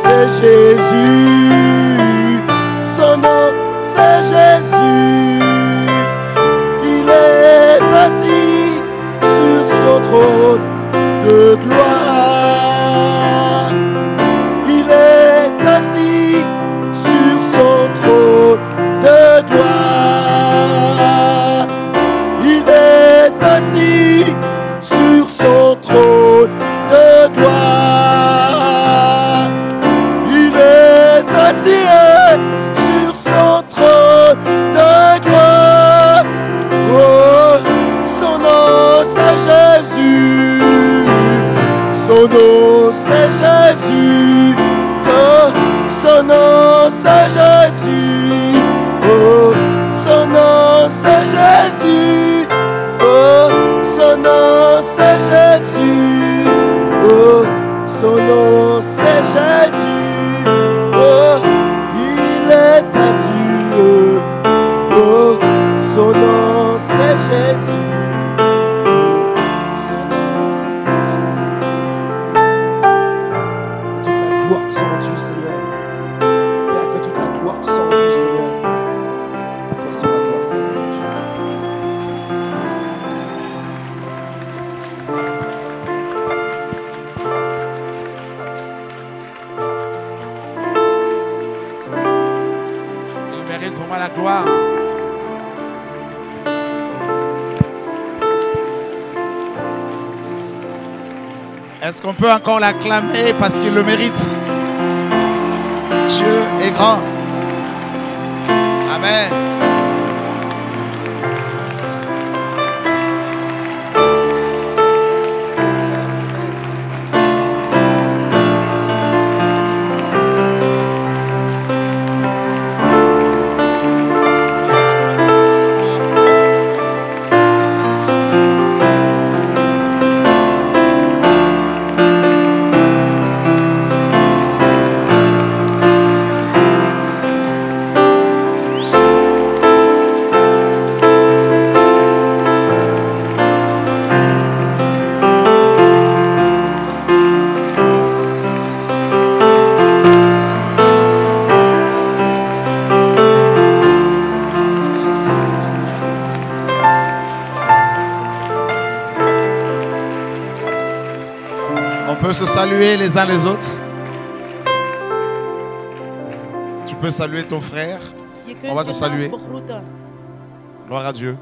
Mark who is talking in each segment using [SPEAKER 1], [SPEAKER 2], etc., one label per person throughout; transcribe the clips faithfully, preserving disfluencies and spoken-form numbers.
[SPEAKER 1] c'est Jésus. Son nom, c'est Jésus. Il est assis sur son trône de gloire. Il est assis sur son trône de gloire. Il est assis sur son trône de gloire. Il est assis sur son trône de gloire. Oh, son nom c'est Jésus. Son nom c'est Jésus. Oh, son nom c'est Jésus. Oh, son nom c'est Jésus. Oh, son nom c'est Jésus. Oh, son nom c'est Jésus. Oh, il est assis. Oh, son nom c'est Jésus. Oh, son nom c'est Jésus. Toute la gloire te soit rendue, Seigneur. Père, que toute la gloire te soit rendue, Seigneur. À toi soit la gloire.
[SPEAKER 2] Il mérite vraiment la gloire. Est-ce qu'on peut encore l'acclamer parce qu'il le mérite? Dieu est grand. Amen. On peut se saluer les uns les autres. Tu peux saluer ton frère.
[SPEAKER 3] Je
[SPEAKER 2] On va
[SPEAKER 3] kunt
[SPEAKER 2] te
[SPEAKER 3] je naast
[SPEAKER 2] saluer.
[SPEAKER 3] begroeten.
[SPEAKER 2] Gloire à Dieu.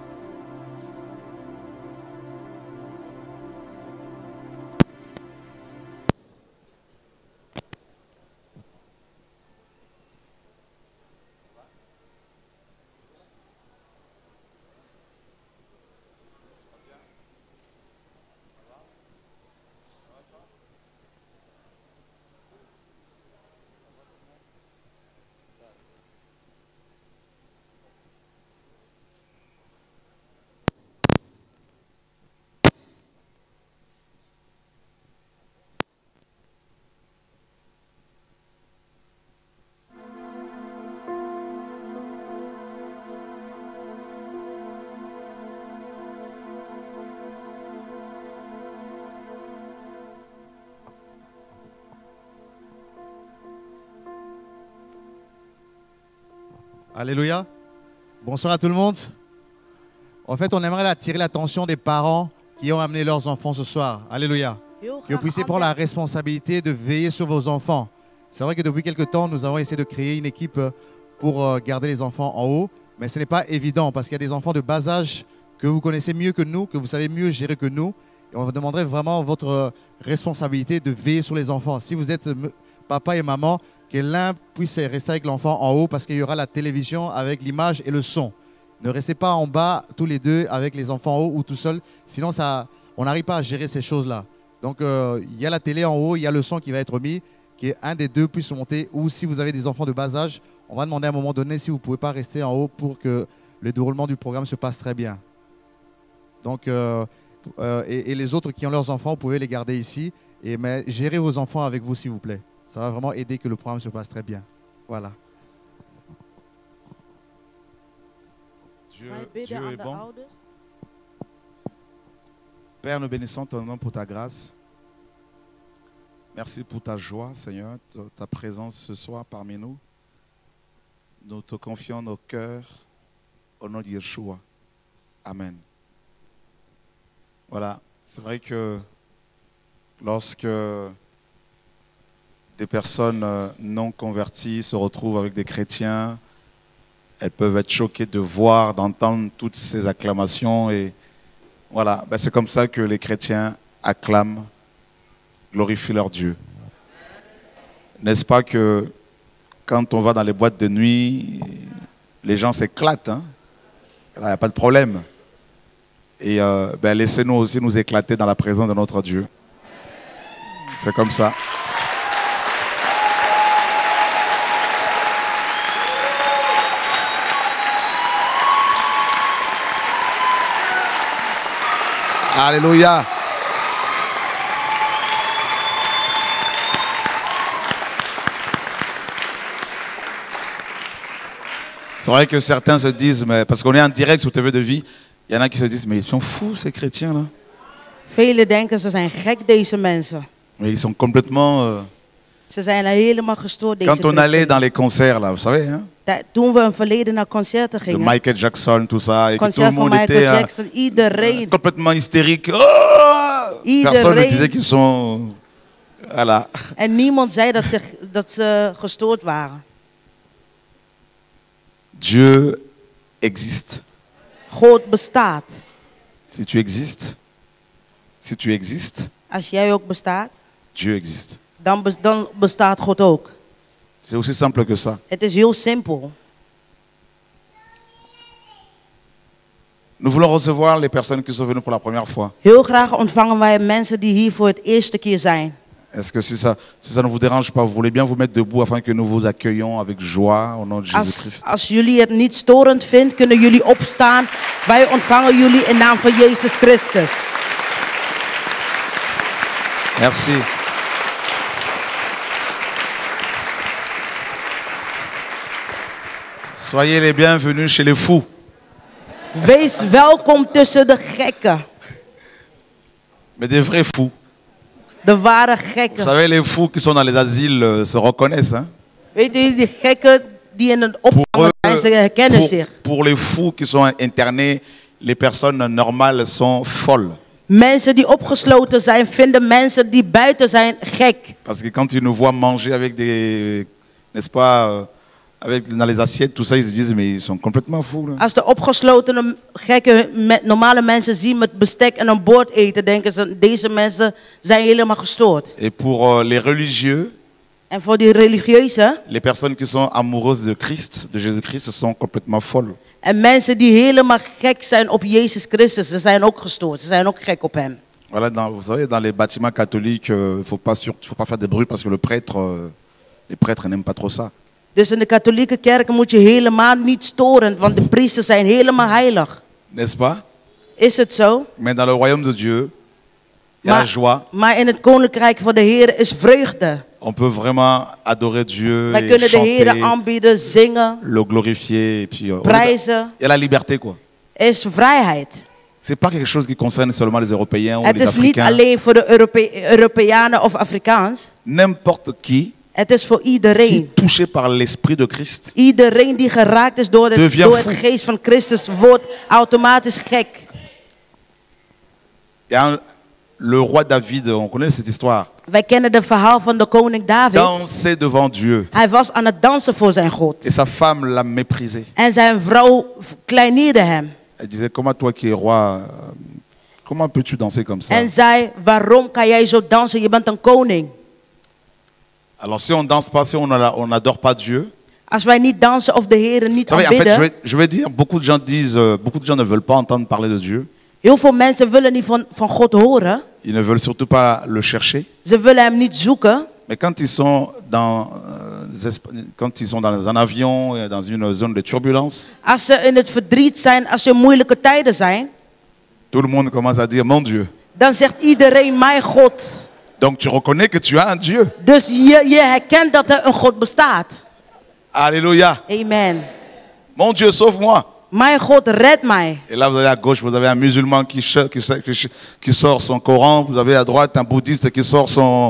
[SPEAKER 4] Alléluia. Bonsoir à tout le monde. En fait, on aimerait attirer l'attention des parents qui ont amené leurs enfants ce soir. Alléluia.
[SPEAKER 3] Heel
[SPEAKER 4] Que vous
[SPEAKER 3] graag
[SPEAKER 4] puissiez prendre la
[SPEAKER 3] aandacht.
[SPEAKER 4] responsabilité de veiller sur vos enfants. C'est vrai que depuis quelque temps, nous avons essayé de créer une équipe pour euh, garder les enfants en haut. Mais ce n'est pas évident parce qu'il y a des enfants de bas âge que vous connaissez mieux que nous, que vous savez mieux gérer que nous. Et on vous demanderait vraiment votre euh, responsabilité de veiller sur les enfants. Si vous êtes euh, papa et maman, que l'un puisse rester avec l'enfant en haut parce qu'il y aura la télévision avec l'image et le son. Ne restez pas en bas tous les deux avec les enfants en haut ou tout seul. Sinon, ça, on n'arrive pas à gérer ces choses-là. Donc, euh, il y a la télé en haut, il y a le son qui va être mis, qu'un des deux puisse monter. Ou si vous avez des enfants de bas âge, on va demander à un moment donné si vous ne pouvez pas rester en haut pour que le déroulement du programme se passe très bien. Donc, euh, euh, et, et les autres qui ont leurs enfants, vous pouvez les garder ici. Et, mais gérez vos enfants avec vous, s'il vous plaît. Ça va vraiment aider que le programme se passe très bien. Voilà.
[SPEAKER 2] Dieu,
[SPEAKER 3] Wij bidden
[SPEAKER 2] Dieu
[SPEAKER 3] aan
[SPEAKER 2] est
[SPEAKER 3] de
[SPEAKER 2] bon.
[SPEAKER 3] ouders.
[SPEAKER 2] Père, nous bénissons ton nom pour ta grâce. Merci pour ta joie, Seigneur, ta présence ce soir parmi nous. Nous te confions nos cœurs au nom de Yeshua. Amen. Voilà, c'est vrai que lorsque des personnes non converties se retrouvent avec des chrétiens, elles peuvent être choquées de voir, d'entendre toutes ces acclamations. Et voilà, ben c'est comme ça que les chrétiens acclament, glorifient leur Dieu. N'est-ce pas que quand on va dans les boîtes de nuit, les gens s'éclatent, hein? Il n'y a pas de problème. Et euh, ben laissez-nous aussi nous éclater dans la présence de notre Dieu. C'est comme ça. Alléluia. C'est vrai que certains se disent, mais parce qu'on est en direct sur T V de Vie, il y en a qui se disent, mais ils sont fous ces chrétiens-là.
[SPEAKER 3] Velen denken ze zijn gek deze mensen.
[SPEAKER 2] Mais ils sont complètement... Euh...
[SPEAKER 3] Ze zijn helemaal gestoord deze
[SPEAKER 2] Quand on allait dans les concerts, là, vous savez, hein?
[SPEAKER 3] Toen we een verleden naar concerten
[SPEAKER 2] de
[SPEAKER 3] gingen.
[SPEAKER 2] Michael Jackson, tout ça, et que tout
[SPEAKER 3] Concert
[SPEAKER 2] le monde
[SPEAKER 3] van Michael
[SPEAKER 2] était
[SPEAKER 3] Jackson,
[SPEAKER 2] euh,
[SPEAKER 3] iedereen.
[SPEAKER 2] complètement hystérique. Oh
[SPEAKER 3] Iedereen.
[SPEAKER 2] Personne ne disait qu'ils sont... Voilà.
[SPEAKER 3] En niemand zei dat ze, dat ze gestoord waren.
[SPEAKER 2] Dieu existe.
[SPEAKER 3] God bestaat.
[SPEAKER 2] Si tu existes, si tu existes,
[SPEAKER 3] Als jij ook bestaat,
[SPEAKER 2] Dieu existe.
[SPEAKER 3] dan, bes, dan bestaat God ook.
[SPEAKER 2] C'est aussi simple que ça.
[SPEAKER 3] Het is heel simpel.
[SPEAKER 2] Nous voulons recevoir les personnes qui sont venues pour la première fois.
[SPEAKER 3] Heel graag ontvangen wij mensen die hier voor het eerste keer zijn.
[SPEAKER 2] Est-ce que si ça, si ça ne vous dérange pas, vous voulez bien vous mettre debout afin que nous vous accueillons avec joie au nom de Jésus-Christ?
[SPEAKER 3] Als, als jullie het niet storend vindt, kunnen jullie opstaan. Wij ontvangen jullie in naam van Jezus Christus.
[SPEAKER 2] Merci. Soyez les bienvenus chez les fous.
[SPEAKER 3] Wees welkom tussen de gekken.
[SPEAKER 2] Mais des vrais fous.
[SPEAKER 3] De ware
[SPEAKER 2] Vous
[SPEAKER 3] gekken.
[SPEAKER 2] savez, les fous qui sont dans les asiles euh, se reconnaissent. Hein?
[SPEAKER 3] Weet u, die gekken die in een
[SPEAKER 2] Pour,
[SPEAKER 3] opvang zijn, ze herkennen
[SPEAKER 2] pour,
[SPEAKER 3] zich.
[SPEAKER 2] pour les fous qui sont internés, les personnes normales sont folles.
[SPEAKER 3] Mensen die opgesloten zijn, vinden mensen die buiten zijn gek.
[SPEAKER 2] Parce que quand ils nous voient manger avec des, n'est-ce pas, euh, avec dans les assiettes, tout ça, ils se disent mais ils sont complètement fous. Là.
[SPEAKER 3] Als de opgeslotene gekke me- normale mensen zien met bestek en een bord eten, denken ze deze mensen zijn helemaal gestoord.
[SPEAKER 2] Et pour euh, les religieux,
[SPEAKER 3] En voor die religieuzen
[SPEAKER 2] les personnes qui sont amoureuses de Christ, de Jésus-Christ, sont complètement folles.
[SPEAKER 3] en mensen die helemaal gek zijn op Jezus Christus, ze zijn ook gestoord. Ze zijn ook gek op hem.
[SPEAKER 2] Voilà, dans, vous savez, dans les bâtiments catholiques, il euh, ne faut pas, sur- faut pas faire de bruit parce que le prêtre, euh, les prêtres n'aiment pas trop ça.
[SPEAKER 3] Dus in de katholieke kerken moet je helemaal niet storen, want de priesters zijn helemaal heilig.
[SPEAKER 2] N'est-ce pas?
[SPEAKER 3] Is het zo?
[SPEAKER 2] Mais dans le royaume de Dieu, il y a la
[SPEAKER 3] Maar,
[SPEAKER 2] joie.
[SPEAKER 3] maar in het koninkrijk van de Heer is vreugde.
[SPEAKER 2] On peut vraiment adorer Dieu
[SPEAKER 3] Wij
[SPEAKER 2] et
[SPEAKER 3] kunnen de Heer
[SPEAKER 2] chanter,
[SPEAKER 3] aanbieden, zingen,
[SPEAKER 2] le glorifier. Et puis, euh, on est-
[SPEAKER 3] prijzen.
[SPEAKER 2] il y a la liberté, quoi.
[SPEAKER 3] Er is vrijheid.
[SPEAKER 2] C'est pas quelque chose qui concerne seulement les Européens ou
[SPEAKER 3] Het
[SPEAKER 2] les
[SPEAKER 3] is niet
[SPEAKER 2] Africains.
[SPEAKER 3] alleen voor de Europe- Europeanen of Afrikaans.
[SPEAKER 2] N'importe qui
[SPEAKER 3] Het is voor
[SPEAKER 2] qui
[SPEAKER 3] iedereen.
[SPEAKER 2] est touché par l'esprit de Christ
[SPEAKER 3] Iedereen die geraakt is door, de,
[SPEAKER 2] Devient
[SPEAKER 3] door het
[SPEAKER 2] fou.
[SPEAKER 3] geest van Christus wordt automatisch gek.
[SPEAKER 2] Il y a un- le roi David, on connaît cette histoire,
[SPEAKER 3] Wij kennen het verhaal van de koning David.
[SPEAKER 2] dansait devant Dieu
[SPEAKER 3] Hij was aan het dansen voor zijn God.
[SPEAKER 2] et sa femme l'a méprisé.
[SPEAKER 3] En zijn vrouw kleineerde hem.
[SPEAKER 2] Elle disait, comment toi qui es roi, euh, comment peux-tu danser comme ça?
[SPEAKER 3] En zei, waarom kan jij zo dansen? Je bent een koning.
[SPEAKER 2] Alors si on danse pas, si on n'a- on n'adore pas Dieu,
[SPEAKER 3] Als wij niet dansen of de Heer niet
[SPEAKER 2] vous savez, en fait, je
[SPEAKER 3] aanbidden.
[SPEAKER 2] vais, je vais dire, beaucoup de gens disent, euh, beaucoup de gens ne veulent pas entendre parler de Dieu.
[SPEAKER 3] Heel veel mensen willen niet van, van God horen.
[SPEAKER 2] Ils ne veulent surtout pas le chercher.
[SPEAKER 3] Ze willen hem niet zoeken.
[SPEAKER 2] Mais quand ils sont dans, euh, des esp- quand ils sont dans un avion, euh, dans une zone de turbulence,
[SPEAKER 3] Als ze in het verdriet zijn, als er moeilijke tijden zijn.
[SPEAKER 2] tout le monde commence à dire, mon Dieu.
[SPEAKER 3] Dan zegt iedereen, mijn God.
[SPEAKER 2] Donc tu reconnais que tu as un Dieu.
[SPEAKER 3] Dus je, je herkent dat er een God bestaat.
[SPEAKER 2] Alléluia.
[SPEAKER 3] Amen.
[SPEAKER 2] Mon Dieu, sauve-moi.
[SPEAKER 3] Mijn God, red mij.
[SPEAKER 2] Et là, vous avez à gauche, vous avez un musulman qui, ch- qui, ch- qui ch- qui sort son Coran. Vous avez à droite un bouddhiste qui sort son,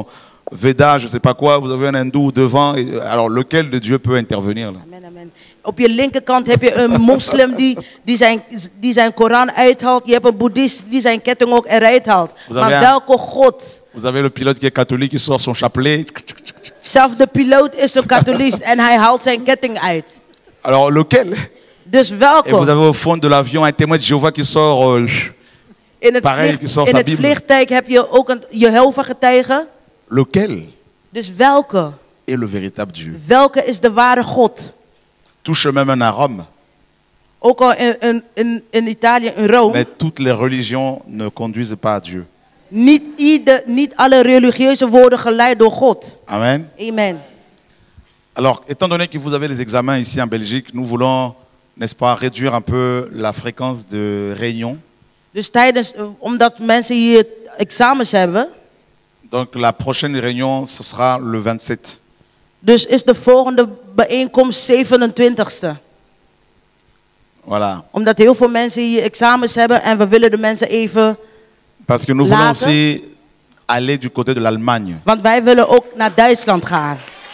[SPEAKER 2] Veda, je ne sais pas quoi, vous avez un hindou devant. Et, alors, lequel de Dieu peut intervenir là?
[SPEAKER 3] Amen, amen. Op je linkerkant heb je een moslim die, die, zijn, die zijn Koran uithaalt. Je hebt een boeddhist die zijn ketting ook eruit haalt.
[SPEAKER 2] Vous avez
[SPEAKER 3] Maar
[SPEAKER 2] un-
[SPEAKER 3] welke God?
[SPEAKER 2] Vous avez le pilote qui est catholique, qui sort son chapelet.
[SPEAKER 3] Zelfs de piloot is een katholiek en hij haalt zijn ketting uit.
[SPEAKER 2] Alors, lequel?
[SPEAKER 3] Dus
[SPEAKER 2] Et vous
[SPEAKER 3] welke?
[SPEAKER 2] avez au fond de l'avion un témoin de Jéhovah qui sort. euh,
[SPEAKER 3] In het,
[SPEAKER 2] pareil,
[SPEAKER 3] vlieg-
[SPEAKER 2] qui sort
[SPEAKER 3] in
[SPEAKER 2] sa
[SPEAKER 3] het
[SPEAKER 2] Bible.
[SPEAKER 3] vliegtuig heb je ook een Jehovah-getuige.
[SPEAKER 2] lequel
[SPEAKER 3] Dus welke?
[SPEAKER 2] est le véritable Dieu?
[SPEAKER 3] Welke is de ware God?
[SPEAKER 2] Touche même un à Rome,
[SPEAKER 3] Ook al in, in, in, in Italië, in Rome.
[SPEAKER 2] mais toutes les religions ne conduisent pas à Dieu.
[SPEAKER 3] Niet, ieder, niet alle religieuze worden geleid door God.
[SPEAKER 2] Amen.
[SPEAKER 3] Amen.
[SPEAKER 2] Alors, étant donné que vous avez les examens ici en Belgique, nous voulons, n'est-ce pas, réduire un peu la fréquence de réunion.
[SPEAKER 3] Dus tijdens, eh, omdat mensen hier examens hebben.
[SPEAKER 2] Donc, la prochaine réunion, ce sera le vingt-sept.
[SPEAKER 3] Dus is de volgende bijeenkomst zevenentwintigste.
[SPEAKER 2] Voilà.
[SPEAKER 3] Omdat heel veel mensen hier examens hebben en we willen de mensen even...
[SPEAKER 2] Parce que nous voulons
[SPEAKER 3] Later.
[SPEAKER 2] aussi aller du côté de l'Allemagne.
[SPEAKER 3] Want wij willen ook naar Duitsland gaan.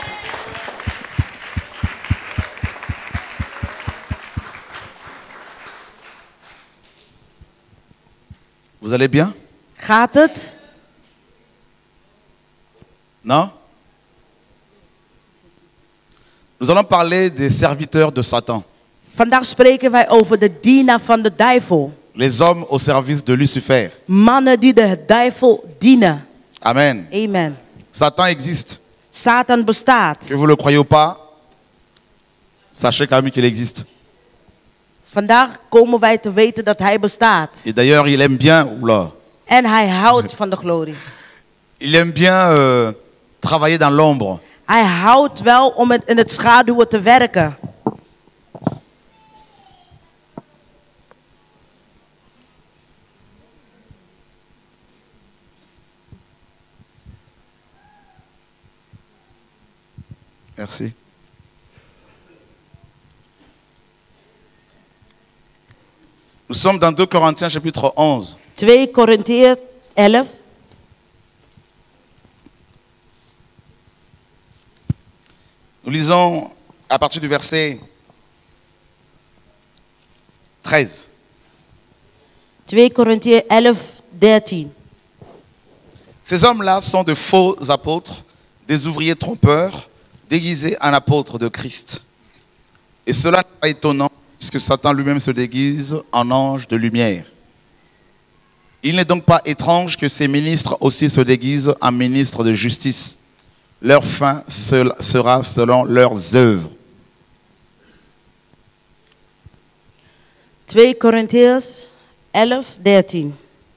[SPEAKER 2] Vous allez bien?
[SPEAKER 3] Gaat het?
[SPEAKER 2] Non? Nous allons parler des serviteurs de Satan.
[SPEAKER 3] Vandaag spreken wij over de dienaar van de duivel.
[SPEAKER 2] Les hommes au service de Lucifer.
[SPEAKER 3] Mannen die de duivel dienen.
[SPEAKER 2] Amen.
[SPEAKER 3] Amen.
[SPEAKER 2] Satan existe.
[SPEAKER 3] Satan bestaat.
[SPEAKER 2] Que vous le croyez ou pas, sachez quand même qu'il existe.
[SPEAKER 3] Vandaag komen wij te weten dat hij bestaat.
[SPEAKER 2] Et d'ailleurs, il aime bien, oula,
[SPEAKER 3] En hij houdt van de glorie.
[SPEAKER 2] il aime bien euh, travailler dans l'ombre.
[SPEAKER 3] Hij houdt wel om het in het schaduwen te werken.
[SPEAKER 2] Merci. Nous sommes dans deux Corinthiens chapitre onze.
[SPEAKER 3] twee Korintiërs elf.
[SPEAKER 2] Nous lisons à partir du verset treize.
[SPEAKER 3] twee Korintiërs elf, dertien.
[SPEAKER 2] Ces hommes-là sont de faux apôtres, des ouvriers trompeurs, déguisés en apôtres de Christ. Et cela n'est pas étonnant, puisque Satan lui-même se déguise en ange de lumière. Il n'est donc pas étrange que ces ministres aussi se déguisent en ministres de justice. Leur fin sera selon leurs œuvres.
[SPEAKER 3] twee Korintiërs elf, dertien.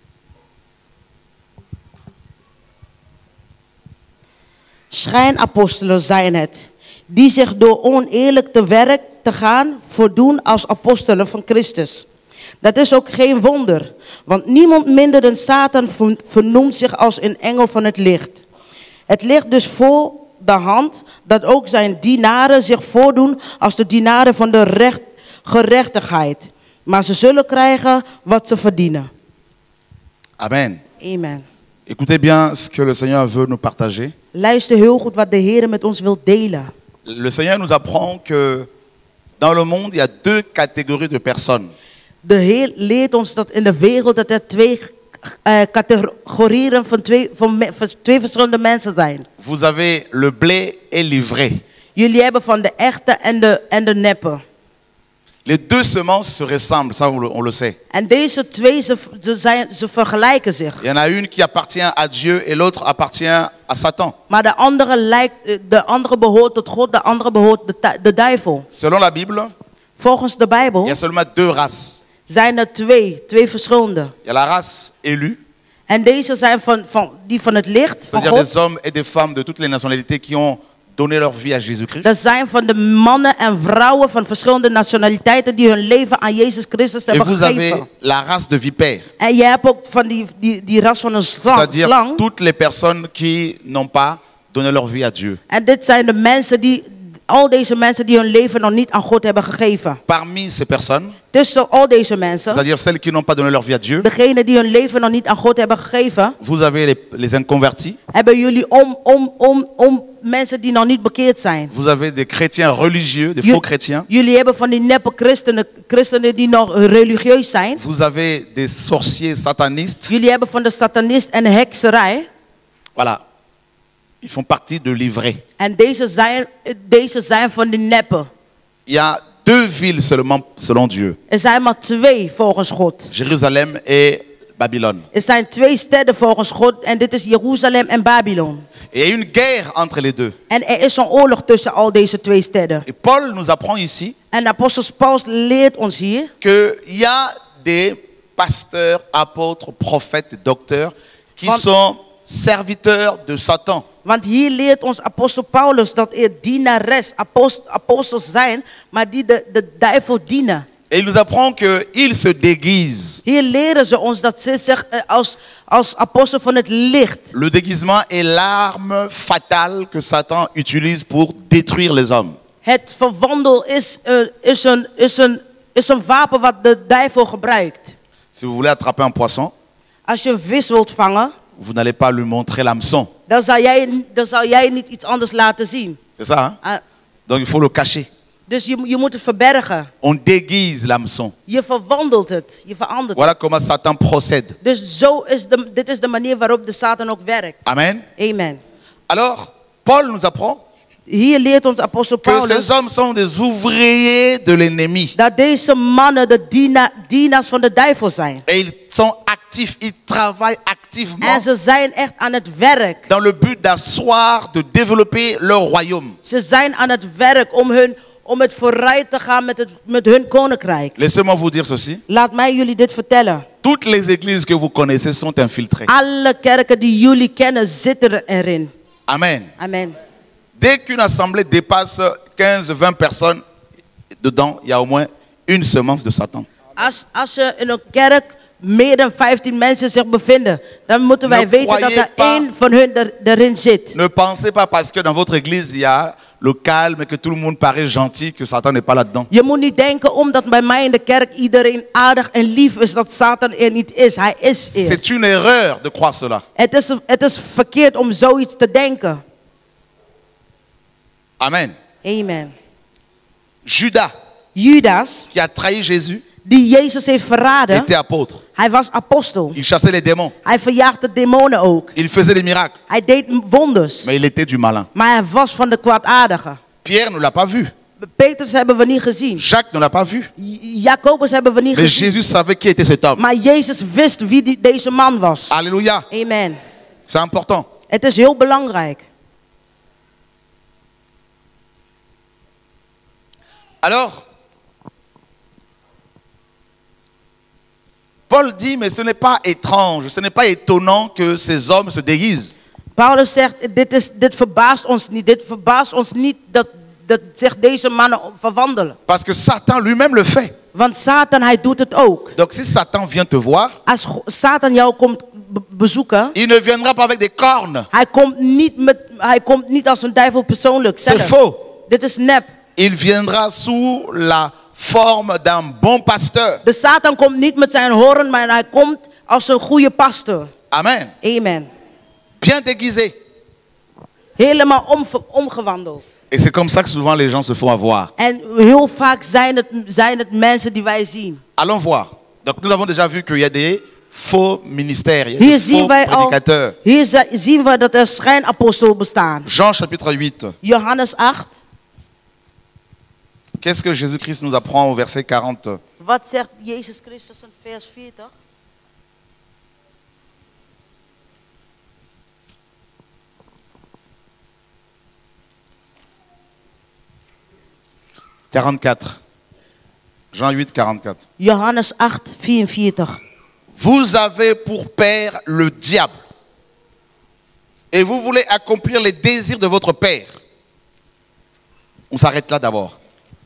[SPEAKER 3] Schijnapostelen zijn het, die zich door oneerlijk te werk te gaan voordoen als apostelen van Christus. Dat is ook geen wonder, want niemand minder dan Satan vernoemt zich als een engel van het licht. Het ligt dus voor de hand dat ook zijn dienaren zich voordoen als de dienaren van de recht, gerechtigheid. Maar ze zullen krijgen wat ze verdienen.
[SPEAKER 2] Amen.
[SPEAKER 3] Amen.
[SPEAKER 2] Écoutez bien ce que le Seigneur veut nous partager.
[SPEAKER 3] Luister heel goed wat de Heer met ons wil delen.
[SPEAKER 2] Le Seigneur nous apprend que dans le monde, il y a deux catégories de personnes.
[SPEAKER 3] De Heer leert ons dat in de wereld dat er twee uh, categorieën van twee, van, me, van twee verschillende mensen zijn.
[SPEAKER 2] Vous avez le blé et l'ivraie.
[SPEAKER 3] Jullie hebben van de echte en de, en de neppe.
[SPEAKER 2] Les deux semences se ressemblent, ça on le, on le sait.
[SPEAKER 3] En deze twee, ze, ze, zijn, ze vergelijken zich.
[SPEAKER 2] Il y en a une qui appartient à Dieu et l'autre appartient à Satan.
[SPEAKER 3] Maar de andere, lijkt, de andere behoort tot God, de andere behoort de, de duivel.
[SPEAKER 2] Selon la Bible,
[SPEAKER 3] Volgens de
[SPEAKER 2] il
[SPEAKER 3] Bijbel
[SPEAKER 2] y a seulement deux races.
[SPEAKER 3] zijn er twee, twee verschillende.
[SPEAKER 2] Il y a la race élue,
[SPEAKER 3] En deze zijn van, van, die van het licht, van
[SPEAKER 2] c'est-à-dire des
[SPEAKER 3] God.
[SPEAKER 2] hommes et des femmes de toutes les nationalités qui ont donné leur vie à Jésus-Christ.
[SPEAKER 3] Dat zijn van de mannen en vrouwen van verschillende nationaliteiten die hun leven aan Jezus Christus
[SPEAKER 2] Et
[SPEAKER 3] hebben
[SPEAKER 2] vous avez
[SPEAKER 3] gegeven.
[SPEAKER 2] la race de vipères,
[SPEAKER 3] En je hebt ook van die, die, die ras van een slang.
[SPEAKER 2] c'est-à-dire
[SPEAKER 3] slang.
[SPEAKER 2] toutes les personnes qui n'ont pas donné leur vie à Dieu.
[SPEAKER 3] En dit zijn de mensen die al deze mensen die hun leven nog niet aan God hebben gegeven.
[SPEAKER 2] Parmi ces personnes,
[SPEAKER 3] Tussen al deze mensen,
[SPEAKER 2] c'est-à-dire celles qui n'ont pas donné leur vie à Dieu,
[SPEAKER 3] degenen die hun leven nog niet aan God hebben gegeven,
[SPEAKER 2] vous avez les, les inconvertis,
[SPEAKER 3] hebben jullie om, om, om, om mensen die nog niet bekeerd zijn.
[SPEAKER 2] vous avez des chrétiens religieux, des
[SPEAKER 3] Ju-
[SPEAKER 2] faux chrétiens,
[SPEAKER 3] Jullie hebben van die neppe christenen, christenen die nog religieus zijn.
[SPEAKER 2] vous avez des sorciers satanistes,
[SPEAKER 3] Jullie hebben van de satanist en de hekserij.
[SPEAKER 2] voilà. Ils font partie de l'ivraie.
[SPEAKER 3] En deze zijn, deze zijn van de neppen.
[SPEAKER 2] Il y a deux villes seulement selon Dieu,
[SPEAKER 3] Er zijn maar twee volgens God.
[SPEAKER 2] Jérusalem et Babylone.
[SPEAKER 3] Er zijn twee steden volgens God en dit is Jeruzalem en Babylon.
[SPEAKER 2] Et il y a une guerre entre les deux.
[SPEAKER 3] En er is een oorlog tussen al deze twee steden.
[SPEAKER 2] Et Paul nous apprend ici
[SPEAKER 3] En apostel Paulus leert ons hier
[SPEAKER 2] qu'il y a des pasteurs, apôtres, prophètes, docteurs qui
[SPEAKER 3] Want-
[SPEAKER 2] sont serviteurs de Satan.
[SPEAKER 3] Want hier leert ons apostel Paulus dat er dienares, apost, apostels zijn, maar die de, de duivel dienen.
[SPEAKER 2] Et il nous apprend qu'ils se déguisent.
[SPEAKER 3] Hier leren ze ons dat ze zich eh, als, als apostel van het licht.
[SPEAKER 2] Le déguisement est l'arme fatale que Satan utilise pour détruire les hommes.
[SPEAKER 3] Het verwandel is, eh, is, een, is, een, is een wapen wat de duivel gebruikt.
[SPEAKER 2] Si vous voulez attraper un poisson,
[SPEAKER 3] Als je een vis wilt vangen,
[SPEAKER 2] vous n'allez pas lui montrer l'hameçon.
[SPEAKER 3] dan zal jij, dan zal jij niet iets anders laten zien.
[SPEAKER 2] C'est ça, hein?
[SPEAKER 3] Ah,
[SPEAKER 2] Donc il faut le cacher.
[SPEAKER 3] dus je, je moet het verbergen.
[SPEAKER 2] On déguise l'hameçon.
[SPEAKER 3] Je verwandelt het. Je verandert
[SPEAKER 2] Voilà
[SPEAKER 3] het.
[SPEAKER 2] comment Satan procède.
[SPEAKER 3] Dus zo is de, dit is de manier waarop de Satan ook werkt.
[SPEAKER 2] Amen.
[SPEAKER 3] Amen.
[SPEAKER 2] Alors, Paul nous apprend
[SPEAKER 3] Hier leert ons apostel
[SPEAKER 2] que
[SPEAKER 3] Paulus
[SPEAKER 2] ces hommes sont des ouvriers de l'ennemi.
[SPEAKER 3] dat deze mannen de diena, dienaars van de duivel zijn.
[SPEAKER 2] Et ils sont actifs, ils travaillent activement
[SPEAKER 3] En ze zijn echt aan het werk.
[SPEAKER 2] dans le but d'asseoir, de développer leur royaume.
[SPEAKER 3] Ze zijn aan het werk om, hun, om het vooruit te gaan met, het, met hun koninkrijk.
[SPEAKER 2] Laissez-moi vous dire ceci.
[SPEAKER 3] Laat mij jullie dit vertellen.
[SPEAKER 2] Toutes les églises que vous connaissez sont infiltrées.
[SPEAKER 3] Alle kerken die jullie kennen zitten erin.
[SPEAKER 2] Amen.
[SPEAKER 3] Amen.
[SPEAKER 2] Dès qu'une assemblée dépasse quinze, vingt personnes, dedans, il y a au moins une semence de Satan.
[SPEAKER 3] Als, als er in een kerk meer dan vijftien mensen zich bevinden, dan moeten wij
[SPEAKER 2] Ne
[SPEAKER 3] weten dat
[SPEAKER 2] croyez
[SPEAKER 3] er
[SPEAKER 2] pas-
[SPEAKER 3] één van hun er, erin zit.
[SPEAKER 2] Ne pensez pas parce que dans votre église, il y a le calme et que tout le monde paraît gentil, que Satan n'est pas là-dedans.
[SPEAKER 3] Je moet niet denken, omdat bij mij in de kerk iedereen aardig en lief is, dat Satan er niet is. Hij is er.
[SPEAKER 2] C'est une erreur de croire cela.
[SPEAKER 3] Het is, het is verkeerd om zoiets te denken.
[SPEAKER 2] Amen.
[SPEAKER 3] Amen.
[SPEAKER 2] Judas,
[SPEAKER 3] Judas,
[SPEAKER 2] qui a trahi Jésus,
[SPEAKER 3] die Jezus heeft verraden,
[SPEAKER 2] était apôtre.
[SPEAKER 3] hij was apostel.
[SPEAKER 2] Il chassait les démons.
[SPEAKER 3] Hij verjaagde demonen ook.
[SPEAKER 2] Il faisait des miracles.
[SPEAKER 3] Hij deed wonders.
[SPEAKER 2] Mais il était du malin.
[SPEAKER 3] Maar hij was van de kwaadaardige.
[SPEAKER 2] Pierre ne l'a pas vu.
[SPEAKER 3] Petrus hebben we niet gezien.
[SPEAKER 2] Jacques ne l'a pas vu.
[SPEAKER 3] J- Jacobus hebben we niet
[SPEAKER 2] Mais
[SPEAKER 3] gezien.
[SPEAKER 2] Jésus savait qui était cet homme.
[SPEAKER 3] Maar Jezus wist wie die, deze man was.
[SPEAKER 2] Alléluia.
[SPEAKER 3] Amen.
[SPEAKER 2] C'est important.
[SPEAKER 3] Het is heel belangrijk.
[SPEAKER 2] Alors, Paul dit, mais ce n'est pas étrange, ce n'est pas étonnant que ces hommes se déguisent.
[SPEAKER 3] Paulus zegt, dit, is, dit verbaast ons niet. Dit verbaast ons niet dat, dat zich deze mannen verwandelen.
[SPEAKER 2] Parce que Satan lui-même le fait.
[SPEAKER 3] Want Satan, hij doet het ook.
[SPEAKER 2] Donc si Satan vient te voir,
[SPEAKER 3] Als Go- Satan jou komt be- bezoeken,
[SPEAKER 2] il ne viendra pas avec des cornes.
[SPEAKER 3] hij komt niet, met, hij komt niet als een duivel persoonlijk.
[SPEAKER 2] C'est
[SPEAKER 3] zelf.
[SPEAKER 2] faux.
[SPEAKER 3] Dit is nep.
[SPEAKER 2] Il viendra sous la forme d'un bon pasteur.
[SPEAKER 3] De Satan komt niet met zijn hoorn, maar hij komt als een goede pastor.
[SPEAKER 2] Amen.
[SPEAKER 3] Amen.
[SPEAKER 2] Bien déguisé.
[SPEAKER 3] Helemaal omve- omgewandeld.
[SPEAKER 2] Et c'est comme ça que souvent les gens se font avoir.
[SPEAKER 3] En heel vaak zijn het, zijn het mensen die wij zien.
[SPEAKER 2] Allons voir. Donc nous avons déjà vu qu'il y a des faux ministères, il y a
[SPEAKER 3] Hier
[SPEAKER 2] des
[SPEAKER 3] zien
[SPEAKER 2] faux
[SPEAKER 3] wij al,
[SPEAKER 2] prédicateurs.
[SPEAKER 3] hier zi- zien we dat er schijnapostelen bestaan.
[SPEAKER 2] Jean chapitre huit.
[SPEAKER 3] Johannes acht.
[SPEAKER 2] Qu'est-ce que Jésus-Christ nous apprend au verset quarante?
[SPEAKER 3] Wat zegt Jezus Christus in vers veertig?
[SPEAKER 2] quarante-quatre. Jean huit, quarante-quatre.
[SPEAKER 3] Johannes acht, vierenveertig.
[SPEAKER 2] Vous avez pour père le diable. Et vous voulez accomplir les désirs de votre père. On s'arrête là d'abord.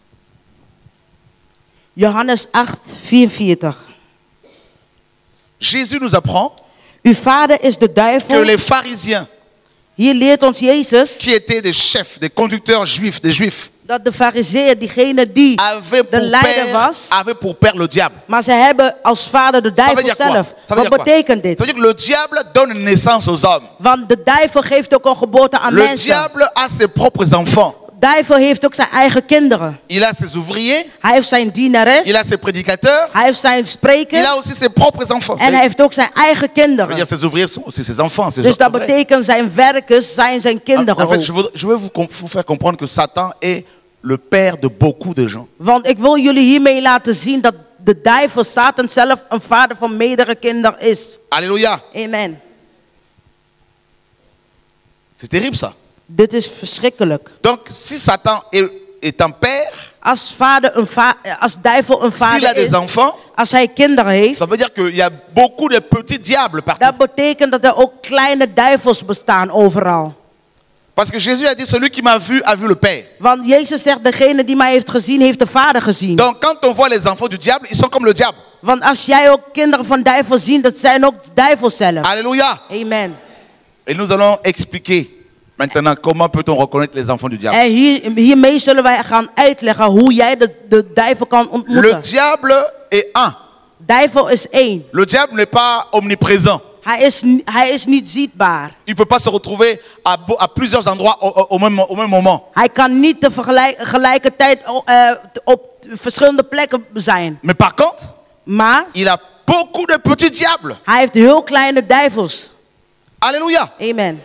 [SPEAKER 3] Johannes acht, vierenveertig.
[SPEAKER 2] Jésus nous apprend
[SPEAKER 3] Uw vader is de
[SPEAKER 2] que
[SPEAKER 3] duivel
[SPEAKER 2] les pharisiens
[SPEAKER 3] Hier leert ons Jezus
[SPEAKER 2] qui étaient des chefs, des conducteurs juifs, des juifs,
[SPEAKER 3] dat de fariseeën, diegene die
[SPEAKER 2] avaient
[SPEAKER 3] de
[SPEAKER 2] pour
[SPEAKER 3] leider
[SPEAKER 2] père,
[SPEAKER 3] was,
[SPEAKER 2] avaient pour père le diable.
[SPEAKER 3] maar ze hebben als vader de
[SPEAKER 2] Ça veut
[SPEAKER 3] duivel
[SPEAKER 2] dire quoi?
[SPEAKER 3] zelf.
[SPEAKER 2] Ça veut
[SPEAKER 3] Wat
[SPEAKER 2] dire quoi?
[SPEAKER 3] betekent
[SPEAKER 2] Ça
[SPEAKER 3] dit?
[SPEAKER 2] veut dire que le diable donne naissance aux hommes.
[SPEAKER 3] Want de duivel geeft ook een geboorte aan
[SPEAKER 2] Le
[SPEAKER 3] mensen.
[SPEAKER 2] diable a ses propres enfants.
[SPEAKER 3] De duivel heeft ook zijn eigen kinderen.
[SPEAKER 2] Il a ses ouvriers,
[SPEAKER 3] Hij heeft zijn dienares.
[SPEAKER 2] il a ses prédicateurs,
[SPEAKER 3] Hij heeft zijn
[SPEAKER 2] il
[SPEAKER 3] sprekers.
[SPEAKER 2] a aussi ses propres enfants.
[SPEAKER 3] En hij heeft ook zijn eigen
[SPEAKER 2] Je veux
[SPEAKER 3] kinderen.
[SPEAKER 2] dire, ses ouvriers sont aussi ses enfants. ses
[SPEAKER 3] Dus dat
[SPEAKER 2] ouvriers.
[SPEAKER 3] betekent zijn werkers zijn zijn
[SPEAKER 2] En
[SPEAKER 3] kinderen
[SPEAKER 2] fait, je
[SPEAKER 3] ook.
[SPEAKER 2] veux, je veux vous, com- vous faire comprendre que Satan est le père de beaucoup de gens.
[SPEAKER 3] Want ik wil jullie hiermee laten zien dat de duivel, Satan zelf, een vader van meerdere kinderen is.
[SPEAKER 2] Alléluia.
[SPEAKER 3] Amen.
[SPEAKER 2] C'est terrible ça.
[SPEAKER 3] Dit is verschrikkelijk.
[SPEAKER 2] Donc, si Satan est, est un père,
[SPEAKER 3] Als, vader een va als duivel een
[SPEAKER 2] s'il a
[SPEAKER 3] vader
[SPEAKER 2] des
[SPEAKER 3] is,
[SPEAKER 2] enfants,
[SPEAKER 3] als hij kinderen heeft,
[SPEAKER 2] ça veut dire qu'il y a beaucoup de petits diables partout.
[SPEAKER 3] dat betekent dat er ook kleine duivels bestaan overal.
[SPEAKER 2] Parce que Jésus a dit, celui qui m'a vu a vu le Père.
[SPEAKER 3] Want Jezus zegt, degene die mij heeft gezien, heeft de vader gezien.
[SPEAKER 2] Donc quand on voit les enfants du diable, ils sont comme le diable.
[SPEAKER 3] Want als jij ook kinderen van duivel ziet, dat zijn ook duivels zelf.
[SPEAKER 2] Alléluia.
[SPEAKER 3] Amen.
[SPEAKER 2] Et nous allons expliquer maintenant comment peut-on reconnaître les enfants du diable.
[SPEAKER 3] En hier, hiermee zullen wij gaan uitleggen hoe jij de, de duivel kan
[SPEAKER 2] Le
[SPEAKER 3] ontmoeten.
[SPEAKER 2] diable est un.
[SPEAKER 3] Duivel is één.
[SPEAKER 2] Le diable n'est pas omniprésent.
[SPEAKER 3] Hij is, ni- hij is niet zichtbaar.
[SPEAKER 2] Il ne peut pas se retrouver à, beau- à plusieurs endroits au, au- au même, au même moment.
[SPEAKER 3] Hij kan niet tegelijkertijd uh, op verschillende plekken zijn.
[SPEAKER 2] Mais par contre,
[SPEAKER 3] Maar
[SPEAKER 2] il a beaucoup de petits diables.
[SPEAKER 3] hij heeft heel kleine duivels.
[SPEAKER 2] Alléluia.
[SPEAKER 3] Amen.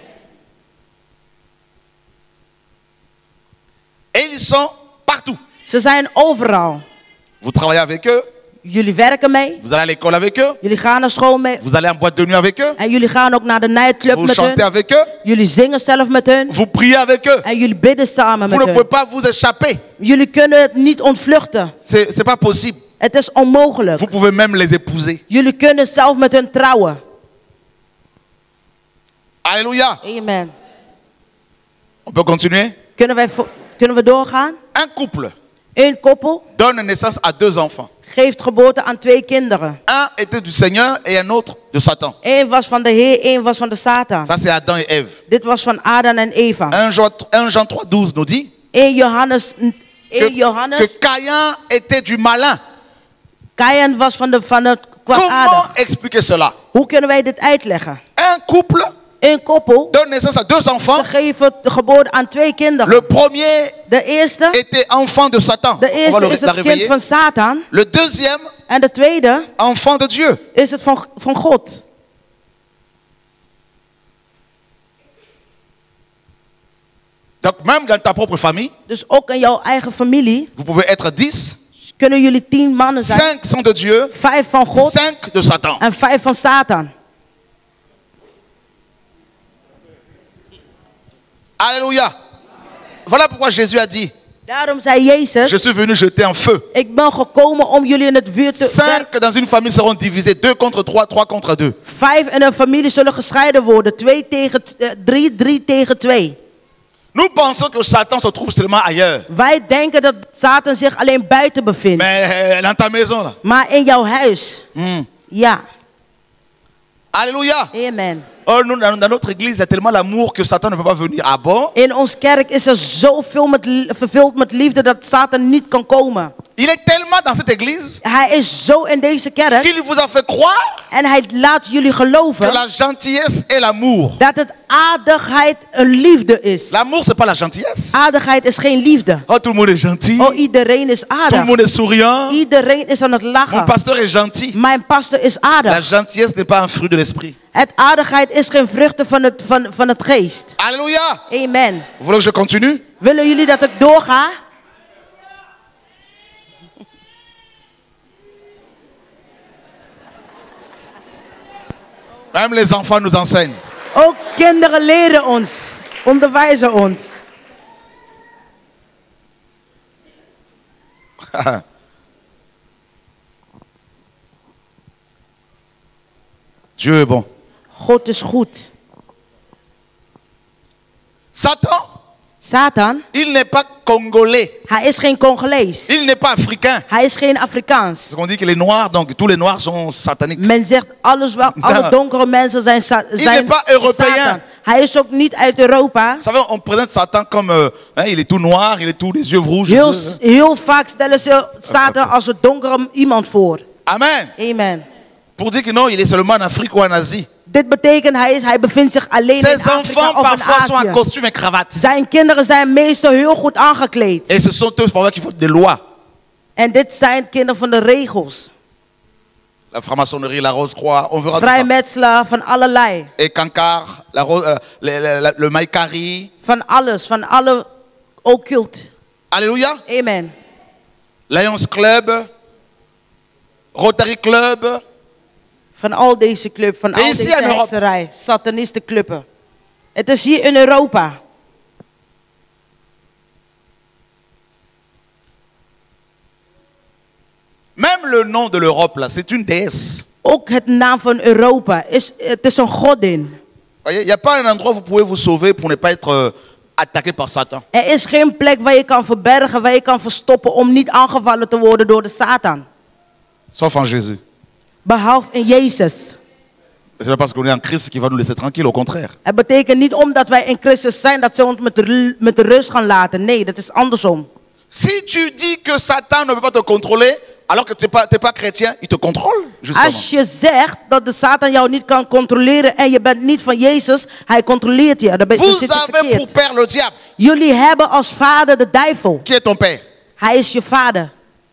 [SPEAKER 2] Et ils sont partout.
[SPEAKER 3] Ze zijn overal.
[SPEAKER 2] Vous travaillez avec eux,
[SPEAKER 3] Jullie werken mee.
[SPEAKER 2] vous allez à l'école avec eux,
[SPEAKER 3] Jullie gaan naar school mee.
[SPEAKER 2] vous allez en boîte de nuit avec eux,
[SPEAKER 3] En jullie gaan ook naar de nightclub
[SPEAKER 2] vous
[SPEAKER 3] met
[SPEAKER 2] chantez
[SPEAKER 3] hun.
[SPEAKER 2] avec eux,
[SPEAKER 3] Jullie zingen zelf met hun.
[SPEAKER 2] vous priez avec eux.
[SPEAKER 3] En jullie bidden samen
[SPEAKER 2] Vous
[SPEAKER 3] met
[SPEAKER 2] ne pouvez
[SPEAKER 3] hun.
[SPEAKER 2] pas vous échapper.
[SPEAKER 3] Jullie kunnen het niet ontvluchten.
[SPEAKER 2] C'est c'est pas possible.
[SPEAKER 3] Het is onmogelijk.
[SPEAKER 2] Vous pouvez même les épouser.
[SPEAKER 3] Jullie kunnen zelf met hun trouwen.
[SPEAKER 2] Alléluia.
[SPEAKER 3] Amen.
[SPEAKER 2] On peut continuer.
[SPEAKER 3] Kunnen, wij vo- kunnen we doorgaan?
[SPEAKER 2] Un couple
[SPEAKER 3] Een koppel
[SPEAKER 2] donne naissance à deux enfants.
[SPEAKER 3] geeft geboorte aan twee kinderen.
[SPEAKER 2] Un était du Seigneur et un autre de Satan.
[SPEAKER 3] Eén was van de Heer, één was van de Satan.
[SPEAKER 2] Ça, c'est Adam et Ève.
[SPEAKER 3] Dit was van Adam en Eva.
[SPEAKER 2] un Jean, un Jean trois douze nous dit
[SPEAKER 3] één Johannes, één
[SPEAKER 2] que, que
[SPEAKER 3] Johannes.
[SPEAKER 2] Caïn était du malin.
[SPEAKER 3] Kain was van, de, van het
[SPEAKER 2] Comment
[SPEAKER 3] kwaadaardig.
[SPEAKER 2] expliquer cela?
[SPEAKER 3] Hoe kunnen wij dit uitleggen?
[SPEAKER 2] Un couple
[SPEAKER 3] Een koppel,
[SPEAKER 2] donne naissance à deux
[SPEAKER 3] ze
[SPEAKER 2] enfants.
[SPEAKER 3] geven de geboorte aan twee kinderen.
[SPEAKER 2] Le premier
[SPEAKER 3] De eerste,
[SPEAKER 2] était enfant de Satan.
[SPEAKER 3] de
[SPEAKER 2] On va
[SPEAKER 3] eerste
[SPEAKER 2] le-
[SPEAKER 3] is
[SPEAKER 2] la
[SPEAKER 3] het kind
[SPEAKER 2] réveiller.
[SPEAKER 3] van Satan.
[SPEAKER 2] Le deuxième,
[SPEAKER 3] En de tweede
[SPEAKER 2] enfant de Dieu.
[SPEAKER 3] is het van, van God.
[SPEAKER 2] Donc même dans ta propre famille,
[SPEAKER 3] Dus ook in jouw eigen familie
[SPEAKER 2] vous pouvez être dix.
[SPEAKER 3] kunnen jullie tien mannen zijn.
[SPEAKER 2] Cinq sont de Dieu,
[SPEAKER 3] Vijf van God
[SPEAKER 2] cinq de Satan.
[SPEAKER 3] en vijf van Satan.
[SPEAKER 2] Alléluia. Voilà pourquoi Jésus a dit,
[SPEAKER 3] Daarom zei
[SPEAKER 2] je
[SPEAKER 3] Jezus,
[SPEAKER 2] suis venu jeter un feu.
[SPEAKER 3] ik ben gekomen om jullie in het vuur te werpen.
[SPEAKER 2] Cinq dans une famille seront divisés, deux contre trois, trois contre deux.
[SPEAKER 3] Vijf in een familie zullen gescheiden worden. Twee tegen t- eh, drie, drie tegen twee.
[SPEAKER 2] Nous pensons que Satan se trouve seulement ailleurs.
[SPEAKER 3] Wij denken dat Satan zich alleen buiten bevindt.
[SPEAKER 2] Mais euh, dans ta maison là.
[SPEAKER 3] Maar in jouw huis.
[SPEAKER 2] Hmm.
[SPEAKER 3] Ja.
[SPEAKER 2] Alléluia.
[SPEAKER 3] Amen.
[SPEAKER 2] Oh, nous, dans, dans notre église, il y a tellement l'amour que Satan ne peut pas venir. Ah bon?
[SPEAKER 3] In ons kerk is er zoveel met, li- vervuld met liefde dat Satan niet kan komen.
[SPEAKER 2] Il est tellement dans cette église
[SPEAKER 3] Hij is zo in deze kerk.
[SPEAKER 2] qu'il vous a fait croire
[SPEAKER 3] En hij laat jullie
[SPEAKER 2] que
[SPEAKER 3] geloven
[SPEAKER 2] la gentillesse est l'amour.
[SPEAKER 3] dat het aardigheid een liefde is.
[SPEAKER 2] L'amour, c'est pas la gentillesse.
[SPEAKER 3] Aardigheid is geen liefde.
[SPEAKER 2] Oh, tout le monde est gentil.
[SPEAKER 3] Oh, iedereen is
[SPEAKER 2] Tout le
[SPEAKER 3] aardig.
[SPEAKER 2] monde est souriant.
[SPEAKER 3] Iedereen is aan het
[SPEAKER 2] Mon
[SPEAKER 3] lachen.
[SPEAKER 2] pasteur est gentil.
[SPEAKER 3] Mijn pastor is
[SPEAKER 2] La
[SPEAKER 3] aardig.
[SPEAKER 2] gentillesse n'est pas un fruit de l'esprit.
[SPEAKER 3] Het aardigheid is geen vruchten van het, van, van het geest.
[SPEAKER 2] Alléluia.
[SPEAKER 3] Amen.
[SPEAKER 2] Vous voulez que je continue?
[SPEAKER 3] Willen jullie dat ik doorga?
[SPEAKER 2] Même les enfants nous enseignent.
[SPEAKER 3] Ook kinderen leren ons. Onderwijzen ons.
[SPEAKER 2] Dieu est bon.
[SPEAKER 3] God is goed.
[SPEAKER 2] Satan,
[SPEAKER 3] Satan,
[SPEAKER 2] il n'est pas congolais.
[SPEAKER 3] hij is geen Congolees.
[SPEAKER 2] Il n'est pas africain.
[SPEAKER 3] Hij is geen Afrikaans.
[SPEAKER 2] Parce qu'on dit que les noirs, donc tous les noirs sont sataniques.
[SPEAKER 3] Men zegt alles wel, alle donkere mensen zijn, sa
[SPEAKER 2] Il
[SPEAKER 3] zijn
[SPEAKER 2] n'est pas européen.
[SPEAKER 3] Satan. Hij is ook niet uit Europa.
[SPEAKER 2] Vous savez, on présente Satan comme, euh, hein, il est tout noir, il est tout les yeux rouges.
[SPEAKER 3] Heel, heel vaak stellen ze Satan als een donkere iemand voor.
[SPEAKER 2] Amen.
[SPEAKER 3] Amen.
[SPEAKER 2] Pour dire que non, il est seulement en Afrique ou en Asie.
[SPEAKER 3] Dit betekent hij, is, hij bevindt zich alleen in
[SPEAKER 2] Ses
[SPEAKER 3] Afrika
[SPEAKER 2] enfants
[SPEAKER 3] of in
[SPEAKER 2] parfois sont en
[SPEAKER 3] Azië.
[SPEAKER 2] costume et cravate.
[SPEAKER 3] Zijn kinderen zijn meestal heel goed aangekleed.
[SPEAKER 2] Et ce sont eux parfois qui font des lois.
[SPEAKER 3] En dit zijn kinderen van de regels.
[SPEAKER 2] La franc-maçonnerie, la Rose-Croix, on verra tout ça.
[SPEAKER 3] Vrijmetselen van allerlei.
[SPEAKER 2] Et Kankar, la, Rose- euh, le, le, le, le Maïkari.
[SPEAKER 3] Van alles, van alle occult.
[SPEAKER 2] Alléluia.
[SPEAKER 3] Amen.
[SPEAKER 2] Lions Club, Rotary Club.
[SPEAKER 3] Van al deze club, van
[SPEAKER 2] En
[SPEAKER 3] al
[SPEAKER 2] ici
[SPEAKER 3] deze
[SPEAKER 2] in Europe.
[SPEAKER 3] hekserij, satanistenclubben. Het is hier in Europa.
[SPEAKER 2] Même le nom de l'Europe, là, c'est une déesse.
[SPEAKER 3] Ook het naam van Europa, is, het is een godin.
[SPEAKER 2] Voyez, il n'y a pas un endroit où vous pouvez vous sauver pour ne pas être euh, attaqué par Satan.
[SPEAKER 3] Er is geen plek waar je kan verbergen, waar je kan verstoppen om niet aangevallen te worden door de Satan.
[SPEAKER 2] Sauf en Jésus.
[SPEAKER 3] Behalve in Jezus.
[SPEAKER 2] C'est pas parce qu'on est en Christ qu'il va nous laisser tranquille, au contraire.
[SPEAKER 3] Het betekent niet omdat wij in Christus zijn dat ze ons met de, met de rust gaan laten. Nee, dat is andersom.
[SPEAKER 2] Si tu dis que Satan ne peut pas te contrôler, alors que tu n'es pas, t'es pas chrétien, il te contrôle, justement.
[SPEAKER 3] Als je zegt dat de Satan jou niet kan controleren en je bent niet van Jezus, hij controleert je. Dan ben je
[SPEAKER 2] Vous
[SPEAKER 3] zit je
[SPEAKER 2] avez pour
[SPEAKER 3] verkeerd.
[SPEAKER 2] père le diable,
[SPEAKER 3] Jullie hebben als vader de duivel.
[SPEAKER 2] qui est ton père.
[SPEAKER 3] Hij is je vader.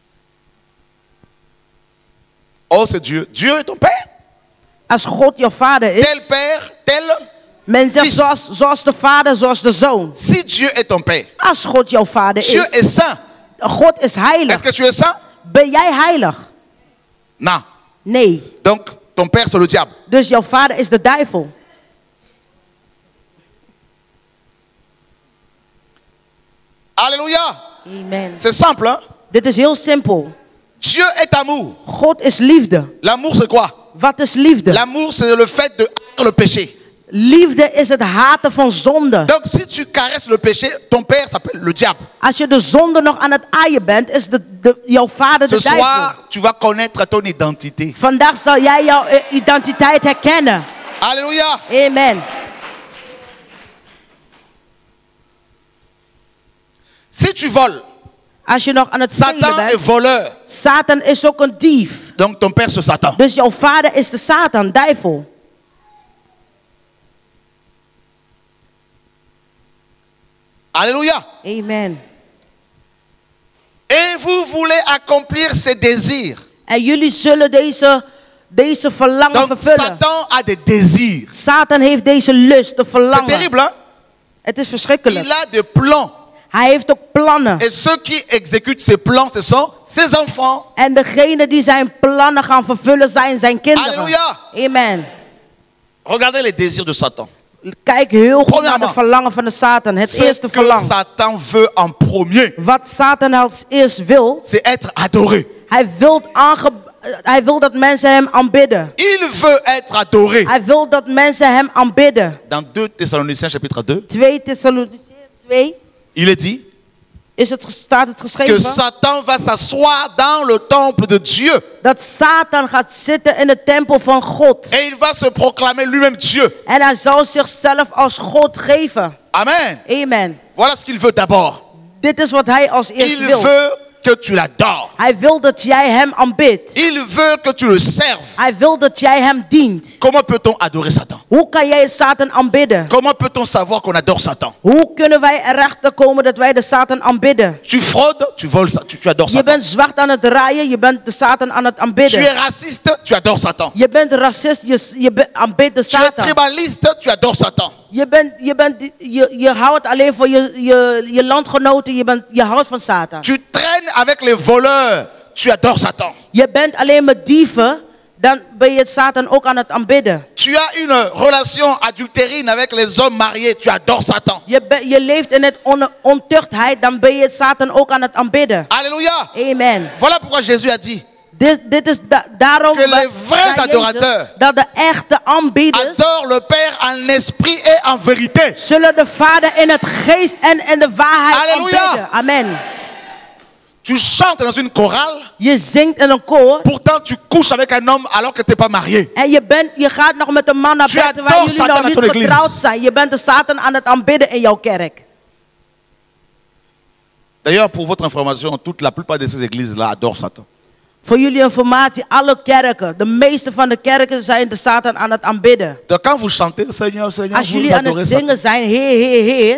[SPEAKER 2] Oh, c'est Dieu. Dieu est ton père.
[SPEAKER 3] Als God jouw vader
[SPEAKER 2] Tel
[SPEAKER 3] is,
[SPEAKER 2] père, tel.
[SPEAKER 3] men zegt
[SPEAKER 2] Fils.
[SPEAKER 3] zoals, zoals de vader, zoals de zoon.
[SPEAKER 2] Si Dieu est ton père,
[SPEAKER 3] Als God jouw vader
[SPEAKER 2] Dieu
[SPEAKER 3] is,
[SPEAKER 2] est saint.
[SPEAKER 3] God is heilig.
[SPEAKER 2] Est-ce que tu es saint?
[SPEAKER 3] Ben jij heilig?
[SPEAKER 2] Non.
[SPEAKER 3] Nee.
[SPEAKER 2] Donc, ton père, c'est le diable.
[SPEAKER 3] Dus jouw vader is de duivel.
[SPEAKER 2] Alléluia.
[SPEAKER 3] Amen.
[SPEAKER 2] C'est simple, hein?
[SPEAKER 3] Dit is heel simpel.
[SPEAKER 2] Dieu est amour.
[SPEAKER 3] God is liefde.
[SPEAKER 2] L'amour, c'est quoi?
[SPEAKER 3] Wat is liefde?
[SPEAKER 2] L'amour, c'est le fait de haïr le péché.
[SPEAKER 3] Liefde is het haten van zonde.
[SPEAKER 2] Donc, si tu caresses le péché, ton père s'appelle le diable.
[SPEAKER 3] Als je de zonde nog aan het aaien bent, is de, de, jouw vader de
[SPEAKER 2] Ce
[SPEAKER 3] duivel.
[SPEAKER 2] soir, tu vas connaître ton identité.
[SPEAKER 3] Vandaag zal jij jouw eh, identiteit herkennen.
[SPEAKER 2] Alléluia.
[SPEAKER 3] Amen.
[SPEAKER 2] Si tu voles,
[SPEAKER 3] Als je nog aan het spelen
[SPEAKER 2] Satan est
[SPEAKER 3] bent,
[SPEAKER 2] voleur.
[SPEAKER 3] Satan is ook een dief.
[SPEAKER 2] Donc, ton père, c'est Satan.
[SPEAKER 3] Dus jouw vader is de Satan, duivel.
[SPEAKER 2] Alléluia.
[SPEAKER 3] Amen.
[SPEAKER 2] Et vous voulez accomplir ses désirs.
[SPEAKER 3] En jullie zullen deze, deze verlangen
[SPEAKER 2] Donc,
[SPEAKER 3] vervullen.
[SPEAKER 2] Satan a des désirs.
[SPEAKER 3] Satan heeft deze lust, de
[SPEAKER 2] C'est
[SPEAKER 3] verlangen.
[SPEAKER 2] terrible, hein?
[SPEAKER 3] Het is verschrikkelijk.
[SPEAKER 2] Il a des plans.
[SPEAKER 3] Hij heeft ook plannen.
[SPEAKER 2] Et ceux qui exécutent ses plans, ce sont ses enfants.
[SPEAKER 3] En degene die zijn plannen gaan vervullen zijn zijn kinderen.
[SPEAKER 2] Halleluja.
[SPEAKER 3] Amen.
[SPEAKER 2] Regardez les désirs de Satan.
[SPEAKER 3] Kijk heel goed naar de
[SPEAKER 2] Premièrement,
[SPEAKER 3] verlangen van de Satan. Het
[SPEAKER 2] Ce
[SPEAKER 3] eerste
[SPEAKER 2] que
[SPEAKER 3] verlangen.
[SPEAKER 2] Satan veut en premier,
[SPEAKER 3] Wat Satan als eerst wil,
[SPEAKER 2] c'est être adoré.
[SPEAKER 3] hij wil, aange, hij wil dat mensen hem aanbidden.
[SPEAKER 2] Il veut être adoré.
[SPEAKER 3] Hij wil dat mensen hem aanbidden.
[SPEAKER 2] Dans deux Thessaloniciens chapitre deux,
[SPEAKER 3] twee Thessalonicenzen twee
[SPEAKER 2] il est dit
[SPEAKER 3] is het, staat het
[SPEAKER 2] que
[SPEAKER 3] geschreven
[SPEAKER 2] Satan va s'asseoir dans le temple de Dieu.
[SPEAKER 3] dat Satan gaat zitten in de tempel van God.
[SPEAKER 2] Et il va se proclamer lui-même Dieu.
[SPEAKER 3] En hij zal zichzelf als God geven.
[SPEAKER 2] Amen.
[SPEAKER 3] Amen.
[SPEAKER 2] Voilà ce qu'il veut d'abord.
[SPEAKER 3] Dit is wat hij als eerst
[SPEAKER 2] Il
[SPEAKER 3] wil.
[SPEAKER 2] veut que tu l'adores.
[SPEAKER 3] Hij wil dat jij hem aanbidt.
[SPEAKER 2] Il veut que tu le serves.
[SPEAKER 3] Hij wil dat jij hem dient.
[SPEAKER 2] Comment peut-on adorer Satan?
[SPEAKER 3] Hoe kan jij Satan aanbidden?
[SPEAKER 2] Comment peut-on savoir qu'on adore Satan?
[SPEAKER 3] Hoe kunnen wij erachter komen dat wij de Satan aanbidden?
[SPEAKER 2] Tu fraudes, tu voles, tu, tu adores
[SPEAKER 3] Je
[SPEAKER 2] Satan.
[SPEAKER 3] bent zwart aan het draaien, je bent de Satan aan het
[SPEAKER 2] Tu
[SPEAKER 3] aanbidden.
[SPEAKER 2] es raciste, tu adores Satan.
[SPEAKER 3] Je bent racist, je, je be- aanbidt de
[SPEAKER 2] Tu es
[SPEAKER 3] Satan.
[SPEAKER 2] tribaliste, tu adores Satan.
[SPEAKER 3] Je, bent, je, bent, je, je houdt alleen voor je, je, je landgenoten, je, bent, je houdt van Satan.
[SPEAKER 2] Tu traînes avec les voleurs, tu adores Satan.
[SPEAKER 3] Je bent alleen met dieven, dan ben je Satan ook aan het aanbidden.
[SPEAKER 2] Tu as une relation adultérine avec les hommes mariés, tu adores Satan.
[SPEAKER 3] Je, be- je leeft in het on, ontuchtheid, dan ben je Satan ook aan het aanbidden.
[SPEAKER 2] Alléluia.
[SPEAKER 3] Amen.
[SPEAKER 2] Voilà pourquoi Jésus a dit,
[SPEAKER 3] Dit, dit is da- daarom
[SPEAKER 2] Que les
[SPEAKER 3] bij-
[SPEAKER 2] vrais
[SPEAKER 3] bij Jezus
[SPEAKER 2] adorateurs
[SPEAKER 3] dat de echte aanbidders
[SPEAKER 2] adore le Père en esprit et en vérité.
[SPEAKER 3] zullen de Vader in het geest en in de waarheid
[SPEAKER 2] Halleluja.
[SPEAKER 3] aanbidden. Amen.
[SPEAKER 2] Tu chantes dans une chorale,
[SPEAKER 3] Je zingt in een koor.
[SPEAKER 2] pourtant tu couches avec un homme alors que tu n'es pas marié.
[SPEAKER 3] En je, bent, je gaat nog met een man naar
[SPEAKER 2] Tu
[SPEAKER 3] bed
[SPEAKER 2] adores
[SPEAKER 3] waar jullie
[SPEAKER 2] Satan
[SPEAKER 3] nog
[SPEAKER 2] à ton
[SPEAKER 3] niet
[SPEAKER 2] église.
[SPEAKER 3] getrouwd zijn. Je bent de Satan aan het aanbidden in jouw kerk.
[SPEAKER 2] D'ailleurs, pour votre information, toute la plupart de ces églises-là adorent Satan.
[SPEAKER 3] Voor jullie informatie, alle kerken, de meeste van de kerken zijn de Satan aan het aanbidden.
[SPEAKER 2] Donc quand vous chantez, Seigneur, Seigneur,
[SPEAKER 3] Als
[SPEAKER 2] vous
[SPEAKER 3] jullie aan
[SPEAKER 2] adorez
[SPEAKER 3] het
[SPEAKER 2] Satan.
[SPEAKER 3] zingen zijn, Heer, Heer, Heer.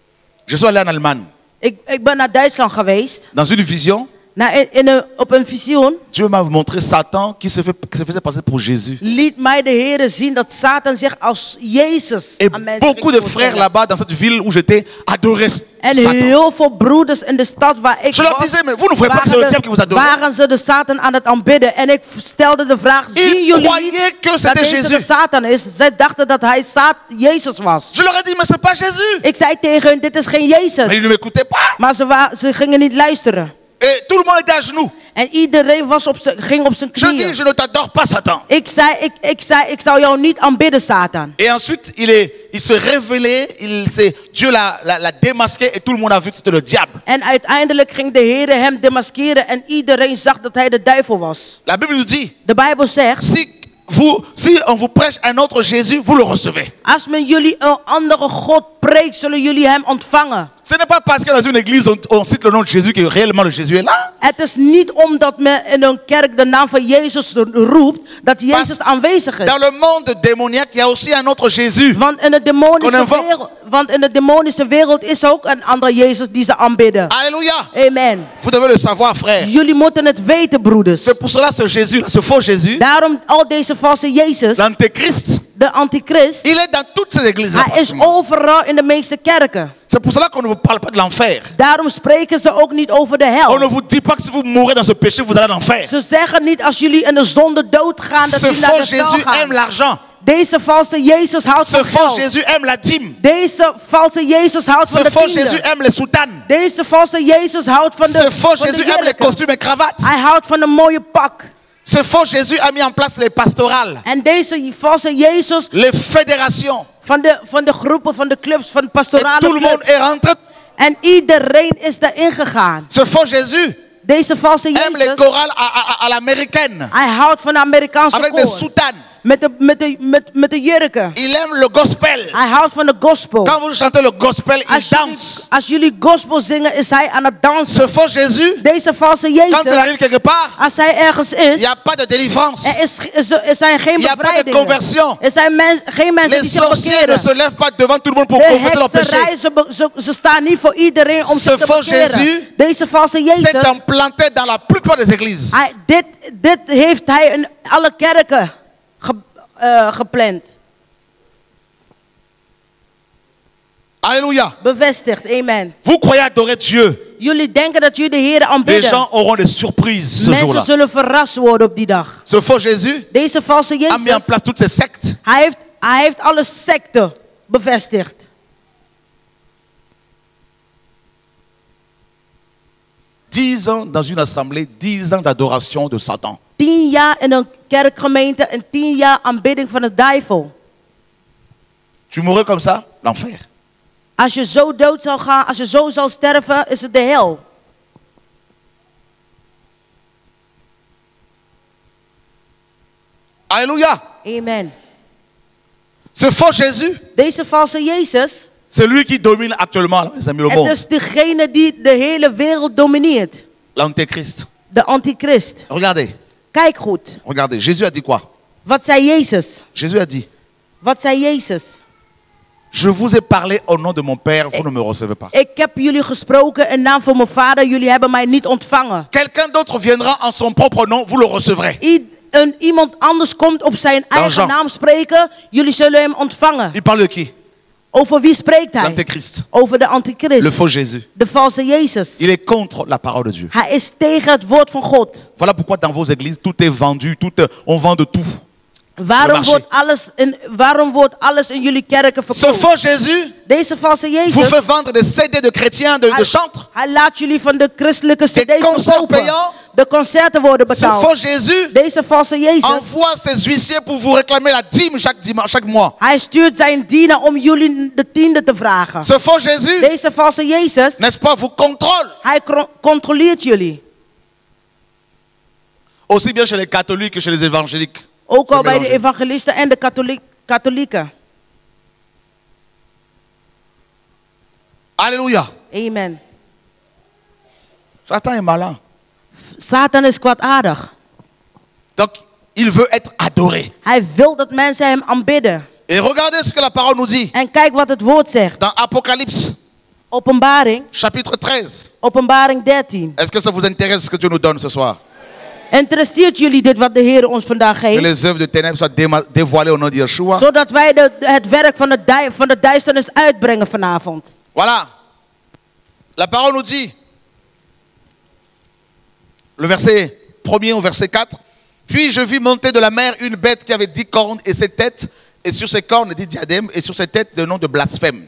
[SPEAKER 2] Je suis allé en Allemagne.
[SPEAKER 3] Ik, ik ben naar Duitsland geweest.
[SPEAKER 2] Dans une vision,
[SPEAKER 3] Na, in, in een, op een visioen
[SPEAKER 2] Dieu m'a montré Satan qui se, fait, qui se faisait passer pour Jésus.
[SPEAKER 3] liet mij de Heer zien dat Satan zich als Jezus
[SPEAKER 2] Et
[SPEAKER 3] aan mensen
[SPEAKER 2] beaucoup
[SPEAKER 3] ging
[SPEAKER 2] de frères
[SPEAKER 3] voorstellen.
[SPEAKER 2] là-bas dans cette ville où j'étais adoraient
[SPEAKER 3] En
[SPEAKER 2] Satan.
[SPEAKER 3] heel veel broeders in de stad waar ik
[SPEAKER 2] Je leur
[SPEAKER 3] was,
[SPEAKER 2] disais, mais vous ne voyez pas que c'est le
[SPEAKER 3] waren,
[SPEAKER 2] diable qui vous
[SPEAKER 3] de,
[SPEAKER 2] adore?
[SPEAKER 3] waren ze de Satan aan het aanbidden. En ik stelde de vraag, zien
[SPEAKER 2] Ils
[SPEAKER 3] jullie
[SPEAKER 2] croyaient
[SPEAKER 3] niet
[SPEAKER 2] que
[SPEAKER 3] dat
[SPEAKER 2] c'était
[SPEAKER 3] deze de
[SPEAKER 2] Jésus.
[SPEAKER 3] Satan is? Zij dachten dat hij Sat Jezus was.
[SPEAKER 2] Je leur ai dit, mais c'est pas Jésus.
[SPEAKER 3] Ik zei tegen hun, dit is geen
[SPEAKER 2] Mais ils
[SPEAKER 3] Jezus.
[SPEAKER 2] ne m'écoutaient pas.
[SPEAKER 3] Maar ze, wa- ze gingen niet luisteren.
[SPEAKER 2] Et tout le monde était à genoux.
[SPEAKER 3] En iedereen was op z'n- ging op zijn
[SPEAKER 2] Je dis,
[SPEAKER 3] knieën.
[SPEAKER 2] je ne t'adore pas, Satan.
[SPEAKER 3] Ik zei, ik, ik zei, ik zou jou niet aanbidden, Satan.
[SPEAKER 2] Et ensuite, il, est, il se révélait, il s'est- Dieu l'a, l'a, l'a démasqué et tout le monde a vu que c'était le diable.
[SPEAKER 3] En uiteindelijk ging de Heer hem demaskeren en iedereen zag dat hij de duivel was.
[SPEAKER 2] La Bible nous dit,
[SPEAKER 3] De Bijbel zegt,
[SPEAKER 2] si, vous, si on vous prêche un autre Jésus, vous le recevez.
[SPEAKER 3] als men jullie een andere God preekt, zullen jullie hem ontvangen.
[SPEAKER 2] Ce n'est pas parce que dans une église, on, on cite le nom de Jésus que réellement le Jésus est là.
[SPEAKER 3] Het is niet omdat men in een kerk de naam van Jezus roept, dat Jezus
[SPEAKER 2] Pas-
[SPEAKER 3] aanwezig is.
[SPEAKER 2] Dans le monde démoniaque, il y a aussi un autre Jésus.
[SPEAKER 3] Want in, de demonische
[SPEAKER 2] Kon een
[SPEAKER 3] wereld, want in de demonische wereld is ook een andere Jezus die ze aanbidden.
[SPEAKER 2] Alléluia.
[SPEAKER 3] Amen.
[SPEAKER 2] Vous devez le savoir, frère.
[SPEAKER 3] Jullie moeten het weten, broeders.
[SPEAKER 2] C'est pour cela ce Jésus, ce faux Jésus,
[SPEAKER 3] Daarom al deze valse Jezus,
[SPEAKER 2] l'antéchrist,
[SPEAKER 3] de antichrist,
[SPEAKER 2] il est dans toutes ces églises-là.
[SPEAKER 3] hij is overal in de meeste kerken.
[SPEAKER 2] C'est pour cela qu'on ne vous parle pas de l'enfer.
[SPEAKER 3] Daarom spreken ze ook niet over de
[SPEAKER 2] On ne
[SPEAKER 3] hel.
[SPEAKER 2] vous dit pas que si vous mourrez dans ce péché, vous allez en enfer.
[SPEAKER 3] Ze zeggen niet als jullie in de zonde doodgaan dat
[SPEAKER 2] Ce
[SPEAKER 3] jullie naar
[SPEAKER 2] faux
[SPEAKER 3] de hel
[SPEAKER 2] Jésus aime
[SPEAKER 3] gaan.
[SPEAKER 2] l'argent.
[SPEAKER 3] Deze valse Jezus houdt
[SPEAKER 2] Ce
[SPEAKER 3] van
[SPEAKER 2] faux
[SPEAKER 3] geld.
[SPEAKER 2] Jésus aime la dîme.
[SPEAKER 3] Deze valse Jezus houdt van
[SPEAKER 2] Ce
[SPEAKER 3] de
[SPEAKER 2] faux Jésus
[SPEAKER 3] tiende.
[SPEAKER 2] aime les soutanes.
[SPEAKER 3] Deze valse Jezus houdt van de,
[SPEAKER 2] Ce faux
[SPEAKER 3] van de
[SPEAKER 2] Jésus aime les
[SPEAKER 3] jurken.
[SPEAKER 2] costumes et cravates.
[SPEAKER 3] Hij houdt van een mooie pak.
[SPEAKER 2] Ce faux Jésus a mis en place les pastorales,
[SPEAKER 3] En deze valse Jezus
[SPEAKER 2] les fédérations.
[SPEAKER 3] van de, van de groepen, van de clubs, van de
[SPEAKER 2] Et
[SPEAKER 3] pastorale
[SPEAKER 2] tout le monde
[SPEAKER 3] clubs.
[SPEAKER 2] est rentré.
[SPEAKER 3] En iedereen is daarin gegaan.
[SPEAKER 2] Ce faux Jésus
[SPEAKER 3] Deze valse
[SPEAKER 2] aime les
[SPEAKER 3] Jezus,
[SPEAKER 2] chorales à, à- à l'américaine,
[SPEAKER 3] hij houdt van de Amerikaanse
[SPEAKER 2] avec des
[SPEAKER 3] koor.
[SPEAKER 2] soutanes.
[SPEAKER 3] Met de, met, de, met, met de jurken.
[SPEAKER 2] Il aime le gospel.
[SPEAKER 3] Hij houdt van de gospel.
[SPEAKER 2] Quand vous chantez le gospel, il
[SPEAKER 3] Als jullie,
[SPEAKER 2] danse.
[SPEAKER 3] als jullie gospel zingen, is hij aan het dansen.
[SPEAKER 2] Ce faux Jésus,
[SPEAKER 3] Deze valse
[SPEAKER 2] quand il
[SPEAKER 3] Jezus,
[SPEAKER 2] arrive quelque part,
[SPEAKER 3] als hij ergens
[SPEAKER 2] il
[SPEAKER 3] is,
[SPEAKER 2] n'y a pas de délivrance.
[SPEAKER 3] er, is, is, er zijn geen
[SPEAKER 2] Il n'y a pas de
[SPEAKER 3] bevrijdingen.
[SPEAKER 2] conversion.
[SPEAKER 3] Er zijn men, geen mensen
[SPEAKER 2] Les
[SPEAKER 3] die zich
[SPEAKER 2] sorciers ne
[SPEAKER 3] bekeren.
[SPEAKER 2] se lèvent pas devant tout le monde pour
[SPEAKER 3] De
[SPEAKER 2] confesser leur péché.
[SPEAKER 3] hekserij, ze, be- ze, ze staan niet voor iedereen om
[SPEAKER 2] Ce
[SPEAKER 3] zich te
[SPEAKER 2] faux
[SPEAKER 3] bekeren.
[SPEAKER 2] Jésus
[SPEAKER 3] Deze valse Jezus,
[SPEAKER 2] C'est implanté dans la plupart des églises.
[SPEAKER 3] hij, dit, dit heeft hij in alle kerken ge, uh, gepland.
[SPEAKER 2] Alléluia.
[SPEAKER 3] Bevestigd, amen.
[SPEAKER 2] Vous croyez adorer Dieu.
[SPEAKER 3] Jullie denken dat jullie de Heer
[SPEAKER 2] Les
[SPEAKER 3] aanbidden.
[SPEAKER 2] gens auront des surprises ce
[SPEAKER 3] Mensen
[SPEAKER 2] jour-là.
[SPEAKER 3] zullen verrast worden op die dag.
[SPEAKER 2] Ce faux Jésus
[SPEAKER 3] Deze valse
[SPEAKER 2] a mis en
[SPEAKER 3] Jezus,
[SPEAKER 2] place toutes ces sectes.
[SPEAKER 3] hij heeft, hij heeft alle secten bevestigd.
[SPEAKER 2] Dix ans dans une assemblée, dix ans d'adoration de Satan.
[SPEAKER 3] Tien jaar in een kerkgemeente en tien jaar aanbidding van de duivel.
[SPEAKER 2] Tu mourrais comme ça, l'enfer.
[SPEAKER 3] Als je zo dood zou gaan, als je zo zou sterven, is het de hel.
[SPEAKER 2] Alléluia.
[SPEAKER 3] Amen.
[SPEAKER 2] Ce faux Jésus,
[SPEAKER 3] Deze valse Jezus,
[SPEAKER 2] c'est lui qui domine actuellement, mes amis, le
[SPEAKER 3] het
[SPEAKER 2] monde.
[SPEAKER 3] is degene die de hele wereld domineert.
[SPEAKER 2] L'antéchrist.
[SPEAKER 3] De antichrist.
[SPEAKER 2] Regardez,
[SPEAKER 3] Kijk goed.
[SPEAKER 2] regardez. Jésus a dit quoi?
[SPEAKER 3] Wat zei Jezus?
[SPEAKER 2] Jésus a dit,
[SPEAKER 3] Wat zei Jezus?
[SPEAKER 2] je vous ai parlé au nom de mon Père, vous ne me recevez pas.
[SPEAKER 3] Ik heb jullie gesproken in naam van mijn vader, jullie hebben mij niet ontvangen.
[SPEAKER 2] Quelqu'un d'autre viendra en son propre nom, vous le recevrez.
[SPEAKER 3] I- een, iemand anders komt op zijn eigen
[SPEAKER 2] Jean.
[SPEAKER 3] naam spreken, jullie zullen hem ontvangen.
[SPEAKER 2] Il parle de qui?
[SPEAKER 3] Over wie spreekt hij?
[SPEAKER 2] L'antéchrist.
[SPEAKER 3] Over de
[SPEAKER 2] Le
[SPEAKER 3] antichrist.
[SPEAKER 2] faux Jésus.
[SPEAKER 3] De valse Jezus.
[SPEAKER 2] Il est contre la parole de Dieu.
[SPEAKER 3] Hij is tegen het woord van God.
[SPEAKER 2] Voilà pourquoi dans vos églises, tout est vendu, tout est- on vend de tout. Le
[SPEAKER 3] Waarom
[SPEAKER 2] marché.
[SPEAKER 3] wordt, alles in, waarom wordt alles in jullie kerken
[SPEAKER 2] Ce
[SPEAKER 3] verkocht?
[SPEAKER 2] faux Jésus
[SPEAKER 3] Deze valse
[SPEAKER 2] vous
[SPEAKER 3] Jezus,
[SPEAKER 2] fait vendre des C D de chrétiens, de, de
[SPEAKER 3] hij,
[SPEAKER 2] chantres.
[SPEAKER 3] hij laat jullie van de christelijke
[SPEAKER 2] Des
[SPEAKER 3] cd's
[SPEAKER 2] concerts
[SPEAKER 3] verkopen.
[SPEAKER 2] payants.
[SPEAKER 3] De concerten worden
[SPEAKER 2] Ce
[SPEAKER 3] betaald.
[SPEAKER 2] faux Jésus
[SPEAKER 3] Deze valse Jezus,
[SPEAKER 2] envoie ses huissiers pour vous réclamer la dîme chaque, dimanche, chaque mois.
[SPEAKER 3] hij stuurt zijn dienaar om jullie de tiende te vragen.
[SPEAKER 2] Ce faux Jésus,
[SPEAKER 3] Deze valse Jezus,
[SPEAKER 2] n'est-ce pas, vous contrôle.
[SPEAKER 3] hij kro- controleert jullie.
[SPEAKER 2] Aussi bien chez les catholiques que chez les évangéliques.
[SPEAKER 3] Ook al
[SPEAKER 2] Ze
[SPEAKER 3] bij de
[SPEAKER 2] mélangen.
[SPEAKER 3] evangelisten en de katholiek, katholieken.
[SPEAKER 2] Alléluia.
[SPEAKER 3] Amen.
[SPEAKER 2] Satan est malin.
[SPEAKER 3] Satan is kwaadaardig.
[SPEAKER 2] Donc, il veut être adoré.
[SPEAKER 3] Hij wil dat mensen hem aanbidden.
[SPEAKER 2] Et regardez ce que la parole nous dit.
[SPEAKER 3] En kijk wat het woord zegt.
[SPEAKER 2] Dans Apocalypse,
[SPEAKER 3] Openbaring,
[SPEAKER 2] chapitre treize.
[SPEAKER 3] openbaring dertien.
[SPEAKER 2] Est-ce que ça vous intéresse ce que Dieu nous donne ce soir?
[SPEAKER 3] Interesseert jullie dit wat de Heer ons vandaag
[SPEAKER 2] Que
[SPEAKER 3] geeft?
[SPEAKER 2] les œuvres de ténèbres soient déma- dévoilées au nom de Yeshua.
[SPEAKER 3] Zodat wij de, het werk van de, dui- van de duisternis uitbrengen vanavond.
[SPEAKER 2] Voilà. La parole nous dit, le verset premier au verset quatre. Puis je vis monter de la mer une bête qui avait dix cornes et sept têtes, et sur ses cornes dix diadèmes, et sur ses têtes des noms de blasphème.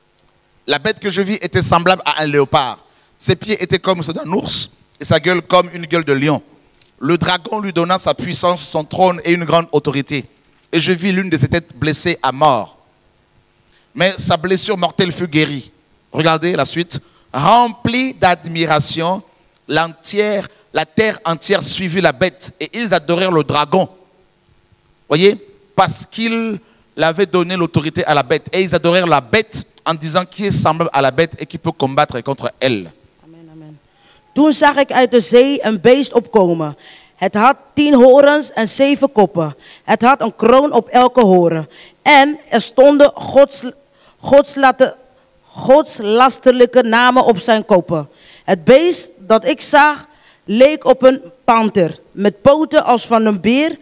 [SPEAKER 2] La bête que je vis était semblable à un léopard. Ses pieds étaient comme ceux d'un ours, et sa gueule comme une gueule de lion. Le dragon lui donna sa puissance, son trône et une grande autorité. Et je vis l'une de ses têtes blessée à mort. Mais sa blessure mortelle fut guérie. Regardez la suite. Remplie d'admiration, l'entière, la terre entière suivit la bête et ils adorèrent le dragon. Voyez, parce qu'il avait donné l'autorité à la bête. Et ils adorèrent la bête en disant qui est semblable à la bête et qui peut combattre contre elle.
[SPEAKER 3] Amen, amen. Toen zag ik uit de zee een beest opkomen. Het had tien horens en zeven koppen. Het had een kroon op elke horen. En er stonden gods, godslate, godslasterlijke namen op zijn koppen. Het beest dat ik zag leek op een panter. Met poten als van een beer.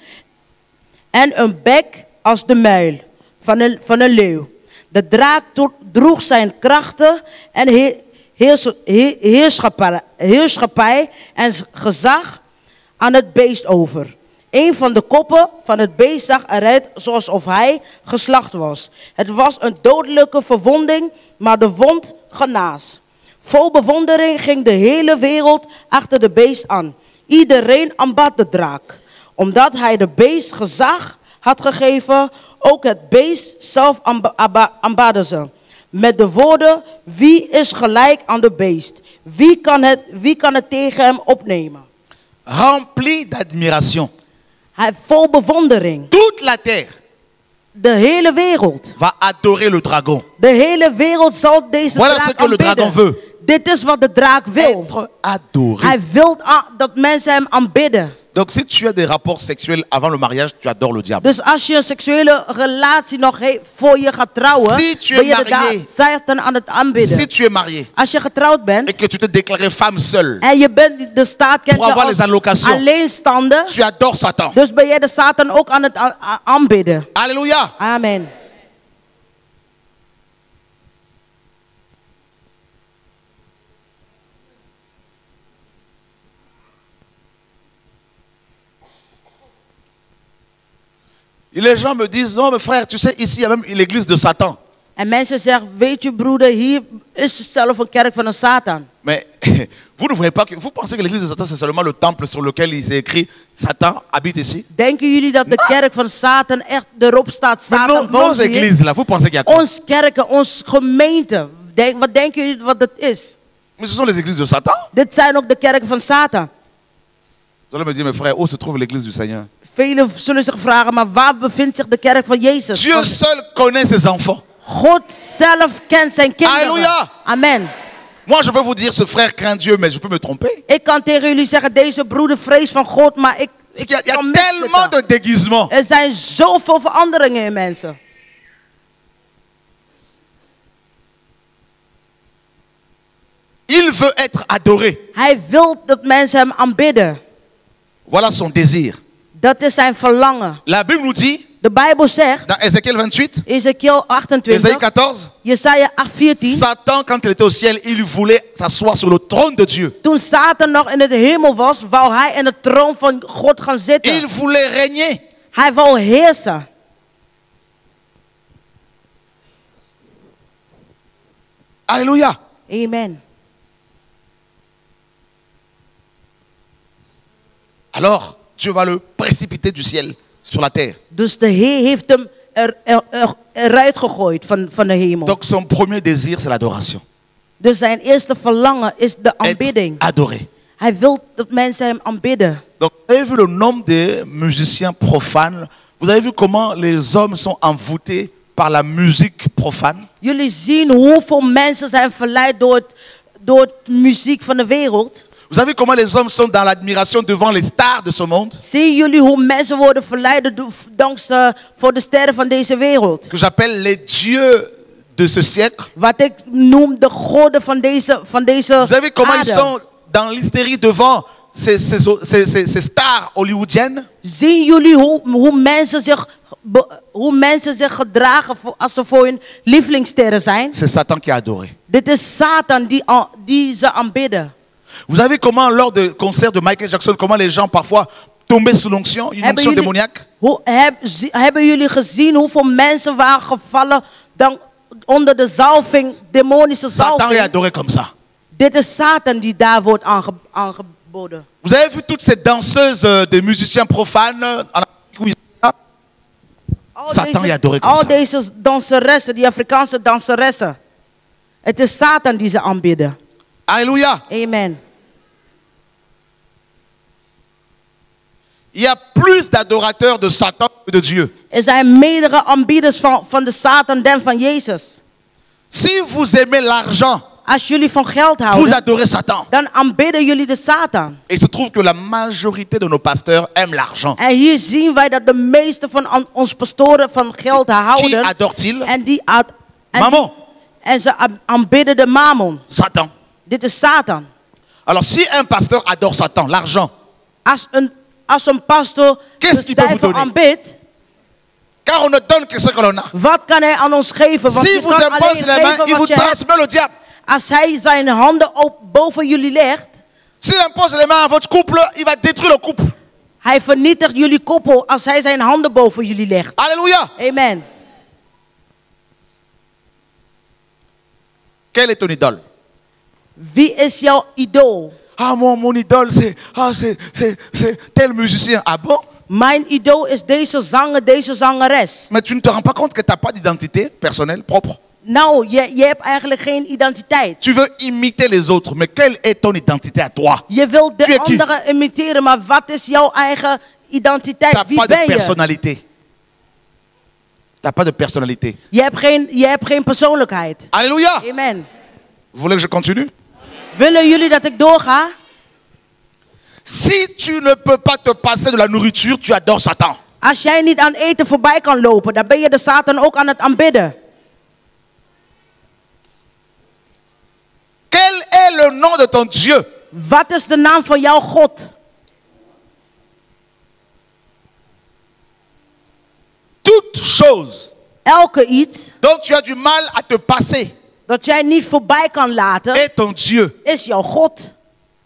[SPEAKER 3] En een bek als de muil van een, van een leeuw. De draak to- droeg zijn krachten en he, heers, he, heerschappij, heerschappij en z- gezag aan het beest over. Een van de koppen van het beest zag eruit alsof hij geslacht was. Het was een dodelijke verwonding, maar de wond genaas. Vol bewondering ging de hele wereld achter de beest aan. Iedereen aanbad de draak. Omdat hij de beest gezag had gegeven, ook het beest zelf aanba- aanba- aanbaden ze. Met de woorden, wie is gelijk aan de beest? Wie kan het, wie kan het tegen hem opnemen?
[SPEAKER 2] Remplie d'admiration.
[SPEAKER 3] Hij vol bewondering.
[SPEAKER 2] Toute la terre
[SPEAKER 3] De hele wereld.
[SPEAKER 2] va adorer le dragon.
[SPEAKER 3] De hele wereld zal deze
[SPEAKER 2] Voilà ce
[SPEAKER 3] draak
[SPEAKER 2] que le dragon
[SPEAKER 3] aanbidden.
[SPEAKER 2] veut.
[SPEAKER 3] Dit is wat de draak wil.
[SPEAKER 2] Être adoré.
[SPEAKER 3] Hij wil a- dat mensen hem aanbidden.
[SPEAKER 2] Donc si tu as des rapports sexuels avant le mariage, tu adores le diable.
[SPEAKER 3] Dus als je een seksuele relatie nog heeft voor je gaat trouwen,
[SPEAKER 2] Si tu
[SPEAKER 3] ben
[SPEAKER 2] es
[SPEAKER 3] je de
[SPEAKER 2] marié.
[SPEAKER 3] da- Satan aan het aanbidden.
[SPEAKER 2] Si tu es marié
[SPEAKER 3] Als je getrouwd bent
[SPEAKER 2] et que tu te déclarais femme seule,
[SPEAKER 3] en je bent de staat kent
[SPEAKER 2] Pour
[SPEAKER 3] je
[SPEAKER 2] avoir les
[SPEAKER 3] als
[SPEAKER 2] allocations.
[SPEAKER 3] alleenstander,
[SPEAKER 2] tu adores Satan.
[SPEAKER 3] dus ben jij de Satan ook aan het a- a- aanbidden.
[SPEAKER 2] Alléluia.
[SPEAKER 3] Amen.
[SPEAKER 2] Et les gens me disent, non mais frère, tu sais, ici il y a même l'église de Satan.
[SPEAKER 3] En mensen zeggen, weet je broeder, hier is zelf een kerk van een Satan.
[SPEAKER 2] Mais vous ne voyez pas que, vous pensez que l'église de Satan c'est seulement le temple sur lequel il s'est écrit Satan habite ici?
[SPEAKER 3] Denken jullie dat de kerk van Satan echt erop staat,
[SPEAKER 2] Mais
[SPEAKER 3] Satan
[SPEAKER 2] nos, nos
[SPEAKER 3] woont hier?
[SPEAKER 2] églises là, vous pensez qu'il y a quoi?
[SPEAKER 3] Ons kerken, ons gemeente. Denk, wat denken jullie wat dat is?
[SPEAKER 2] Mais ce sont les églises de Satan.
[SPEAKER 3] Dit zijn ook de kerken van Satan.
[SPEAKER 2] Vous allez me dire, mes frères, où se trouve l'église du Seigneur?
[SPEAKER 3] Velen zullen zich vragen, maar waar bevindt zich de kerk van Jezus?
[SPEAKER 2] Dieu
[SPEAKER 3] Want
[SPEAKER 2] seul connaît ses enfants.
[SPEAKER 3] God zelf kent zijn kinderen.
[SPEAKER 2] Halleluja.
[SPEAKER 3] Amen.
[SPEAKER 2] Moi, je peux vous dire, ce frère craint Dieu, mais je peux me tromper.
[SPEAKER 3] Ik kan tegen jullie zeggen, deze broeder vreest van God, maar ik,
[SPEAKER 2] Parce
[SPEAKER 3] ik
[SPEAKER 2] qu'il y a, il y a
[SPEAKER 3] kan
[SPEAKER 2] tellement
[SPEAKER 3] miszitten.
[SPEAKER 2] de déguisements.
[SPEAKER 3] Er zijn zoveel veranderingen in mensen.
[SPEAKER 2] Il veut être adoré.
[SPEAKER 3] Hij wil dat mensen hem aanbidden.
[SPEAKER 2] Voilà son désir.
[SPEAKER 3] Dat is zijn verlangen.
[SPEAKER 2] La Bible nous dit,
[SPEAKER 3] De Bijbel zegt,
[SPEAKER 2] dans Ézéchiel vingt-huit,
[SPEAKER 3] Ezekiel
[SPEAKER 2] Ésaïe
[SPEAKER 3] achtentwintig,
[SPEAKER 2] quatorze,
[SPEAKER 3] Jesaja acht veertien.
[SPEAKER 2] Satan, quand il était au ciel, il voulait s'asseoir sur le trône de Dieu.
[SPEAKER 3] Toen Satan nog in het hemel was, wou hij in de troon van God gaan zitten.
[SPEAKER 2] Il voulait régner.
[SPEAKER 3] Hij wou heersen.
[SPEAKER 2] Alléluia.
[SPEAKER 3] Amen.
[SPEAKER 2] alors Dieu va le précipiter du ciel sur la terre.
[SPEAKER 3] Dus de Heer heeft hem er, er, er, eruit gegooid van, van de hemel.
[SPEAKER 2] Donc son premier désir, c'est l'adoration.
[SPEAKER 3] Dus zijn eerste verlangen is de aanbidding.
[SPEAKER 2] Être adoré.
[SPEAKER 3] Hij wil dat mensen hem aanbidden.
[SPEAKER 2] Donc vous avez vu le nombre de musiciens profanes. Vous avez vu comment les hommes sont envoûtés par la musique profane.
[SPEAKER 3] Jullie zien hoeveel mensen zijn verleid door het, door het muziek van de wereld.
[SPEAKER 2] Vous avez vu comment les hommes sont dans l'admiration devant les stars de ce monde.
[SPEAKER 3] Zien jullie hoe mensen worden verleid do- dankzij voor de sterren van deze wereld?
[SPEAKER 2] Que j'appelle les dieux de ce siècle.
[SPEAKER 3] Wat ik noem de goden van deze, van deze
[SPEAKER 2] Vous avez vu comment ils
[SPEAKER 3] aarde.
[SPEAKER 2] sont dans l'hystérie devant ces, ces, ces, ces, ces stars hollywoodiennes.
[SPEAKER 3] Zien jullie hoe, hoe, mensen zich, be- hoe mensen zich gedragen voor, als ze voor hun lievelingssterren zijn?
[SPEAKER 2] C'est Satan qui a adoré.
[SPEAKER 3] Dit is Satan die, a- die ze aanbidden.
[SPEAKER 2] Vous avez vu comment lors du concert de Michael Jackson, comment les gens parfois tombaient sous l'onction, une
[SPEAKER 3] Hebben
[SPEAKER 2] onction
[SPEAKER 3] jullie,
[SPEAKER 2] démoniaque.
[SPEAKER 3] hoe, heb, zi- hebben jullie gezien hoeveel mensen waren gevallen dan, onder de zalving, demonische
[SPEAKER 2] Satan est
[SPEAKER 3] zalving?
[SPEAKER 2] adoré comme ça.
[SPEAKER 3] Dit is Satan die daar wordt aange, aangeboden.
[SPEAKER 2] Vous avez vu toutes ces danseuses euh, des musiciens profanes euh, en Afrique où ils sont là?
[SPEAKER 3] Al
[SPEAKER 2] Satan
[SPEAKER 3] deze,
[SPEAKER 2] est adoré comme
[SPEAKER 3] al
[SPEAKER 2] ça.
[SPEAKER 3] deze danseressen, die Afrikaanse danseressen. Het is Satan die ze aanbidden.
[SPEAKER 2] Alléluia.
[SPEAKER 3] Amen.
[SPEAKER 2] Il y a plus d'adorateurs de Satan que de Dieu.
[SPEAKER 3] Er zijn meerdere aanbieders van, van de Satan dan van Jezus.
[SPEAKER 2] Si vous aimez l'argent,
[SPEAKER 3] Als jullie van geld
[SPEAKER 2] vous
[SPEAKER 3] houden,
[SPEAKER 2] adorez Satan.
[SPEAKER 3] dan aanbidden jullie de Satan.
[SPEAKER 2] Et il se trouve que la majorité de nos pasteurs aiment l'argent.
[SPEAKER 3] En hier zien wij dat de meeste van an- onze pastoren van geld
[SPEAKER 2] Qui
[SPEAKER 3] houden.
[SPEAKER 2] adore-t-il?
[SPEAKER 3] En die, a- en,
[SPEAKER 2] Mammon.
[SPEAKER 3] die, en ze a- aanbidden de mammon.
[SPEAKER 2] Satan.
[SPEAKER 3] Dit is Satan.
[SPEAKER 2] Alors si un pasteur adore Satan, l'argent,
[SPEAKER 3] Als een, als een pastor
[SPEAKER 2] Qu'est-ce
[SPEAKER 3] de
[SPEAKER 2] qu'il peut vous
[SPEAKER 3] duivel
[SPEAKER 2] donner?
[SPEAKER 3] aanbidt,
[SPEAKER 2] car on ne donne que ce que l'on a.
[SPEAKER 3] wat kan hij aan ons geven? Want
[SPEAKER 2] Si
[SPEAKER 3] je
[SPEAKER 2] vous
[SPEAKER 3] kan
[SPEAKER 2] impose
[SPEAKER 3] alleen
[SPEAKER 2] les mains,
[SPEAKER 3] geven
[SPEAKER 2] il vous
[SPEAKER 3] wat je hebt.
[SPEAKER 2] transmet le diable.
[SPEAKER 3] Als hij zijn handen op, boven jullie legt,
[SPEAKER 2] S'il impose les mains à votre couple, il va détruire le couple.
[SPEAKER 3] hij vernietigt jullie koppel als hij zijn handen boven jullie legt.
[SPEAKER 2] Alléluia.
[SPEAKER 3] Amen.
[SPEAKER 2] Quel est ton idole?
[SPEAKER 3] Wie is jouw idool?
[SPEAKER 2] Ah, mon, mon idole, c'est ah, c'est, c'est, c'est tel musicien. Ah bon?
[SPEAKER 3] Mijn idool is deze zanger, deze zangeres.
[SPEAKER 2] Mais tu ne te rends pas compte que tu n'as pas d'identité personnelle propre.
[SPEAKER 3] Nou, je, je hebt eigenlijk geen identiteit.
[SPEAKER 2] Tu veux imiter les autres, mais quelle est ton identité à toi?
[SPEAKER 3] Je wilt
[SPEAKER 2] Tu
[SPEAKER 3] de
[SPEAKER 2] es qui?
[SPEAKER 3] anderen imiteren, maar wat is jouw eigen
[SPEAKER 2] Tu
[SPEAKER 3] identiteit?
[SPEAKER 2] n'as
[SPEAKER 3] Wie
[SPEAKER 2] pas de
[SPEAKER 3] ben je?
[SPEAKER 2] personnalité. Tu n'as pas de personnalité.
[SPEAKER 3] Je hebt geen, je hebt geen persoonlijkheid.
[SPEAKER 2] Alléluia.
[SPEAKER 3] Amen.
[SPEAKER 2] Vous voulez que je continue?
[SPEAKER 3] Willen jullie dat ik doorga?
[SPEAKER 2] Si tu ne peux pas te passer de la nourriture, tu adores Satan.
[SPEAKER 3] Als jij niet aan eten voorbij kan lopen, dan ben je de Satan ook aan het aanbidden.
[SPEAKER 2] Quel est le nom de ton Dieu?
[SPEAKER 3] Wat is de naam van jouw God?
[SPEAKER 2] Toute chose
[SPEAKER 3] Elke iets
[SPEAKER 2] dont tu as du mal à te passer
[SPEAKER 3] dat jij niet voorbij kan laten,
[SPEAKER 2] est ton Dieu.
[SPEAKER 3] is jouw God.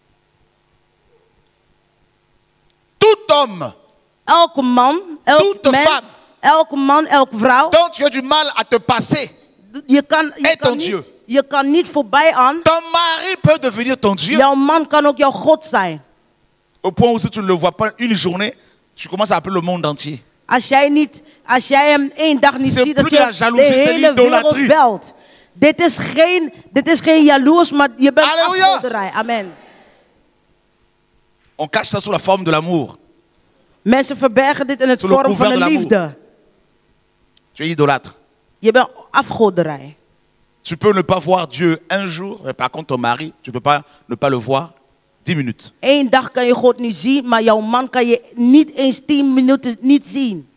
[SPEAKER 2] Tout homme
[SPEAKER 3] Elke man, elke
[SPEAKER 2] Toute
[SPEAKER 3] mens,
[SPEAKER 2] femme.
[SPEAKER 3] elke man, elke vrouw.
[SPEAKER 2] dont tu as du mal à te passer,
[SPEAKER 3] Je kan, je,
[SPEAKER 2] est
[SPEAKER 3] kan
[SPEAKER 2] ton Dieu.
[SPEAKER 3] niet, je kan niet voorbij aan.
[SPEAKER 2] ton mari peut devenir ton Dieu.
[SPEAKER 3] Jouw man kan ook jouw God zijn.
[SPEAKER 2] Au point où si tu ne le vois pas une journée, tu commences à appeler le monde entier.
[SPEAKER 3] Als jij, niet, als jij hem één dag niet
[SPEAKER 2] C'est
[SPEAKER 3] ziet, dat
[SPEAKER 2] plus
[SPEAKER 3] je
[SPEAKER 2] de la jalousie,
[SPEAKER 3] de
[SPEAKER 2] c'est
[SPEAKER 3] hele wereld
[SPEAKER 2] l'idolâtrie.
[SPEAKER 3] belt. Dit is geen, dit is geen jaloers, maar je bent
[SPEAKER 2] Halleluja.
[SPEAKER 3] afgoderij. Amen.
[SPEAKER 2] On cache ça sous la forme de l'amour.
[SPEAKER 3] Mensen verbergen dit in het
[SPEAKER 2] Sous le
[SPEAKER 3] vorm van
[SPEAKER 2] couvert
[SPEAKER 3] de
[SPEAKER 2] de l'amour.
[SPEAKER 3] liefde.
[SPEAKER 2] Tu es idolâtre.
[SPEAKER 3] Je bent afgoderij.
[SPEAKER 2] Tu peux ne pas voir Dieu un jour, mais par contre ton mari, tu ne peux pas ne pas le voir dix minutes.
[SPEAKER 3] Eén dag kan je God niet zien, maar jouw man kan je niet eens tien minuten niet zien.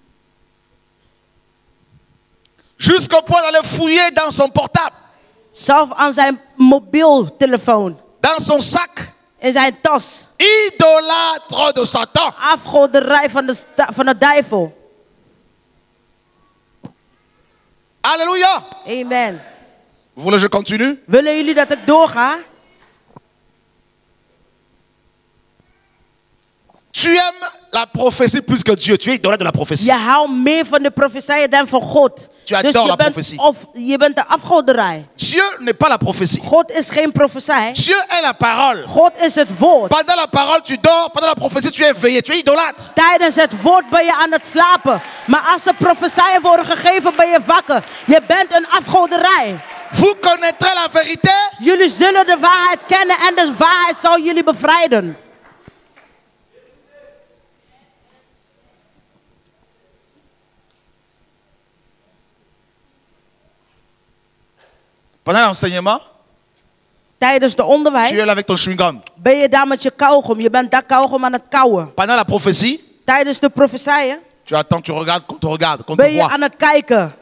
[SPEAKER 2] Jusqu'au point d'aller fouiller dans son portable,
[SPEAKER 3] Zelf aan zijn mobieltelefoon,
[SPEAKER 2] dans son sac.
[SPEAKER 3] in zijn tas.
[SPEAKER 2] Idolâtre de Satan.
[SPEAKER 3] Afgoderij van de, sta- van de duivel.
[SPEAKER 2] Alléluia.
[SPEAKER 3] Amen.
[SPEAKER 2] Vous voulez que je continue?
[SPEAKER 3] Willen jullie dat ik doorga?
[SPEAKER 2] Tu aimes la prophétie plus que Dieu. Tu es idolâtre de la prophétie.
[SPEAKER 3] Je houdt meer van de profetieën dan van God.
[SPEAKER 2] Tu adores
[SPEAKER 3] Dus je
[SPEAKER 2] la
[SPEAKER 3] bent,
[SPEAKER 2] prophétie.
[SPEAKER 3] of, je bent de afgoderij.
[SPEAKER 2] Dieu Dieu n'est pas la prophétie.
[SPEAKER 3] God is geen profezij.
[SPEAKER 2] Dieu est la parole.
[SPEAKER 3] God is het woord.
[SPEAKER 2] Pendant la parole, tu dors. Pendant la prophétie, tu es éveillé. Tu es idolâtre.
[SPEAKER 3] Tijdens het woord ben je aan het slapen. Maar als er profezieën worden gegeven, ben je wakker. Je bent een afgoderij.
[SPEAKER 2] Vous connaîtrez la vérité.
[SPEAKER 3] Jullie zullen de waarheid kennen en de waarheid zal jullie bevrijden.
[SPEAKER 2] Pendant l'enseignement,
[SPEAKER 3] Tijdens de
[SPEAKER 2] tu es
[SPEAKER 3] onderwijs
[SPEAKER 2] là avec ton chewing-gum.
[SPEAKER 3] ben je daar met je kauwgom. Je bent daar kauwgom aan het kauwen.
[SPEAKER 2] Pendant la prophétie,
[SPEAKER 3] Tijdens de profezieën
[SPEAKER 2] tu attends, tu regardes, qu'on te regarde, qu'on te
[SPEAKER 3] ben je
[SPEAKER 2] voit.
[SPEAKER 3] aan het kijken.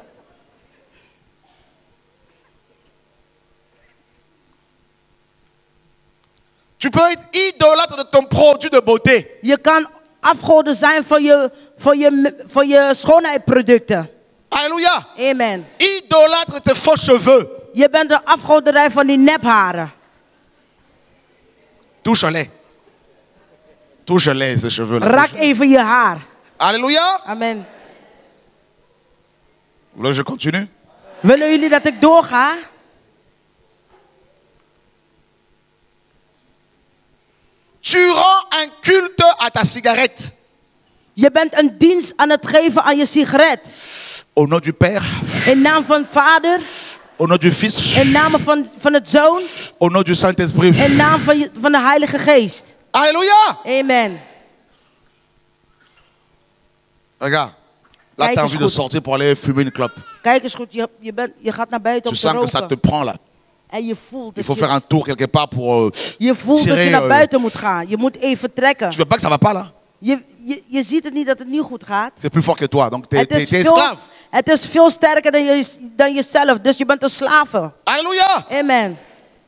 [SPEAKER 2] Tu peux être idolâtre de ton produit de beauté.
[SPEAKER 3] Je kan afgoden zijn van je, van je, van je schoonheidsproducten.
[SPEAKER 2] Alléluia.
[SPEAKER 3] Amen.
[SPEAKER 2] Idolâtre de tes faux cheveux.
[SPEAKER 3] Je bent de afgoderij van die nepharen.
[SPEAKER 2] Touche-les. Touche-les, ces cheveux-là.
[SPEAKER 3] Raak even je haar.
[SPEAKER 2] Alléluia.
[SPEAKER 3] Amen.
[SPEAKER 2] Vous voulez que je continue?
[SPEAKER 3] Willen jullie dat ik doorga?
[SPEAKER 2] Tu rends un culte à ta cigarette.
[SPEAKER 3] Je bent een dienst aan het geven aan je sigaret.
[SPEAKER 2] Au nom du Père,
[SPEAKER 3] In naam van Vader,
[SPEAKER 2] au nom du Fils,
[SPEAKER 3] in naam van, van het Zoon,
[SPEAKER 2] au nom du Saint-Esprit.
[SPEAKER 3] in naam van, je- van de Heilige Geest.
[SPEAKER 2] Alléluia.
[SPEAKER 3] Amen.
[SPEAKER 2] Regarde. Là,
[SPEAKER 3] Kijk
[SPEAKER 2] tu as
[SPEAKER 3] eens
[SPEAKER 2] envie de
[SPEAKER 3] goed.
[SPEAKER 2] sortir pour aller fumer une clope.
[SPEAKER 3] Kijk eens goed, je, je, bent, je gaat naar buiten
[SPEAKER 2] Tu
[SPEAKER 3] om te
[SPEAKER 2] sens que ça te
[SPEAKER 3] roken.
[SPEAKER 2] prend là.
[SPEAKER 3] En je voelt,
[SPEAKER 2] Il
[SPEAKER 3] dat
[SPEAKER 2] faut
[SPEAKER 3] je,
[SPEAKER 2] faire un tour quelque part pour... euh,
[SPEAKER 3] je, voelt dat je
[SPEAKER 2] tirer,
[SPEAKER 3] naar
[SPEAKER 2] euh,
[SPEAKER 3] buiten moet gaan. Je moet even trekken.
[SPEAKER 2] Tu veux pas que ça va pas là?
[SPEAKER 3] Je, je, je ziet het niet dat het niet goed gaat.
[SPEAKER 2] C'est plus fort que toi. Donc, tu es
[SPEAKER 3] Het is, veel,
[SPEAKER 2] esclave.
[SPEAKER 3] het is veel sterker dan, je, dan jezelf. Dus je bent een slave.
[SPEAKER 2] Alléluia.
[SPEAKER 3] Amen.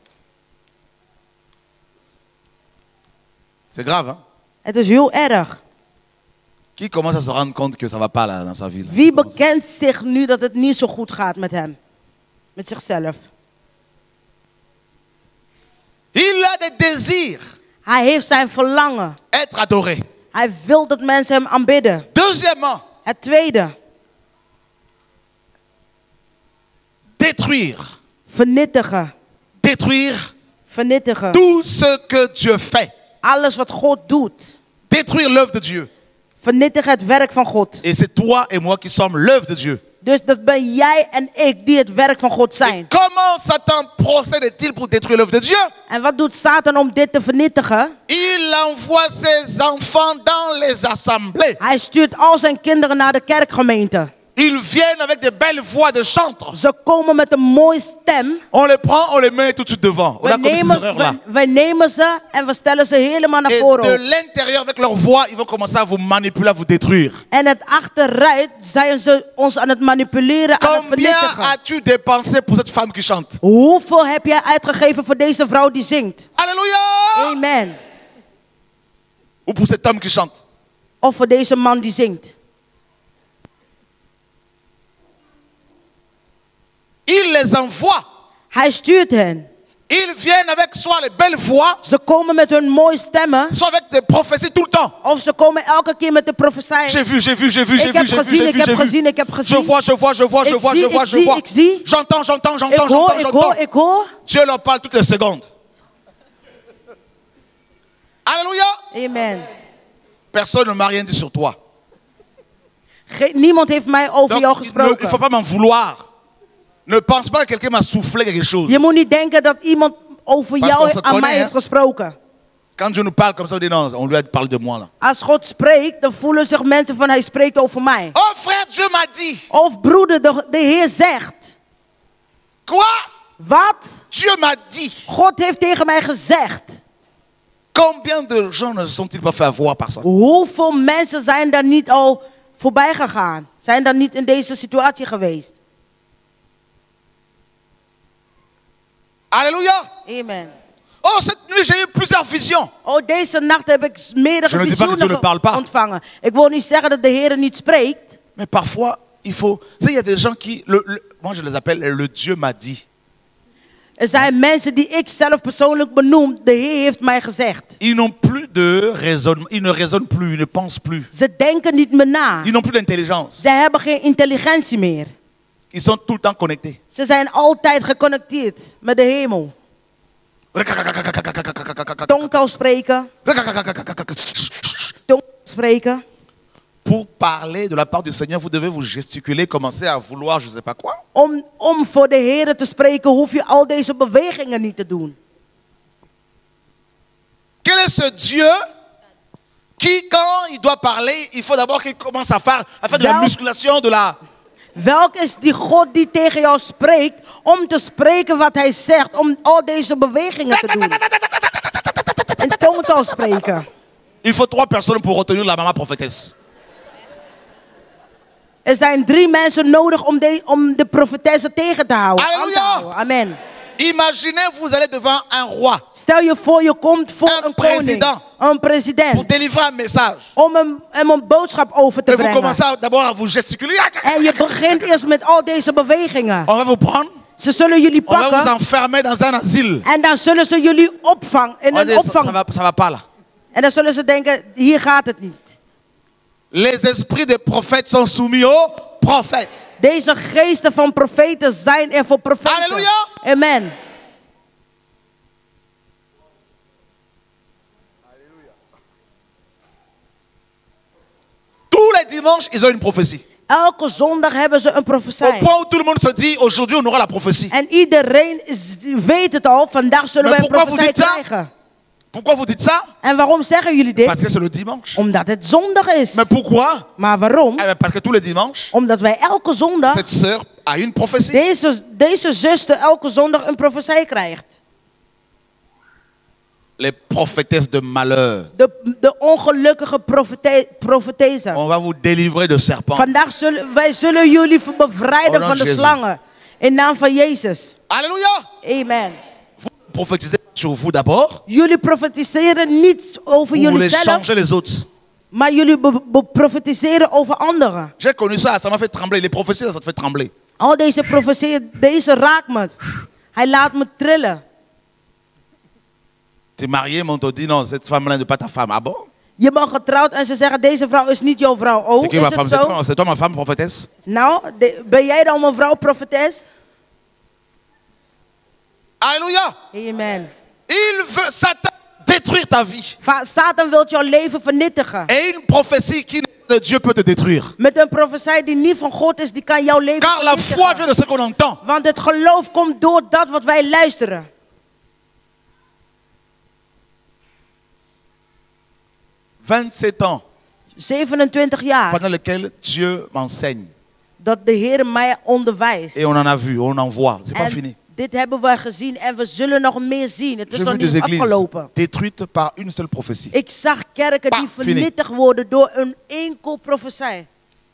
[SPEAKER 2] C'est grave, hein?
[SPEAKER 3] Het is heel erg.
[SPEAKER 2] Qui commence à se rendre compte que ça va pas là dans sa vie là?
[SPEAKER 3] Wie bekent zich nu dat het niet zo goed gaat met hem? Met zichzelf.
[SPEAKER 2] Il a des désirs.
[SPEAKER 3] Hij heeft zijn verlangen.
[SPEAKER 2] Être adoré.
[SPEAKER 3] Hij wil dat mensen hem aanbidden.
[SPEAKER 2] Deuxièmement,
[SPEAKER 3] Het tweede.
[SPEAKER 2] détruire.
[SPEAKER 3] Vernietigen.
[SPEAKER 2] Détruire
[SPEAKER 3] Vernietigen.
[SPEAKER 2] tout ce que Dieu fait.
[SPEAKER 3] Alles wat God doet.
[SPEAKER 2] Détruire l'œuvre de Dieu.
[SPEAKER 3] Vernietigen het werk van God.
[SPEAKER 2] Et c'est toi et moi qui sommes l'œuvre de Dieu.
[SPEAKER 3] Dus dat ben jij en ik die het werk van God zijn.
[SPEAKER 2] Comment Satan procède-t-il pour détruire l'œuvre de Dieu?
[SPEAKER 3] En wat doet Satan om dit te vernietigen?
[SPEAKER 2] Il envoie ses enfants dans les assemblées.
[SPEAKER 3] Hij stuurt al zijn kinderen naar de kerkgemeente.
[SPEAKER 2] Ils viennent avec des belles voix de chantres.
[SPEAKER 3] Ze komen met een mooie stem.
[SPEAKER 2] On les prend, on les met tout de suite devant. On
[SPEAKER 3] We
[SPEAKER 2] a commis cette
[SPEAKER 3] nemen,
[SPEAKER 2] erreur-là.
[SPEAKER 3] we, wij nemen ze en we stellen ze helemaal naar
[SPEAKER 2] Et
[SPEAKER 3] voren.
[SPEAKER 2] de l'intérieur, avec leur voix, ils vont commencer à vous manipuler, à vous détruire.
[SPEAKER 3] En het achteruit zijn ze ons aan het manipuleren, aan het
[SPEAKER 2] Combien
[SPEAKER 3] vernietigen.
[SPEAKER 2] as-tu dépensé pour cette femme qui chante?
[SPEAKER 3] Hoeveel heb jij uitgegeven voor deze vrouw die zingt?
[SPEAKER 2] Alléluia!
[SPEAKER 3] Amen.
[SPEAKER 2] Ou pour cet homme qui chante?
[SPEAKER 3] Of voor deze man die zingt.
[SPEAKER 2] Il les envoie.
[SPEAKER 3] Hij stuurt hen.
[SPEAKER 2] Ils viennent avec soit les belles voix,
[SPEAKER 3] Ze komen met hun mooie stemmen.
[SPEAKER 2] soit avec des prophéties tout le temps.
[SPEAKER 3] Of ze komen elke keer met de profetieën.
[SPEAKER 2] J'ai vu, j'ai vu, j'ai vu, j'ai
[SPEAKER 3] Ik
[SPEAKER 2] vu,
[SPEAKER 3] heb
[SPEAKER 2] j'ai vu,
[SPEAKER 3] gezien,
[SPEAKER 2] j'ai
[SPEAKER 3] ik
[SPEAKER 2] vu,
[SPEAKER 3] heb
[SPEAKER 2] j'ai vu.
[SPEAKER 3] gezien, ik heb
[SPEAKER 2] Je
[SPEAKER 3] gezien.
[SPEAKER 2] vois, je vois, je vois, je
[SPEAKER 3] Ik
[SPEAKER 2] vois,
[SPEAKER 3] zie,
[SPEAKER 2] je
[SPEAKER 3] ik
[SPEAKER 2] vois, je
[SPEAKER 3] zie,
[SPEAKER 2] vois.
[SPEAKER 3] ik zie.
[SPEAKER 2] J'entends, j'entends,
[SPEAKER 3] Ik
[SPEAKER 2] j'entends,
[SPEAKER 3] hoor,
[SPEAKER 2] j'entends,
[SPEAKER 3] ik hoor,
[SPEAKER 2] j'entends.
[SPEAKER 3] ik hoor.
[SPEAKER 2] Dieu leur parle toutes les secondes. Alléluia.
[SPEAKER 3] Amen.
[SPEAKER 2] Personne ne m'a rien dit sur toi.
[SPEAKER 3] Ge- niemand heeft mij over jou
[SPEAKER 2] Donc, ne- il ne faut
[SPEAKER 3] gesproken.
[SPEAKER 2] pas m'en vouloir. Ne pense pas que quelqu'un m'a soufflé quelque chose.
[SPEAKER 3] Je moet niet denken dat iemand over
[SPEAKER 2] Parce qu'on
[SPEAKER 3] jou
[SPEAKER 2] se
[SPEAKER 3] aan
[SPEAKER 2] connaît,
[SPEAKER 3] mij
[SPEAKER 2] hè?
[SPEAKER 3] heeft gesproken.
[SPEAKER 2] Quand Dieu nous parle comme ça, on dit non, on lui a parlé de moi là.
[SPEAKER 3] Als God spreekt, dan voelen zich mensen van hij spreekt over mij.
[SPEAKER 2] Oh frère, Dieu m'a dit.
[SPEAKER 3] Of broeder, de, de Heer zegt.
[SPEAKER 2] Quoi?
[SPEAKER 3] Wat?
[SPEAKER 2] Dieu m'a dit.
[SPEAKER 3] God heeft tegen mij gezegd.
[SPEAKER 2] Combien de gens ne se sont-ils pas fait avoir par ça?
[SPEAKER 3] Hoeveel mensen zijn daar niet al voorbij gegaan? Zijn daar niet in deze situatie geweest?
[SPEAKER 2] Alléluia.
[SPEAKER 3] Amen.
[SPEAKER 2] Oh, cette nuit, j'ai eu plusieurs visions.
[SPEAKER 3] Oh, deze nacht heb ik meerdere
[SPEAKER 2] Je ne dis pas que Dieu ne parle
[SPEAKER 3] visioenen
[SPEAKER 2] pas.
[SPEAKER 3] ontvangen. Ik wil niet zeggen dat de Heer niet spreekt.
[SPEAKER 2] Mais parfois, il faut... Tu sais, il y a des gens qui... Le, le- moi, je les appelle le Dieu m'a dit.
[SPEAKER 3] Er zijn mensen die ik zelf persoonlijk benoem. De Heer heeft mij gezegd.
[SPEAKER 2] Ils n'ont plus de raisonnement. Ils ne raisonnent plus. Ils ne pensent plus.
[SPEAKER 3] Ze denken niet meer na.
[SPEAKER 2] Ils n'ont plus d'intelligence.
[SPEAKER 3] Ze hebben geen intelligentie meer.
[SPEAKER 2] Ils sont tout le temps connectés.
[SPEAKER 3] Ze zijn altijd geconnecteerd met de hemel. Tongtaal spreken. Tongtaal spreken.
[SPEAKER 2] Pour parler de la part du Seigneur, vous devez vous gesticuler, commencer à vouloir je ne sais pas quoi.
[SPEAKER 3] Om, om voor de Heer te spreken hoef je al deze bewegingen niet te doen.
[SPEAKER 2] Quel est ce Dieu qui, quand il doit parler, il faut d'abord qu'il commence à faire, à faire de la
[SPEAKER 3] Wel-
[SPEAKER 2] musculation, de la...
[SPEAKER 3] Welk is die God die tegen jou spreekt om te spreken wat hij zegt, om al deze bewegingen te doen? In tongtaal spreken.
[SPEAKER 2] Il faut trois personnes pour retenir la maman prophétesse.
[SPEAKER 3] Er zijn drie mensen nodig om de, om de profetesse tegen te houden. aan te
[SPEAKER 2] Halleluja!
[SPEAKER 3] houden. Amen.
[SPEAKER 2] Imaginez, vous allez devant un roi
[SPEAKER 3] Stel je voor, je komt voor
[SPEAKER 2] Een
[SPEAKER 3] een koning,
[SPEAKER 2] president.
[SPEAKER 3] een
[SPEAKER 2] pour
[SPEAKER 3] president,
[SPEAKER 2] délivrer un message.
[SPEAKER 3] om een, hem een boodschap over te
[SPEAKER 2] Et vous
[SPEAKER 3] brengen.
[SPEAKER 2] commencez à- d'abord à vous gesticuler.
[SPEAKER 3] En je begint eerst met al deze bewegingen.
[SPEAKER 2] On va vous prendre,
[SPEAKER 3] Ze zullen jullie
[SPEAKER 2] on va vous
[SPEAKER 3] pakken
[SPEAKER 2] enfermer dans un asile.
[SPEAKER 3] en dan zullen ze jullie opvangen in
[SPEAKER 2] On va
[SPEAKER 3] een
[SPEAKER 2] dire, ça, ça
[SPEAKER 3] opvang.
[SPEAKER 2] va, ça va pas là.
[SPEAKER 3] En dan zullen ze denken, hier gaat het niet.
[SPEAKER 2] Les esprits des prophètes sont soumis aux prophètes.
[SPEAKER 3] Deze geesten van profeten zijn er voor profeten.
[SPEAKER 2] Halleluja!
[SPEAKER 3] Amen.
[SPEAKER 2] Tous les dimanches, ils ont une prophétie.
[SPEAKER 3] Elke zondag hebben ze een
[SPEAKER 2] Au
[SPEAKER 3] profetie.
[SPEAKER 2] point où tout le monde se dit, aujourd'hui on aura la prophétie.
[SPEAKER 3] En iedereen is- weet het al, vandaag zullen
[SPEAKER 2] Maar
[SPEAKER 3] wij een
[SPEAKER 2] pourquoi vous
[SPEAKER 3] profetie
[SPEAKER 2] dites ça?
[SPEAKER 3] krijgen.
[SPEAKER 2] Pourquoi vous dites ça?
[SPEAKER 3] En waarom zeggen jullie dit?
[SPEAKER 2] Parce que c'est le dimanche.
[SPEAKER 3] Omdat het zondag is.
[SPEAKER 2] Mais pourquoi?
[SPEAKER 3] Maar waarom?
[SPEAKER 2] Eh bien, parce que tous les dimanches,
[SPEAKER 3] Omdat wij elke zondag,
[SPEAKER 2] cette sœur a une prophétie.
[SPEAKER 3] deze, deze zuster elke zondag een profetie krijgt.
[SPEAKER 2] Les prophétesses de malheur.
[SPEAKER 3] De, de ongelukkige profete, profetese.
[SPEAKER 2] On va vous délivrer de serpents.
[SPEAKER 3] Vandaag zullen wij zullen jullie bevrijden
[SPEAKER 2] Oh, dan
[SPEAKER 3] van de
[SPEAKER 2] Jezus.
[SPEAKER 3] slangen. In naam van Jezus.
[SPEAKER 2] Alléluia!
[SPEAKER 3] Amen.
[SPEAKER 2] Vous prophétisez sur vous d'abord.
[SPEAKER 3] Jullie profetiseren niet over
[SPEAKER 2] Vous
[SPEAKER 3] jullie
[SPEAKER 2] voulez
[SPEAKER 3] zelf,
[SPEAKER 2] changer les autres.
[SPEAKER 3] maar jullie be- be- profetiseren over anderen.
[SPEAKER 2] J'ai connu ça, ça m'a fait trembler. Les prophéties, ça te fait trembler.
[SPEAKER 3] Al deze profetieën, deze raakt me. Hij laat me trillen.
[SPEAKER 2] Tu es marié, mais on te dit non, cette femme-là n'est pas ta femme. Ah bon?
[SPEAKER 3] Je bent getrouwd en ze zeggen, deze vrouw is niet jouw vrouw. Oh,
[SPEAKER 2] C'est qui
[SPEAKER 3] is
[SPEAKER 2] ma
[SPEAKER 3] het
[SPEAKER 2] femme? C'est
[SPEAKER 3] zo?
[SPEAKER 2] toi, c'est toi ma femme prophétesse?
[SPEAKER 3] Nou, de- ben jij dan mijn vrouw profetes?
[SPEAKER 2] Alléluia!
[SPEAKER 3] Amen.
[SPEAKER 2] Il veut, Satan, détruire ta vie.
[SPEAKER 3] Va- Satan wil jouw leven vernietigen.
[SPEAKER 2] Et une prophétie qui n'est pas de Dieu peut te détruire.
[SPEAKER 3] Met een profetie die niet van God is, die kan jouw leven
[SPEAKER 2] Car la foi
[SPEAKER 3] vernietigen.
[SPEAKER 2] vient de ce qu'on entend.
[SPEAKER 3] Want het geloof komt door dat wat wij luisteren.
[SPEAKER 2] vingt-sept ans
[SPEAKER 3] zevenentwintig jaar.
[SPEAKER 2] pendant lesquels Dieu m'enseigne.
[SPEAKER 3] Dat de Heer mij onderwijst.
[SPEAKER 2] Et on en a vu, on en voit. C'est pas
[SPEAKER 3] En
[SPEAKER 2] fini.
[SPEAKER 3] dit hebben we gezien en we zullen nog meer zien. Het is
[SPEAKER 2] J'ai
[SPEAKER 3] nog
[SPEAKER 2] vu des
[SPEAKER 3] niet
[SPEAKER 2] églises
[SPEAKER 3] afgelopen.
[SPEAKER 2] détruites par une seule prophétie.
[SPEAKER 3] Ik zag kerken
[SPEAKER 2] Bah,
[SPEAKER 3] die
[SPEAKER 2] fini.
[SPEAKER 3] vernietigd worden door een enkel profetie.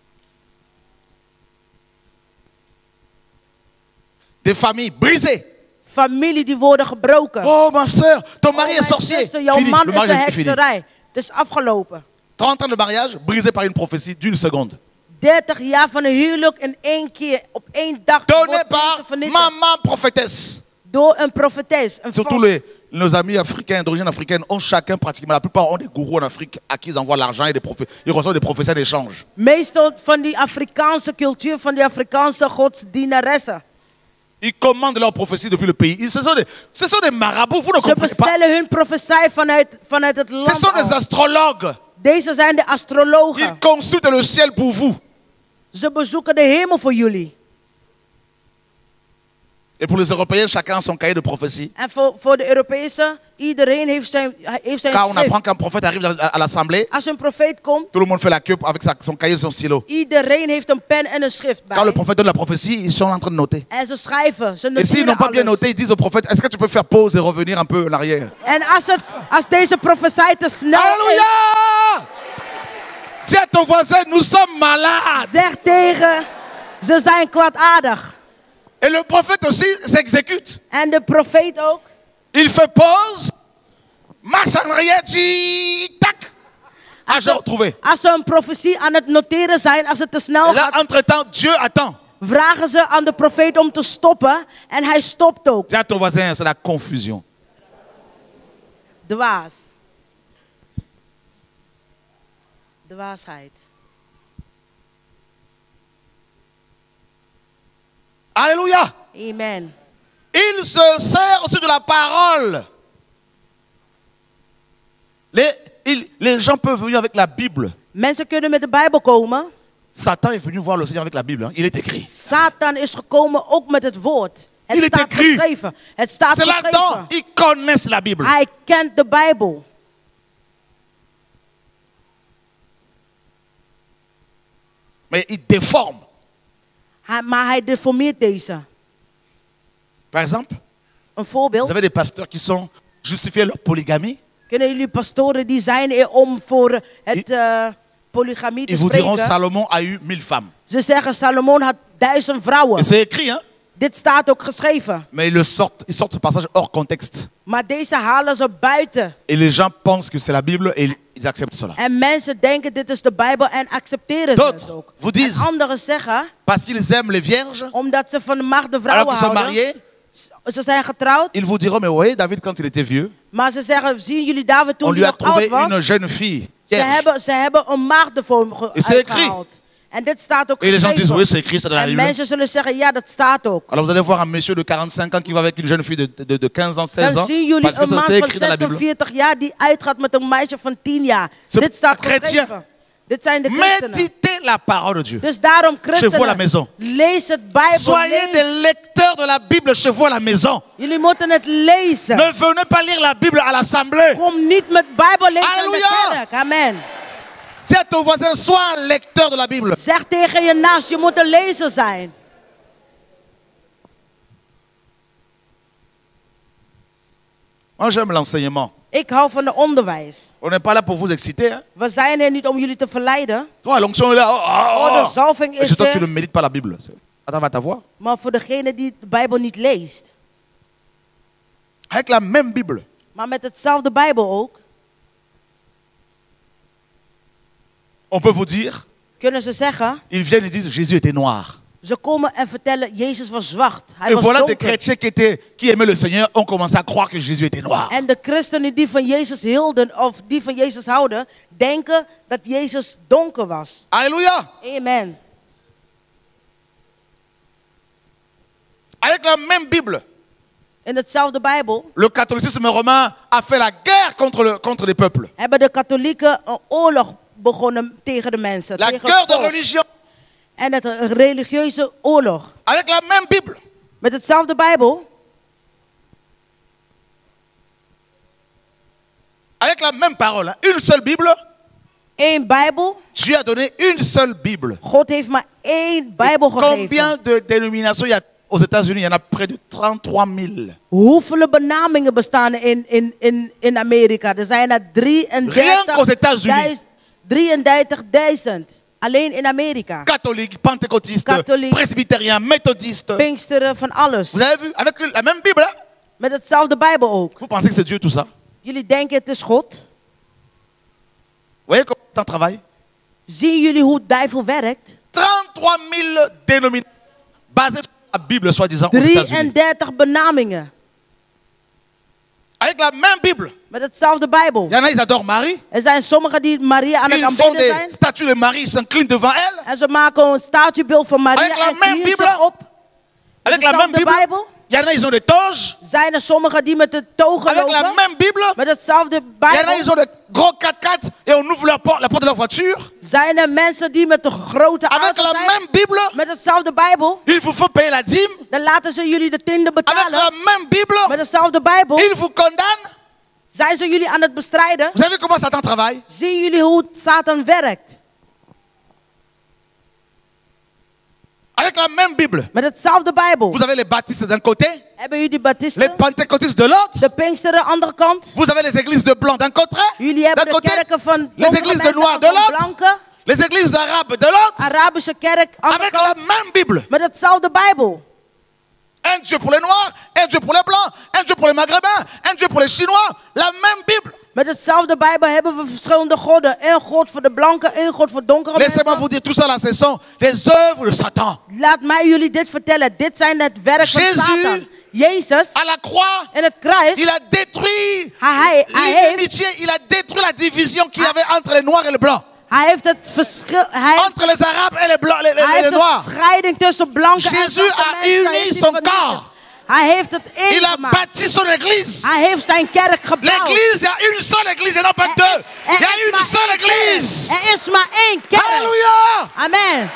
[SPEAKER 2] Des familles brisées.
[SPEAKER 3] Familie die worden gebroken.
[SPEAKER 2] Oh ma soeur, ton mari
[SPEAKER 3] Oh,
[SPEAKER 2] est
[SPEAKER 3] mijn
[SPEAKER 2] sorcier.
[SPEAKER 3] zuster, jouw
[SPEAKER 2] Fini,
[SPEAKER 3] man
[SPEAKER 2] le
[SPEAKER 3] is een
[SPEAKER 2] mariage est fini.
[SPEAKER 3] hekserij. Het is afgelopen.
[SPEAKER 2] trente ans de mariage brisé par une prophétie d'une seconde.
[SPEAKER 3] dertig jaar van een huwelijk in één keer, op één dag.
[SPEAKER 2] Donné
[SPEAKER 3] wordt
[SPEAKER 2] par
[SPEAKER 3] deze vernietigd.
[SPEAKER 2] maman prophétesse.
[SPEAKER 3] Door een profetes. Een
[SPEAKER 2] Surtout
[SPEAKER 3] vals-
[SPEAKER 2] les, nos amis africains d'origine africaine ont chacun pratiquement, la plupart ont des gourous en Afrique à qui ils envoient l'argent et des prophètes, ils reçoivent des prophéties d'échange.
[SPEAKER 3] Meestal van die Afrikaanse cultuur, van die Afrikaanse godsdienaressen.
[SPEAKER 2] Ils commandent leurs prophéties depuis le pays. Ils- Ce sont des, ce sont des marabouts, vous ne
[SPEAKER 3] Ze
[SPEAKER 2] comprenez pas.
[SPEAKER 3] bestellen hun profetie vanuit, vanuit het
[SPEAKER 2] Ce
[SPEAKER 3] land
[SPEAKER 2] sont des
[SPEAKER 3] al.
[SPEAKER 2] astrologues.
[SPEAKER 3] Deze zijn de
[SPEAKER 2] Ils
[SPEAKER 3] astrologen.
[SPEAKER 2] consultent le ciel pour vous.
[SPEAKER 3] Ze bezoeken de hemel voor jullie.
[SPEAKER 2] Et pour les Européens, chacun a son cahier de prophétie.
[SPEAKER 3] En voor, voor de Europese, iedereen heeft zijn, heeft zijn
[SPEAKER 2] Quand on
[SPEAKER 3] schrift.
[SPEAKER 2] apprend qu'un prophète arrive à, à l'assemblée,
[SPEAKER 3] Als een profeet komt,
[SPEAKER 2] tout le monde fait la queue avec sa- son cahier et son stylo.
[SPEAKER 3] iedereen heeft een pen en een schrift
[SPEAKER 2] Quand le
[SPEAKER 3] bij.
[SPEAKER 2] prophète donne la prophétie, ils sont en train de noter.
[SPEAKER 3] En ze schrijven, ze
[SPEAKER 2] Et s'ils
[SPEAKER 3] noteren
[SPEAKER 2] n'ont pas bien
[SPEAKER 3] alles.
[SPEAKER 2] noté, ils disent au prophète, est-ce que tu peux faire pause et revenir un peu en arrière?
[SPEAKER 3] En als, het, als deze profetie te snel is,
[SPEAKER 2] Alléluia! Dis à ton voisin, nous sommes malades.
[SPEAKER 3] zeg tegen, ze zijn kwaadaardig.
[SPEAKER 2] Et le prophète aussi s'exécute.
[SPEAKER 3] En de profeet ook.
[SPEAKER 2] Il fait pause, marche en arrière, dit tac. Ah, j'ai retrouvé.
[SPEAKER 3] Als ze een profetie aan het noteren zijn, als het te snel
[SPEAKER 2] Et là,
[SPEAKER 3] gaat,
[SPEAKER 2] entre-temps, Dieu attend.
[SPEAKER 3] vragen ze aan de profeet om te stoppen. En hij stopt ook.
[SPEAKER 2] Dis à ton voisin, c'est la confusion.
[SPEAKER 3] Dwaas. Dwaasheid.
[SPEAKER 2] Alléluia.
[SPEAKER 3] Amen.
[SPEAKER 2] Il se sert aussi de la parole. Les, il- les gens peuvent venir avec la Bible.
[SPEAKER 3] Mensen kunnen met de Bijbel komen.
[SPEAKER 2] Satan est venu voir le Seigneur avec la Bible. Hein. Il est écrit.
[SPEAKER 3] Satan is gekomen ook met het woord. Het
[SPEAKER 2] Il est
[SPEAKER 3] staat
[SPEAKER 2] écrit.
[SPEAKER 3] geschreven. Het staat
[SPEAKER 2] C'est là-dedans.
[SPEAKER 3] geschreven.
[SPEAKER 2] Ils connaissent la Bible.
[SPEAKER 3] Hij kent de Bijbel.
[SPEAKER 2] Mais ils déforment.
[SPEAKER 3] Hij, maar hij deformeert deze.
[SPEAKER 2] Par exemple,
[SPEAKER 3] Een
[SPEAKER 2] vous
[SPEAKER 3] voorbeeld.
[SPEAKER 2] avez des pasteurs qui sont justifiés leur polygamie.
[SPEAKER 3] Kennen jullie pastoren die zijn er om voor het uh, polygamie te
[SPEAKER 2] Ils vous diront
[SPEAKER 3] spreken?
[SPEAKER 2] Salomon a eu mille femmes.
[SPEAKER 3] Ze zeggen Salomon had duizend
[SPEAKER 2] Et
[SPEAKER 3] vrouwen.
[SPEAKER 2] c'est écrit, hein.
[SPEAKER 3] Dit staat ook geschreven.
[SPEAKER 2] Mais ils, le sortent, ils sortent ce passage hors contexte.
[SPEAKER 3] Maar deze halen ze buiten.
[SPEAKER 2] Et les gens pensent que c'est la Bible et ils acceptent cela.
[SPEAKER 3] En mensen denken dit is de Bijbel en accepteren ze het
[SPEAKER 2] D'autres
[SPEAKER 3] ook.
[SPEAKER 2] vous disent,
[SPEAKER 3] En anderen zeggen,
[SPEAKER 2] parce qu'ils aiment les vierges,
[SPEAKER 3] omdat ze van de maagde
[SPEAKER 2] alors
[SPEAKER 3] vrouwen
[SPEAKER 2] qu'ils sont
[SPEAKER 3] houden,
[SPEAKER 2] mariés,
[SPEAKER 3] ze zijn getrouwd,
[SPEAKER 2] ils vous diront, mais vous voyez, David, quand il était vieux,
[SPEAKER 3] maar ze zeggen, zien jullie David
[SPEAKER 2] on
[SPEAKER 3] toen
[SPEAKER 2] lui
[SPEAKER 3] hij
[SPEAKER 2] a
[SPEAKER 3] nog oud
[SPEAKER 2] trouvé une
[SPEAKER 3] was?
[SPEAKER 2] jeune fille.
[SPEAKER 3] Ze
[SPEAKER 2] vierge.
[SPEAKER 3] hebben, ze hebben een maagdevorm ge-
[SPEAKER 2] Et c'est écrit.
[SPEAKER 3] uitgehaald. En dit staat ook
[SPEAKER 2] Et les gens disent, oui,
[SPEAKER 3] geschreven.
[SPEAKER 2] c'est écrit, c'est dans la
[SPEAKER 3] En
[SPEAKER 2] Bible.
[SPEAKER 3] mensen zullen zeggen, ja, dat staat ook.
[SPEAKER 2] Alors vous allez voir un monsieur de quarante-cinq ans qui va avec une jeune fille de, de, de quinze ans, seize
[SPEAKER 3] Dan
[SPEAKER 2] ans,
[SPEAKER 3] zien jullie
[SPEAKER 2] parce que
[SPEAKER 3] een man
[SPEAKER 2] c'est
[SPEAKER 3] van
[SPEAKER 2] écrit dans la Bible.
[SPEAKER 3] zesenveertig jaar die uitgaat met een meisje van tien jaar.
[SPEAKER 2] C'est
[SPEAKER 3] Dit staat
[SPEAKER 2] chrétien.
[SPEAKER 3] geschreven. Dit zijn de christenen.
[SPEAKER 2] Méditez la parole de Dieu.
[SPEAKER 3] Dus daarom
[SPEAKER 2] Chez vous à la
[SPEAKER 3] christenen,
[SPEAKER 2] maison.
[SPEAKER 3] lees het Bijbel.
[SPEAKER 2] Soyez
[SPEAKER 3] lees.
[SPEAKER 2] des lecteurs de la Bible chez vous à la maison.
[SPEAKER 3] Jullie moeten het lezen.
[SPEAKER 2] Ne venez pas lire la Bible à l'assemblée.
[SPEAKER 3] Kom niet met Bijbel lezen aan
[SPEAKER 2] Halleluja.
[SPEAKER 3] de kerk. Amen.
[SPEAKER 2] Dis à ton voisin, sois un lecteur de la Bible.
[SPEAKER 3] Zeg tegen je naast, je moet een lezer zijn.
[SPEAKER 2] Moi j'aime l'enseignement.
[SPEAKER 3] Ik hou van de onderwijs.
[SPEAKER 2] On n'est pas là pour vous exciter. Hein.
[SPEAKER 3] We zijn er niet om jullie te verleiden.
[SPEAKER 2] Oh, l'onction est là. Oh, oh,
[SPEAKER 3] Oh,
[SPEAKER 2] oh.
[SPEAKER 3] de zalving
[SPEAKER 2] Et
[SPEAKER 3] is
[SPEAKER 2] c'est toi tu ne
[SPEAKER 3] er.
[SPEAKER 2] médites pas la Bible. Attends, va t'avoir.
[SPEAKER 3] Maar voor degene die de Bijbel niet leest.
[SPEAKER 2] Avec la même Bible.
[SPEAKER 3] Maar met hetzelfde Bijbel ook.
[SPEAKER 2] On peut vous dire,
[SPEAKER 3] Kunnen ze zeggen.
[SPEAKER 2] ils viennent et disent Jésus était noir.
[SPEAKER 3] Ze komen en vertellen, Jezus was zwart. Hij
[SPEAKER 2] Et
[SPEAKER 3] was
[SPEAKER 2] voilà des
[SPEAKER 3] donker.
[SPEAKER 2] chrétiens qui, étaient, qui aimaient le Seigneur ont commencé à croire que Jésus était noir.
[SPEAKER 3] En de christenen die van Jezus hielden, of die van Jezus houden, denken dat Jezus donker was.
[SPEAKER 2] Alléluia.
[SPEAKER 3] Amen.
[SPEAKER 2] Avec la même Bible,
[SPEAKER 3] In hetzelfde Bijbel
[SPEAKER 2] le catholicisme romain a fait la guerre contre, le, contre les peuples.
[SPEAKER 3] hebben de katholieken een oorlog begonnen tegen de mensen.
[SPEAKER 2] La
[SPEAKER 3] tegen
[SPEAKER 2] guerre
[SPEAKER 3] het
[SPEAKER 2] de
[SPEAKER 3] volk.
[SPEAKER 2] religion.
[SPEAKER 3] En het een religieuze oorlog.
[SPEAKER 2] Avec la même Bible.
[SPEAKER 3] Met hetzelfde Bijbel,
[SPEAKER 2] Avec la même parole. Hein. Une seule Bible.
[SPEAKER 3] één Bijbel.
[SPEAKER 2] Dieu a donné une seule Bible.
[SPEAKER 3] God heeft maar één Bijbel gegeven.
[SPEAKER 2] Combien de dénominations il y a aux États-Unis? Il y en a près de trente-trois mille.
[SPEAKER 3] Hoeveel benamingen bestaan er in, in, in, in Amerika? Er zijn er
[SPEAKER 2] Rien qu'aux États-Unis.
[SPEAKER 3] drieëndertigduizend. Alleen in Amerika.
[SPEAKER 2] Catholiques, pentecôtistes,
[SPEAKER 3] Catholiques.
[SPEAKER 2] presbytériens, méthodistes.
[SPEAKER 3] Pinksteren, van alles.
[SPEAKER 2] Vous avez vu? Avec la même Bible. Hein?
[SPEAKER 3] Met hetzelfde Bijbel ook.
[SPEAKER 2] Vous pensez que c'est Dieu tout ça?
[SPEAKER 3] Jullie denken het is God.
[SPEAKER 2] Vous voyez comment ça travaille?
[SPEAKER 3] Zien jullie hoe het duivel werkt?
[SPEAKER 2] trente-trois mille dénominations basées sur la Bible, soi-disant, aux États-Unis.
[SPEAKER 3] drieëndertig benamingen.
[SPEAKER 2] Avec la même Bible.
[SPEAKER 3] Met hetzelfde Bijbel.
[SPEAKER 2] Il y en a, ils adorent Marie.
[SPEAKER 3] Er zijn sommigen die Maria aan het
[SPEAKER 2] Ils font
[SPEAKER 3] aanbidden
[SPEAKER 2] des
[SPEAKER 3] zijn.
[SPEAKER 2] statues de Marie, ils s'inclinent devant elle.
[SPEAKER 3] En ze maken een statuebeeld van Maria
[SPEAKER 2] Avec la
[SPEAKER 3] en
[SPEAKER 2] même
[SPEAKER 3] knieën
[SPEAKER 2] Bible.
[SPEAKER 3] zich op.
[SPEAKER 2] Avec la même
[SPEAKER 3] Dezelfde
[SPEAKER 2] Bible.
[SPEAKER 3] Bijbel.
[SPEAKER 2] Il y en a, ils ont des toges.
[SPEAKER 3] Zijn er sommigen die met de togen
[SPEAKER 2] Avec la
[SPEAKER 3] lopen.
[SPEAKER 2] même Bible.
[SPEAKER 3] Met hetzelfde
[SPEAKER 2] Il y en a, ils
[SPEAKER 3] Bijbel.
[SPEAKER 2] ont des gros quatre-quatre et on ouvre la porte, la porte de leur voiture.
[SPEAKER 3] Zijn er mensen die met de grote
[SPEAKER 2] Avec
[SPEAKER 3] auto
[SPEAKER 2] la
[SPEAKER 3] zijn.
[SPEAKER 2] même Bible.
[SPEAKER 3] Met hetzelfde Bijbel.
[SPEAKER 2] Il vous faut payer la dîme.
[SPEAKER 3] Dan laten ze jullie de tiende
[SPEAKER 2] Avec
[SPEAKER 3] betalen.
[SPEAKER 2] la même Bible.
[SPEAKER 3] Met hetzelfde Bijbel.
[SPEAKER 2] Il vous condamne.
[SPEAKER 3] Zijn ze jullie aan het bestrijden.
[SPEAKER 2] Vous savez comment Satan travaille?
[SPEAKER 3] Zien jullie hoe Satan werkt.
[SPEAKER 2] Avec la même Bible.
[SPEAKER 3] Met hetzelfde Bijbel.
[SPEAKER 2] Vous avez les baptistes d'un côté,
[SPEAKER 3] Hebben jullie
[SPEAKER 2] les
[SPEAKER 3] baptisten.
[SPEAKER 2] pentecôtistes de l'autre.
[SPEAKER 3] De pinksteren aan de andere kant.
[SPEAKER 2] Vous avez les églises de blancs d'un côté,
[SPEAKER 3] Jullie
[SPEAKER 2] d'un
[SPEAKER 3] hebben de
[SPEAKER 2] côté,
[SPEAKER 3] kerken van
[SPEAKER 2] les
[SPEAKER 3] donkere
[SPEAKER 2] églises de
[SPEAKER 3] mensen
[SPEAKER 2] noirs
[SPEAKER 3] en
[SPEAKER 2] de
[SPEAKER 3] van
[SPEAKER 2] l'autre,
[SPEAKER 3] blanken.
[SPEAKER 2] les églises d'arabes de l'autre,
[SPEAKER 3] Arabische kerk aan de
[SPEAKER 2] avec
[SPEAKER 3] kant.
[SPEAKER 2] la même Bible.
[SPEAKER 3] Met hetzelfde Bijbel.
[SPEAKER 2] Un Dieu pour les noirs, un Dieu pour les blancs, un Dieu pour les maghrébins, un Dieu pour les chinois, la même Bible.
[SPEAKER 3] Met hetzelfde Bijbel hebben we verschillende goden. Eén God voor de blanken, één God voor donkere
[SPEAKER 2] Laissez-moi vous
[SPEAKER 3] mensen.
[SPEAKER 2] dire, tout ça là, ce sont les œuvres de Satan.
[SPEAKER 3] Laat mij jullie dit vertellen. Dit zijn het werk van
[SPEAKER 2] Jezus
[SPEAKER 3] Satan. Jezus
[SPEAKER 2] À la croix,
[SPEAKER 3] in het kruis.
[SPEAKER 2] il a détruit
[SPEAKER 3] Hij, hij heeft,
[SPEAKER 2] l'inimitié, il a détruit la division qu'il y avait entre les noirs et les blancs.
[SPEAKER 3] Hij heeft het verschil. Hij heeft,
[SPEAKER 2] entre les Arabes et les, blancs, les, les,
[SPEAKER 3] hij
[SPEAKER 2] les
[SPEAKER 3] heeft
[SPEAKER 2] Noirs.
[SPEAKER 3] de scheiding tussen blanke en
[SPEAKER 2] Jésus
[SPEAKER 3] zwarte
[SPEAKER 2] a
[SPEAKER 3] mensen
[SPEAKER 2] uni
[SPEAKER 3] heeft hij
[SPEAKER 2] son
[SPEAKER 3] vernietigd.
[SPEAKER 2] corps.
[SPEAKER 3] Hij heeft het
[SPEAKER 2] Il a
[SPEAKER 3] ingemaakt.
[SPEAKER 2] bâti son église.
[SPEAKER 3] Hij heeft zijn kerk gebouwd.
[SPEAKER 2] L'église, il y a une seule église et non pas
[SPEAKER 3] Er
[SPEAKER 2] deux.
[SPEAKER 3] is- er
[SPEAKER 2] Il y a
[SPEAKER 3] is
[SPEAKER 2] une
[SPEAKER 3] maar
[SPEAKER 2] seule
[SPEAKER 3] één kerk.
[SPEAKER 2] église.
[SPEAKER 3] Er is maar één kerk.
[SPEAKER 2] Alléluia.
[SPEAKER 3] Amen.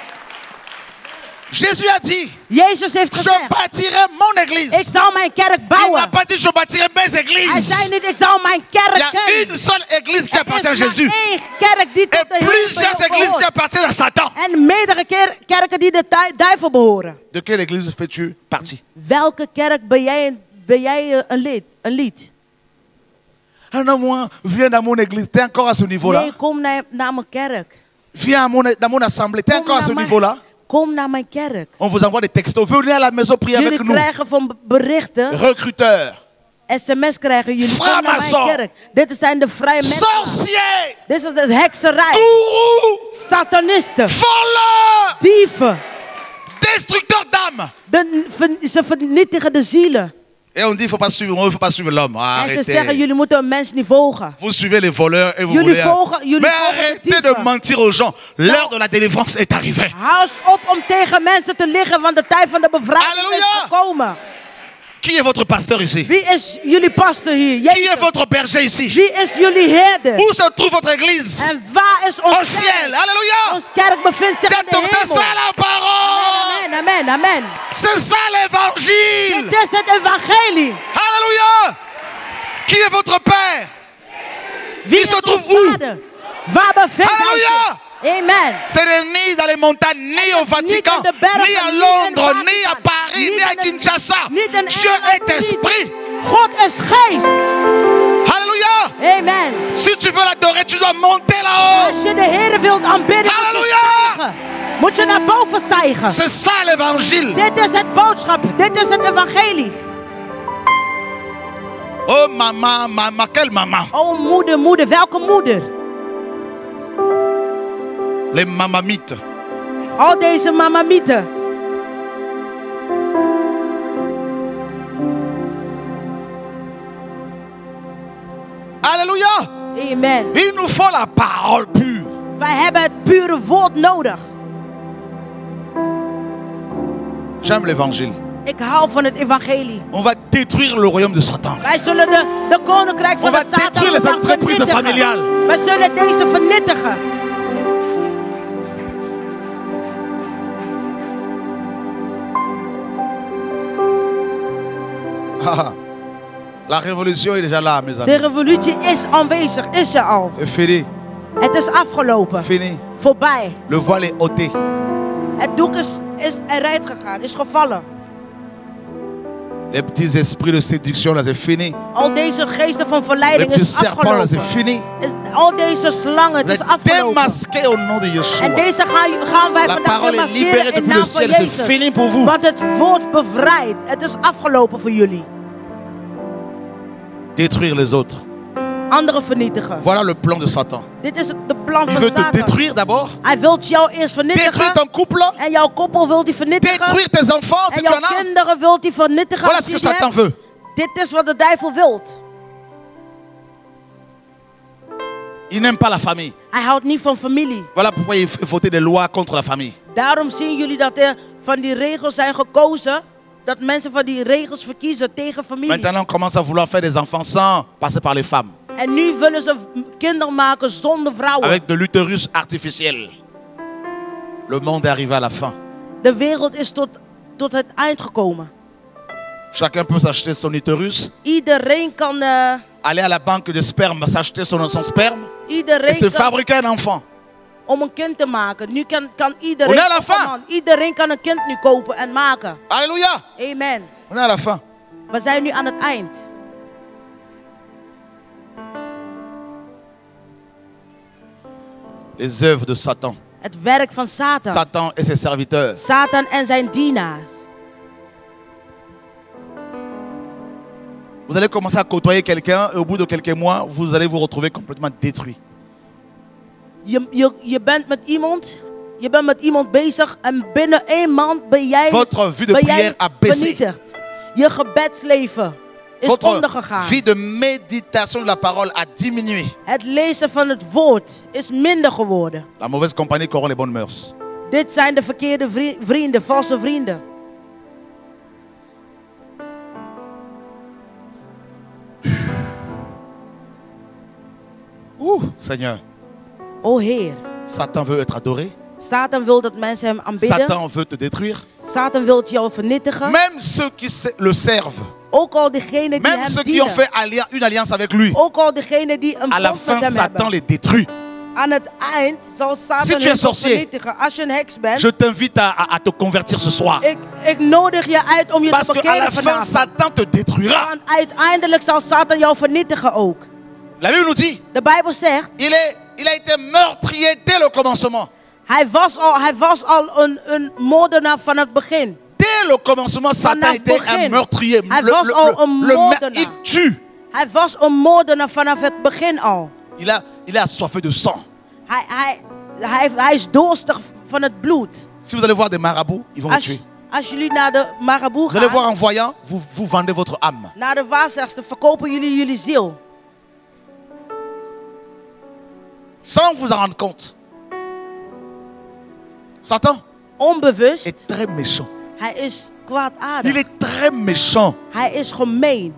[SPEAKER 2] Jésus a dit,
[SPEAKER 3] Jezus heeft
[SPEAKER 2] je
[SPEAKER 3] gezegd,
[SPEAKER 2] bâtirai mon église.
[SPEAKER 3] ik zal mijn kerk
[SPEAKER 2] Il n'a
[SPEAKER 3] bouwen.
[SPEAKER 2] pas dit, je bâtirai mes
[SPEAKER 3] Hij
[SPEAKER 2] églises.
[SPEAKER 3] zei niet, ik zal mijn
[SPEAKER 2] Il y
[SPEAKER 3] kerk
[SPEAKER 2] a
[SPEAKER 3] kennen.
[SPEAKER 2] une seule église qui
[SPEAKER 3] Er
[SPEAKER 2] appartient à
[SPEAKER 3] is maar
[SPEAKER 2] Jésus.
[SPEAKER 3] één kerk die
[SPEAKER 2] Et
[SPEAKER 3] tot de
[SPEAKER 2] plusieurs
[SPEAKER 3] Heer
[SPEAKER 2] églises qui
[SPEAKER 3] behoort.
[SPEAKER 2] appartiennent à Satan.
[SPEAKER 3] En meerdere ker- kerken die de du- duivel behoren.
[SPEAKER 2] De quelle église fais-tu partie?
[SPEAKER 3] Welke kerk ben jij, ben jij eh, een lid? Een lied?
[SPEAKER 2] Ah non, moi, viens dans mon église. Tu es encore à ce niveau-là.
[SPEAKER 3] Nee, kom naar, naar mijn kerk.
[SPEAKER 2] Viens à mon, dans mon assemblée. Tu es
[SPEAKER 3] Kom
[SPEAKER 2] encore à ce
[SPEAKER 3] naar,
[SPEAKER 2] niveau-là.
[SPEAKER 3] mijn, kom naar mijn kerk.
[SPEAKER 2] On vous envoie des textos. Venez à la maison prier avec
[SPEAKER 3] Jullie
[SPEAKER 2] nous.
[SPEAKER 3] krijgen van berichten,
[SPEAKER 2] Recruteurs.
[SPEAKER 3] sms krijgen jullie. Kom naar mijn
[SPEAKER 2] Franc-maçon.
[SPEAKER 3] kerk. Dit zijn de vrije mensen.
[SPEAKER 2] Sorciers.
[SPEAKER 3] Dit is de hekserij.
[SPEAKER 2] Gourous.
[SPEAKER 3] Satanisten.
[SPEAKER 2] Voleurs.
[SPEAKER 3] Dieven.
[SPEAKER 2] Destructeurs d'âmes.
[SPEAKER 3] De, ver- ze vernietigen de zielen.
[SPEAKER 2] Et on dit, il ne faut pas suivre, il faut pas suivre l'homme. Ah,
[SPEAKER 3] En ze zeggen,
[SPEAKER 2] arrêtez.
[SPEAKER 3] jullie moeten een mens niet volgen.
[SPEAKER 2] Vous suivez les voleurs et vous
[SPEAKER 3] Jullie
[SPEAKER 2] voulez...
[SPEAKER 3] volgen- jullie
[SPEAKER 2] Mais
[SPEAKER 3] volgen de
[SPEAKER 2] arrêtez de
[SPEAKER 3] dieven.
[SPEAKER 2] mentir aux gens. L'heure de la délivrance est arrivée.
[SPEAKER 3] Hou eens op om tegen mensen te liggen, want de tijd van de bevrijding is
[SPEAKER 2] Halleluja.
[SPEAKER 3] gekomen.
[SPEAKER 2] Qui est votre pasteur ici?
[SPEAKER 3] Wie is jullie pastor hier?
[SPEAKER 2] Qui est
[SPEAKER 3] Jezus.
[SPEAKER 2] votre berger ici?
[SPEAKER 3] Wie is jullie herder?
[SPEAKER 2] Où se trouve votre église?
[SPEAKER 3] En waar is
[SPEAKER 2] Au
[SPEAKER 3] ons
[SPEAKER 2] ciel.
[SPEAKER 3] kerk?
[SPEAKER 2] Alléluia.
[SPEAKER 3] Ons kerk bevindt zich in
[SPEAKER 2] C'est
[SPEAKER 3] de
[SPEAKER 2] donc c'est
[SPEAKER 3] hemel.
[SPEAKER 2] ça la parole.
[SPEAKER 3] Amen, amen, amen.
[SPEAKER 2] C'est ça l'évangile.
[SPEAKER 3] Dit is het evangelie.
[SPEAKER 2] Alléluia. Qui est votre père?
[SPEAKER 3] Wie
[SPEAKER 2] Wie
[SPEAKER 3] is
[SPEAKER 2] se
[SPEAKER 3] ons
[SPEAKER 2] trouve où?
[SPEAKER 3] vader? Waar bevindt hij
[SPEAKER 2] Alléluia.
[SPEAKER 3] zich? Amen.
[SPEAKER 2] Ce n'est ni dans les montagnes, ni au Vatican,
[SPEAKER 3] Niet in de bergen,
[SPEAKER 2] ni à
[SPEAKER 3] niet in
[SPEAKER 2] Londres,
[SPEAKER 3] Vatican,
[SPEAKER 2] ni à Paris,
[SPEAKER 3] niet
[SPEAKER 2] ni à
[SPEAKER 3] in de-
[SPEAKER 2] Kinshasa.
[SPEAKER 3] niet in
[SPEAKER 2] Dieu
[SPEAKER 3] Engeland,
[SPEAKER 2] est
[SPEAKER 3] niet.
[SPEAKER 2] esprit.
[SPEAKER 3] God is geest.
[SPEAKER 2] Alléluia.
[SPEAKER 3] Amen.
[SPEAKER 2] Si tu veux l'adorer, tu dois monter là-haut.
[SPEAKER 3] Als je de Heer wilt aanbidden, moet je
[SPEAKER 2] Halleluja.
[SPEAKER 3] stijgen. Moet je naar boven stijgen.
[SPEAKER 2] C'est ça l'évangile.
[SPEAKER 3] Dit is het boodschap. Dit is het evangelie.
[SPEAKER 2] Oh maman, maman, quelle maman?
[SPEAKER 3] Oh moeder, moeder. Welke moeder?
[SPEAKER 2] Les mamamites.
[SPEAKER 3] Al deze mamamieten.
[SPEAKER 2] Alléluia.
[SPEAKER 3] Amen.
[SPEAKER 2] Il nous faut la parole pure.
[SPEAKER 3] Wij hebben het pure woord nodig.
[SPEAKER 2] J'aime l'évangile.
[SPEAKER 3] Ik hou van het evangelie.
[SPEAKER 2] On va détruire le royaume de Satan.
[SPEAKER 3] Wij zullen de, de koninkrijk van
[SPEAKER 2] On va
[SPEAKER 3] de Satan
[SPEAKER 2] détruire les
[SPEAKER 3] gaan
[SPEAKER 2] entreprises
[SPEAKER 3] vernietigen.
[SPEAKER 2] familiales.
[SPEAKER 3] Wij zullen deze vernietigen.
[SPEAKER 2] Ah, la révolution est déjà là, mes
[SPEAKER 3] De
[SPEAKER 2] amis.
[SPEAKER 3] revolutie is aanwezig, is er al.
[SPEAKER 2] C'est fini.
[SPEAKER 3] Het is afgelopen.
[SPEAKER 2] Fini.
[SPEAKER 3] Voorbij.
[SPEAKER 2] Le voile est ôté.
[SPEAKER 3] Het doek is, is eruit gegaan, is gevallen.
[SPEAKER 2] Les petits esprits de séduction, là, c'est fini.
[SPEAKER 3] Al deze geesten van
[SPEAKER 2] Les
[SPEAKER 3] verleiding
[SPEAKER 2] petits
[SPEAKER 3] is
[SPEAKER 2] serpents, là, c'est
[SPEAKER 3] afgelopen.
[SPEAKER 2] fini.
[SPEAKER 3] Is, al deze slangen, het
[SPEAKER 2] Vous
[SPEAKER 3] is
[SPEAKER 2] êtes
[SPEAKER 3] afgelopen.
[SPEAKER 2] démasqués au nom de Yeshua.
[SPEAKER 3] En deze gaan, gaan wij
[SPEAKER 2] La
[SPEAKER 3] vandaag
[SPEAKER 2] parole est libérée
[SPEAKER 3] demaskeren in
[SPEAKER 2] depuis le
[SPEAKER 3] naam van
[SPEAKER 2] ciel. C'est
[SPEAKER 3] Jezus.
[SPEAKER 2] fini pour vous.
[SPEAKER 3] Want het woord bevrijdt. Het is afgelopen voor jullie.
[SPEAKER 2] Détruire les autres.
[SPEAKER 3] Anderen vernietigen.
[SPEAKER 2] Voilà le plan de Satan.
[SPEAKER 3] Dit is het de plan
[SPEAKER 2] Il
[SPEAKER 3] van
[SPEAKER 2] veut te
[SPEAKER 3] Satan.
[SPEAKER 2] détruire d'abord.
[SPEAKER 3] Hij wil jou eerst
[SPEAKER 2] Détruire
[SPEAKER 3] vernietigen.
[SPEAKER 2] ton couple.
[SPEAKER 3] En jouw koppel wil hij vernietigen.
[SPEAKER 2] Détruire tes enfants, si
[SPEAKER 3] En
[SPEAKER 2] tu
[SPEAKER 3] jouw
[SPEAKER 2] en as.
[SPEAKER 3] kinderen wil hij vernietigen.
[SPEAKER 2] Voilà
[SPEAKER 3] als
[SPEAKER 2] ce
[SPEAKER 3] je
[SPEAKER 2] que
[SPEAKER 3] die
[SPEAKER 2] Satan
[SPEAKER 3] hebt.
[SPEAKER 2] veut.
[SPEAKER 3] Dit is wat de duivel wil.
[SPEAKER 2] Il n'aime pas la famille.
[SPEAKER 3] Hij houdt niet van familie.
[SPEAKER 2] Voilà pourquoi il faut voter des lois contre la famille.
[SPEAKER 3] Daarom zien jullie dat er van die regels zijn gekozen. Dat mensen van die regels verkiezen tegen familie.
[SPEAKER 2] Maintenant, on commence à vouloir faire des enfants sans passer par les femmes.
[SPEAKER 3] En nu willen ze kinderen maken zonder vrouwen.
[SPEAKER 2] Avec de l'utérus artificiel. Le monde est arrivé à la fin.
[SPEAKER 3] De wereld is tot, tot het eind gekomen.
[SPEAKER 2] Chacun peut s'acheter son utérus,
[SPEAKER 3] Iedereen kan, uh,
[SPEAKER 2] aller à la banque de sperme, s'acheter son, son sperme et
[SPEAKER 3] iedereen
[SPEAKER 2] se
[SPEAKER 3] kan
[SPEAKER 2] fabriquer un enfant.
[SPEAKER 3] om een kind te maken. Nu kan, kan
[SPEAKER 2] On
[SPEAKER 3] iedereen,
[SPEAKER 2] est à la
[SPEAKER 3] of een
[SPEAKER 2] fin.
[SPEAKER 3] man, iedereen kan een kind nu kopen en maken.
[SPEAKER 2] Alléluia.
[SPEAKER 3] Amen.
[SPEAKER 2] On est à la fin.
[SPEAKER 3] We zijn nu aan het eind.
[SPEAKER 2] Les œuvres de Satan.
[SPEAKER 3] Het werk van Satan.
[SPEAKER 2] Satan et ses serviteurs.
[SPEAKER 3] Satan en zijn dienaars.
[SPEAKER 2] Vous allez commencer à côtoyer quelqu'un et au bout de quelques mois, vous allez vous retrouver complètement détruit.
[SPEAKER 3] Je, je, je bent met iemand, je bent met iemand bezig en binnen één maand ben jij,
[SPEAKER 2] Votre vue de
[SPEAKER 3] ben
[SPEAKER 2] prière
[SPEAKER 3] jij
[SPEAKER 2] a baissé.
[SPEAKER 3] vernietigd. Je gebedsleven is
[SPEAKER 2] Votre
[SPEAKER 3] ondergegaan.
[SPEAKER 2] vie de méditation de la parole a diminué.
[SPEAKER 3] Het lezen van het woord is minder geworden.
[SPEAKER 2] La mauvaise compagnie corrompt les bonnes mœurs.
[SPEAKER 3] Dit zijn de verkeerde vri- vrienden, valse vrienden.
[SPEAKER 2] Ouh, Seigneur,
[SPEAKER 3] O Heer,
[SPEAKER 2] Satan veut être adoré.
[SPEAKER 3] Satan wil dat mensen hem aanbidden.
[SPEAKER 2] Satan veut te détruire.
[SPEAKER 3] Satan wil het jou vernietigen.
[SPEAKER 2] Même ceux qui se- le servent,
[SPEAKER 3] Ook al diegenen die
[SPEAKER 2] même
[SPEAKER 3] hem
[SPEAKER 2] ceux qui ont
[SPEAKER 3] dienen.
[SPEAKER 2] fait allia- une alliance avec lui,
[SPEAKER 3] Ook al diegenen die een
[SPEAKER 2] à la
[SPEAKER 3] band met
[SPEAKER 2] fin,
[SPEAKER 3] hem
[SPEAKER 2] Satan
[SPEAKER 3] hebben.
[SPEAKER 2] les détruit.
[SPEAKER 3] Aan het eind zal Satan
[SPEAKER 2] Si tu
[SPEAKER 3] hem
[SPEAKER 2] es
[SPEAKER 3] ook
[SPEAKER 2] sorcier,
[SPEAKER 3] vernietigen. Als je een heks bent,
[SPEAKER 2] Je t'invite à, à- à te convertir ce soir.
[SPEAKER 3] ik, ik nodig je uit om je
[SPEAKER 2] Parce
[SPEAKER 3] te
[SPEAKER 2] qu'à la
[SPEAKER 3] bekeren
[SPEAKER 2] fin,
[SPEAKER 3] vanavond.
[SPEAKER 2] Satan te détruira.
[SPEAKER 3] Want uiteindelijk zal Satan jou vernietigen ook.
[SPEAKER 2] La Bible nous dit,
[SPEAKER 3] De Bijbel zegt,
[SPEAKER 2] il, est, il a été meurtrier dès le commencement.
[SPEAKER 3] hij was al, hij was al een, een moordenaar van het begin.
[SPEAKER 2] Dès le commencement, Satan
[SPEAKER 3] Vanaf
[SPEAKER 2] était
[SPEAKER 3] begin.
[SPEAKER 2] un meurtrier.
[SPEAKER 3] Hij
[SPEAKER 2] Le-
[SPEAKER 3] was
[SPEAKER 2] le-
[SPEAKER 3] al
[SPEAKER 2] le-
[SPEAKER 3] een
[SPEAKER 2] le me-
[SPEAKER 3] moordenaar.
[SPEAKER 2] il tue.
[SPEAKER 3] Hij was een moordenaar vanaf het begin al.
[SPEAKER 2] Il, a, il est assoiffé de sang.
[SPEAKER 3] Hij, hij, hij, hij is dorstig van het bloed.
[SPEAKER 2] Si vous allez voir des marabouts, ils vont vous
[SPEAKER 3] Als,
[SPEAKER 2] tuer.
[SPEAKER 3] als jullie naar de marabout
[SPEAKER 2] Vous allez voir
[SPEAKER 3] gaan,
[SPEAKER 2] en voyant, vous, vous vendez votre âme.
[SPEAKER 3] naar de waarzegster, verkopen jullie jullie ziel.
[SPEAKER 2] Sans vous en rendre compte. Satan
[SPEAKER 3] Onbewust,
[SPEAKER 2] est très méchant.
[SPEAKER 3] hij is kwaadaardig.
[SPEAKER 2] Il est très méchant.
[SPEAKER 3] Hij is gemeen.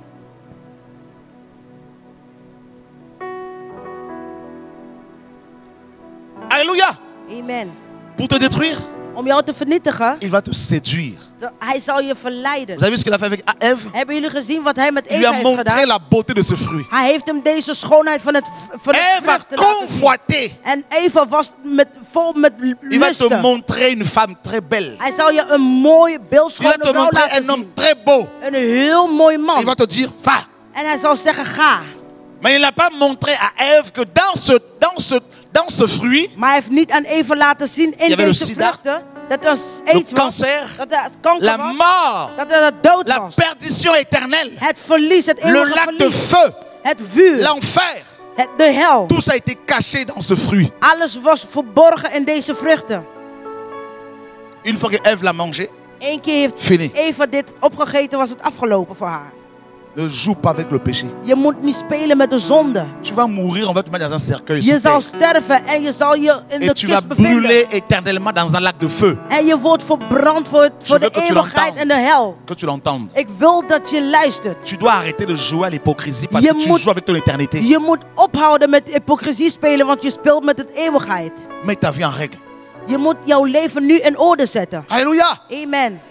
[SPEAKER 2] Alléluia.
[SPEAKER 3] Amen.
[SPEAKER 2] Pour te détruire,
[SPEAKER 3] Om jou te vernietigen,
[SPEAKER 2] il va te séduire.
[SPEAKER 3] de- hij zal je verleiden.
[SPEAKER 2] Vous avez vu ce qu'il a fait avec Ève?
[SPEAKER 3] Hebben jullie gezien wat hij met
[SPEAKER 2] Il lui
[SPEAKER 3] Eva
[SPEAKER 2] a
[SPEAKER 3] heeft
[SPEAKER 2] montré
[SPEAKER 3] gedaan?
[SPEAKER 2] la beauté de ce fruit.
[SPEAKER 3] Hij heeft hem deze schoonheid van het, van het
[SPEAKER 2] Ève a
[SPEAKER 3] vruchten laten zien.
[SPEAKER 2] convoité.
[SPEAKER 3] En Eva was met, vol met
[SPEAKER 2] Il va te
[SPEAKER 3] lusten.
[SPEAKER 2] montrer une femme très belle.
[SPEAKER 3] Hij zal je een mooie,
[SPEAKER 2] Il va
[SPEAKER 3] beeldschone
[SPEAKER 2] te
[SPEAKER 3] vrouw
[SPEAKER 2] montrer
[SPEAKER 3] laten
[SPEAKER 2] un homme
[SPEAKER 3] zien.
[SPEAKER 2] très beau.
[SPEAKER 3] Een heel mooi man.
[SPEAKER 2] Il va te dire, va.
[SPEAKER 3] En hij zal zeggen, ga.
[SPEAKER 2] Mais il n'a pas montré à Ève que dans ce, dans ce, dans ce fruit,
[SPEAKER 3] Maar hij heeft niet aan Eva laten zien in
[SPEAKER 2] Je avait le
[SPEAKER 3] deze
[SPEAKER 2] sida,
[SPEAKER 3] vruchten dat er
[SPEAKER 2] le
[SPEAKER 3] aids was,
[SPEAKER 2] cancer,
[SPEAKER 3] dat er kanker
[SPEAKER 2] la
[SPEAKER 3] was,
[SPEAKER 2] mort,
[SPEAKER 3] dat er dood
[SPEAKER 2] la
[SPEAKER 3] was.
[SPEAKER 2] perdition éternelle,
[SPEAKER 3] Het verlies, het
[SPEAKER 2] le
[SPEAKER 3] eeuwige
[SPEAKER 2] lac de
[SPEAKER 3] verlies,
[SPEAKER 2] feu,
[SPEAKER 3] het vuur,
[SPEAKER 2] l'enfer.
[SPEAKER 3] het, de hel.
[SPEAKER 2] Tout ça a été caché dans ce fruit.
[SPEAKER 3] Alles was verborgen in deze vruchten.
[SPEAKER 2] Une fois que Ève l'a mangé,
[SPEAKER 3] Eén keer heeft
[SPEAKER 2] Fini.
[SPEAKER 3] Eva dit opgegeten, was het afgelopen voor haar.
[SPEAKER 2] ne joue pas avec le péché.
[SPEAKER 3] Je moet niet spelen met de zonde.
[SPEAKER 2] Tu vas mourir, on va te mettre dans un cercueil.
[SPEAKER 3] Je
[SPEAKER 2] sous
[SPEAKER 3] zal
[SPEAKER 2] terre.
[SPEAKER 3] sterven en je zal je in
[SPEAKER 2] Et
[SPEAKER 3] de
[SPEAKER 2] tu vas
[SPEAKER 3] kist bevinden.
[SPEAKER 2] brûler éternellement dans un lac de feu.
[SPEAKER 3] En je wordt verbrand voor, het, voor
[SPEAKER 2] veux
[SPEAKER 3] de
[SPEAKER 2] que tu
[SPEAKER 3] eeuwigheid
[SPEAKER 2] l'entendes.
[SPEAKER 3] en de hel.
[SPEAKER 2] Que tu l'entendes.
[SPEAKER 3] Ik wil dat je luistert.
[SPEAKER 2] Tu dois arrêter de jouer à l'hypocrisie parce
[SPEAKER 3] Je
[SPEAKER 2] que tu
[SPEAKER 3] moet-
[SPEAKER 2] joues avec ton éternité.
[SPEAKER 3] Je moet ophouden met hypocrisie spelen, want je speelt met het eeuwigheid.
[SPEAKER 2] Mets ta vie en règle.
[SPEAKER 3] Je moet jouw leven nu in orde zetten.
[SPEAKER 2] Alléluia.
[SPEAKER 3] Amen.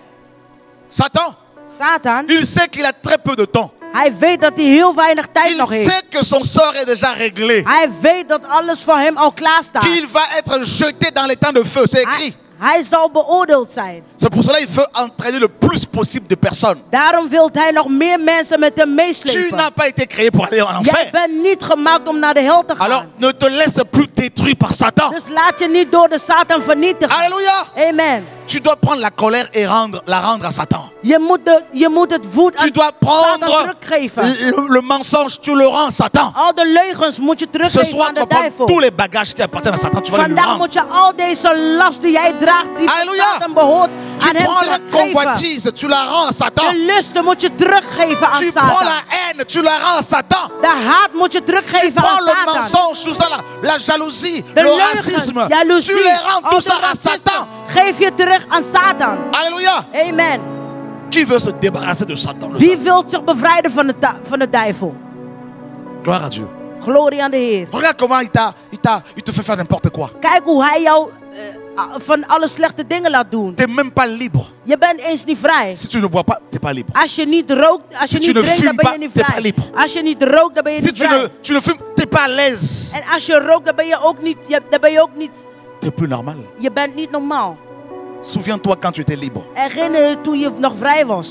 [SPEAKER 2] Satan,
[SPEAKER 3] Satan,
[SPEAKER 2] il sait qu'il a très peu de temps.
[SPEAKER 3] hij weet dat hij heel weinig tijd
[SPEAKER 2] Il
[SPEAKER 3] nog heeft.
[SPEAKER 2] sait que son sort est déjà réglé.
[SPEAKER 3] Hij weet dat alles voor hem al klaar staat.
[SPEAKER 2] Qu'il va être jeté dans les temps de feu. C'est
[SPEAKER 3] Hij,
[SPEAKER 2] écrit.
[SPEAKER 3] hij zal beoordeeld zijn.
[SPEAKER 2] C'est pour cela qu'il veut entraîner le plus possible de personnes.
[SPEAKER 3] Daarom wil hij nog meer mensen met hem
[SPEAKER 2] Tu
[SPEAKER 3] meeslepen.
[SPEAKER 2] n'as pas été créé pour aller en
[SPEAKER 3] Jij
[SPEAKER 2] enfer.
[SPEAKER 3] bent niet gemaakt om naar de hel te
[SPEAKER 2] Alors
[SPEAKER 3] gaan.
[SPEAKER 2] ne te laisse plus détruire par Satan.
[SPEAKER 3] Dus laat je niet door de Satan vernietigen.
[SPEAKER 2] Alléluia.
[SPEAKER 3] Amen.
[SPEAKER 2] Tu dois prendre la colère et rendre, la rendre à Satan.
[SPEAKER 3] Je moet, de, je moet het woed
[SPEAKER 2] Tu
[SPEAKER 3] aan
[SPEAKER 2] dois
[SPEAKER 3] Satan
[SPEAKER 2] prendre
[SPEAKER 3] teruggeven.
[SPEAKER 2] le, le mensonge, tu le rends à Satan.
[SPEAKER 3] Al de leugens moet je
[SPEAKER 2] Ce
[SPEAKER 3] teruggeven
[SPEAKER 2] soir,
[SPEAKER 3] aan
[SPEAKER 2] tu
[SPEAKER 3] de
[SPEAKER 2] vas prendre tous
[SPEAKER 3] duivel.
[SPEAKER 2] les bagages qui appartiennent à Satan. Tu vas les lui
[SPEAKER 3] Vandaag
[SPEAKER 2] rendre.
[SPEAKER 3] moet je al deze last die jij draagt, die van
[SPEAKER 2] Alléluia.
[SPEAKER 3] Satan behoort,
[SPEAKER 2] Tu
[SPEAKER 3] aan hem
[SPEAKER 2] prends la
[SPEAKER 3] teruggeven.
[SPEAKER 2] convoitise, tu la rends à Satan.
[SPEAKER 3] De lusten moet je teruggeven aan
[SPEAKER 2] Tu prends
[SPEAKER 3] Satan.
[SPEAKER 2] la haine, tu la rends à Satan.
[SPEAKER 3] De haat moet je
[SPEAKER 2] Tu
[SPEAKER 3] teruggeven
[SPEAKER 2] prends
[SPEAKER 3] aan
[SPEAKER 2] le
[SPEAKER 3] Satan.
[SPEAKER 2] mensonge, tout ça, la, la jalousie,
[SPEAKER 3] De
[SPEAKER 2] le
[SPEAKER 3] leugens,
[SPEAKER 2] racisme.
[SPEAKER 3] jaloezie,
[SPEAKER 2] Tu les rends
[SPEAKER 3] al
[SPEAKER 2] tout
[SPEAKER 3] de
[SPEAKER 2] ça à
[SPEAKER 3] racisme,
[SPEAKER 2] Satan.
[SPEAKER 3] geef je terug aan Satan.
[SPEAKER 2] Alléluia.
[SPEAKER 3] Amen.
[SPEAKER 2] Qui veut se débarrasser de Satan? Le
[SPEAKER 3] Wie
[SPEAKER 2] Satan.
[SPEAKER 3] wil zich bevrijden van de, ta- van de duivel?
[SPEAKER 2] Gloire à Dieu.
[SPEAKER 3] Glorie aan de Heer.
[SPEAKER 2] Regarde comment il, t'a, il, t'a, il te fait faire n'importe quoi.
[SPEAKER 3] Kijk hoe hij jou eh, van alle slechte dingen laat doen.
[SPEAKER 2] Tu n'es même pas libre.
[SPEAKER 3] Je bent eens niet vrij.
[SPEAKER 2] Si tu ne bois pas, tu n'es pas libre.
[SPEAKER 3] Als je niet rookt, als je
[SPEAKER 2] Si tu
[SPEAKER 3] niet
[SPEAKER 2] ne
[SPEAKER 3] drinkt, dan
[SPEAKER 2] fumes
[SPEAKER 3] ben je
[SPEAKER 2] pas,
[SPEAKER 3] niet
[SPEAKER 2] t'es pas
[SPEAKER 3] vrij.
[SPEAKER 2] libre.
[SPEAKER 3] Als je niet rookt, dan ben je
[SPEAKER 2] Si
[SPEAKER 3] niet
[SPEAKER 2] tu
[SPEAKER 3] vrij.
[SPEAKER 2] ne, tu ne fumes, tu n'es pas à l'aise.
[SPEAKER 3] En als je rookt, dan ben je ook niet, je, dan ben je ook niet,
[SPEAKER 2] Tu n'es plus normal.
[SPEAKER 3] je bent niet normaal.
[SPEAKER 2] Souviens-toi quand tu étais libre.
[SPEAKER 3] Herinner je toen je nog vrij was.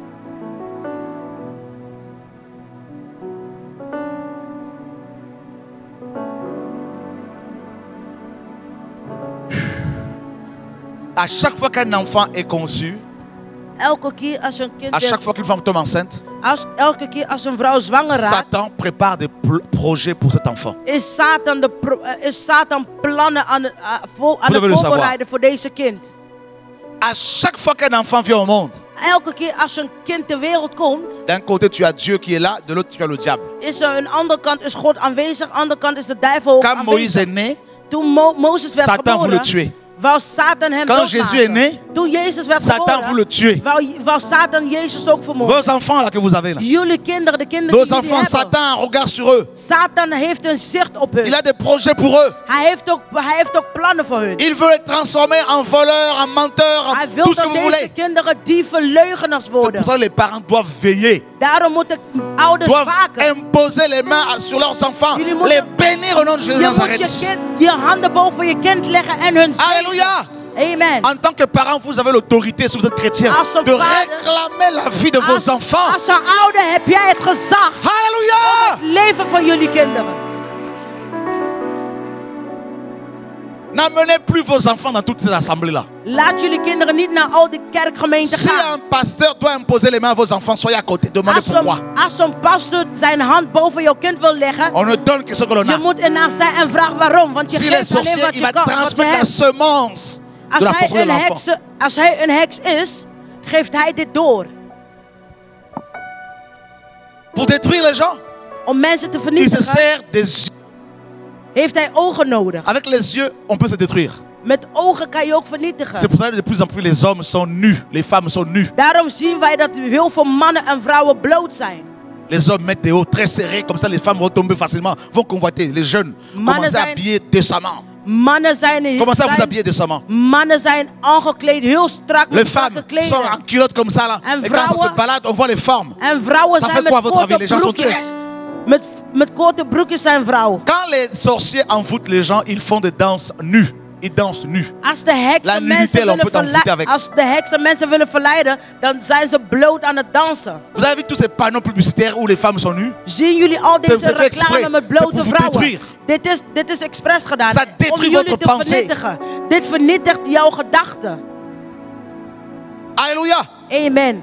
[SPEAKER 2] À chaque fois qu'un enfant est conçu,
[SPEAKER 3] Elke keer als een kind,
[SPEAKER 2] à chaque
[SPEAKER 3] is-
[SPEAKER 2] fois qu'une femme tombe enceinte,
[SPEAKER 3] als, elke keer als een vrouw zwanger raakt,
[SPEAKER 2] Satan prépare des pl- projets pour cet enfant.
[SPEAKER 3] is Satan, de pro- eh, is Satan plannen aan, het- ah, voor- aan
[SPEAKER 2] Vous devez
[SPEAKER 3] het
[SPEAKER 2] le
[SPEAKER 3] voorbereiden voor deze kind.
[SPEAKER 2] À chaque fois qu'un enfant vient au monde,
[SPEAKER 3] elke keer als een kind ter wereld komt,
[SPEAKER 2] d'un côté tu as Dieu qui est là, de l'autre tu as le diable.
[SPEAKER 3] is er aan de andere kant is God aanwezig, aan de andere kant is de duivel ook
[SPEAKER 2] Quand Moïse
[SPEAKER 3] aanwezig.
[SPEAKER 2] est né,
[SPEAKER 3] Toen Mo Mozes werd
[SPEAKER 2] Satan voulait le
[SPEAKER 3] geboren,
[SPEAKER 2] tuer.
[SPEAKER 3] wou Satan hem
[SPEAKER 2] Quand Jésus est
[SPEAKER 3] doodmaken.
[SPEAKER 2] né,
[SPEAKER 3] Toen Jezus werd
[SPEAKER 2] Satan
[SPEAKER 3] geboren,
[SPEAKER 2] voulait le tuer.
[SPEAKER 3] wou, wou Satan Jezus ook vermoorden.
[SPEAKER 2] Vos enfants là que vous avez là,
[SPEAKER 3] Jullie kinderen, de kinderen
[SPEAKER 2] nos
[SPEAKER 3] die jullie
[SPEAKER 2] enfants,
[SPEAKER 3] hebben.
[SPEAKER 2] Satan a un regard sur eux.
[SPEAKER 3] Satan heeft een zicht op hun.
[SPEAKER 2] Il a des projets pour eux.
[SPEAKER 3] Hij heeft ook, hij heeft ook plannen voor hun.
[SPEAKER 2] Il veut les transformer en voleurs, en menteurs, en
[SPEAKER 3] Hij wil
[SPEAKER 2] tout ce que
[SPEAKER 3] dat
[SPEAKER 2] vous
[SPEAKER 3] deze
[SPEAKER 2] voulez.
[SPEAKER 3] kinderen dieven, leugenaars
[SPEAKER 2] C'est
[SPEAKER 3] worden.
[SPEAKER 2] pour ça que les parents doivent veiller,
[SPEAKER 3] Daarom moeten ouders
[SPEAKER 2] doivent
[SPEAKER 3] waken.
[SPEAKER 2] imposer les mains sur leurs enfants,
[SPEAKER 3] Jullie
[SPEAKER 2] les
[SPEAKER 3] moeten-
[SPEAKER 2] bénir au nom de Jésus de
[SPEAKER 3] Je moet je,
[SPEAKER 2] Nazareth.
[SPEAKER 3] kind, je handen boven je kind leggen en hun zegenen.
[SPEAKER 2] Alléluia.
[SPEAKER 3] Amen.
[SPEAKER 2] En tant que parent, vous avez l'autorité, si vous êtes chrétien,
[SPEAKER 3] Als een
[SPEAKER 2] de
[SPEAKER 3] vader-
[SPEAKER 2] réclamer la vie de vos
[SPEAKER 3] Als,
[SPEAKER 2] enfants.
[SPEAKER 3] als een ouder heb jij het gezag.
[SPEAKER 2] Alléluia.
[SPEAKER 3] Het leven van jullie kinderen.
[SPEAKER 2] N'amenez plus vos enfants dans toutes ces assemblées-là.
[SPEAKER 3] Laat jullie kinderen niet naar al die kerkgemeenten
[SPEAKER 2] Si
[SPEAKER 3] gaan.
[SPEAKER 2] un pasteur doit imposer les mains à vos enfants, soyez à côté. Demandez
[SPEAKER 3] Als
[SPEAKER 2] pourquoi.
[SPEAKER 3] een, als een pastor zijn hand boven jouw kind wil leggen,
[SPEAKER 2] On ne donne que ce que l'on
[SPEAKER 3] je
[SPEAKER 2] a.
[SPEAKER 3] moet ernaast zijn en vraag waarom. Want je
[SPEAKER 2] S'il est
[SPEAKER 3] geeft alleen
[SPEAKER 2] sorcier,
[SPEAKER 3] wat
[SPEAKER 2] il
[SPEAKER 3] je
[SPEAKER 2] va
[SPEAKER 3] kan. Wat je
[SPEAKER 2] transmettre la
[SPEAKER 3] hebt.
[SPEAKER 2] semence de
[SPEAKER 3] Als
[SPEAKER 2] la force
[SPEAKER 3] hij,
[SPEAKER 2] de
[SPEAKER 3] een
[SPEAKER 2] l'enfant.
[SPEAKER 3] heks, als hij een heks is, geeft hij dit door.
[SPEAKER 2] Pour détruire les gens,
[SPEAKER 3] Om mensen te
[SPEAKER 2] il se
[SPEAKER 3] vernietigen,
[SPEAKER 2] sert des yeux.
[SPEAKER 3] heeft hij ogen nodig.
[SPEAKER 2] Avec les yeux, on peut se détruire.
[SPEAKER 3] Met ogen kan je ook vernietigen.
[SPEAKER 2] C'est pour ça que de plus en plus les hommes sont nus, les femmes sont nues.
[SPEAKER 3] Daarom zien wij dat heel veel mannen en vrouwen bloot zijn.
[SPEAKER 2] Les hommes mettent des hauts très serrés, comme ça les femmes vont tomber facilement, vont convoiter. Les jeunes
[SPEAKER 3] Mannen
[SPEAKER 2] commencent à
[SPEAKER 3] zijn-
[SPEAKER 2] habiller décemment.
[SPEAKER 3] Mannen zijn,
[SPEAKER 2] Commencez à vous
[SPEAKER 3] zijn-
[SPEAKER 2] habiller décemment.
[SPEAKER 3] mannen zijn aangekleed, heel strak
[SPEAKER 2] Les
[SPEAKER 3] met strakke
[SPEAKER 2] femmes sont en
[SPEAKER 3] kleding.
[SPEAKER 2] culotte comme ça là.
[SPEAKER 3] En
[SPEAKER 2] Et quand ça se
[SPEAKER 3] vrouwen-
[SPEAKER 2] balade, on voit les formes.
[SPEAKER 3] En vrouwen
[SPEAKER 2] Ça
[SPEAKER 3] zijn
[SPEAKER 2] fait
[SPEAKER 3] met
[SPEAKER 2] quoi, votre avis?
[SPEAKER 3] korte
[SPEAKER 2] Les gens sont
[SPEAKER 3] broekjes.
[SPEAKER 2] tués.
[SPEAKER 3] Met, met korte broekjes zijn vrouwen.
[SPEAKER 2] Quand les sorciers envoûtent les gens, ils font des danses nues. Ils dansent nus.
[SPEAKER 3] Als de
[SPEAKER 2] La
[SPEAKER 3] heksen
[SPEAKER 2] nudité,
[SPEAKER 3] mensen
[SPEAKER 2] là, on
[SPEAKER 3] willen
[SPEAKER 2] peut t'en foutre
[SPEAKER 3] verleiden,
[SPEAKER 2] avec.
[SPEAKER 3] als de heksen mensen willen verleiden, dan zijn ze bloot aan het dansen.
[SPEAKER 2] Vous avez vu tous ces panneaux publicitaires où les femmes sont nues?
[SPEAKER 3] Zien jullie al
[SPEAKER 2] C'est-
[SPEAKER 3] deze
[SPEAKER 2] c'est fait exprès.
[SPEAKER 3] reclame met
[SPEAKER 2] C'est
[SPEAKER 3] blote
[SPEAKER 2] pour vous
[SPEAKER 3] vrouwen?
[SPEAKER 2] détruire.
[SPEAKER 3] Dit is, dit is expres gedaan
[SPEAKER 2] Ça
[SPEAKER 3] om
[SPEAKER 2] détruit
[SPEAKER 3] jullie
[SPEAKER 2] votre
[SPEAKER 3] te
[SPEAKER 2] pensée.
[SPEAKER 3] vernietigen. Dit vernietigt jouw gedachten.
[SPEAKER 2] Alléluia.
[SPEAKER 3] Amen.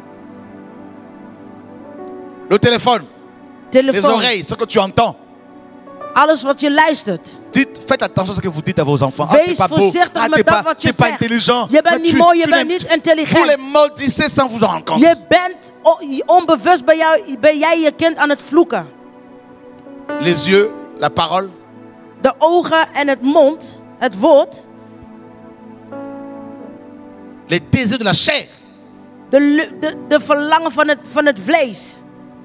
[SPEAKER 2] Le téléphone, les
[SPEAKER 3] Telefoon.
[SPEAKER 2] oreilles, ce que tu entends.
[SPEAKER 3] Alles wat je luistert.
[SPEAKER 2] Dites, faites attention à ce que vous dites à vos enfants. Ah, t'es
[SPEAKER 3] Wees
[SPEAKER 2] pas beau.
[SPEAKER 3] voorzichtig
[SPEAKER 2] Ah,
[SPEAKER 3] met
[SPEAKER 2] t'es
[SPEAKER 3] dat
[SPEAKER 2] pas,
[SPEAKER 3] wat je
[SPEAKER 2] t'es pas
[SPEAKER 3] zegt.
[SPEAKER 2] intelligent.
[SPEAKER 3] Je bent
[SPEAKER 2] Mais
[SPEAKER 3] niet
[SPEAKER 2] tu-
[SPEAKER 3] mooi, je
[SPEAKER 2] tu
[SPEAKER 3] bent
[SPEAKER 2] les-
[SPEAKER 3] niet intelligent.
[SPEAKER 2] Vous les maudissez sans vous en rendre compte.
[SPEAKER 3] Je bent o- onbewust ben, jou, ben jij je kind aan het vloeken.
[SPEAKER 2] Les yeux, la parole,
[SPEAKER 3] De ogen en het mond, het woord,
[SPEAKER 2] les désirs de la chair.
[SPEAKER 3] de, lu- de, de verlangen van het, van het vlees.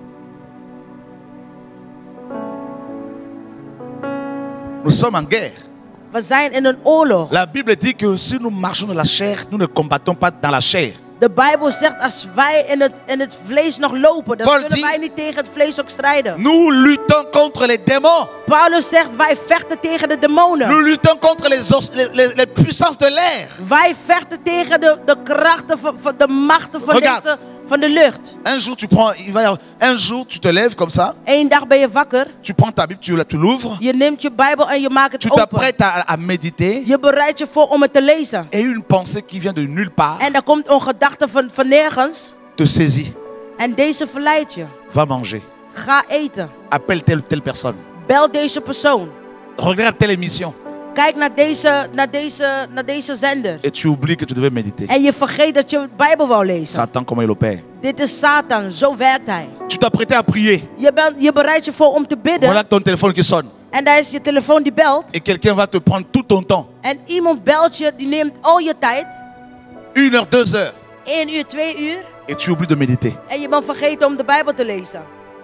[SPEAKER 2] Nous sommes en guerre.
[SPEAKER 3] We zijn in een oorlog.
[SPEAKER 2] La Bible dit que si nous marchons dans la chair, nous ne combattons pas dans la chair.
[SPEAKER 3] De Bijbel zegt als wij in het, in het vlees nog lopen, dan
[SPEAKER 2] Paul
[SPEAKER 3] kunnen
[SPEAKER 2] dit-
[SPEAKER 3] wij niet tegen het vlees ook strijden.
[SPEAKER 2] Nous luttons contre les démons.
[SPEAKER 3] Paulus zegt wij vechten tegen de
[SPEAKER 2] Nous
[SPEAKER 3] demonen.
[SPEAKER 2] luttons contre les, os- les, les- les puissances de l'air.
[SPEAKER 3] Wij vechten tegen de, de krachten van, van de machten van,
[SPEAKER 2] Regarde.
[SPEAKER 3] deze, van de lucht.
[SPEAKER 2] Un jour, tu prends, il va y avoir- un jour, tu te lèves comme ça,
[SPEAKER 3] Eén dag ben je wakker,
[SPEAKER 2] tu prends ta Bible, tu, la- tu l'ouvres,
[SPEAKER 3] je neemt je Bijbel en je maakt het
[SPEAKER 2] tu
[SPEAKER 3] open.
[SPEAKER 2] t'apprêtes à, à méditer,
[SPEAKER 3] Je bereidt je voor om het te lezen.
[SPEAKER 2] et une pensée qui vient de nulle part
[SPEAKER 3] En er komt een gedachte van, van nergens.
[SPEAKER 2] te saisit.
[SPEAKER 3] En deze verleidt je.
[SPEAKER 2] Va manger.
[SPEAKER 3] Ga eten.
[SPEAKER 2] Appelle telle ou telle personne.
[SPEAKER 3] Bel deze persoon.
[SPEAKER 2] Regarde telle émission.
[SPEAKER 3] Kijk naar deze, naar deze, naar deze zender.
[SPEAKER 2] Et tu oublies que tu devais méditer.
[SPEAKER 3] En je vergeet dat je de Bijbel wou lezen.
[SPEAKER 2] Satan, comment il opère.
[SPEAKER 3] Dit is Satan. Zo werkt hij.
[SPEAKER 2] Tu t'apprêtais à prier.
[SPEAKER 3] Je, bent, je bereidt je voor om te bidden.
[SPEAKER 2] Voilà ton téléphone qui sonne.
[SPEAKER 3] En daar is je telefoon die belt.
[SPEAKER 2] Et quelqu'un va te prendre tout ton temps.
[SPEAKER 3] En iemand belt je, die neemt al je tijd.
[SPEAKER 2] Une heure, deux heures.
[SPEAKER 3] één uur, twee uur.
[SPEAKER 2] Et tu oublies de méditer.
[SPEAKER 3] En je bent vergeten om de Bijbel te lezen.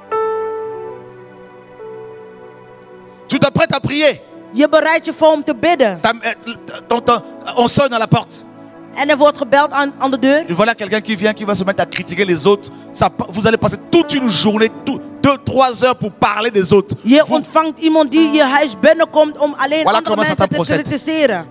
[SPEAKER 2] Tu t'apprêtes à prier.
[SPEAKER 3] Je bereidt je voor om te bidden.
[SPEAKER 2] Ta- euh, ton- ton- on sonne à la porte.
[SPEAKER 3] En er wordt gebeld aan, aan de deur.
[SPEAKER 2] Et voilà quelqu'un qui vient, qui va se mettre à critiquer les autres. Ça, vous allez passer toute une journée, tout- deux, trois heures pour parler des autres.
[SPEAKER 3] Je
[SPEAKER 2] Vous-
[SPEAKER 3] ontvangt iemand die je huis binnenkomt om alleen
[SPEAKER 2] Voilà
[SPEAKER 3] andere
[SPEAKER 2] comment
[SPEAKER 3] mensen
[SPEAKER 2] Satan
[SPEAKER 3] te
[SPEAKER 2] procède.
[SPEAKER 3] kritiseren.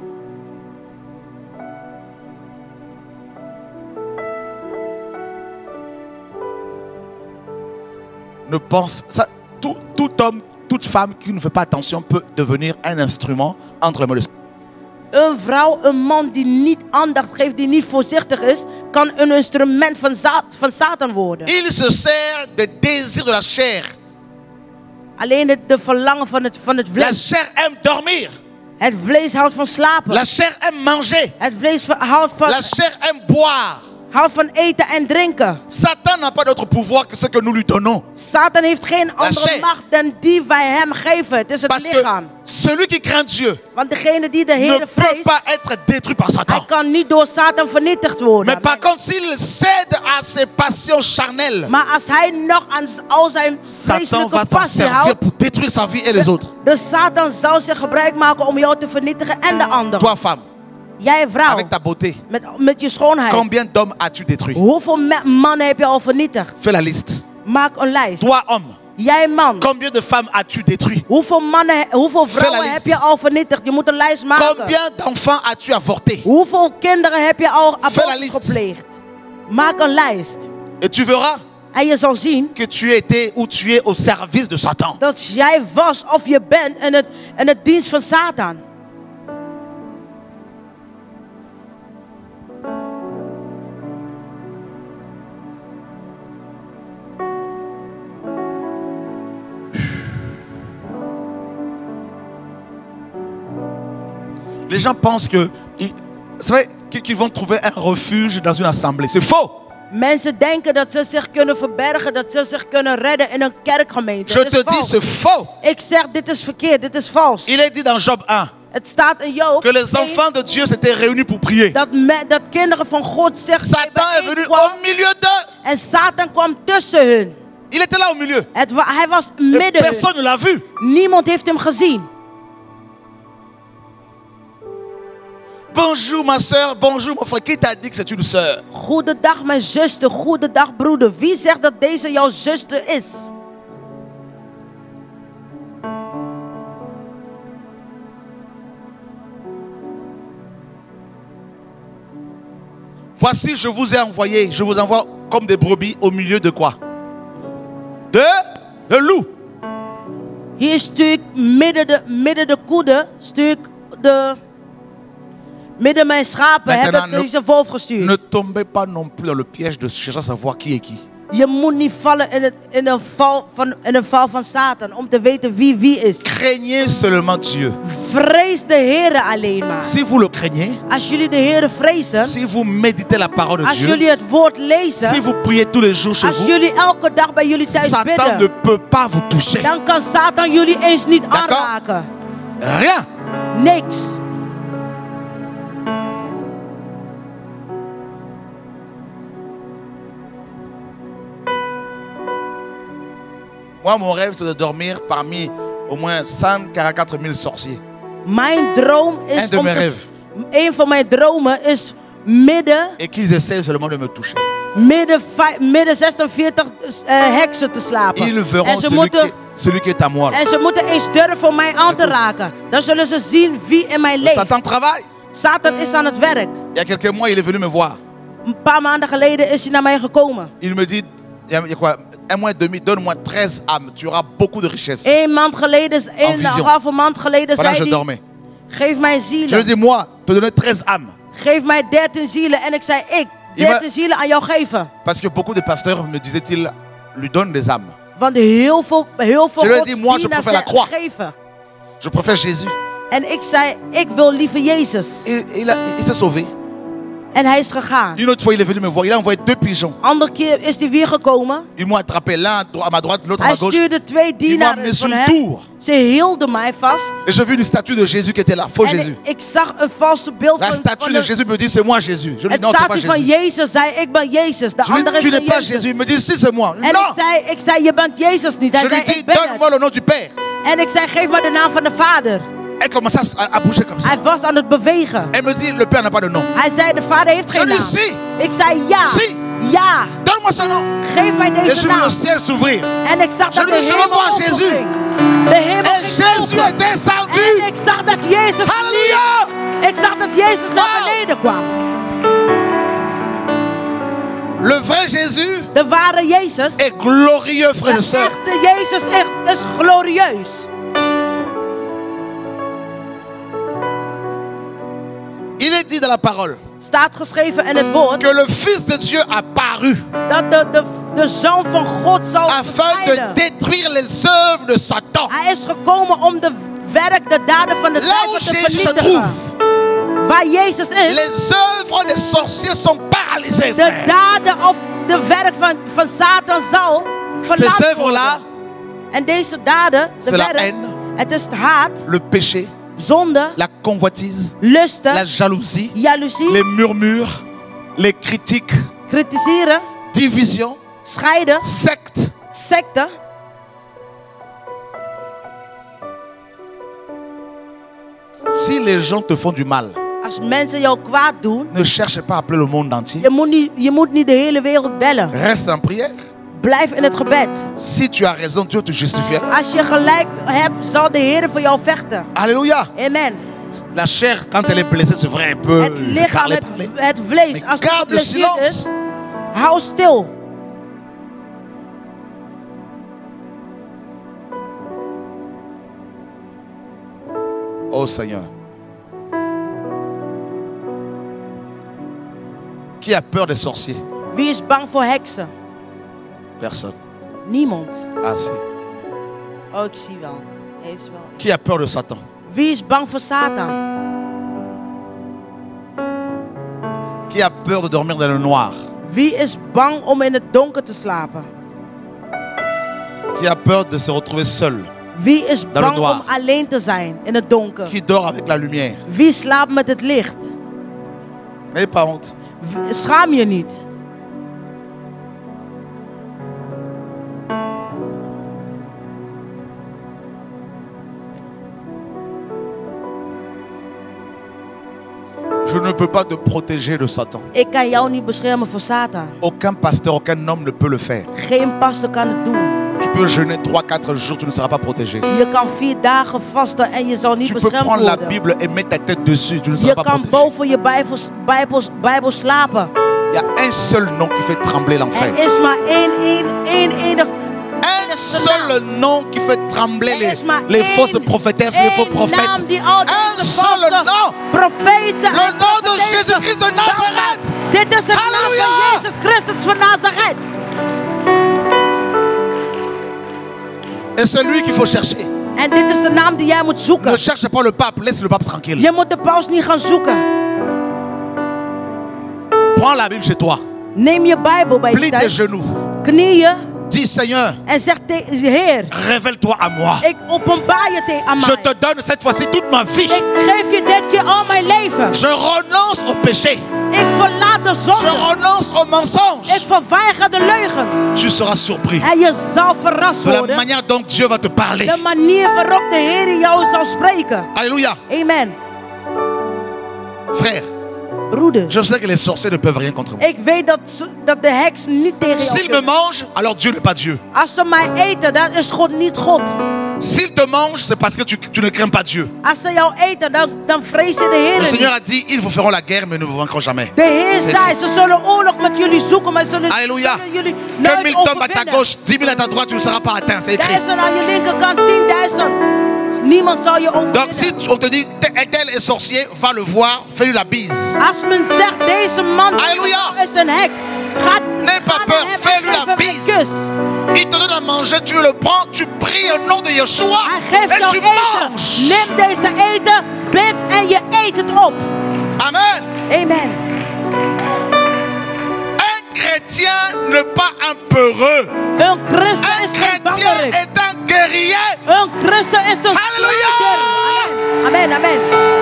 [SPEAKER 2] ne pense, ça, tout, tout homme, toute femme qui ne fait pas attention peut devenir un instrument entre les mains de Satan.
[SPEAKER 3] Een vrouw, een man die niet aandacht geeft, die niet voorzichtig is, kan een instrument van, za van Satan worden.
[SPEAKER 2] Il se sert des désirs de la chair.
[SPEAKER 3] Alleen de, de verlangen van het, van het
[SPEAKER 2] La
[SPEAKER 3] vlees.
[SPEAKER 2] chair aime dormir.
[SPEAKER 3] Het vlees houdt van slapen.
[SPEAKER 2] La chair aime manger.
[SPEAKER 3] Het vlees houdt van,
[SPEAKER 2] La chair aime boire.
[SPEAKER 3] Houdt van eten en drinken.
[SPEAKER 2] Satan n'a pas d'autre pouvoir que ce que nous lui donnons.
[SPEAKER 3] Satan heeft geen andere
[SPEAKER 2] chair.
[SPEAKER 3] macht dan die wij hem geven. Het is het
[SPEAKER 2] Parce que
[SPEAKER 3] lichaam.
[SPEAKER 2] celui qui craint Dieu
[SPEAKER 3] Want degene die de
[SPEAKER 2] ne
[SPEAKER 3] Heer
[SPEAKER 2] peut
[SPEAKER 3] vreest,
[SPEAKER 2] pas être détruit par
[SPEAKER 3] hij
[SPEAKER 2] Satan.
[SPEAKER 3] kan niet door Satan vernietigd worden.
[SPEAKER 2] Mais par contre, s'il cède à ses passions charnelles,
[SPEAKER 3] Maar als hij nog aan al zijn
[SPEAKER 2] Satan
[SPEAKER 3] vleeselijke
[SPEAKER 2] va s'en
[SPEAKER 3] passie
[SPEAKER 2] servir
[SPEAKER 3] houdt,
[SPEAKER 2] pour détruire sa vie et les autres.
[SPEAKER 3] de Satan zal zich gebruik maken om jou te vernietigen en de anderen.
[SPEAKER 2] Toi, femme,
[SPEAKER 3] Jij vrouw,
[SPEAKER 2] avec ta beauté,
[SPEAKER 3] met, met je schoonheid.
[SPEAKER 2] combien d'hommes as-tu détruit?
[SPEAKER 3] Hoeveel me- mannen heb je al vernietigd?
[SPEAKER 2] Fais la liste.
[SPEAKER 3] Maak een lijst.
[SPEAKER 2] Toi, homme,
[SPEAKER 3] Jij man,
[SPEAKER 2] combien de femmes as-tu détruit?
[SPEAKER 3] hoeveel mannen, hoeveel
[SPEAKER 2] Fais la
[SPEAKER 3] vrouwen
[SPEAKER 2] liste.
[SPEAKER 3] heb je al vernietigd? Je moet een lijst maken.
[SPEAKER 2] Combien d'enfants as-tu avorté?
[SPEAKER 3] Hoeveel kinderen heb je al
[SPEAKER 2] Fais la
[SPEAKER 3] abortus
[SPEAKER 2] liste.
[SPEAKER 3] gepleegd? Maak een lijst.
[SPEAKER 2] Et tu verras
[SPEAKER 3] En je zal zien
[SPEAKER 2] que tu étais ou tu es au service de Satan.
[SPEAKER 3] dat jij was of je bent in het, in het dienst van Satan.
[SPEAKER 2] Les gens pensent que ils- c'est vrai qu'ils vont trouver un refuge dans une assemblée. C'est faux.
[SPEAKER 3] Mensen denken dat ze zich kunnen verbergen, dat ze zich kunnen redden in een kerkgemeente.
[SPEAKER 2] Je
[SPEAKER 3] Het is
[SPEAKER 2] te dis,
[SPEAKER 3] vals.
[SPEAKER 2] c'est faux.
[SPEAKER 3] Ik zeg, dit is verkeerd, dit is vals.
[SPEAKER 2] Il est dit dans Job un
[SPEAKER 3] Het staat in Job
[SPEAKER 2] que les
[SPEAKER 3] één,
[SPEAKER 2] enfants de Dieu s'étaient réunis pour prier.
[SPEAKER 3] dat, me- dat kinderen van God zich
[SPEAKER 2] Satan est venu
[SPEAKER 3] bijeenkwamen
[SPEAKER 2] au milieu d'eux.
[SPEAKER 3] en Satan kwam tussen hun.
[SPEAKER 2] Il était là au milieu.
[SPEAKER 3] Het wa- hij was
[SPEAKER 2] Et
[SPEAKER 3] midden hun.
[SPEAKER 2] personne ne l'a vu.
[SPEAKER 3] Niemand heeft hem gezien.
[SPEAKER 2] Bonjour ma soeur, bonjour mon frère. Qui t'a dit que c'est une soeur?
[SPEAKER 3] Goedendag mijn zuster, goedendag broeder. Wie zegt dat deze jouw zuster is?
[SPEAKER 2] Voici, je vous ai envoyé, je vous envoie comme des brebis au milieu de quoi? De, de loups.
[SPEAKER 3] Hier stuur ik midden de, midden de koeden, stuur ik de... Midden mijn schapen heb
[SPEAKER 2] Maintenant,
[SPEAKER 3] ik deze wolf gestuurd.
[SPEAKER 2] Ne tombez pas non plus dans le piège de chercher à savoir qui est qui.
[SPEAKER 3] Je moet niet vallen in, het, in, een val van, in een val van Satan om te weten wie wie is.
[SPEAKER 2] Craignez seulement Dieu.
[SPEAKER 3] Vrees de Heere alleen maar.
[SPEAKER 2] Si vous le craignez,
[SPEAKER 3] Als jullie de Heere vrezen,
[SPEAKER 2] si vous méditez la parole de
[SPEAKER 3] als
[SPEAKER 2] Dieu,
[SPEAKER 3] jullie het woord
[SPEAKER 2] si
[SPEAKER 3] lezen,
[SPEAKER 2] vous priez tous les jours chez
[SPEAKER 3] als
[SPEAKER 2] vous,
[SPEAKER 3] jullie elke dag bij jullie thuis
[SPEAKER 2] Satan ne
[SPEAKER 3] bidden,
[SPEAKER 2] peut pas vous toucher.
[SPEAKER 3] dan kan Satan jullie eens niet
[SPEAKER 2] D'accord.
[SPEAKER 3] aanraken.
[SPEAKER 2] Rien.
[SPEAKER 3] Niks.
[SPEAKER 2] Moi, mon rêve, c'est de dormir parmi au moins cent quarante-quatre mille sorciers.
[SPEAKER 3] Mijn droom is
[SPEAKER 2] Un de
[SPEAKER 3] om
[SPEAKER 2] mes
[SPEAKER 3] te,
[SPEAKER 2] rêves.
[SPEAKER 3] een van mijn dromen is midden,
[SPEAKER 2] Et qu'ils essayent seulement de me toucher.
[SPEAKER 3] midden, vij- midden zesenveertig uh, heksen te slapen.
[SPEAKER 2] Ils verront
[SPEAKER 3] En ze,
[SPEAKER 2] celui qui,
[SPEAKER 3] moeten,
[SPEAKER 2] celui qui est à moi.
[SPEAKER 3] en ze moeten eens durven om mij aan te raken. Dan zullen ze zien wie in mij leeft.
[SPEAKER 2] Satan travaille.
[SPEAKER 3] Satan is aan het werk.
[SPEAKER 2] Il y a quelques mois, il est venu me voir.
[SPEAKER 3] Een paar maanden geleden is hij naar mij gekomen.
[SPEAKER 2] Il me dit, il y a, il y a quoi, un mois et demi, donne-moi treize âmes. Tu auras beaucoup de richesses.
[SPEAKER 3] Een maand geleden, een
[SPEAKER 2] vision.
[SPEAKER 3] halve maand geleden
[SPEAKER 2] Pendant que je
[SPEAKER 3] zei hij,
[SPEAKER 2] dormais.
[SPEAKER 3] geef mij
[SPEAKER 2] Je lui
[SPEAKER 3] zielen.
[SPEAKER 2] dis, moi, te donner treize âmes.
[SPEAKER 3] Geef mij dertien zielen. En ik zei, ik,
[SPEAKER 2] Il m'a-
[SPEAKER 3] dertien zielen aan jou geven.
[SPEAKER 2] Parce que beaucoup de pasteurs me disaient-ils, lui donne des âmes.
[SPEAKER 3] Want heel veel, heel veel
[SPEAKER 2] Je lui ai dit, moi, je
[SPEAKER 3] godsdieners
[SPEAKER 2] préfère la croix.
[SPEAKER 3] geven.
[SPEAKER 2] Je préfère Jésus.
[SPEAKER 3] En ik zei, ik wil liever Jezus.
[SPEAKER 2] Il, il, a- il s'est sauvé.
[SPEAKER 3] En hij is gegaan.
[SPEAKER 2] Une autre fois, il est venu me voir. Il a envoyé deux pigeons.
[SPEAKER 3] Andere keer is hij weer gekomen.
[SPEAKER 2] Ils m'ont attrapé l'un à dro- à ma droite, l'autre à
[SPEAKER 3] Hij
[SPEAKER 2] ma gauche.
[SPEAKER 3] stuurde twee
[SPEAKER 2] Die man
[SPEAKER 3] dienaren
[SPEAKER 2] met
[SPEAKER 3] van
[SPEAKER 2] zo'n
[SPEAKER 3] hem.
[SPEAKER 2] toer.
[SPEAKER 3] Ze hielden mij vast.
[SPEAKER 2] Et j'ai vu une statue de Jésus qui était là, faux
[SPEAKER 3] En
[SPEAKER 2] Jésus.
[SPEAKER 3] ik, ik zag een valse beeld
[SPEAKER 2] La
[SPEAKER 3] van,
[SPEAKER 2] statue
[SPEAKER 3] van
[SPEAKER 2] de
[SPEAKER 3] de,
[SPEAKER 2] Jésus me dit, c'est moi Jésus. Je lui dis,
[SPEAKER 3] het
[SPEAKER 2] non, c'est pas
[SPEAKER 3] statue van
[SPEAKER 2] Jésus.
[SPEAKER 3] Jezus zei, ik ben Jezus. De
[SPEAKER 2] Je lui
[SPEAKER 3] andere
[SPEAKER 2] dis,
[SPEAKER 3] is
[SPEAKER 2] tu n'es
[SPEAKER 3] van
[SPEAKER 2] pas
[SPEAKER 3] Jezus.
[SPEAKER 2] Jésus. Il me dit, si, c'est moi.
[SPEAKER 3] En ik
[SPEAKER 2] Non.
[SPEAKER 3] zei, ik zei, je bent Jezus niet. Hij
[SPEAKER 2] Je lui
[SPEAKER 3] zei,
[SPEAKER 2] dis,
[SPEAKER 3] ik ben
[SPEAKER 2] donne-moi
[SPEAKER 3] het.
[SPEAKER 2] le nom du Père.
[SPEAKER 3] En ik zei, geef me de naam van de Vader.
[SPEAKER 2] Elle commence à, à bouger comme ça.
[SPEAKER 3] Hij was aan het bewegen.
[SPEAKER 2] Elle me dit, le Père n'a pas de nom.
[SPEAKER 3] Hij zei, de Vader heeft geen
[SPEAKER 2] Je lui
[SPEAKER 3] naam.
[SPEAKER 2] dis, si.
[SPEAKER 3] Ik zei, ja.
[SPEAKER 2] Si.
[SPEAKER 3] Ja.
[SPEAKER 2] Donne-moi son nom.
[SPEAKER 3] Geef mij
[SPEAKER 2] Et je
[SPEAKER 3] deze
[SPEAKER 2] vis le
[SPEAKER 3] naam.
[SPEAKER 2] ciel s'ouvrir.
[SPEAKER 3] En ik zag dat
[SPEAKER 2] Je
[SPEAKER 3] de
[SPEAKER 2] lui dis, je
[SPEAKER 3] hemel
[SPEAKER 2] revois Jésus.
[SPEAKER 3] openging. De hemel
[SPEAKER 2] Et
[SPEAKER 3] ging
[SPEAKER 2] Jésus
[SPEAKER 3] open.
[SPEAKER 2] est descendu.
[SPEAKER 3] En ik zag dat Jezus
[SPEAKER 2] Alléluia.
[SPEAKER 3] Ik zag dat Jezus naar
[SPEAKER 2] Wow.
[SPEAKER 3] beneden kwam.
[SPEAKER 2] Le vrai Jésus
[SPEAKER 3] De ware Jezus.
[SPEAKER 2] est glorieux, frères et
[SPEAKER 3] De
[SPEAKER 2] sœurs.
[SPEAKER 3] echte Jezus is, is glorieus.
[SPEAKER 2] Il est dit dans la parole
[SPEAKER 3] Staat geschreven in het woord
[SPEAKER 2] que le Fils de Dieu a paru
[SPEAKER 3] dat de, de, de Zoon van God zal
[SPEAKER 2] afin de
[SPEAKER 3] bevrijden.
[SPEAKER 2] détruire les œuvres de Satan.
[SPEAKER 3] Hij is gekomen om de werk, de daden van de
[SPEAKER 2] Là où
[SPEAKER 3] duivel te
[SPEAKER 2] Jésus se
[SPEAKER 3] vernietigen.
[SPEAKER 2] trouve,
[SPEAKER 3] waar Jezus is,
[SPEAKER 2] les œuvres des sorciers sont paralysées,
[SPEAKER 3] de
[SPEAKER 2] frère.
[SPEAKER 3] daden of de werk van, van Satan zal
[SPEAKER 2] Ces
[SPEAKER 3] verlaten
[SPEAKER 2] œuvres-là,
[SPEAKER 3] worden. En deze daden, de
[SPEAKER 2] c'est la
[SPEAKER 3] werk,
[SPEAKER 2] haine,
[SPEAKER 3] het is het haat,
[SPEAKER 2] le péché,
[SPEAKER 3] zonde,
[SPEAKER 2] la convoitise,
[SPEAKER 3] lusten,
[SPEAKER 2] la jalousie,
[SPEAKER 3] jaloezie,
[SPEAKER 2] les murmures, les critiques,
[SPEAKER 3] kritiseren,
[SPEAKER 2] division,
[SPEAKER 3] scheiden,
[SPEAKER 2] secte.
[SPEAKER 3] secten.
[SPEAKER 2] Si les gens te font du mal,
[SPEAKER 3] Als mensen jou kwaad doen,
[SPEAKER 2] ne cherche pas à appeler le monde entier.
[SPEAKER 3] je moet niet, je moet niet de hele wereld bellen.
[SPEAKER 2] Reste en prière.
[SPEAKER 3] Blijf in het gebed.
[SPEAKER 2] Si tu as raison, Dieu te justifiera.
[SPEAKER 3] Als je gelijk hebt, zal de Heer voor jou vechten.
[SPEAKER 2] Alléluia.
[SPEAKER 3] Amen.
[SPEAKER 2] La chair, quand elle est blessée, c'est vrai, elle peut
[SPEAKER 3] Het lichaam,
[SPEAKER 2] parler,
[SPEAKER 3] het,
[SPEAKER 2] parler.
[SPEAKER 3] het vlees,
[SPEAKER 2] Mais
[SPEAKER 3] als het
[SPEAKER 2] garde le
[SPEAKER 3] geblesseerd is,
[SPEAKER 2] silence.
[SPEAKER 3] hou stil.
[SPEAKER 2] Oh Seigneur. Qui a peur des sorciers?
[SPEAKER 3] Wie is bang voor heksen?
[SPEAKER 2] Personne.
[SPEAKER 3] Niemand.
[SPEAKER 2] Ah si.
[SPEAKER 3] Oh, ik zie wel. Hij is wel.
[SPEAKER 2] Qui a peur de Satan?
[SPEAKER 3] Wie is bang voor Satan?
[SPEAKER 2] Qui a peur de dormir dans le noir?
[SPEAKER 3] Wie is bang om in het donker te slapen?
[SPEAKER 2] Qui a peur de se retrouver seul?
[SPEAKER 3] Wie is
[SPEAKER 2] Dans le
[SPEAKER 3] bang
[SPEAKER 2] noir.
[SPEAKER 3] om alleen te zijn in het donker?
[SPEAKER 2] Qui dort avec la lumière?
[SPEAKER 3] Wie slaapt met het licht?
[SPEAKER 2] N'ayez pas honte.
[SPEAKER 3] V- Schaam je niet.
[SPEAKER 2] Je ne peux pas te protéger de Satan.
[SPEAKER 3] Ik kan jou niet beschermen voor Satan.
[SPEAKER 2] Aucun pasteur, aucun homme ne peut le faire.
[SPEAKER 3] Geen pastor kan het doen.
[SPEAKER 2] Tu peux jeûner trois quatre jours, tu ne seras pas protégé.
[SPEAKER 3] Je kan vier dagen vasten en je zal niet
[SPEAKER 2] Tu peux
[SPEAKER 3] beschermd
[SPEAKER 2] prendre la
[SPEAKER 3] worden.
[SPEAKER 2] Bible et mettre ta tête dessus, tu ne seras
[SPEAKER 3] Je
[SPEAKER 2] pas
[SPEAKER 3] kan
[SPEAKER 2] protégé.
[SPEAKER 3] boven je Bijbel, Bijbel, Bijbel slapen.
[SPEAKER 2] Il y a un seul nom qui fait trembler l'enfer.
[SPEAKER 3] Er is maar één, één, één, enig.
[SPEAKER 2] Un seul nom qui fait trembler
[SPEAKER 3] Er
[SPEAKER 2] les,
[SPEAKER 3] is maar
[SPEAKER 2] les
[SPEAKER 3] één,
[SPEAKER 2] fausses prophétesses et les faux
[SPEAKER 3] één
[SPEAKER 2] prophètes.
[SPEAKER 3] naam die al
[SPEAKER 2] Un
[SPEAKER 3] deze
[SPEAKER 2] seul
[SPEAKER 3] valse
[SPEAKER 2] nom.
[SPEAKER 3] profeten
[SPEAKER 2] Le
[SPEAKER 3] en
[SPEAKER 2] nom de
[SPEAKER 3] profetessen
[SPEAKER 2] Jésus-Christ de Nazareth.
[SPEAKER 3] danken. Dit is het naam
[SPEAKER 2] Halleluja.
[SPEAKER 3] van Jezus Christus van Nazareth.
[SPEAKER 2] Et c'est lui qu'il faut chercher.
[SPEAKER 3] En dit is de naam die jij moet zoeken.
[SPEAKER 2] Ne cherche pas le pape, laisse le pape tranquille.
[SPEAKER 3] Je moet de paus niet gaan zoeken.
[SPEAKER 2] Prends la Bible chez toi.
[SPEAKER 3] Neem je Bijbel bij je
[SPEAKER 2] Plie tes
[SPEAKER 3] thuis.
[SPEAKER 2] genoux.
[SPEAKER 3] Knie je
[SPEAKER 2] Dis Seigneur,
[SPEAKER 3] en zeg tegen Heer,
[SPEAKER 2] révèle-toi à moi.
[SPEAKER 3] ik openbaar je te- aan
[SPEAKER 2] Je
[SPEAKER 3] mij.
[SPEAKER 2] te donne cette fois-ci toute ma vie.
[SPEAKER 3] Ik geef je dit keer al mijn leven.
[SPEAKER 2] Je renonce au péché.
[SPEAKER 3] Ik verlaat de
[SPEAKER 2] Je
[SPEAKER 3] zonde.
[SPEAKER 2] renonce au mensonge.
[SPEAKER 3] Ik verwijger de leugens.
[SPEAKER 2] Tu seras surpris
[SPEAKER 3] En je zal verrast
[SPEAKER 2] de la
[SPEAKER 3] worden.
[SPEAKER 2] manière dont Dieu va te parler.
[SPEAKER 3] De manier waarop de Heer jou zal spreken.
[SPEAKER 2] Alléluia.
[SPEAKER 3] Amen.
[SPEAKER 2] Frère,
[SPEAKER 3] Broeder,
[SPEAKER 2] je sais que les sorciers ne peuvent rien contre moi.
[SPEAKER 3] ik weet dat, ze- dat de heks niet tegen jou
[SPEAKER 2] S'ils me
[SPEAKER 3] kunnen.
[SPEAKER 2] mangent, alors Dieu n'est pas Dieu.
[SPEAKER 3] Als ze mij eten, dan is God niet God.
[SPEAKER 2] S'ils te mangent, c'est parce que tu, tu ne crains pas Dieu.
[SPEAKER 3] Als ze jou eten, dan, dan vrees je de Heer
[SPEAKER 2] Le Seigneur
[SPEAKER 3] niet.
[SPEAKER 2] a dit, ils vous feront la guerre, mais ne vous vaincront jamais.
[SPEAKER 3] De Heer
[SPEAKER 2] C'est
[SPEAKER 3] zei, ze zullen oorlog met jullie zoeken, maar ze zullen,
[SPEAKER 2] Alléluia.
[SPEAKER 3] zullen jullie
[SPEAKER 2] Que
[SPEAKER 3] nooit
[SPEAKER 2] mille tombent à ta
[SPEAKER 3] overwinnen.
[SPEAKER 2] gauche, dix mille à ta droite, tu ne seras pas atteint. C'est écrit.
[SPEAKER 3] Duizend aan je linkerkant, tienduizend. Niemand zal je
[SPEAKER 2] Donc si
[SPEAKER 3] overwinnen.
[SPEAKER 2] on te dit, un tel est sorcier, va le voir, fais-lui la bise.
[SPEAKER 3] Als men zegt, deze man
[SPEAKER 2] Alléluia.
[SPEAKER 3] is een heks, gaat
[SPEAKER 2] N'aie pas
[SPEAKER 3] ga
[SPEAKER 2] peur,
[SPEAKER 3] naar hem en
[SPEAKER 2] fais-lui
[SPEAKER 3] geef
[SPEAKER 2] la
[SPEAKER 3] hem
[SPEAKER 2] bise.
[SPEAKER 3] een kus.
[SPEAKER 2] Il te donne à manger, tu le prends, tu pries au nom de Yeshua
[SPEAKER 3] Hij geeft
[SPEAKER 2] et
[SPEAKER 3] jou
[SPEAKER 2] tu
[SPEAKER 3] eten.
[SPEAKER 2] manges.
[SPEAKER 3] Neem deze eten, bid en je eet het op.
[SPEAKER 2] Amen.
[SPEAKER 3] Amen.
[SPEAKER 2] Un chrétien n'est pas un peureux.
[SPEAKER 3] Een christen
[SPEAKER 2] Un
[SPEAKER 3] is geen
[SPEAKER 2] chrétien
[SPEAKER 3] bangerik.
[SPEAKER 2] est un guerrier.
[SPEAKER 3] Een christen is een
[SPEAKER 2] Halleluja.
[SPEAKER 3] strijder. Amen, amen.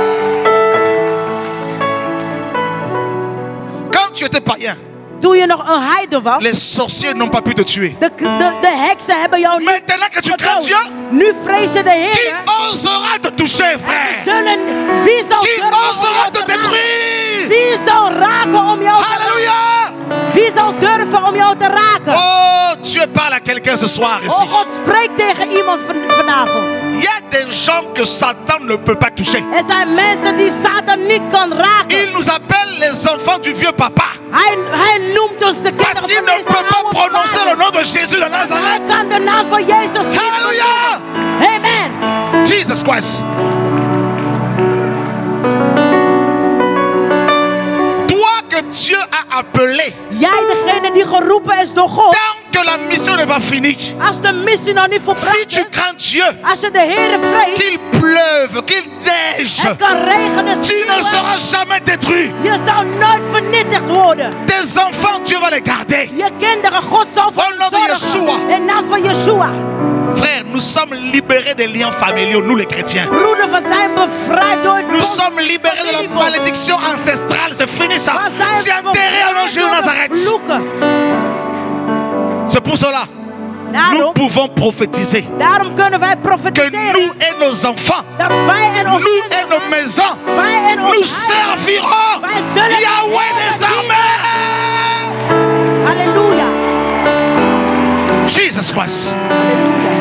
[SPEAKER 2] Quand tu étais païen,
[SPEAKER 3] Toen je nog een heide was,
[SPEAKER 2] les sorciers n'ont pas pu te tuer.
[SPEAKER 3] de, de, de heksen hebben jou niet
[SPEAKER 2] Maintenant que tu crains
[SPEAKER 3] gedood.
[SPEAKER 2] Dieu,
[SPEAKER 3] Nu vrezen de
[SPEAKER 2] qui
[SPEAKER 3] Heer.
[SPEAKER 2] osera te toucher, frère?
[SPEAKER 3] Zullen, wie zal
[SPEAKER 2] Qui
[SPEAKER 3] durven om
[SPEAKER 2] osera
[SPEAKER 3] jou
[SPEAKER 2] te
[SPEAKER 3] te raken?
[SPEAKER 2] détruire?
[SPEAKER 3] Wie zal raken om jou te
[SPEAKER 2] Alléluia.
[SPEAKER 3] raken? Wie zal durven om jou te raken?
[SPEAKER 2] Oh, Dieu parle à quelqu'un ce soir ici.
[SPEAKER 3] Oh, God spreekt tegen iemand van, vanavond.
[SPEAKER 2] Il y a des gens que Satan ne peut pas toucher.
[SPEAKER 3] Er zijn mensen die Satan niet kan raken.
[SPEAKER 2] Il nous appelle les enfants du vieux papa.
[SPEAKER 3] Hij, hij noemt ons de
[SPEAKER 2] Parce
[SPEAKER 3] kinderen
[SPEAKER 2] qu'il
[SPEAKER 3] van
[SPEAKER 2] ne
[SPEAKER 3] deze
[SPEAKER 2] peut pas
[SPEAKER 3] oude
[SPEAKER 2] prononcer le
[SPEAKER 3] vader.
[SPEAKER 2] nom de Jésus de
[SPEAKER 3] Hij
[SPEAKER 2] Nazareth.
[SPEAKER 3] kan de naam van Jezus niet
[SPEAKER 2] Alléluia.
[SPEAKER 3] noemen. Amen.
[SPEAKER 2] Jesus Christ.
[SPEAKER 3] Jezus.
[SPEAKER 2] Toi que Dieu a appelé
[SPEAKER 3] Jij degene degene die geroepen is door God.
[SPEAKER 2] Tant que la mission n'est pas finie,
[SPEAKER 3] Als de missie nog niet
[SPEAKER 2] si
[SPEAKER 3] volbracht
[SPEAKER 2] tu
[SPEAKER 3] is.
[SPEAKER 2] crains Dieu,
[SPEAKER 3] Als je de Heere vreest.
[SPEAKER 2] qu'il pleuve, qu'il neige,
[SPEAKER 3] Het kan regenen.
[SPEAKER 2] tu ne seras jamais détruit.
[SPEAKER 3] Je zal nooit vernietigd worden.
[SPEAKER 2] Tes enfants, Dieu va les garder.
[SPEAKER 3] Je kinderen, God zal voor
[SPEAKER 2] Au nom de
[SPEAKER 3] hen
[SPEAKER 2] Yeshua.
[SPEAKER 3] zorgen. In naam van Yeshua.
[SPEAKER 2] Frère, nous sommes libérés des liens familiaux, nous les chrétiens.
[SPEAKER 3] Broeder, we zijn bevrijd door het
[SPEAKER 2] Nous
[SPEAKER 3] bond
[SPEAKER 2] sommes libérés de la
[SPEAKER 3] familiebond.
[SPEAKER 2] malédiction ancestrale. C'est fini ça.
[SPEAKER 3] We zijn
[SPEAKER 2] C'est enterré au nom de Jésus de
[SPEAKER 3] bevrijd door de
[SPEAKER 2] Nazareth.
[SPEAKER 3] vloeken.
[SPEAKER 2] C'est pour cela nous
[SPEAKER 3] Daarom,
[SPEAKER 2] pouvons prophétiser
[SPEAKER 3] daarom kunnen wij
[SPEAKER 2] que
[SPEAKER 3] profetiseren.
[SPEAKER 2] nous et nos enfants,
[SPEAKER 3] Dat wij en ons
[SPEAKER 2] nous et
[SPEAKER 3] kinderen,
[SPEAKER 2] nos maisons,
[SPEAKER 3] wij en ons
[SPEAKER 2] nous
[SPEAKER 3] huis,
[SPEAKER 2] servirons
[SPEAKER 3] wij zullen
[SPEAKER 2] Yahweh
[SPEAKER 3] de
[SPEAKER 2] des
[SPEAKER 3] Heere
[SPEAKER 2] armées.
[SPEAKER 3] dienen. Halleluja.
[SPEAKER 2] Jesus Christ.
[SPEAKER 3] Halleluja.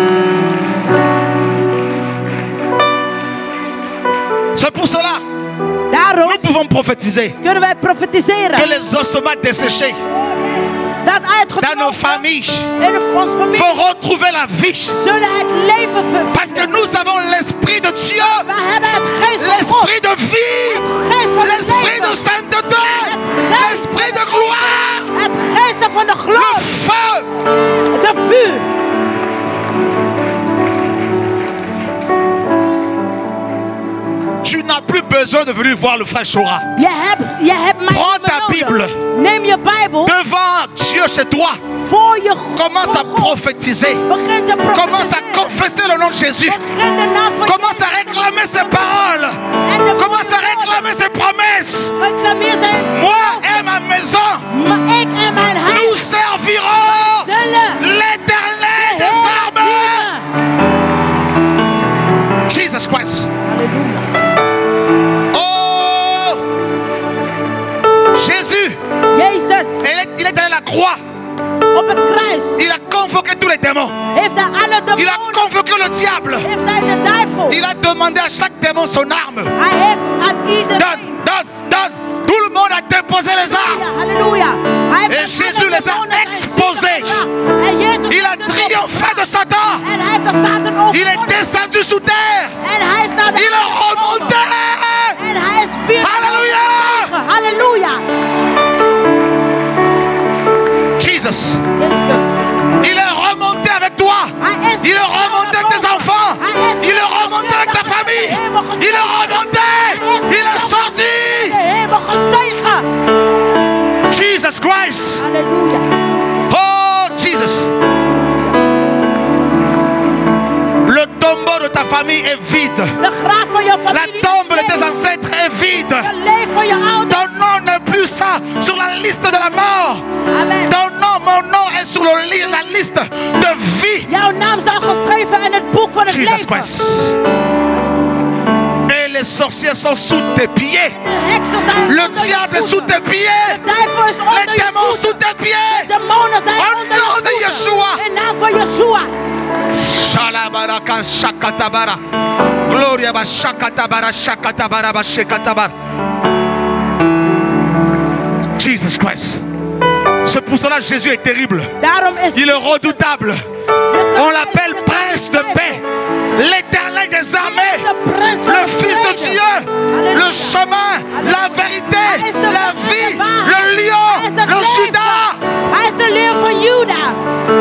[SPEAKER 2] C'est pour cela
[SPEAKER 3] Daarom
[SPEAKER 2] nous pouvons prophétiser
[SPEAKER 3] kunnen wij profetiseren.
[SPEAKER 2] que les ossements desséchés
[SPEAKER 3] Dat
[SPEAKER 2] dans nos
[SPEAKER 3] uitgetrokken
[SPEAKER 2] familles
[SPEAKER 3] in onze familie
[SPEAKER 2] vont retrouver la vie.
[SPEAKER 3] zullen het leven vervullen.
[SPEAKER 2] Parce que nous avons l'esprit de Dieu,
[SPEAKER 3] We hebben het geest van God.
[SPEAKER 2] l'esprit de vie,
[SPEAKER 3] Het geest van het
[SPEAKER 2] l'esprit de
[SPEAKER 3] leven.
[SPEAKER 2] sainteté, l'esprit de gloire,
[SPEAKER 3] Het geest van de
[SPEAKER 2] le
[SPEAKER 3] glorie.
[SPEAKER 2] feu.
[SPEAKER 3] De vuur.
[SPEAKER 2] Tu n'as plus besoin de venir voir le frère Shora.
[SPEAKER 3] Je hebt, je hebt mij
[SPEAKER 2] Prends
[SPEAKER 3] niet meer
[SPEAKER 2] ta
[SPEAKER 3] nodig.
[SPEAKER 2] Bible.
[SPEAKER 3] Neem je Bijbel
[SPEAKER 2] Devant Dieu chez toi,
[SPEAKER 3] voor je
[SPEAKER 2] commence à
[SPEAKER 3] voor God.
[SPEAKER 2] prophétiser.
[SPEAKER 3] Begin te
[SPEAKER 2] Commence à
[SPEAKER 3] profeteren.
[SPEAKER 2] confesser le nom de Jésus.
[SPEAKER 3] Begin de naam van
[SPEAKER 2] Commence à
[SPEAKER 3] Jezus.
[SPEAKER 2] réclamer ses paroles.
[SPEAKER 3] En de
[SPEAKER 2] Commence à
[SPEAKER 3] woorden.
[SPEAKER 2] réclamer ses promesses.
[SPEAKER 3] Reclameer zijn.
[SPEAKER 2] Moi et ma maison,
[SPEAKER 3] Maar ik en mijn
[SPEAKER 2] nous
[SPEAKER 3] huis
[SPEAKER 2] servirons
[SPEAKER 3] zullen
[SPEAKER 2] l'Éternel
[SPEAKER 3] de
[SPEAKER 2] des
[SPEAKER 3] Heer
[SPEAKER 2] armées.
[SPEAKER 3] dienen.
[SPEAKER 2] Jesus Christ.
[SPEAKER 3] Halleluja.
[SPEAKER 2] Oh, Jésus,
[SPEAKER 3] Jezus
[SPEAKER 2] il est, il est allé à la croix.
[SPEAKER 3] op het kruis
[SPEAKER 2] Il a convoqué tous les démons.
[SPEAKER 3] heeft hij alle
[SPEAKER 2] Il a
[SPEAKER 3] demonen,
[SPEAKER 2] convoqué le diable.
[SPEAKER 3] heeft hij de duivel.
[SPEAKER 2] Il a demandé à chaque démon son arme.
[SPEAKER 3] Hij heeft aan iedereen.
[SPEAKER 2] Donne, donne, donne. Tout le monde a déposé les armes.
[SPEAKER 3] Halleluja. Hij heeft
[SPEAKER 2] En
[SPEAKER 3] aan
[SPEAKER 2] Jésus
[SPEAKER 3] alle
[SPEAKER 2] les a
[SPEAKER 3] demonen zijn
[SPEAKER 2] exposés.
[SPEAKER 3] zieken gevraagd. En Jezus
[SPEAKER 2] Il a
[SPEAKER 3] heeft het
[SPEAKER 2] triomphé de
[SPEAKER 3] opgepakt.
[SPEAKER 2] Satan.
[SPEAKER 3] En hij heeft de Satan
[SPEAKER 2] Il est
[SPEAKER 3] overwonnen.
[SPEAKER 2] descendu sous terre.
[SPEAKER 3] En hij is naar de
[SPEAKER 2] Il est
[SPEAKER 3] aarde gekomen.
[SPEAKER 2] remonté.
[SPEAKER 3] En hij is vier.
[SPEAKER 2] Halleluja.
[SPEAKER 3] Halleluja.
[SPEAKER 2] Jesus.
[SPEAKER 3] Jezus.
[SPEAKER 2] Il est remonté avec toi.
[SPEAKER 3] Hij is
[SPEAKER 2] Il est remonté avec tes enfants. Il est remonté avec ta famille. Il est remonté. Il est sorti.
[SPEAKER 3] de hemel gestegen.
[SPEAKER 2] Jesus Christ.
[SPEAKER 3] Halleluja.
[SPEAKER 2] Oh, Jesus. Le tombeau de ta famille est vide.
[SPEAKER 3] De graaf van je
[SPEAKER 2] La
[SPEAKER 3] familie
[SPEAKER 2] tombe de
[SPEAKER 3] is
[SPEAKER 2] tes
[SPEAKER 3] leeg.
[SPEAKER 2] ancêtres est vide.
[SPEAKER 3] De leven van je ouders.
[SPEAKER 2] Ton nom n'est plus ça sur la liste de la mort.
[SPEAKER 3] Amen.
[SPEAKER 2] Ton nom, mon nom est sur le li- la liste de vie.
[SPEAKER 3] Jouw naam is al geschreven in het boek van het
[SPEAKER 2] Jesus
[SPEAKER 3] leven.
[SPEAKER 2] Christ. Et les sorciers sont sous tes pieds.
[SPEAKER 3] De heksen zijn
[SPEAKER 2] Le
[SPEAKER 3] onder je
[SPEAKER 2] diable est sous
[SPEAKER 3] voeten.
[SPEAKER 2] tes pieds.
[SPEAKER 3] De duivel is
[SPEAKER 2] Les
[SPEAKER 3] onder je
[SPEAKER 2] démons sous
[SPEAKER 3] voeten.
[SPEAKER 2] tes pieds.
[SPEAKER 3] Demonen zijn
[SPEAKER 2] Au
[SPEAKER 3] onder je
[SPEAKER 2] nom de
[SPEAKER 3] voeten.
[SPEAKER 2] Yeshua.
[SPEAKER 3] In naam van Yeshua.
[SPEAKER 2] Shalabaraka shakatabara. Gloria ba shakatabara shakatabara ba shakatabar. Jesus Christ. C'est pour cela que Jésus est terrible.
[SPEAKER 3] Daarom is
[SPEAKER 2] Il est redoutable. On l'appelle prince de paix. L'éternel des armées. Le fils de Dieu. Le chemin, la vérité, la vie, le lion, le Judas.
[SPEAKER 3] Hij is de leeuw van Judas.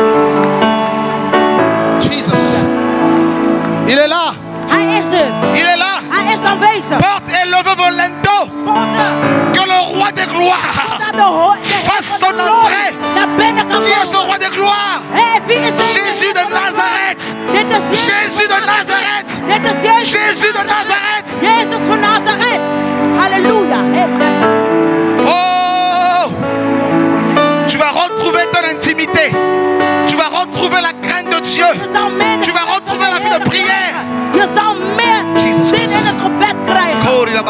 [SPEAKER 2] Jesus. Il est là.
[SPEAKER 3] Hij is er.
[SPEAKER 2] Il est là.
[SPEAKER 3] Hij is aanwezig.
[SPEAKER 2] Porte et leve vos linteaux.
[SPEAKER 3] Potten.
[SPEAKER 2] Que le roi des gloires
[SPEAKER 3] Dat de ho- de
[SPEAKER 2] fasse
[SPEAKER 3] Heer
[SPEAKER 2] son
[SPEAKER 3] van de glorie
[SPEAKER 2] entrée.
[SPEAKER 3] naar binnen kan
[SPEAKER 2] Qui est ce
[SPEAKER 3] komen.
[SPEAKER 2] roi des gloires?
[SPEAKER 3] Hey, wie is deze
[SPEAKER 2] Jésus de
[SPEAKER 3] Heer van de
[SPEAKER 2] Nazareth.
[SPEAKER 3] glorie? Dit is Jezus
[SPEAKER 2] Jésus de
[SPEAKER 3] van
[SPEAKER 2] Nazareth.
[SPEAKER 3] Dit is Jezus.
[SPEAKER 2] Jésus de Nazareth.
[SPEAKER 3] Jezus van Nazareth. Halleluja.
[SPEAKER 2] Oh! Tu vas retrouver ton intimité. Tu vas retrouver la crainte de Dieu.
[SPEAKER 3] Je zal meer de
[SPEAKER 2] Tu vas
[SPEAKER 3] geest van
[SPEAKER 2] retrouver
[SPEAKER 3] de
[SPEAKER 2] la vie de
[SPEAKER 3] Heer
[SPEAKER 2] prière.
[SPEAKER 3] krijgen. Je zal meer
[SPEAKER 2] Jesus
[SPEAKER 3] zin
[SPEAKER 2] Christ.
[SPEAKER 3] in het gebed krijgen.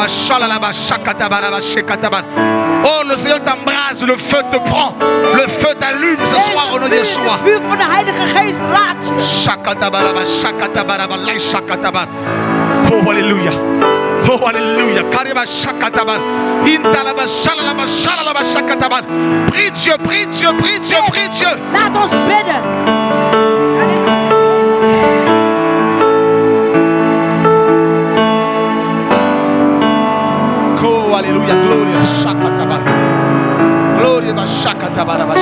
[SPEAKER 2] Oh, le Seigneur t'embrase, le feu te prend, le feu t'allume ce soir au nom de
[SPEAKER 3] Jezus,
[SPEAKER 2] Yeshua.
[SPEAKER 3] het vuur van de Heilige Geest raakt je.
[SPEAKER 2] Shakatabaraba, shakatabaraba, lai shakatabar. Oh, alléluia. Oh, alléluia. Kariba shakatabar. Intalaba, shalalaba, shalalaba, shakatabar. Prie Dieu, prie Dieu, prie Dieu, prie Dieu.
[SPEAKER 3] Laat ons bidden. Halleluja.
[SPEAKER 2] Oh, alléluia. Gloria, shakatabar. Gloria, ba shakatabaraba,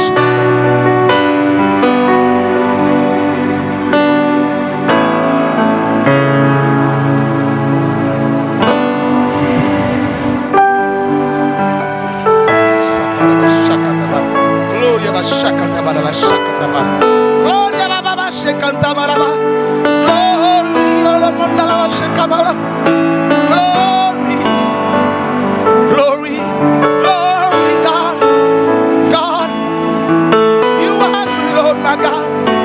[SPEAKER 2] shekantabaraba. Glory, alamandalaba shekabara. Glory, glory, glory, God. God, you are the Lord, my God.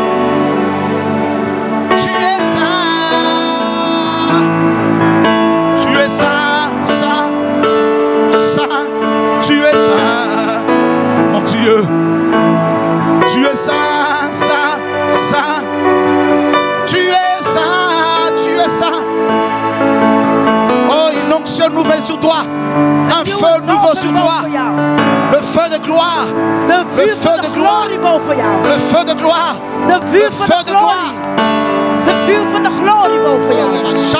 [SPEAKER 2] Tu es saint. Tu es saint, saint, saint. Tu es saint, mon Dieu. Tu es saint, saint, saint. Tu es saint, tu es saint. Oh, une onction nouvelle sur toi. Un feu nouveau sur toi. Le feu de gloire.
[SPEAKER 3] De
[SPEAKER 2] Le
[SPEAKER 3] vuur
[SPEAKER 2] feu
[SPEAKER 3] van
[SPEAKER 2] de
[SPEAKER 3] de
[SPEAKER 2] gloire.
[SPEAKER 3] glorie boven jou.
[SPEAKER 2] Le feu de gloire.
[SPEAKER 3] De vuur
[SPEAKER 2] Le
[SPEAKER 3] van
[SPEAKER 2] feu
[SPEAKER 3] de
[SPEAKER 2] de gloire.
[SPEAKER 3] glorie. De vuur van de glorie boven jou.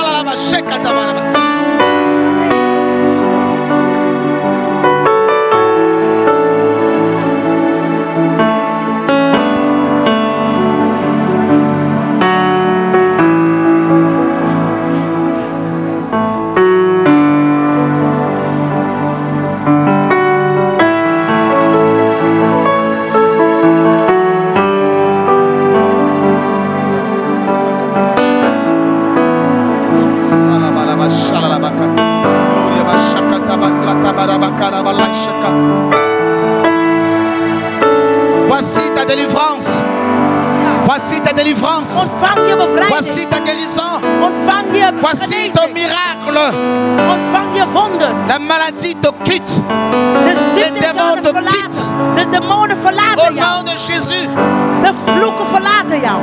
[SPEAKER 2] Voici ta délivrance. Voici ta délivrance.
[SPEAKER 3] Ontvang je bevrijding.
[SPEAKER 2] Voici ta guérison.
[SPEAKER 3] Ontvang je
[SPEAKER 2] Voici ton
[SPEAKER 3] genezing.
[SPEAKER 2] miracle.
[SPEAKER 3] Ontvang je wonder.
[SPEAKER 2] La maladie te quitte.
[SPEAKER 3] De ziekte
[SPEAKER 2] demonen
[SPEAKER 3] zullen verlaten. De demonen
[SPEAKER 2] Au
[SPEAKER 3] verlaten jou.
[SPEAKER 2] nom de Jésus.
[SPEAKER 3] De vloeken verlaten jou.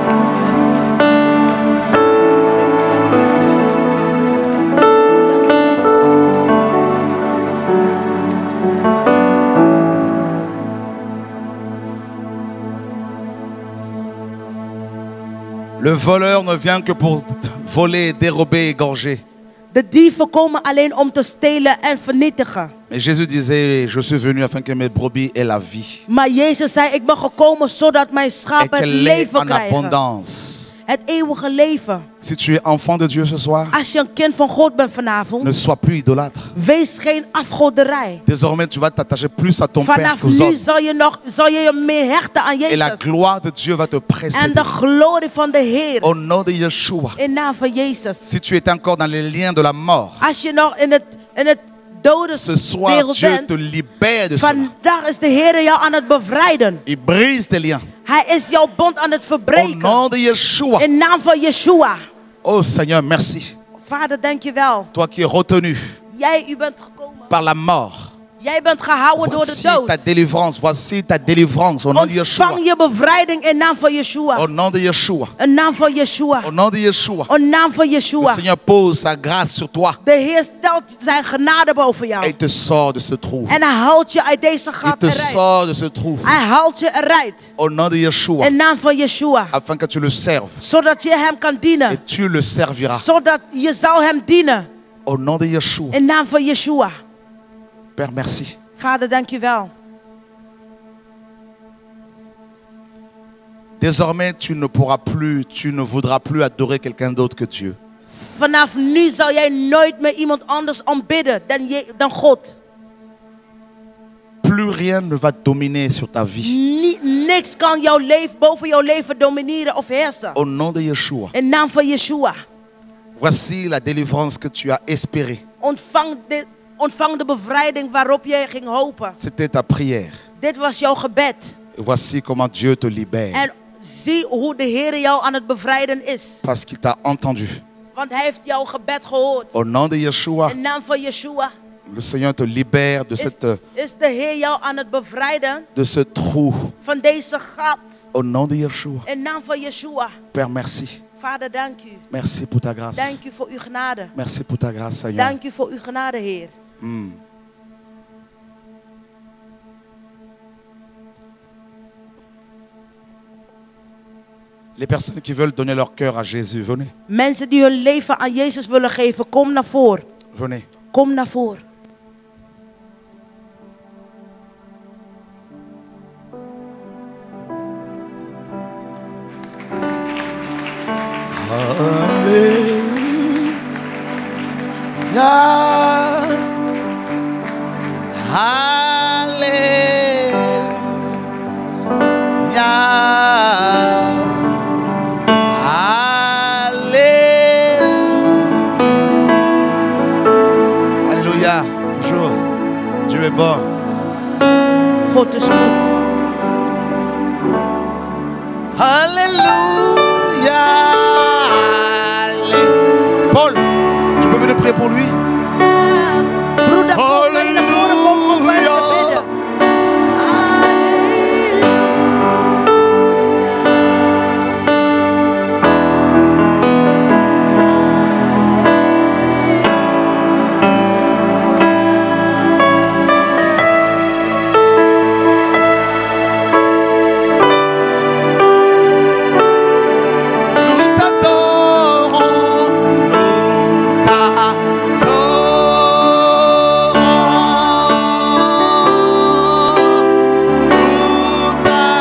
[SPEAKER 2] Le voleur ne vient que pour voler, dérober, égorger.
[SPEAKER 3] De dieven komen alleen om te stelen en vernietigen.
[SPEAKER 2] Mais Jésus disait, je suis venu afin que mes brebis aient la vie.
[SPEAKER 3] Maar Jezus zei, ik ben gekomen zodat mijn
[SPEAKER 2] Et
[SPEAKER 3] schapen het
[SPEAKER 2] qu'elle l'ait
[SPEAKER 3] leven
[SPEAKER 2] en
[SPEAKER 3] krijgen.
[SPEAKER 2] abondance.
[SPEAKER 3] Het eeuwige leven.
[SPEAKER 2] Si tu es enfant de Dieu ce soir,
[SPEAKER 3] Als je een kind van God bent
[SPEAKER 2] ne
[SPEAKER 3] vanavond,
[SPEAKER 2] sois plus idolâtre.
[SPEAKER 3] wees geen afgoderij.
[SPEAKER 2] Désormais, tu vas t'attacher plus à ton Père
[SPEAKER 3] Vanaf
[SPEAKER 2] qu'aux
[SPEAKER 3] nu
[SPEAKER 2] hommes.
[SPEAKER 3] zal je, nog, zal je je meer hechten aan
[SPEAKER 2] Et la
[SPEAKER 3] Jezus.
[SPEAKER 2] gloire de Dieu va te
[SPEAKER 3] En
[SPEAKER 2] précéder.
[SPEAKER 3] de glorie van de Heer.
[SPEAKER 2] Au nom de Yeshua.
[SPEAKER 3] In naam van Jezus.
[SPEAKER 2] Si tu es encore dans les liens de la mort,
[SPEAKER 3] Als je nog in het, in het
[SPEAKER 2] ce soir,
[SPEAKER 3] dodenswereld
[SPEAKER 2] Dieu te
[SPEAKER 3] bent,
[SPEAKER 2] libère de cela.
[SPEAKER 3] vandaag is de Heer jou aan het bevrijden.
[SPEAKER 2] Il brise tes liens.
[SPEAKER 3] Hij is jouw bond aan het
[SPEAKER 2] Au
[SPEAKER 3] verbreken.
[SPEAKER 2] nom de Yeshua.
[SPEAKER 3] In naam van Yeshua.
[SPEAKER 2] Oh Seigneur, merci.
[SPEAKER 3] Vader, dank je wel.
[SPEAKER 2] Toi qui es retenu
[SPEAKER 3] Jij, u bent gekomen.
[SPEAKER 2] par la mort.
[SPEAKER 3] Jij bent gehouden door de
[SPEAKER 2] Voici ta
[SPEAKER 3] dood.
[SPEAKER 2] délivrance. Voici ta délivrance. Au nom de Yeshua.
[SPEAKER 3] Ontvang je bevrijding in naam van Yeshua.
[SPEAKER 2] Au nom de Yeshua.
[SPEAKER 3] In naam van Yeshua.
[SPEAKER 2] Au nom de Yeshua.
[SPEAKER 3] In naam van
[SPEAKER 2] Le
[SPEAKER 3] Yeshua.
[SPEAKER 2] Seigneur pose sa grâce sur toi.
[SPEAKER 3] De Heer stelt zijn genade boven
[SPEAKER 2] Et
[SPEAKER 3] jou.
[SPEAKER 2] il te sort de ce trou.
[SPEAKER 3] En hij haalt je uit deze
[SPEAKER 2] Il
[SPEAKER 3] gat
[SPEAKER 2] te
[SPEAKER 3] eruit.
[SPEAKER 2] sort de ce trou.
[SPEAKER 3] Hij haalt je eruit.
[SPEAKER 2] Au nom de Yeshua.
[SPEAKER 3] In naam van Yeshua.
[SPEAKER 2] Afin que tu le serves.
[SPEAKER 3] Zodat je hem kan
[SPEAKER 2] Et
[SPEAKER 3] dienen.
[SPEAKER 2] tu le serviras.
[SPEAKER 3] Zodat je zal hem dienen.
[SPEAKER 2] Au nom de Yeshua.
[SPEAKER 3] In naam van Yeshua.
[SPEAKER 2] Père, merci.
[SPEAKER 3] Vader, dank je wel.
[SPEAKER 2] Désormais, tu ne pourras plus, tu ne voudras plus adorer quelqu'un d'autre que Dieu.
[SPEAKER 3] Vanaf nu zal jij nooit meer iemand anders aanbidden dan, je, dan God.
[SPEAKER 2] Plus rien ne va dominer sur ta vie.
[SPEAKER 3] Ni, niks kan jouw leven, boven jouw leven domineren of heersen.
[SPEAKER 2] Au nom de Yeshua.
[SPEAKER 3] In naam van Yeshua.
[SPEAKER 2] Voici la délivrance que tu as espérée.
[SPEAKER 3] Ontvang de, ontvang de bevrijding waarop jij ging hopen.
[SPEAKER 2] C'était ta prière.
[SPEAKER 3] Dit was jouw gebed.
[SPEAKER 2] Et voici comment Dieu te libère.
[SPEAKER 3] En zie hoe de Heer jou aan het bevrijden is.
[SPEAKER 2] Parce qu'il t'a entendu.
[SPEAKER 3] Want hij heeft jouw gebed gehoord.
[SPEAKER 2] Au nom de Yeshua,
[SPEAKER 3] In naam van Yeshua
[SPEAKER 2] le Seigneur te libère de,
[SPEAKER 3] is,
[SPEAKER 2] cette,
[SPEAKER 3] is de Heer jou aan het bevrijden
[SPEAKER 2] de ce trou.
[SPEAKER 3] van deze gat.
[SPEAKER 2] Au nom de Yeshua.
[SPEAKER 3] In naam van Yeshua.
[SPEAKER 2] Père, merci.
[SPEAKER 3] Vader, dank u.
[SPEAKER 2] Merci pour ta grâce.
[SPEAKER 3] Dank u voor uw genade.
[SPEAKER 2] Merci pour ta grâce, Seigneur.
[SPEAKER 3] Dank u voor uw genade, Heer.
[SPEAKER 2] Mm. Les personnes qui veulent donner leur cœur à Jésus, venez.
[SPEAKER 3] Mensen die hun leven aan Jezus willen geven, kom naar voren.
[SPEAKER 2] Venez.
[SPEAKER 3] Kom naar voren.
[SPEAKER 2] Alléluia. Alléluia. Allez. Paul, tu peux venir prier pour lui?
[SPEAKER 3] Broeder, kom mee naar voren, kom gewoon verder
[SPEAKER 2] Halleluja.
[SPEAKER 3] bidden.
[SPEAKER 2] Nous t'adorons, nous t'adorons, nous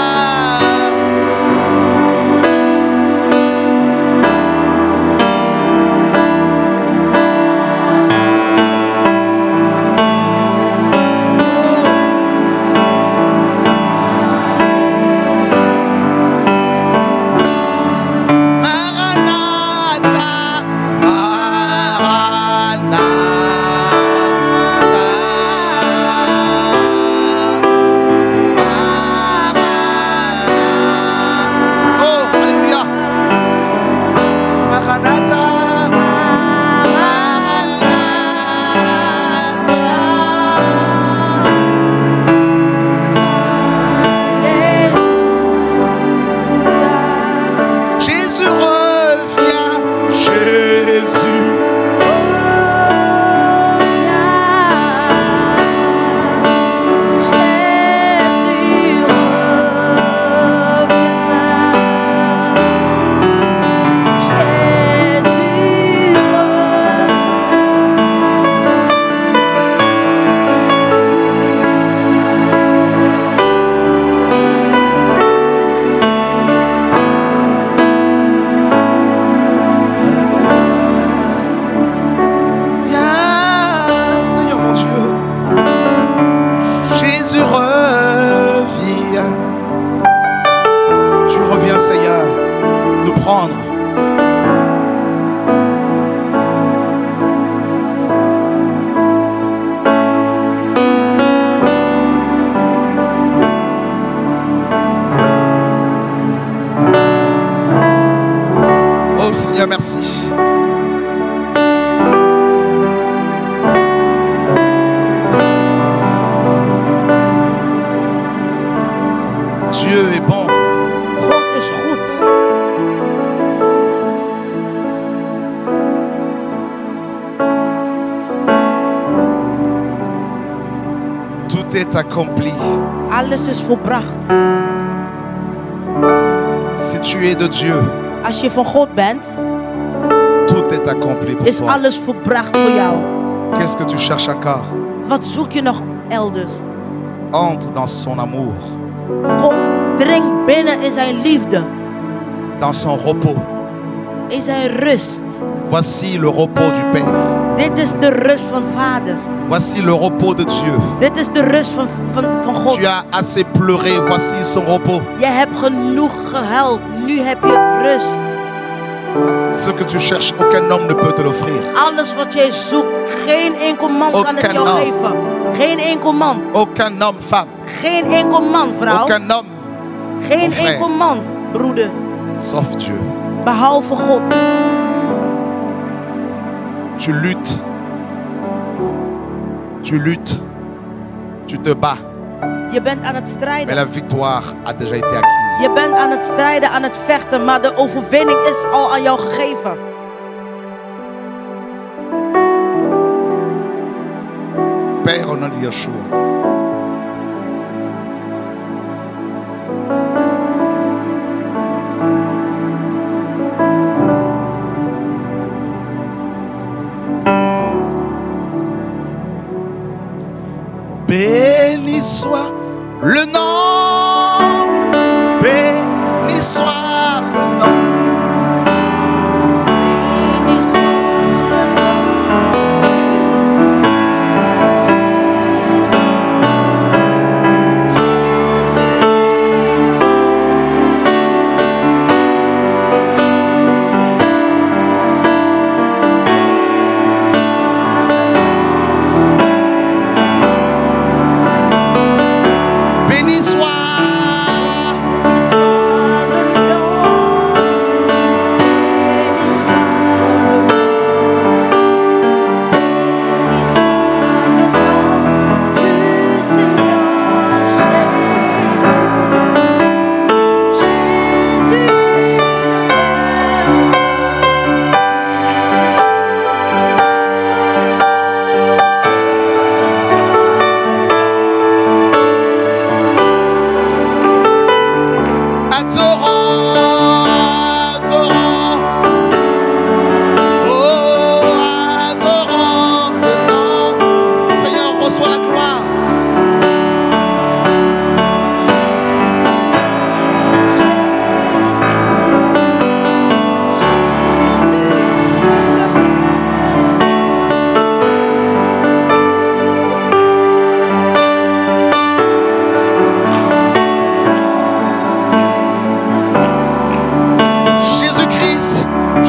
[SPEAKER 2] t'a- Maranatha, Maranatha, oh, alléluia. Maranatha, Maranatha. Jésus revient, Jésus. Viens, Seigneur mon Dieu. Jésus revient. Tu reviens, Seigneur, nous prendre. Oh Seigneur, merci. Dieu est bon.
[SPEAKER 3] God is goed.
[SPEAKER 2] Tout est accompli.
[SPEAKER 3] Alles is volbracht.
[SPEAKER 2] Si tu es de Dieu,
[SPEAKER 3] Als je van God bent,
[SPEAKER 2] tout est accompli pour
[SPEAKER 3] is
[SPEAKER 2] toi.
[SPEAKER 3] alles volbracht voor jou.
[SPEAKER 2] Qu'est-ce que tu cherches encore?
[SPEAKER 3] Wat zoek je nog elders?
[SPEAKER 2] Entre dans son amour,
[SPEAKER 3] Kom, dring binnen in zijn liefde,
[SPEAKER 2] dans son repos.
[SPEAKER 3] in zijn rust.
[SPEAKER 2] Voici le repos du Père.
[SPEAKER 3] Dit is de rust van Vader.
[SPEAKER 2] Voici le repos de Dieu.
[SPEAKER 3] Dit is de rust van, van, van God.
[SPEAKER 2] Tu as assez pleuré, voici son repos.
[SPEAKER 3] Je hebt genoeg gehuild. Nu heb je rust.
[SPEAKER 2] Ce que tu cherches, aucun homme ne peut te l'offrir.
[SPEAKER 3] Alles wat jij zoekt, geen enkel man kan het jou
[SPEAKER 2] Aucun
[SPEAKER 3] geven. Geen enkel man.
[SPEAKER 2] Aucun homme, femme,
[SPEAKER 3] Geen enkel man, vrouw.
[SPEAKER 2] aucun homme,
[SPEAKER 3] Geen
[SPEAKER 2] mon frère.
[SPEAKER 3] enkel man, broeder.
[SPEAKER 2] sauf Dieu.
[SPEAKER 3] Behalve God.
[SPEAKER 2] Tu luttes. Tu luttes. Tu te bats.
[SPEAKER 3] Je bent aan het
[SPEAKER 2] Mais
[SPEAKER 3] strijden.
[SPEAKER 2] la victoire a déjà été acquise.
[SPEAKER 3] Je bent aan het strijden, aan het vechten, maar de overwinning is al aan jou gegeven.
[SPEAKER 2] Père, au nom de Yeshua. Béni soit le nom, béni soit le nom.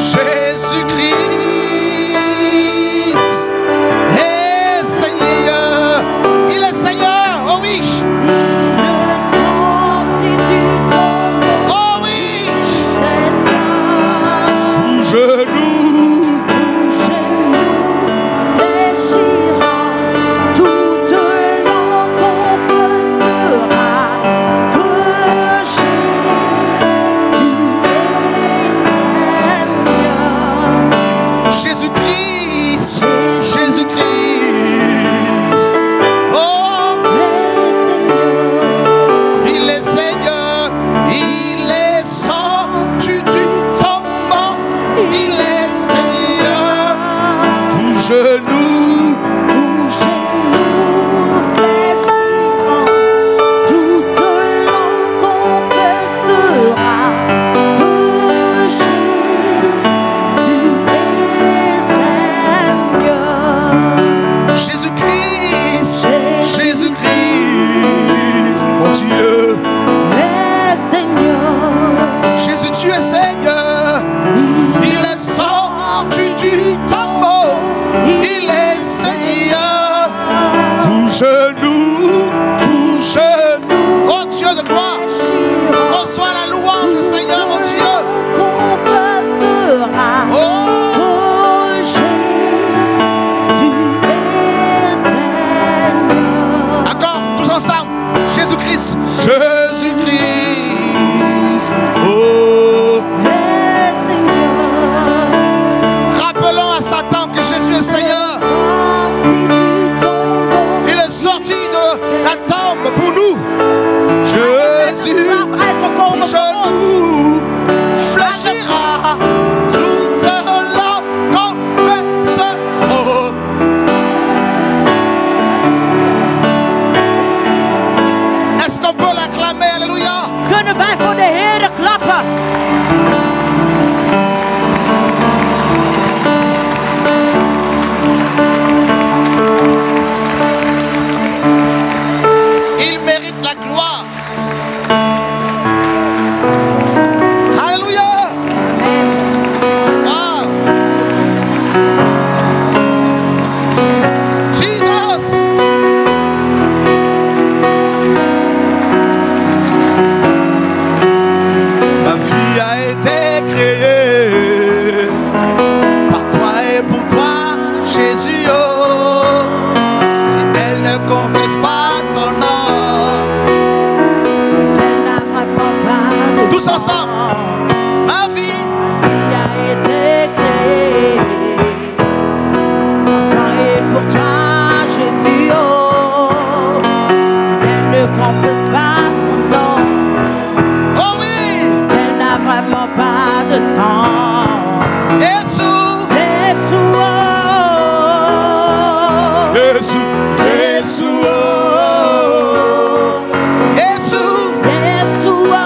[SPEAKER 2] Jésus-Christ est Seigneur. Il est Seigneur, oh oui. Oh oui. Tout genou,
[SPEAKER 3] toute langue confessera que Jésus est Seigneur.
[SPEAKER 2] Jésus-Christ, Jésus-Christ. Oh, il est Seigneur, il est sorti du tombeau, il est Seigneur. Tout genou,
[SPEAKER 3] Tout genou fléchira, toute langue confessera que Jésus est Seigneur.
[SPEAKER 2] Jésus-Christ, Jésus-Christ, mon Dieu.
[SPEAKER 3] Est Seigneur.
[SPEAKER 2] Jésus, tu es Seigneur. Il est sorti du tombeau, il est Seigneur. Tout genou, tout genou. Oh Dieu de gloire, reçois la louange, Seigneur, mon Dieu.
[SPEAKER 3] Confessera
[SPEAKER 2] Oh,
[SPEAKER 3] que Jésus est Seigneur.
[SPEAKER 2] encore, tous ensemble. Jésus-Christ, Jésus-Christ. Oh,
[SPEAKER 3] Est Seigneur.
[SPEAKER 2] rappelons à Satan que Jésus est Seigneur.
[SPEAKER 3] Sorti du tombeau.
[SPEAKER 2] Il est sorti de la tombe pour nous. Jésus, ton genou fléchira, toute langue confessera. Est-ce qu'on peut l'acclamer? Alléluia.
[SPEAKER 3] Kunnen wij voor de Heer klappen?
[SPEAKER 2] Il mérite la gloire. Alléluia. Ah. Jesus. Ma vie a été créée par toi et pour toi, Jésus. Oh. Si elle ne confesse pas ton nom,
[SPEAKER 3] Elle n'a vraiment pas de
[SPEAKER 2] tous
[SPEAKER 3] sang.
[SPEAKER 2] ensemble, ma vie.
[SPEAKER 3] Qui a été créée pour toi et pour toi, Jésus. Oh, si elle ne confesse pas ton nom,
[SPEAKER 2] Oh oui,
[SPEAKER 3] elle n'a vraiment pas de sang.
[SPEAKER 2] Jésus,
[SPEAKER 3] Jésus, oh,
[SPEAKER 2] Jésus, Jésus, oh. Jésus,
[SPEAKER 3] Jésus, oh,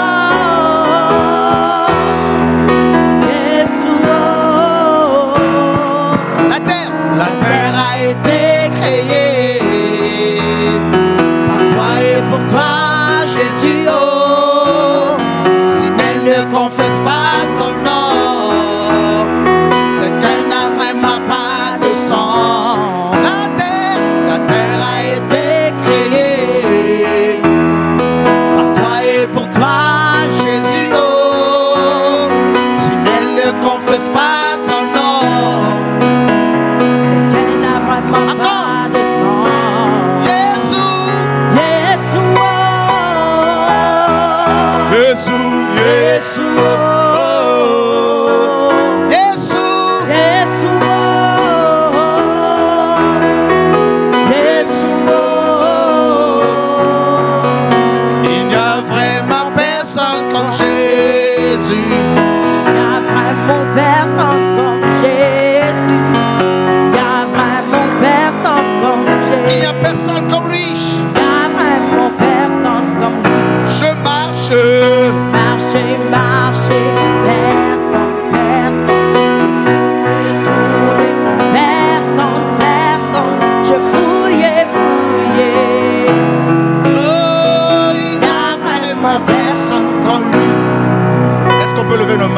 [SPEAKER 3] Jésus, oh.
[SPEAKER 2] la terre, la terre a été créée par toi et pour toi, Jésus. Oh, si elle ne confesse pas ton nom,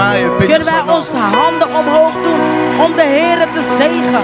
[SPEAKER 2] mains et bénir
[SPEAKER 3] Kunnen
[SPEAKER 2] son
[SPEAKER 3] wij
[SPEAKER 2] nom.
[SPEAKER 3] onze handen omhoog doen om de Heer te zegen?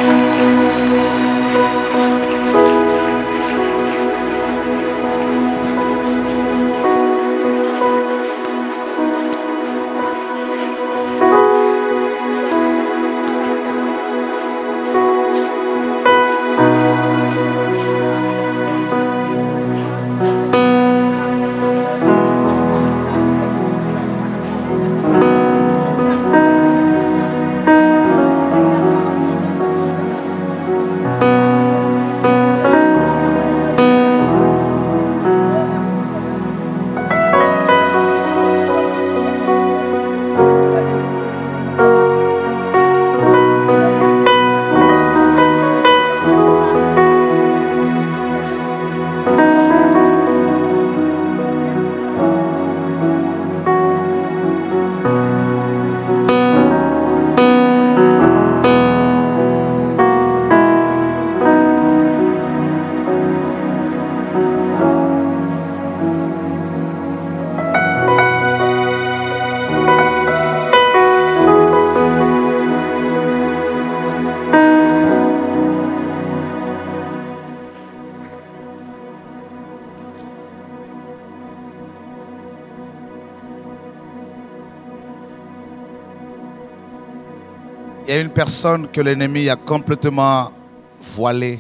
[SPEAKER 2] Il y a une personne que l'ennemi a complètement voilée.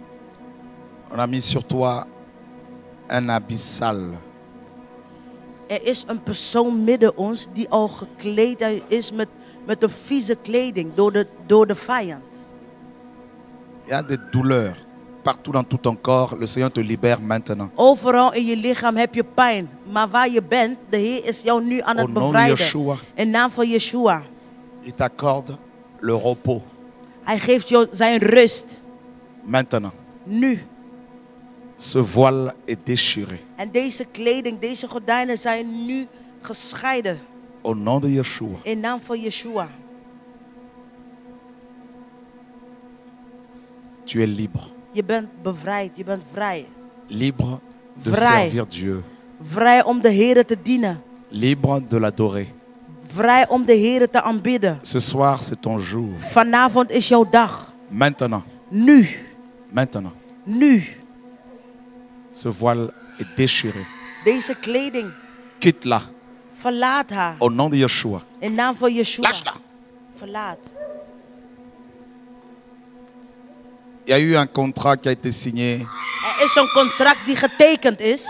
[SPEAKER 2] On a mis sur toi un habit sale.
[SPEAKER 3] Er is een persoon midden ons die al gekleed is met, met een vieze kleding door de, door de vijand.
[SPEAKER 2] Il y a des douleurs partout dans tout ton corps. Le Seigneur te libère maintenant.
[SPEAKER 3] Overal in je lichaam heb je pijn. Maar waar je bent, de Heer is jou nu aan
[SPEAKER 2] Au
[SPEAKER 3] het
[SPEAKER 2] nom de
[SPEAKER 3] bevrijden.
[SPEAKER 2] Yeshua.
[SPEAKER 3] In naam van Yeshua.
[SPEAKER 2] Il t'accorde le repos
[SPEAKER 3] Hij geeft jou zijn rust.
[SPEAKER 2] maintenant.
[SPEAKER 3] Nu.
[SPEAKER 2] Ce voile est déchiré.
[SPEAKER 3] En deze kleding, deze gordijnen zijn nu gescheiden.
[SPEAKER 2] Au nom de Yeshua.
[SPEAKER 3] In naam van Yeshua.
[SPEAKER 2] Tu es libre.
[SPEAKER 3] Je bent bevrijd, je bent vrij.
[SPEAKER 2] Libre de
[SPEAKER 3] Vrij.
[SPEAKER 2] servir Dieu.
[SPEAKER 3] Vrij om de Heer te dienen.
[SPEAKER 2] Libre de l'adorer.
[SPEAKER 3] Vrij om de Heer te aanbidden.
[SPEAKER 2] Ce soir, c'est ton jour.
[SPEAKER 3] Vanavond is jouw dag.
[SPEAKER 2] Maintenant.
[SPEAKER 3] Nu.
[SPEAKER 2] Maintenant.
[SPEAKER 3] Nu.
[SPEAKER 2] Ce voile est déchiré.
[SPEAKER 3] Deze kleding.
[SPEAKER 2] Quitte-la.
[SPEAKER 3] Verlaat haar.
[SPEAKER 2] Au nom de Yeshua.
[SPEAKER 3] In naam van Yeshua.
[SPEAKER 2] Lâche-la.
[SPEAKER 3] Verlaat.
[SPEAKER 2] Il y a eu un contrat qui a été signé.
[SPEAKER 3] Er is een contract die getekend is.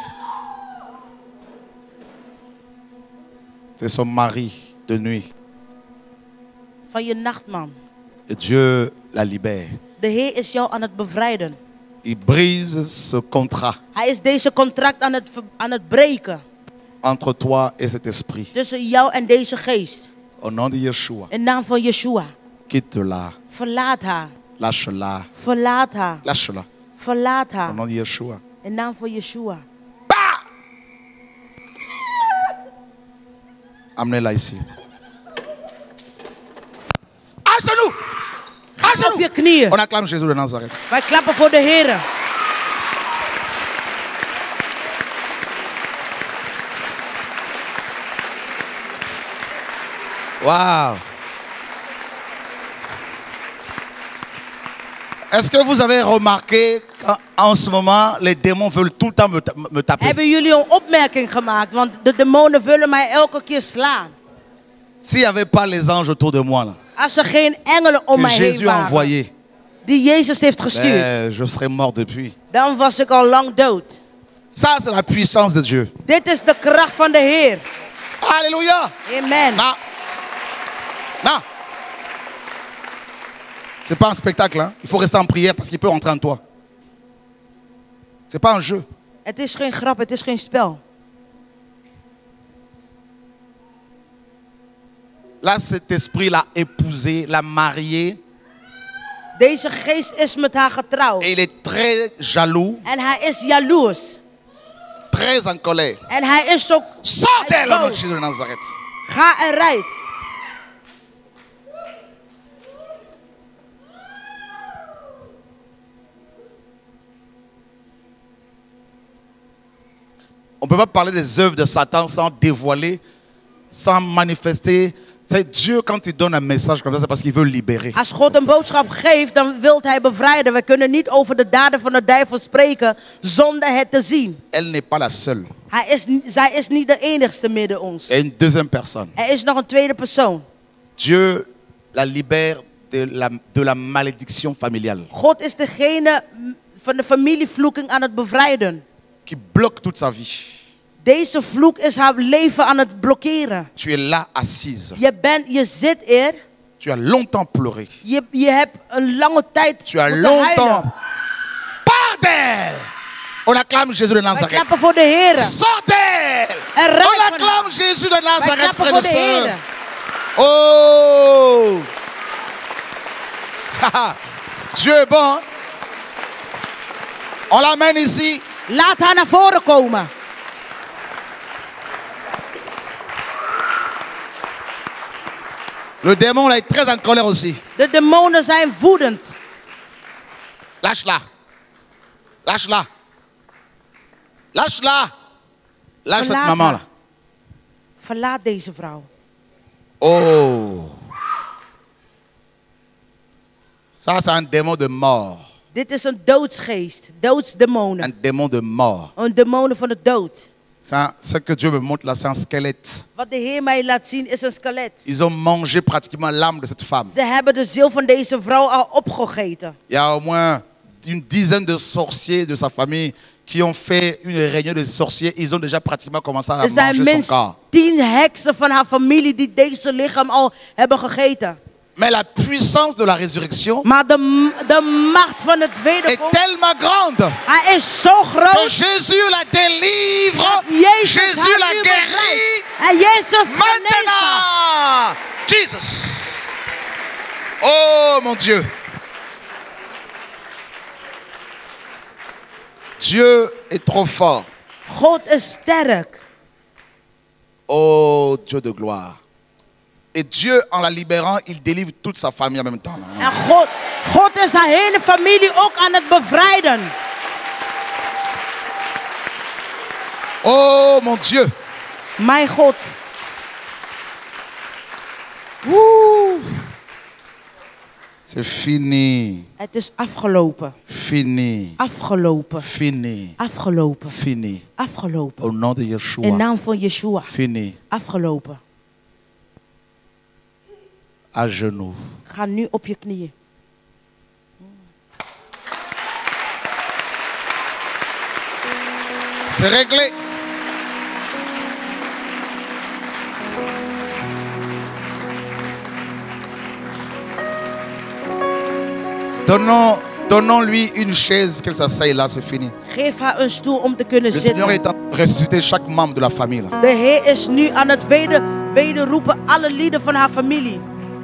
[SPEAKER 2] C'est son mari de nuit.
[SPEAKER 3] Van je nachtman.
[SPEAKER 2] Et Dieu la libère.
[SPEAKER 3] De Heer is jou aan het bevrijden.
[SPEAKER 2] Il brise ce contrat
[SPEAKER 3] Hij is deze contract aan het, ver- aan het breken.
[SPEAKER 2] entre toi et cet esprit.
[SPEAKER 3] Tussen jou en deze geest.
[SPEAKER 2] Au nom de Yeshua.
[SPEAKER 3] In naam van Yeshua.
[SPEAKER 2] Quitte-la.
[SPEAKER 3] Verlaat haar.
[SPEAKER 2] Lâche-la.
[SPEAKER 3] Verlaat haar.
[SPEAKER 2] Lâche-la.
[SPEAKER 3] Verlaat
[SPEAKER 2] Au
[SPEAKER 3] haar.
[SPEAKER 2] nom de Yeshua.
[SPEAKER 3] In naam van Yeshua.
[SPEAKER 2] Amenez-la ici. À genoux. À
[SPEAKER 3] Op
[SPEAKER 2] genoux.
[SPEAKER 3] je knieën.
[SPEAKER 2] On acclame Jésus de Nazareth.
[SPEAKER 3] Wij klappen voor de Heer.
[SPEAKER 2] Waouh. Est-ce que vous avez remarqué qu'en ce moment, les démons veulent tout le temps me, ta- me taper?
[SPEAKER 3] Hebben jullie een opmerking gemaakt? Want de demonen willen mij elke keer slaan.
[SPEAKER 2] S'il n'y avait pas les anges autour de moi, là,
[SPEAKER 3] Als er geen engelen om
[SPEAKER 2] que
[SPEAKER 3] mij heen
[SPEAKER 2] Jésus a
[SPEAKER 3] waren.
[SPEAKER 2] envoyé,
[SPEAKER 3] Die Jezus heeft gestuurd.
[SPEAKER 2] ben, je serais mort depuis.
[SPEAKER 3] Dan was ik al lang dood.
[SPEAKER 2] Ça, c'est la puissance de Dieu.
[SPEAKER 3] Dit is de kracht van de Heer.
[SPEAKER 2] Alléluia.
[SPEAKER 3] Amen.
[SPEAKER 2] Non. Non. C'est pas un spectacle. Hein. Il faut rester en prière parce qu'il peut entrer en toi. C'est pas un jeu.
[SPEAKER 3] Het is geen grap, het is geen spel.
[SPEAKER 2] Là, cet esprit l'a épousé, l'a marié.
[SPEAKER 3] Deze geest is met haar getrouwd.
[SPEAKER 2] Et il est très jaloux,
[SPEAKER 3] En hij is jaloers.
[SPEAKER 2] très en colère.
[SPEAKER 3] En hij is ook...
[SPEAKER 2] Sors
[SPEAKER 3] hij is
[SPEAKER 2] d'elle au nom de
[SPEAKER 3] boos.
[SPEAKER 2] Jésus de Nazareth.
[SPEAKER 3] Ga eruit.
[SPEAKER 2] On ne peut pas parler des œuvres de Satan sans dévoiler, sans manifester C'est Dieu, quand il donne un message comme ça, c'est parce qu'il veut libérer.
[SPEAKER 3] Als God een boodschap geeft, dan wil hij bevrijden. We kunnen niet over de daden van de duivel spreken zonder het te zien.
[SPEAKER 2] Elle n'est pas la seule.
[SPEAKER 3] Hij is, zij is niet de enigste midden ons.
[SPEAKER 2] Et une deuxième personne.
[SPEAKER 3] Er is nog een tweede persoon.
[SPEAKER 2] Dieu la libère de la, de la malédiction familiale.
[SPEAKER 3] God is degene van de familievloeking aan het bevrijden.
[SPEAKER 2] Qui bloque toute sa vie.
[SPEAKER 3] Deze vloek is haar leven aan het blokkeren.
[SPEAKER 2] Tu es là assise.
[SPEAKER 3] Je, bent, je zit er.
[SPEAKER 2] Tu as longtemps pleuré.
[SPEAKER 3] Je, je hebt een lange tijd
[SPEAKER 2] Tu as
[SPEAKER 3] moeten
[SPEAKER 2] longtemps.
[SPEAKER 3] huilen.
[SPEAKER 2] Pars d'elle. On acclame Jésus de
[SPEAKER 3] Wij
[SPEAKER 2] Nazareth.
[SPEAKER 3] klappen voor de Heer.
[SPEAKER 2] Sors d'elle.
[SPEAKER 3] En ruik
[SPEAKER 2] On
[SPEAKER 3] van
[SPEAKER 2] acclame Jésus de
[SPEAKER 3] Wij
[SPEAKER 2] Nazareth,
[SPEAKER 3] klappen
[SPEAKER 2] frères
[SPEAKER 3] voor
[SPEAKER 2] et
[SPEAKER 3] de
[SPEAKER 2] sœurs.
[SPEAKER 3] Heer.
[SPEAKER 2] Oh. Dieu est bon. On l'amène ici.
[SPEAKER 3] Laat haar naar voren komen.
[SPEAKER 2] Le démon là est très en colère aussi.
[SPEAKER 3] De demonen zijn woedend.
[SPEAKER 2] Lâche-la. Lâche-la. Lâche-la. Lâche cette
[SPEAKER 3] Verlaat
[SPEAKER 2] maman
[SPEAKER 3] haar.
[SPEAKER 2] là.
[SPEAKER 3] Verlaat deze vrouw.
[SPEAKER 2] Oh. Ça, c'est un démon de mort.
[SPEAKER 3] Dit is een doodsgeest. Doodsdemonen.
[SPEAKER 2] Un démon de mort.
[SPEAKER 3] Een demonen van de dood.
[SPEAKER 2] Ça, ce que Dieu me montre là, c'est un squelette.
[SPEAKER 3] Wat de Heer mij laat zien is een skelet.
[SPEAKER 2] Ils ont mangé pratiquement l'âme de cette femme.
[SPEAKER 3] Ze hebben de ziel van deze vrouw al opgegeten.
[SPEAKER 2] Il y a au moins une dizaine de sorciers de sa famille qui ont fait une réunion de sorciers. Ils ont déjà pratiquement commencé à
[SPEAKER 3] Er zijn
[SPEAKER 2] manger son
[SPEAKER 3] minstens
[SPEAKER 2] corps.
[SPEAKER 3] tien heksen van haar familie die deze lichaam al hebben gegeten.
[SPEAKER 2] Mais la puissance de la résurrection
[SPEAKER 3] Maar de, de macht van het
[SPEAKER 2] est
[SPEAKER 3] wederkomst,
[SPEAKER 2] tellement grande
[SPEAKER 3] hij is zo
[SPEAKER 2] que
[SPEAKER 3] groot.
[SPEAKER 2] Jésus la délivre.
[SPEAKER 3] Dat Jezus
[SPEAKER 2] Jésus
[SPEAKER 3] haar
[SPEAKER 2] la
[SPEAKER 3] nu
[SPEAKER 2] guérit.
[SPEAKER 3] bevrijdt. En Jezus geneest haar.
[SPEAKER 2] Maintenant, Jesus. Oh mon Dieu. Dieu est trop fort.
[SPEAKER 3] God is sterk.
[SPEAKER 2] Oh Dieu de gloire. Et Dieu, en la libérant, il délivre toute sa famille en même temps.
[SPEAKER 3] En God, God is haar hele familie ook aan het bevrijden.
[SPEAKER 2] Oh mon Dieu.
[SPEAKER 3] Mijn God.
[SPEAKER 2] Ouh. C'est fini.
[SPEAKER 3] Het is afgelopen.
[SPEAKER 2] Fini.
[SPEAKER 3] Afgelopen.
[SPEAKER 2] Fini.
[SPEAKER 3] Afgelopen.
[SPEAKER 2] Fini.
[SPEAKER 3] Afgelopen.
[SPEAKER 2] Au nom de
[SPEAKER 3] In
[SPEAKER 2] Yeshua.
[SPEAKER 3] naam van Yeshua.
[SPEAKER 2] Fini.
[SPEAKER 3] Afgelopen.
[SPEAKER 2] À genoux.
[SPEAKER 3] Ga nu op je knieën.
[SPEAKER 2] C'est réglé. Donnons, donnons-lui une chaise, qu'elle s'asseye là, c'est fini.
[SPEAKER 3] Geef haar een stoel om te kunnen
[SPEAKER 2] Le Seigneur
[SPEAKER 3] zitten.
[SPEAKER 2] est en train de ressusciter chaque membre de la famille là.
[SPEAKER 3] De Heer is nu aan het weder, wederroepen alle lieden van haar familie.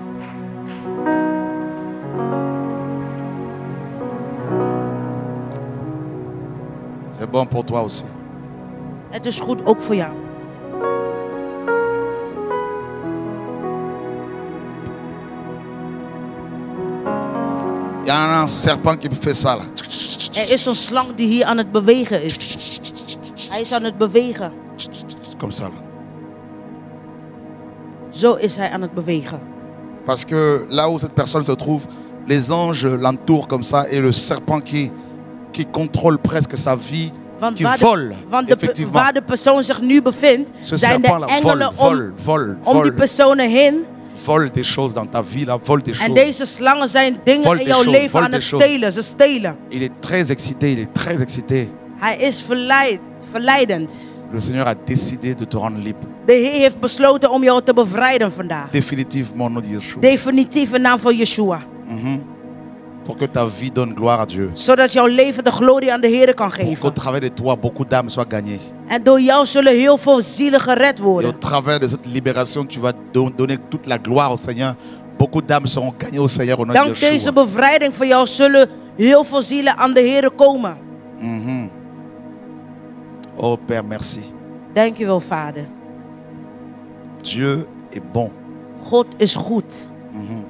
[SPEAKER 2] C'est bon pour toi aussi.
[SPEAKER 3] Het is goed ook voor jou.
[SPEAKER 2] Il y a un serpent qui fait ça là.
[SPEAKER 3] Er is een slang die hier aan het bewegen is. Hij is aan het bewegen.
[SPEAKER 2] Comme ça là.
[SPEAKER 3] Zo is hij aan het bewegen.
[SPEAKER 2] Parce que là où cette personne se trouve, les anges l'entourent comme ça et le serpent qui, qui contrôle presque sa vie,
[SPEAKER 3] Want
[SPEAKER 2] qui
[SPEAKER 3] waar de,
[SPEAKER 2] vole,
[SPEAKER 3] want de,
[SPEAKER 2] effectivement.
[SPEAKER 3] waar de persoon zich nu bevindt,
[SPEAKER 2] Ce
[SPEAKER 3] zijn de
[SPEAKER 2] serpent là vole,
[SPEAKER 3] engelen om,
[SPEAKER 2] vole, vole,
[SPEAKER 3] om die
[SPEAKER 2] vole,
[SPEAKER 3] personen heen.
[SPEAKER 2] vole des choses dans ta vie là, vole des
[SPEAKER 3] En
[SPEAKER 2] choses.
[SPEAKER 3] deze slangen zijn dingen
[SPEAKER 2] Vol
[SPEAKER 3] in
[SPEAKER 2] des
[SPEAKER 3] jouw
[SPEAKER 2] choses,
[SPEAKER 3] leven
[SPEAKER 2] vol
[SPEAKER 3] aan
[SPEAKER 2] des
[SPEAKER 3] het
[SPEAKER 2] choses.
[SPEAKER 3] stelen. Ze stelen.
[SPEAKER 2] Il est très excité, il est très excité.
[SPEAKER 3] Hij is verleid, verleidend.
[SPEAKER 2] Le Seigneur a décidé de te rendre libre.
[SPEAKER 3] De Heer heeft besloten om jou te bevrijden vandaag.
[SPEAKER 2] Définitivement au nom de Yeshua.
[SPEAKER 3] Definitief in naam van Yeshua.
[SPEAKER 2] Mhm. Pour que ta vie donne gloire à Dieu.
[SPEAKER 3] Zodat jouw leven de glorie aan de Heer kan
[SPEAKER 2] Pour qu'au
[SPEAKER 3] geven.
[SPEAKER 2] travers de toi, beaucoup d'âmes soient gagnées.
[SPEAKER 3] En door jou zullen heel veel zielen gered
[SPEAKER 2] Et au
[SPEAKER 3] worden.
[SPEAKER 2] travers de cette libération, tu vas don- donner toute la gloire au Seigneur. Beaucoup d'âmes seront gagnées au Seigneur au nom de
[SPEAKER 3] Dank deze
[SPEAKER 2] Yeshua.
[SPEAKER 3] bevrijding van jou zullen heel veel zielen aan de Heer komen.
[SPEAKER 2] Mhm. Oh Père, merci.
[SPEAKER 3] Dank je wel, Vader.
[SPEAKER 2] Dieu est bon.
[SPEAKER 3] God is goed.
[SPEAKER 2] Mhm.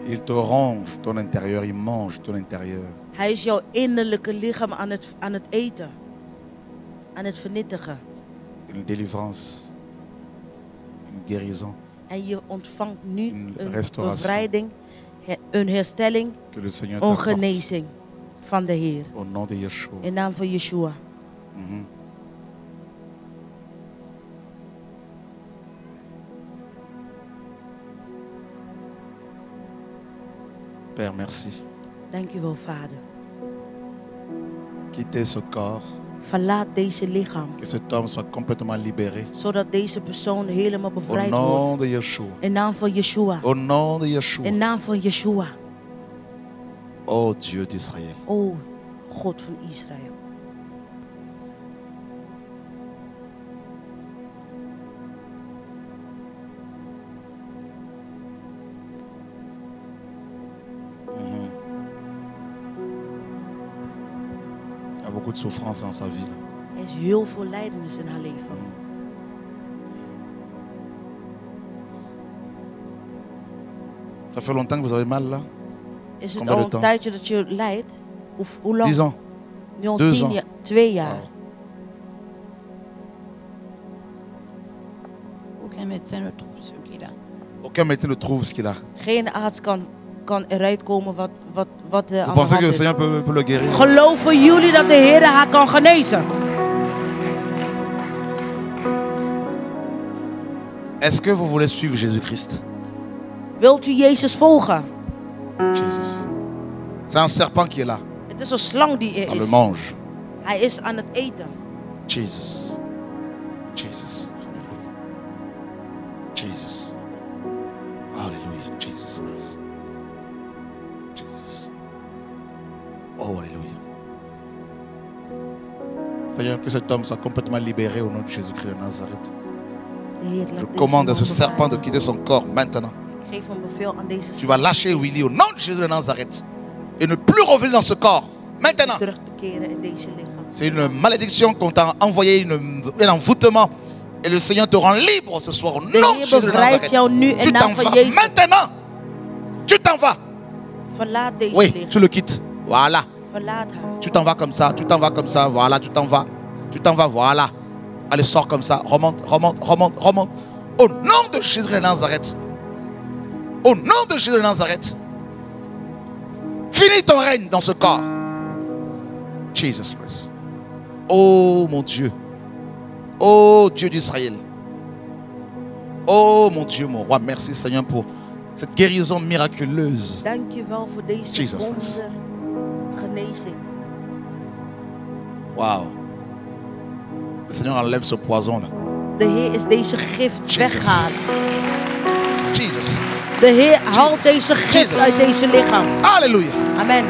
[SPEAKER 2] Il te ronge ton intérieur, il mange ton intérieur.
[SPEAKER 3] Hij is jouw innerlijke lichaam aan het, aan het eten. Aan het vernietigen.
[SPEAKER 2] Une délivrance, une guérison.
[SPEAKER 3] En je ontvangt nu
[SPEAKER 2] Een
[SPEAKER 3] een
[SPEAKER 2] restauratie.
[SPEAKER 3] bevrijding, he- een herstelling,
[SPEAKER 2] Que le Seigneur
[SPEAKER 3] een
[SPEAKER 2] t'apporte.
[SPEAKER 3] genezing van de Heer.
[SPEAKER 2] Au nom de Yeshua.
[SPEAKER 3] In naam van Yeshua.
[SPEAKER 2] Mhm. Père, merci.
[SPEAKER 3] Dank u wel, Vader.
[SPEAKER 2] Quittez ce corps,
[SPEAKER 3] Verlaat deze lichaam,
[SPEAKER 2] que cet homme soit complètement libéré.
[SPEAKER 3] zodat deze persoon helemaal
[SPEAKER 2] Au
[SPEAKER 3] bevrijd
[SPEAKER 2] nom
[SPEAKER 3] wordt.
[SPEAKER 2] de Yeshua.
[SPEAKER 3] In naam van Yeshua.
[SPEAKER 2] Au nom de Yeshua.
[SPEAKER 3] In naam van Yeshua.
[SPEAKER 2] Oh Dieu d'Israël.
[SPEAKER 3] O God van Israël.
[SPEAKER 2] Il y a beaucoup de souffrance dans sa vie.
[SPEAKER 3] Er is heel veel lijdenis in haar leven.
[SPEAKER 2] Ça fait longtemps que vous avez mal là?
[SPEAKER 3] Is het
[SPEAKER 2] Combien
[SPEAKER 3] al
[SPEAKER 2] de
[SPEAKER 3] een
[SPEAKER 2] temps?
[SPEAKER 3] tijdje dat je lijdt? Hoe, hoe lang?
[SPEAKER 2] Dix ans.
[SPEAKER 3] Nu al
[SPEAKER 2] Deux
[SPEAKER 3] tien
[SPEAKER 2] ans.
[SPEAKER 3] jaar, twee jaar.
[SPEAKER 2] Wow.
[SPEAKER 5] Aucun médecin ne trouve ce qu'il a.
[SPEAKER 2] Aucun médecin ne trouve ce qu'il a.
[SPEAKER 3] Geen arts kan, kan eruit komen wat, wat, wat er
[SPEAKER 2] Vous
[SPEAKER 3] aan de
[SPEAKER 2] pensez que
[SPEAKER 3] hand
[SPEAKER 2] le
[SPEAKER 3] is.
[SPEAKER 2] Seigneur peut, peut le guérir?
[SPEAKER 3] Geloven jullie dat de Heer haar kan genezen?
[SPEAKER 2] Est-ce que vous voulez suivre Jésus-Christ?
[SPEAKER 3] Wilt u Jezus volgen?
[SPEAKER 2] Jésus. C'est un serpent qui est là.
[SPEAKER 3] Het is een slang die
[SPEAKER 2] Ça
[SPEAKER 3] er
[SPEAKER 2] le
[SPEAKER 3] is.
[SPEAKER 2] mange.
[SPEAKER 3] Hij is aan het eten.
[SPEAKER 2] Jesus. Jesus. Jesus. Alléluia. Jesus Christ. Jesus. Oh, Alléluia. Seigneur, que cet homme soit complètement libéré au nom de Jésus-Christ de Nazareth.
[SPEAKER 3] De Heer, laat
[SPEAKER 2] Je
[SPEAKER 3] deze
[SPEAKER 2] commande à ce
[SPEAKER 3] man
[SPEAKER 2] serpent de
[SPEAKER 3] bevrijden.
[SPEAKER 2] quitter son corps maintenant.
[SPEAKER 3] Ik geef een bevel aan deze
[SPEAKER 2] Tu vas lâcher Willy au nom de Jésus de Nazareth et ne plus revenir dans ce corps. Maintenant.
[SPEAKER 3] terug te keren in deze lichaam.
[SPEAKER 2] C'est une malédiction qu'on t'a envoyé, une, un envoûtement. Et le Seigneur te rend libre ce soir au nom
[SPEAKER 3] De
[SPEAKER 2] de
[SPEAKER 3] Heer
[SPEAKER 2] Jésus de
[SPEAKER 3] bevrijdt
[SPEAKER 2] Nazareth.
[SPEAKER 3] jou nu in
[SPEAKER 2] Tu
[SPEAKER 3] naam
[SPEAKER 2] t'en
[SPEAKER 3] van
[SPEAKER 2] vas
[SPEAKER 3] Jezus.
[SPEAKER 2] maintenant. Tu t'en vas.
[SPEAKER 3] Verlaat deze
[SPEAKER 2] Oui,
[SPEAKER 3] lichaam.
[SPEAKER 2] tu le quittes. Voilà.
[SPEAKER 3] Verlaat haar.
[SPEAKER 2] Tu t'en vas comme ça. Tu t'en vas comme ça. Voilà, tu t'en vas. Tu t'en vas. Voilà. Allez, sors comme ça. Remonte, remonte, remonte, remonte. Au nom de Jésus de Nazareth. Au nom de Jésus de Nazareth. Finis ton règne dans ce corps. Jesus Christ. Oh mon Dieu. Oh Dieu d'Israël. Oh mon Dieu, mon roi. Merci Seigneur pour cette guérison miraculeuse.
[SPEAKER 3] Dank je wel voor deze
[SPEAKER 2] Jesus Christ.
[SPEAKER 3] wondergenezing.
[SPEAKER 2] Waouh. Le Seigneur enlève ce poison là.
[SPEAKER 3] De Heer is deze gift
[SPEAKER 2] Jesus.
[SPEAKER 3] weghalen.
[SPEAKER 2] Jesus.
[SPEAKER 3] De Heer haalt deze gift
[SPEAKER 2] Jesus.
[SPEAKER 3] uit deze lichaam.
[SPEAKER 2] Alléluia.
[SPEAKER 3] Amen.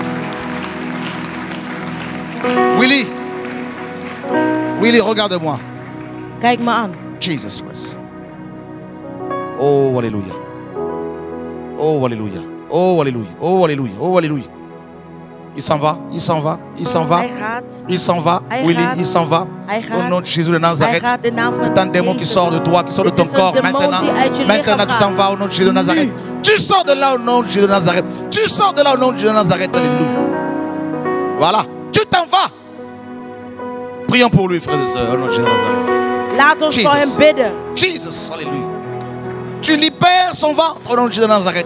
[SPEAKER 2] Willy. Willy, regarde-moi.
[SPEAKER 3] Kijk me aan.
[SPEAKER 2] Jesus Christ. Oh, Alléluia. Oh, Alléluia. Oh, Alléluia. Oh, Alléluia. Oh, Alléluia. Il s'en va. Il s'en va. Il s'en va.
[SPEAKER 3] Hij gaat.
[SPEAKER 2] Il s'en va.
[SPEAKER 3] Hij
[SPEAKER 2] Willy,
[SPEAKER 3] gaat.
[SPEAKER 2] il s'en va.
[SPEAKER 3] Hij
[SPEAKER 2] Au nom
[SPEAKER 3] gaat.
[SPEAKER 2] de Jésus de
[SPEAKER 3] Hij
[SPEAKER 2] Nazareth.
[SPEAKER 3] gaat in naam van
[SPEAKER 2] C'est un démon qui
[SPEAKER 3] Jezus.
[SPEAKER 2] sort de toi, qui sort de
[SPEAKER 3] Dit
[SPEAKER 2] ton
[SPEAKER 3] is een
[SPEAKER 2] corps.
[SPEAKER 3] demon
[SPEAKER 2] Maintenant,
[SPEAKER 3] die uit je
[SPEAKER 2] maintenant
[SPEAKER 3] lichaam
[SPEAKER 2] tu t'en
[SPEAKER 3] gaat.
[SPEAKER 2] vas au nom de Jésus de Nazareth.
[SPEAKER 3] Nu.
[SPEAKER 2] Tu sors de là au nom de Jésus de Nazareth. Tu sors de là au nom de Jésus de Nazareth. Alléluia. Voilà. Tu t'en vas. Prions pour lui, frères et sœurs, au nom de Jésus de Nazareth.
[SPEAKER 3] Laat ons voor
[SPEAKER 2] Jesus.
[SPEAKER 3] hem bidden.
[SPEAKER 2] Jesus, alléluia. Tu libères son ventre au nom de Jésus de Nazareth.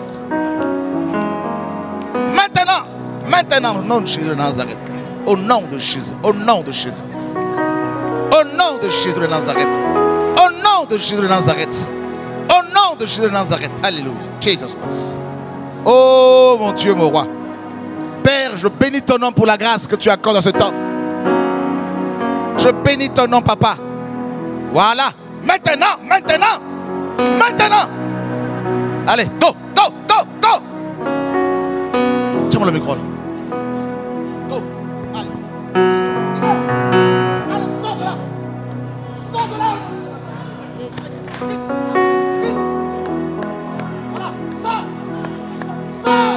[SPEAKER 2] Maintenant, maintenant, au nom de Jésus de Nazareth. Au nom de Jésus, au nom de Jésus. Au nom de Jésus de Nazareth. Au nom de Jésus de Nazareth. Au nom de Jésus de Nazareth. Alléluia. Jesus Christ. Oh mon Dieu, mon roi. Père, je bénis ton nom pour la grâce que tu accordes à cet homme. Je bénis ton nom, papa. Voilà. Maintenant, maintenant. Maintenant. Allez, go, go, go, go. Tiens-moi le micro là. Go. Allez. Allez, sors de là. Sors de là. Vite, vite. Voilà, sors. Sors.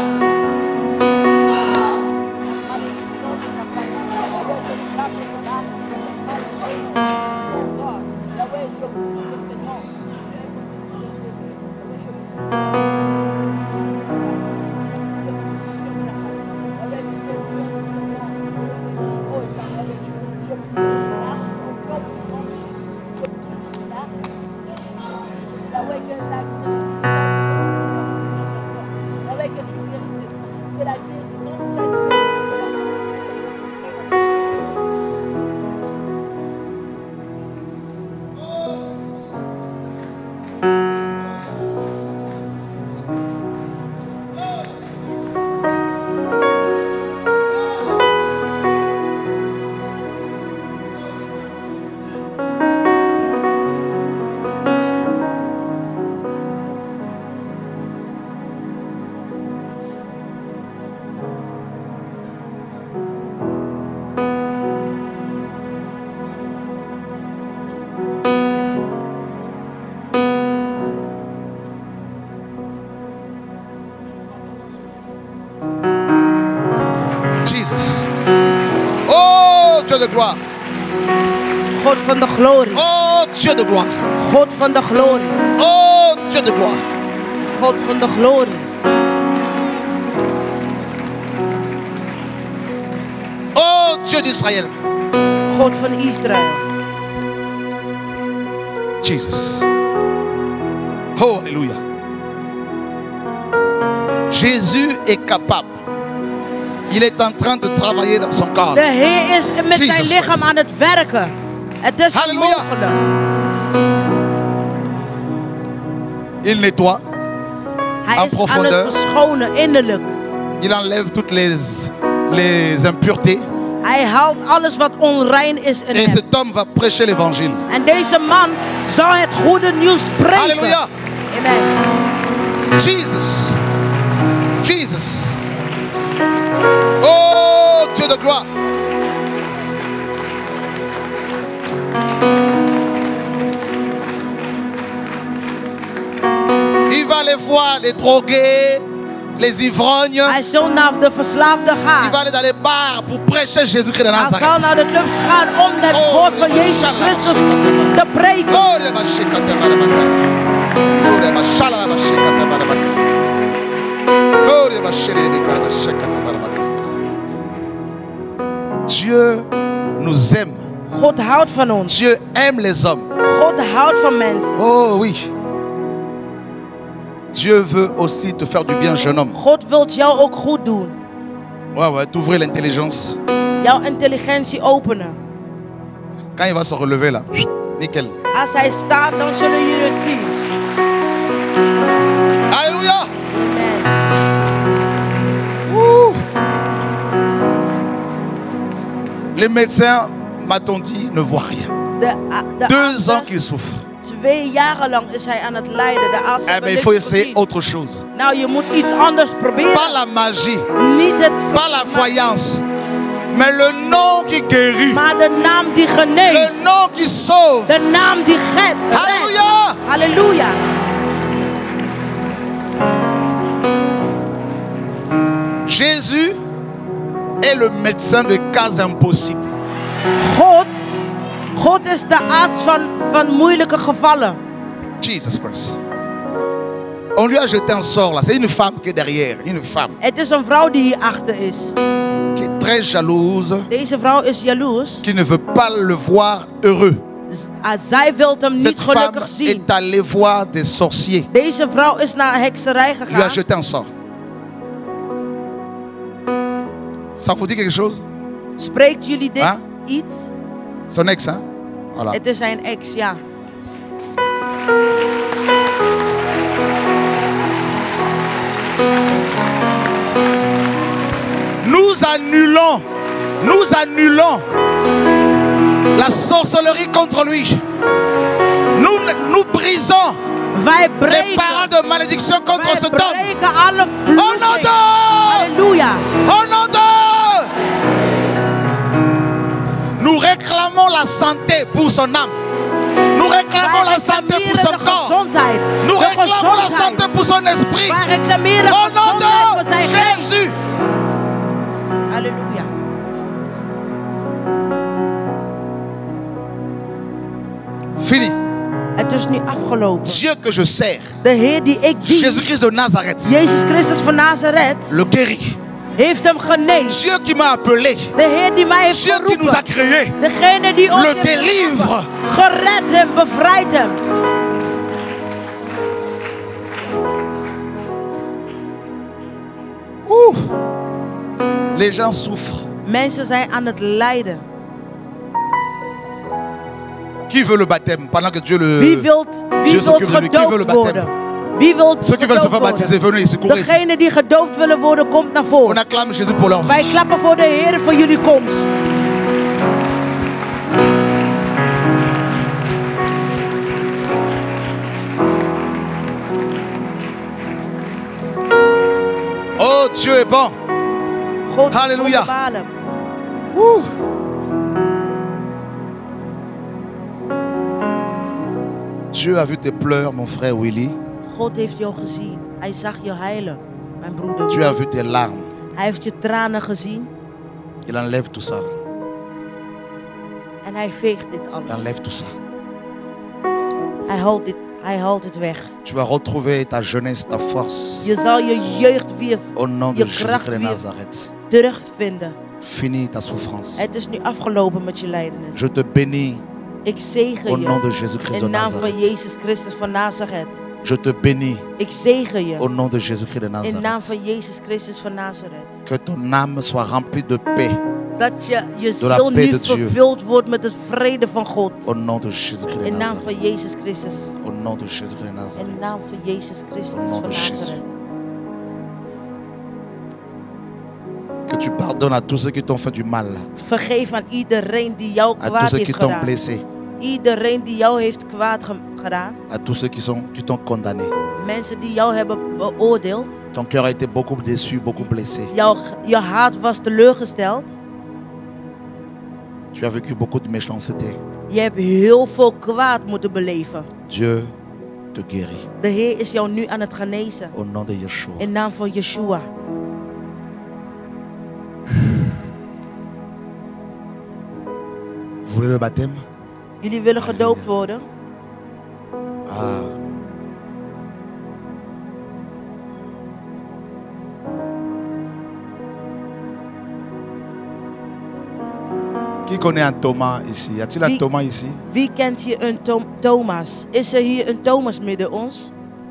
[SPEAKER 2] Jesus. Oh, Dieu de gloire.
[SPEAKER 3] God van de glorie.
[SPEAKER 2] Oh, Dieu de gloire.
[SPEAKER 3] God van de glorie.
[SPEAKER 2] Oh, Dieu de gloire.
[SPEAKER 3] God van de glorie.
[SPEAKER 2] Oh, Dieu d'Israël.
[SPEAKER 3] God van Israël.
[SPEAKER 2] Jesus. Oh, alléluia. Jésus est capable. Il est en train de travailler dans son corps.
[SPEAKER 3] De Heer is met
[SPEAKER 2] Jesus
[SPEAKER 3] zijn lichaam
[SPEAKER 2] Christ.
[SPEAKER 3] aan het werken. Het is
[SPEAKER 2] Halleluja.
[SPEAKER 3] mogelijk.
[SPEAKER 2] Il nettoie.
[SPEAKER 3] Hij
[SPEAKER 2] En
[SPEAKER 3] is aan
[SPEAKER 2] profondeur.
[SPEAKER 3] het verschonen, innerlijk.
[SPEAKER 2] Il enlève toutes les, les impuretés.
[SPEAKER 3] Hij haalt alles wat onrein is in
[SPEAKER 2] Et
[SPEAKER 3] hem.
[SPEAKER 2] cet homme va prêcher l'évangile.
[SPEAKER 3] En deze man zal het goede nieuws spreken.
[SPEAKER 2] Halleluja.
[SPEAKER 3] Amen.
[SPEAKER 2] Jesus. Jesus. Oh, Dieu de gloire. Il va aller voir les drogués, les ivrognes.
[SPEAKER 3] Hij zal naar de verslaafden
[SPEAKER 2] Il
[SPEAKER 3] gaan.
[SPEAKER 2] va aller dans les bars pour prêcher Jésus-Christ de
[SPEAKER 3] Hij zal
[SPEAKER 2] Nazareth.
[SPEAKER 3] naar de clubs gaan om het
[SPEAKER 2] Oh,
[SPEAKER 3] woord van
[SPEAKER 2] de
[SPEAKER 3] Jezus
[SPEAKER 2] Mashallah,
[SPEAKER 3] Christus
[SPEAKER 2] Mashallah.
[SPEAKER 3] te preken.
[SPEAKER 2] Oh, de Bashika de Barabaka. Oh, de Mashallah, Bashika de Barabaka. Oh, de Bashiri de Bashika de Barabaka. Dieu nous aime.
[SPEAKER 3] God houdt van ons.
[SPEAKER 2] Dieu aime les hommes.
[SPEAKER 3] God houdt van mensen.
[SPEAKER 2] Oh oui. Dieu veut aussi te faire du bien, jeune homme.
[SPEAKER 3] God wilt jou ook goed doen.
[SPEAKER 2] Ouais, ouais, t'ouvrir l'intelligence.
[SPEAKER 3] Jouw intelligentie openen.
[SPEAKER 2] Quand il va se relever là, nickel.
[SPEAKER 3] Als hij staat, dan zullen jullie het zien.
[SPEAKER 2] Alléluia.
[SPEAKER 3] Amen.
[SPEAKER 2] Ouh. Les médecins, m'a-t-on dit, ne voient rien.
[SPEAKER 3] De, de
[SPEAKER 2] Deux
[SPEAKER 3] artsen,
[SPEAKER 2] ans qu'il souffre.
[SPEAKER 3] twee jaren lang is hij aan het lijden. De artsen
[SPEAKER 2] Eh
[SPEAKER 3] hebben
[SPEAKER 2] bien, il
[SPEAKER 3] niks
[SPEAKER 2] faut essayer
[SPEAKER 3] gezien.
[SPEAKER 2] autre chose.
[SPEAKER 3] Nou, je moet iets anders proberen.
[SPEAKER 2] Pas la magie,
[SPEAKER 3] Niet het,
[SPEAKER 2] pas la voyance, mais le nom qui guérit,
[SPEAKER 3] maar de naam die
[SPEAKER 2] le
[SPEAKER 3] geneest.
[SPEAKER 2] nom qui sauve.
[SPEAKER 3] De naam die gedt.
[SPEAKER 2] Alléluia.
[SPEAKER 3] Halleluja.
[SPEAKER 2] Jésus est le médecin de cas impossibles.
[SPEAKER 3] God, God is de arts van, van moeilijke gevallen.
[SPEAKER 2] Jesus Christ. On lui a jeté un sort là. C'est une femme qui est derrière. Une femme
[SPEAKER 3] Het is een vrouw die hierachter is.
[SPEAKER 2] qui est très jalouse,
[SPEAKER 3] Deze vrouw is jaloers.
[SPEAKER 2] qui ne veut pas le voir heureux.
[SPEAKER 3] Z- ah, Zij wil hem niet
[SPEAKER 2] Cette femme
[SPEAKER 3] gelukkig zien.
[SPEAKER 2] est allée voir des sorciers.
[SPEAKER 3] Deze vrouw is naar hekserij
[SPEAKER 2] Il lui a
[SPEAKER 3] gegaan.
[SPEAKER 2] jeté un sort. Ça vous dit quelque chose?
[SPEAKER 3] Spreekt jullie dit
[SPEAKER 2] Huh?
[SPEAKER 3] iets?
[SPEAKER 2] Son ex, hein? Voilà.
[SPEAKER 3] Het is zijn ex, ja.
[SPEAKER 2] Nous annulons, nous annulons la sorcellerie contre lui. Nous, nous brisons
[SPEAKER 3] Wij
[SPEAKER 2] les
[SPEAKER 3] breken,
[SPEAKER 2] paroles de malédiction contre
[SPEAKER 3] wij
[SPEAKER 2] cet homme.
[SPEAKER 3] breken alle
[SPEAKER 2] Au nom
[SPEAKER 3] vloeken.
[SPEAKER 2] de,
[SPEAKER 3] Halleluja.
[SPEAKER 2] au nom de, nous réclamons la santé pour son âme. Nous réclamons
[SPEAKER 3] Wij
[SPEAKER 2] la santé pour
[SPEAKER 3] reclameren
[SPEAKER 2] son
[SPEAKER 3] de
[SPEAKER 2] corps.
[SPEAKER 3] gezondheid.
[SPEAKER 2] Nous
[SPEAKER 3] De
[SPEAKER 2] réclamons la
[SPEAKER 3] gezondheid.
[SPEAKER 2] santé pour son esprit.
[SPEAKER 3] Wij reclameren
[SPEAKER 2] Au nom
[SPEAKER 3] gezondheid voor
[SPEAKER 2] de
[SPEAKER 3] zijn geest.
[SPEAKER 2] Jésus.
[SPEAKER 3] Halleluja.
[SPEAKER 2] Fini.
[SPEAKER 3] Het is nu afgelopen.
[SPEAKER 2] Dieu que je sers,
[SPEAKER 3] De Heer die ik dien,
[SPEAKER 2] Jésus-Christ de Nazareth,
[SPEAKER 3] Jezus Christus van Nazareth,
[SPEAKER 2] le guérit.
[SPEAKER 3] heeft hem genezen.
[SPEAKER 2] Dieu qui m'a appelé,
[SPEAKER 3] De Heer die mij heeft
[SPEAKER 2] Dieu qui nous a
[SPEAKER 3] geroepen.
[SPEAKER 2] créés,
[SPEAKER 3] Degene die ons
[SPEAKER 2] le
[SPEAKER 3] heeft
[SPEAKER 2] délivre.
[SPEAKER 3] geroepen. Gered hem, bevrijd hem.
[SPEAKER 2] Ouh. Les gens souffrent.
[SPEAKER 3] Mensen zijn aan het lijden.
[SPEAKER 2] Qui veut le baptême pendant que Dieu le...
[SPEAKER 3] Wie wilt, wie
[SPEAKER 2] Dieu s'occupe
[SPEAKER 3] wilt
[SPEAKER 2] de lui. Qui veut le
[SPEAKER 3] gedoopt
[SPEAKER 2] baptême?
[SPEAKER 3] worden? Wie wilt
[SPEAKER 2] Ceux qui veulent se faire
[SPEAKER 3] gedoopt
[SPEAKER 2] baptiser,
[SPEAKER 3] worden?
[SPEAKER 2] venez ici, courez ici.
[SPEAKER 3] Degene die gedoopt willen worden, komt naar
[SPEAKER 2] On
[SPEAKER 3] voren.
[SPEAKER 2] acclame Jésus pour leur
[SPEAKER 3] Wij
[SPEAKER 2] vie.
[SPEAKER 3] klappen voor de Heer voor jullie komst.
[SPEAKER 2] Oh, Dieu est bon.
[SPEAKER 3] God is
[SPEAKER 2] Halleluja.
[SPEAKER 3] wonderbaarlijk.
[SPEAKER 2] Ouh. Dieu a vu tes pleurs, mon frère Willy.
[SPEAKER 3] God heeft jou gezien. Hij zag je heilen, mijn broeder.
[SPEAKER 2] Dieu a vu tes larmes.
[SPEAKER 3] Hij heeft je tranen gezien.
[SPEAKER 2] Il enlève tout ça.
[SPEAKER 3] En hij veegt dit
[SPEAKER 2] Il
[SPEAKER 3] alles.
[SPEAKER 2] enlève tout ça.
[SPEAKER 3] Hij haalt dit, hij haalt het weg.
[SPEAKER 2] Tu vas retrouver ta jeunesse, ta force.
[SPEAKER 3] Je zal je jeugd weer,
[SPEAKER 2] Au nom de
[SPEAKER 3] je
[SPEAKER 2] Jésus-Christ
[SPEAKER 3] kracht
[SPEAKER 2] de
[SPEAKER 3] weer
[SPEAKER 2] Nazareth.
[SPEAKER 3] terugvinden.
[SPEAKER 2] Finis ta souffrance.
[SPEAKER 3] Het is nu afgelopen met je lijdenis.
[SPEAKER 2] Je te bénis
[SPEAKER 3] Ik zegen
[SPEAKER 2] au nom
[SPEAKER 3] je
[SPEAKER 2] de Jésus-Christ de
[SPEAKER 3] in naam van
[SPEAKER 2] Nazareth.
[SPEAKER 3] Jezus Christus van Nazareth.
[SPEAKER 2] Je te bénis
[SPEAKER 3] Ik zegen
[SPEAKER 2] au
[SPEAKER 3] je
[SPEAKER 2] nom de Jésus-Christ de
[SPEAKER 3] in naam
[SPEAKER 2] Nazareth.
[SPEAKER 3] van Jezus Christus van Nazareth.
[SPEAKER 2] Que ton âme soit remplie de paix
[SPEAKER 3] Dat je, je
[SPEAKER 2] Door la
[SPEAKER 3] ziel
[SPEAKER 2] paix
[SPEAKER 3] nu
[SPEAKER 2] de Dieu.
[SPEAKER 3] vervuld wordt met het vrede van God.
[SPEAKER 2] au nom de Jésus-Christ de
[SPEAKER 3] In naam van
[SPEAKER 2] Nazareth.
[SPEAKER 3] Jezus Christus.
[SPEAKER 2] Au nom de Jésus-Christ de
[SPEAKER 3] In
[SPEAKER 2] Nazareth.
[SPEAKER 3] naam van Jezus Christus
[SPEAKER 2] Au nom
[SPEAKER 3] van
[SPEAKER 2] de Jésus.
[SPEAKER 3] Nazareth.
[SPEAKER 2] Que tu pardonnes à tous ceux qui t'ont fait du mal,
[SPEAKER 3] Vergeef aan iedereen die jou
[SPEAKER 2] à tous
[SPEAKER 3] kwaad
[SPEAKER 2] ceux qui
[SPEAKER 3] heeft
[SPEAKER 2] t'ont
[SPEAKER 3] gedaan.
[SPEAKER 2] blessé,
[SPEAKER 3] Iedereen die jou heeft kwaad ge- gedaan.
[SPEAKER 2] à tous ceux qui sont qui t'ont condamné.
[SPEAKER 3] Mensen die jou hebben beoordeeld.
[SPEAKER 2] Ton cœur a été beaucoup déçu, beaucoup blessé.
[SPEAKER 3] Jouw, je hart was teleurgesteld.
[SPEAKER 2] Tu as vécu beaucoup de méchanceté.
[SPEAKER 3] Je hebt heel veel kwaad moeten beleven.
[SPEAKER 2] Dieu te guérit
[SPEAKER 3] De Heer is jou nu aan het genezen.
[SPEAKER 2] au nom de Yeshua.
[SPEAKER 3] In naam van Yeshua.
[SPEAKER 2] Vous voulez le baptême?
[SPEAKER 3] Jullie willen gedoopt worden?
[SPEAKER 2] Ah. Qui connaît un Thomas ici? Y a-t-il un
[SPEAKER 3] Wie-
[SPEAKER 2] Thomas ici?
[SPEAKER 3] Wie kent hier een Tom- Thomas? Is er hier een Thomas midden ons?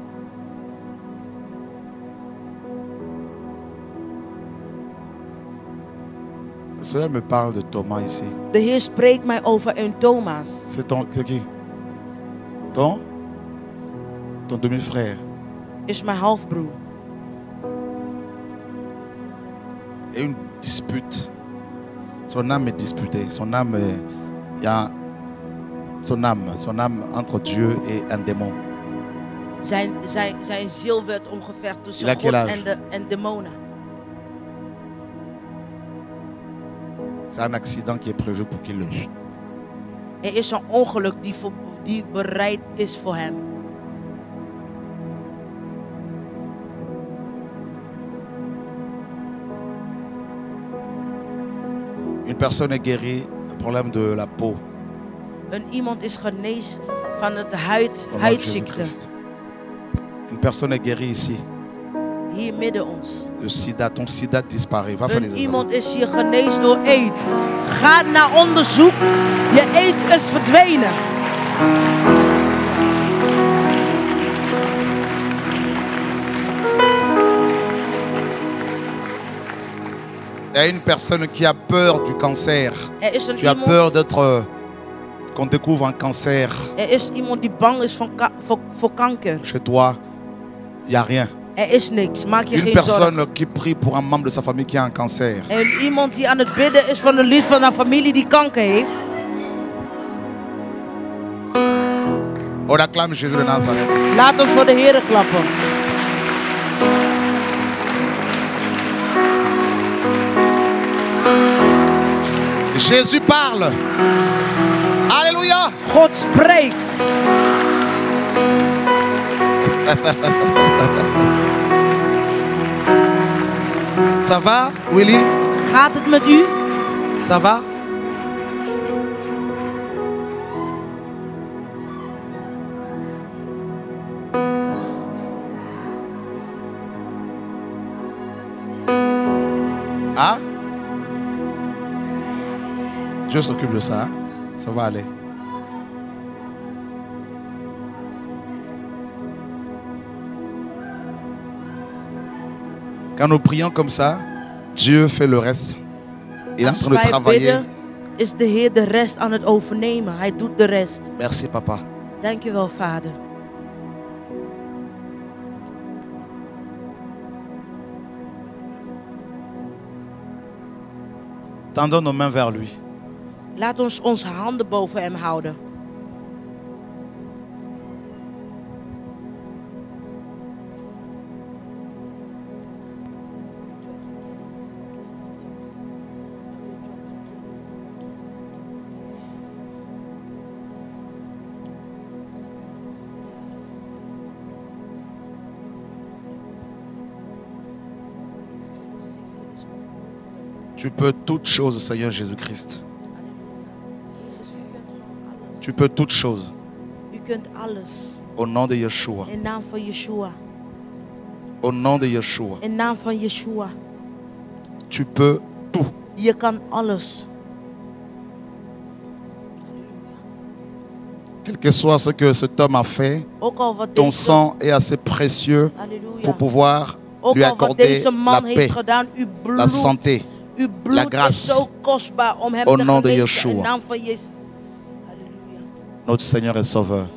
[SPEAKER 2] Le Seigneur me parle de Thomas ici.
[SPEAKER 3] De Heer spreekt mij over een Thomas.
[SPEAKER 2] C'est ton, c'est qui? Ton? Ton demi-frère.
[SPEAKER 3] Is mijn halfbroer.
[SPEAKER 2] Et une dispute. Son âme est disputée. Son âme, est- il y a son âme, son âme entre Dieu et un démon.
[SPEAKER 3] Zijn, zijn, zijn ziel werd omgevecht tussen
[SPEAKER 2] Il a
[SPEAKER 3] God
[SPEAKER 2] quel âge?
[SPEAKER 3] en, de, en demonen.
[SPEAKER 2] C'est un accident qui est prévu pour qu'il le tue.
[SPEAKER 3] Er is een ongeluk die, voor, die bereid is voor hem.
[SPEAKER 2] Une personne est guérie du problème de la peau.
[SPEAKER 3] Een iemand is genees van het huid,
[SPEAKER 2] Au nom de
[SPEAKER 3] huidziekte.
[SPEAKER 2] Jésus-Christ. Une personne est guérie ici.
[SPEAKER 3] Hier midden ons.
[SPEAKER 2] Le sida, ton sida disparaît. Va faire les
[SPEAKER 3] Een
[SPEAKER 2] examens.
[SPEAKER 3] iemand is hier genees door aids. Ga naar onderzoek. Je aids is verdwenen.
[SPEAKER 2] Il y a une personne qui a peur du cancer.
[SPEAKER 3] Er is een
[SPEAKER 2] Tu as
[SPEAKER 3] iemand,
[SPEAKER 2] peur d'être, euh, qu'on découvre un cancer
[SPEAKER 3] er is iemand die bang is van ka- voor, voor kanker.
[SPEAKER 2] chez toi. Il n'y a rien.
[SPEAKER 3] Er is niks. Maak je
[SPEAKER 2] Une
[SPEAKER 3] geen
[SPEAKER 2] personne
[SPEAKER 3] zorgen.
[SPEAKER 2] qui prie pour un membre de sa famille qui a un cancer.
[SPEAKER 3] En iemand die aan het bidden is van een lid van haar familie die kanker heeft.
[SPEAKER 2] On acclame Jésus de Nazareth.
[SPEAKER 3] Laat ons voor de Heer klappen.
[SPEAKER 2] Jésus parle. Alléluia.
[SPEAKER 3] God spreekt.
[SPEAKER 2] Ça va, Willy?
[SPEAKER 3] Gaat het met u?
[SPEAKER 2] Ça va? Ah? Dieu s'occupe de ça. Hein? Ça va aller. Quand nous prions comme ça, Dieu fait le reste. Il est en
[SPEAKER 3] Als
[SPEAKER 2] train de
[SPEAKER 3] wij
[SPEAKER 2] travailler.
[SPEAKER 3] bidden, is de Heer de rest aan het overnemen. Hij doet de rest.
[SPEAKER 2] Merci, papa.
[SPEAKER 3] Dank u wel, Vader.
[SPEAKER 2] Tendons nos mains vers lui.
[SPEAKER 3] Laat ons onze handen boven hem houden.
[SPEAKER 2] Tu Tu peux toutes choses, Seigneur Jésus-Christ.
[SPEAKER 3] Jezus, u kunt gewoon alles.
[SPEAKER 2] Tu peux toutes choses.
[SPEAKER 3] U kunt alles.
[SPEAKER 2] Au nom de Yeshua.
[SPEAKER 3] In naam van Yeshua.
[SPEAKER 2] Au nom de Yeshua.
[SPEAKER 3] In naam van Yeshua.
[SPEAKER 2] Tu peux tout.
[SPEAKER 3] Je kan alles.
[SPEAKER 2] Quel que soit ce que cet homme a fait,
[SPEAKER 3] Ook al wat
[SPEAKER 2] ton
[SPEAKER 3] deze,
[SPEAKER 2] sang est assez précieux
[SPEAKER 3] Halleluja.
[SPEAKER 2] pour pouvoir
[SPEAKER 3] Ook
[SPEAKER 2] lui
[SPEAKER 3] al wat
[SPEAKER 2] accorder
[SPEAKER 3] deze
[SPEAKER 2] la
[SPEAKER 3] man
[SPEAKER 2] paix,
[SPEAKER 3] heeft gedaan, uw bloed,
[SPEAKER 2] la santé.
[SPEAKER 3] uw
[SPEAKER 2] la
[SPEAKER 3] bloed
[SPEAKER 2] grâce.
[SPEAKER 3] is zo kostbaar om hem
[SPEAKER 2] Au
[SPEAKER 3] te
[SPEAKER 2] nom de
[SPEAKER 3] genezen.
[SPEAKER 2] Yeshua.
[SPEAKER 3] In naam van Jezus. Halleluja.
[SPEAKER 2] Notre Seigneur et Sauveur.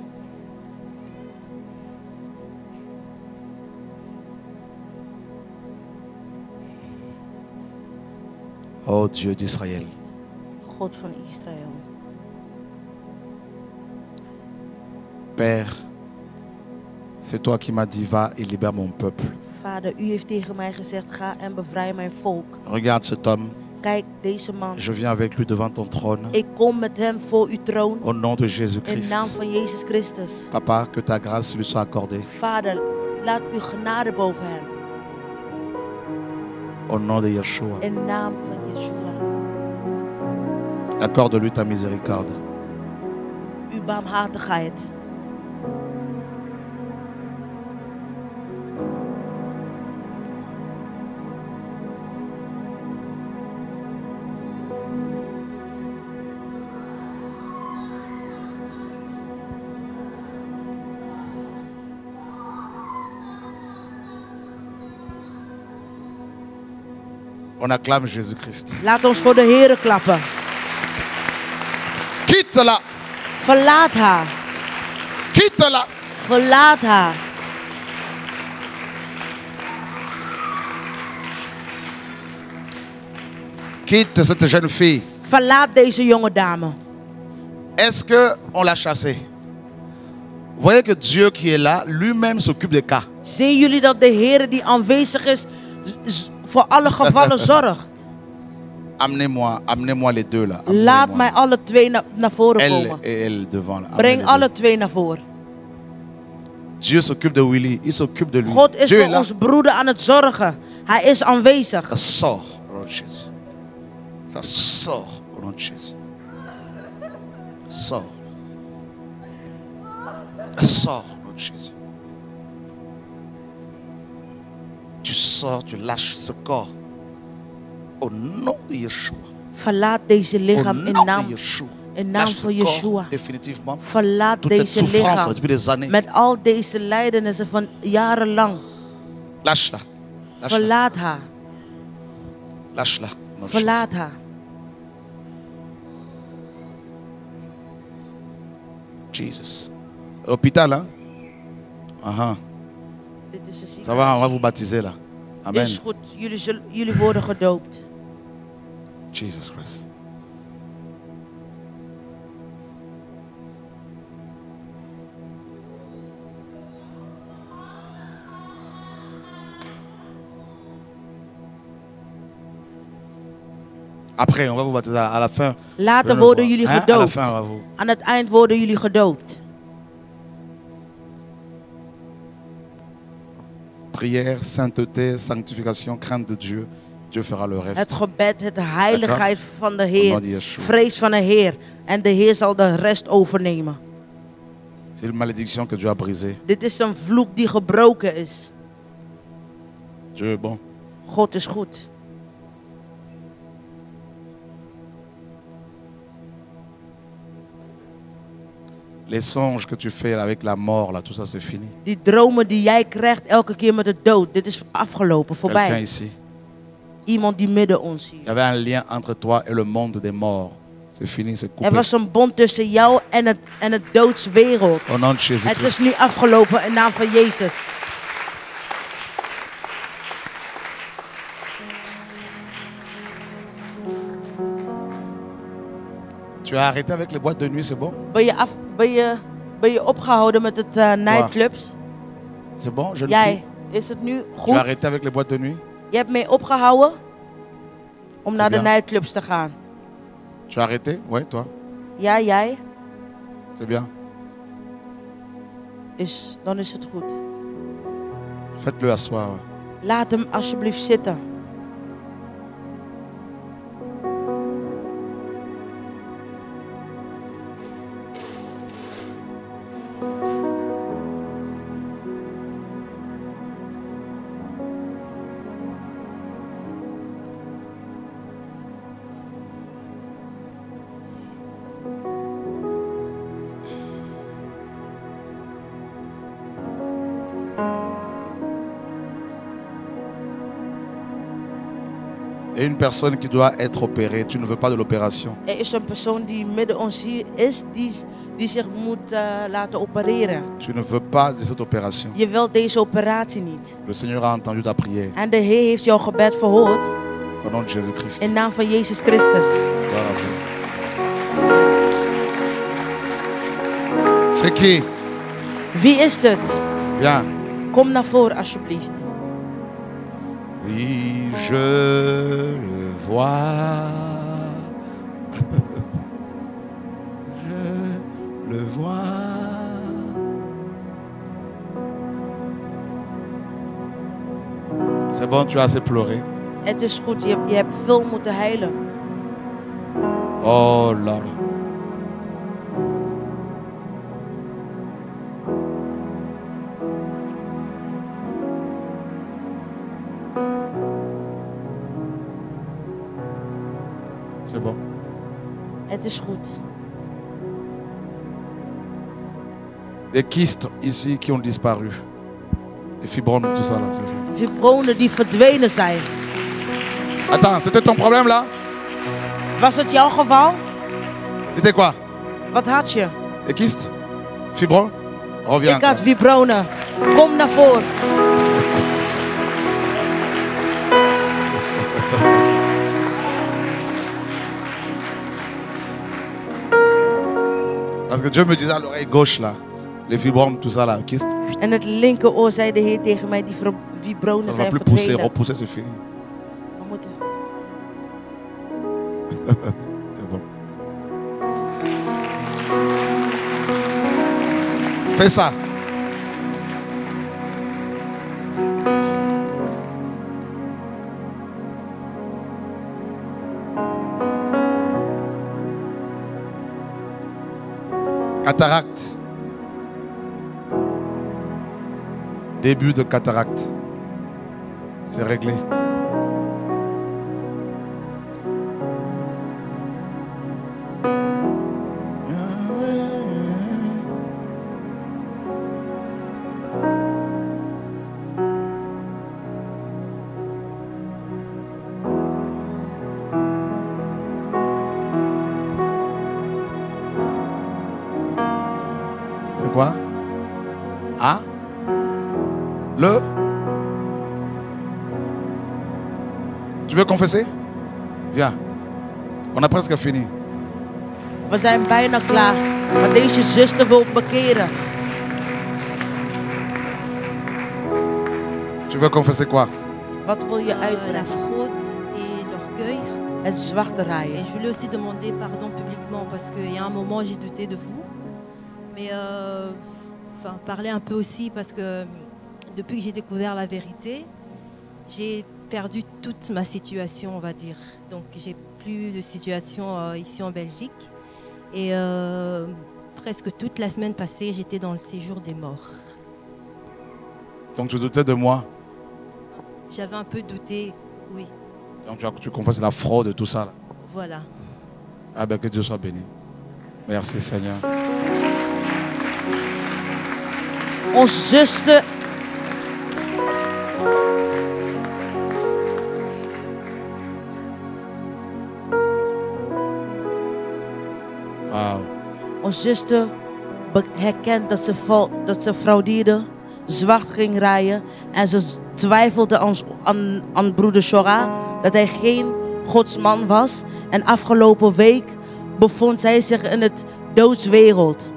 [SPEAKER 2] Oh Dieu d'Israël.
[SPEAKER 3] God van Israël.
[SPEAKER 2] Père, c'est toi qui m'as dit, va et libère mon peuple.
[SPEAKER 3] Vader, u heeft tegen mij gezegd, ga en bevrij mijn volk.
[SPEAKER 2] Regarde cet homme.
[SPEAKER 3] Kijk, deze man.
[SPEAKER 2] Je viens avec lui devant ton trône.
[SPEAKER 3] Ik kom met hem voor uw troon.
[SPEAKER 2] Au nom de
[SPEAKER 3] In
[SPEAKER 2] Jésus-Christ.
[SPEAKER 3] naam van Jezus Christus.
[SPEAKER 2] Papa, que ta grâce lui soit accordée.
[SPEAKER 3] Vader, laat uw genade boven hem.
[SPEAKER 2] Au nom de Yeshua.
[SPEAKER 3] In naam van Yeshua.
[SPEAKER 2] Accorde-lui ta miséricorde.
[SPEAKER 3] Uw barmhartigheid.
[SPEAKER 2] On acclame Jésus-Christ.
[SPEAKER 3] Laat ons voor de Heere klappen.
[SPEAKER 2] Quitte-la.
[SPEAKER 3] Verlaat haar.
[SPEAKER 2] Quitte-la.
[SPEAKER 3] Verlaat haar.
[SPEAKER 2] Quitte cette jeune fille.
[SPEAKER 3] Verlaat deze jonge dame.
[SPEAKER 2] Est-ce qu'on l'a chassée? Vous voyez que Dieu qui est là, lui-même s'occupe des cas.
[SPEAKER 3] Zien jullie dat de Heere die aanwezig is, z- voor alle gevallen zorgt?
[SPEAKER 2] Amenez-moi, amenez-moi les deux là.
[SPEAKER 3] Laat
[SPEAKER 2] Amenez-moi.
[SPEAKER 3] mij alle twee na- naar voren
[SPEAKER 2] Elle
[SPEAKER 3] komen.
[SPEAKER 2] et elle devant là. Amenez
[SPEAKER 3] Breng
[SPEAKER 2] les
[SPEAKER 3] alle
[SPEAKER 2] deux.
[SPEAKER 3] twee naar voren.
[SPEAKER 2] Dieu s'occupe de Willy, il s'occupe de lui.
[SPEAKER 3] God is
[SPEAKER 2] Dieu
[SPEAKER 3] voor
[SPEAKER 2] est là.
[SPEAKER 3] ons broeder aan het zorgen. Hij is aanwezig.
[SPEAKER 2] Ça sort au nom de Jésus. Ça sort au nom de Jésus. Sort. Ça sort au nom de Jésus. Tu sors, tu lâches ce corps. Au nom de Yeshua.
[SPEAKER 3] Verlaat deze
[SPEAKER 2] Au
[SPEAKER 3] lichaam in
[SPEAKER 2] nom
[SPEAKER 3] naam,
[SPEAKER 2] de Yeshua.
[SPEAKER 3] in naam
[SPEAKER 2] Lâche
[SPEAKER 3] van
[SPEAKER 2] ce corps
[SPEAKER 3] Yeshua.
[SPEAKER 2] définitivement.
[SPEAKER 3] Verlaat
[SPEAKER 2] Toute cette
[SPEAKER 3] deze
[SPEAKER 2] souffrance
[SPEAKER 3] lichaam.
[SPEAKER 2] depuis des années.
[SPEAKER 3] Met al deze lijdenissen van jarenlang.
[SPEAKER 2] Lâche-la. Lâche-la.
[SPEAKER 3] Verlaat haar.
[SPEAKER 2] Lâche-la. Au nom de Jésus.
[SPEAKER 3] Verlaat haar.
[SPEAKER 2] Jesus. L'hôpital, hein? Uh-huh.
[SPEAKER 3] Dit is een
[SPEAKER 2] Ça
[SPEAKER 3] ziekenhuis.
[SPEAKER 2] va, on va vous baptiser là. Amen.
[SPEAKER 3] Is goed. Jullie, zullen, jullie worden gedoopt.
[SPEAKER 2] Jesus Christ. Après, on va vous baptiser à la fin.
[SPEAKER 3] Later
[SPEAKER 2] Venez
[SPEAKER 3] worden
[SPEAKER 2] voir.
[SPEAKER 3] jullie
[SPEAKER 2] Hein? À la
[SPEAKER 3] gedoopt.
[SPEAKER 2] fin, on va vous.
[SPEAKER 3] Aan het eind worden jullie gedoopt.
[SPEAKER 2] Prière, sainteté, sanctification, crainte de Dieu. Dieu fera le
[SPEAKER 3] Het
[SPEAKER 2] reste.
[SPEAKER 3] gebed, het heiligheid van de
[SPEAKER 2] Au nom
[SPEAKER 3] Heer.
[SPEAKER 2] de Yeshua.
[SPEAKER 3] Vrees van de Heer. En de Heer zal de rest overnemen.
[SPEAKER 2] C'est une malédiction que Dieu a brisée.
[SPEAKER 3] Dit is een vloek die gebroken is.
[SPEAKER 2] Dieu est bon.
[SPEAKER 3] God is goed.
[SPEAKER 2] Les songes que tu fais avec la mort, là, tout ça, c'est fini.
[SPEAKER 3] Die dromen die jij krijgt elke keer met de dood. Dit is afgelopen,
[SPEAKER 2] Quelqu'un
[SPEAKER 3] voorbij.
[SPEAKER 2] ici.
[SPEAKER 3] Iemand die midden ons
[SPEAKER 2] Il y
[SPEAKER 3] hier.
[SPEAKER 2] avait un lien entre toi et le monde des morts. C'est fini, c'est coupé.
[SPEAKER 3] Er was een bond tussen jou en het, en het doodswereld.
[SPEAKER 2] Au nom de
[SPEAKER 3] Het is
[SPEAKER 2] Jésus-Christ.
[SPEAKER 3] nu afgelopen in naam van Jezus.
[SPEAKER 2] Tu as arrêté avec les boîtes de nuit, c'est bon?
[SPEAKER 3] Ben je, af, ben je, ben je opgehouden met het uh, nightclubs?
[SPEAKER 2] C'est bon, jeune
[SPEAKER 3] Jij,
[SPEAKER 2] fille?
[SPEAKER 3] is het nu
[SPEAKER 2] Tu as
[SPEAKER 3] goed?
[SPEAKER 2] arrêté avec les boîtes de nuit?
[SPEAKER 3] Je hebt mee opgehouden om naar de
[SPEAKER 2] bien.
[SPEAKER 3] nightclubs te gaan.
[SPEAKER 2] Tu as arrêté? Oui, toi.
[SPEAKER 3] Ja, jij?
[SPEAKER 2] C'est bien.
[SPEAKER 3] Is, dan is het goed.
[SPEAKER 2] Faites-le asseoir.
[SPEAKER 3] Laat hem alsjeblieft zitten.
[SPEAKER 2] Et une personne qui doit être opérée, tu ne veux pas de l'opération.
[SPEAKER 3] Er is een persoon die midden ons hier is, die, die zich moet uh, laten opereren.
[SPEAKER 2] Tu ne veux pas de cette opération.
[SPEAKER 3] Je wilt deze operatie niet.
[SPEAKER 2] Le Seigneur a entendu ta prière.
[SPEAKER 3] En de Heer heeft jouw gebed verhoord.
[SPEAKER 2] Au nom de Jésus-Christ.
[SPEAKER 3] In naam van Jezus Christus.
[SPEAKER 2] Gloire à Dieu. C'est qui?
[SPEAKER 3] Wie is het?
[SPEAKER 2] Viens.
[SPEAKER 3] Kom naar voren alsjeblieft.
[SPEAKER 2] Oui, je le vois. Je le vois. C'est bon, tu as assez pleuré.
[SPEAKER 3] Het is goed, je, je hebt veel moeten heilen.
[SPEAKER 2] Oh là là. C'est bon.
[SPEAKER 3] Het is goed.
[SPEAKER 2] Des kystes ici qui ont disparu. Des fibromes, tout ça là. c'est fait.
[SPEAKER 3] Fibronen die verdwenen zijn.
[SPEAKER 2] Attends, c'était ton problème là?
[SPEAKER 3] Was het jouw geval?
[SPEAKER 2] C'était quoi?
[SPEAKER 3] Wat had je?
[SPEAKER 2] Des kystes? Fibromes? Reviens.
[SPEAKER 3] Ik had fibronen. Kom naar voren.
[SPEAKER 2] Parce que Dieu me disait à l'oreille gauche là, les fibromes, tout ça là, kystes,
[SPEAKER 3] En het linkeroor zei de Heer tegen mij, die fibro-
[SPEAKER 2] ça
[SPEAKER 3] fibronen
[SPEAKER 2] ne va
[SPEAKER 3] zijn
[SPEAKER 2] plus pousser,
[SPEAKER 3] verdwenen.
[SPEAKER 2] repousser, c'est fini.
[SPEAKER 3] We moeten...
[SPEAKER 2] C'est bon. Fais ça. Cataracte. Début de cataracte. C'est réglé. C'est quoi? Ah? Le? Tu veux confesser? Viens. On a presque fini.
[SPEAKER 3] We zijn bijna klaar. Maar deze zuster wil bekeren.
[SPEAKER 2] Tu veux confesser quoi?
[SPEAKER 3] Wat wil je
[SPEAKER 6] Euh, la
[SPEAKER 3] uitbrengen?
[SPEAKER 6] fraude et l'orgueil.
[SPEAKER 3] Het zwarte
[SPEAKER 6] Et
[SPEAKER 3] rijden.
[SPEAKER 6] je voulais aussi demander pardon publiquement parce qu'il y a un moment j'ai douté de vous. Mais euh, enfin, parler un peu aussi parce que depuis que j'ai découvert la vérité, j'ai perdu toute ma situation, on va dire. Donc j'ai plus de situation euh, ici en Belgique. Et euh, presque toute la semaine passée, j'étais dans le séjour des morts.
[SPEAKER 2] Donc tu doutais de moi.
[SPEAKER 6] J'avais un peu douté, oui,
[SPEAKER 2] Donc tu, tu confesses la fraude et tout ça. Là.
[SPEAKER 6] voilà.
[SPEAKER 2] Ah ben que Dieu soit béni. Merci Seigneur.
[SPEAKER 3] Onze zuster...
[SPEAKER 2] Wow.
[SPEAKER 3] Onze zuster be- herkent dat ze, val- dat ze fraudeerde, zwart ging rijden. En ze twijfelde aan, aan, aan broeder Shora dat hij geen godsman was. En afgelopen week bevond zij zich in het doodswereld.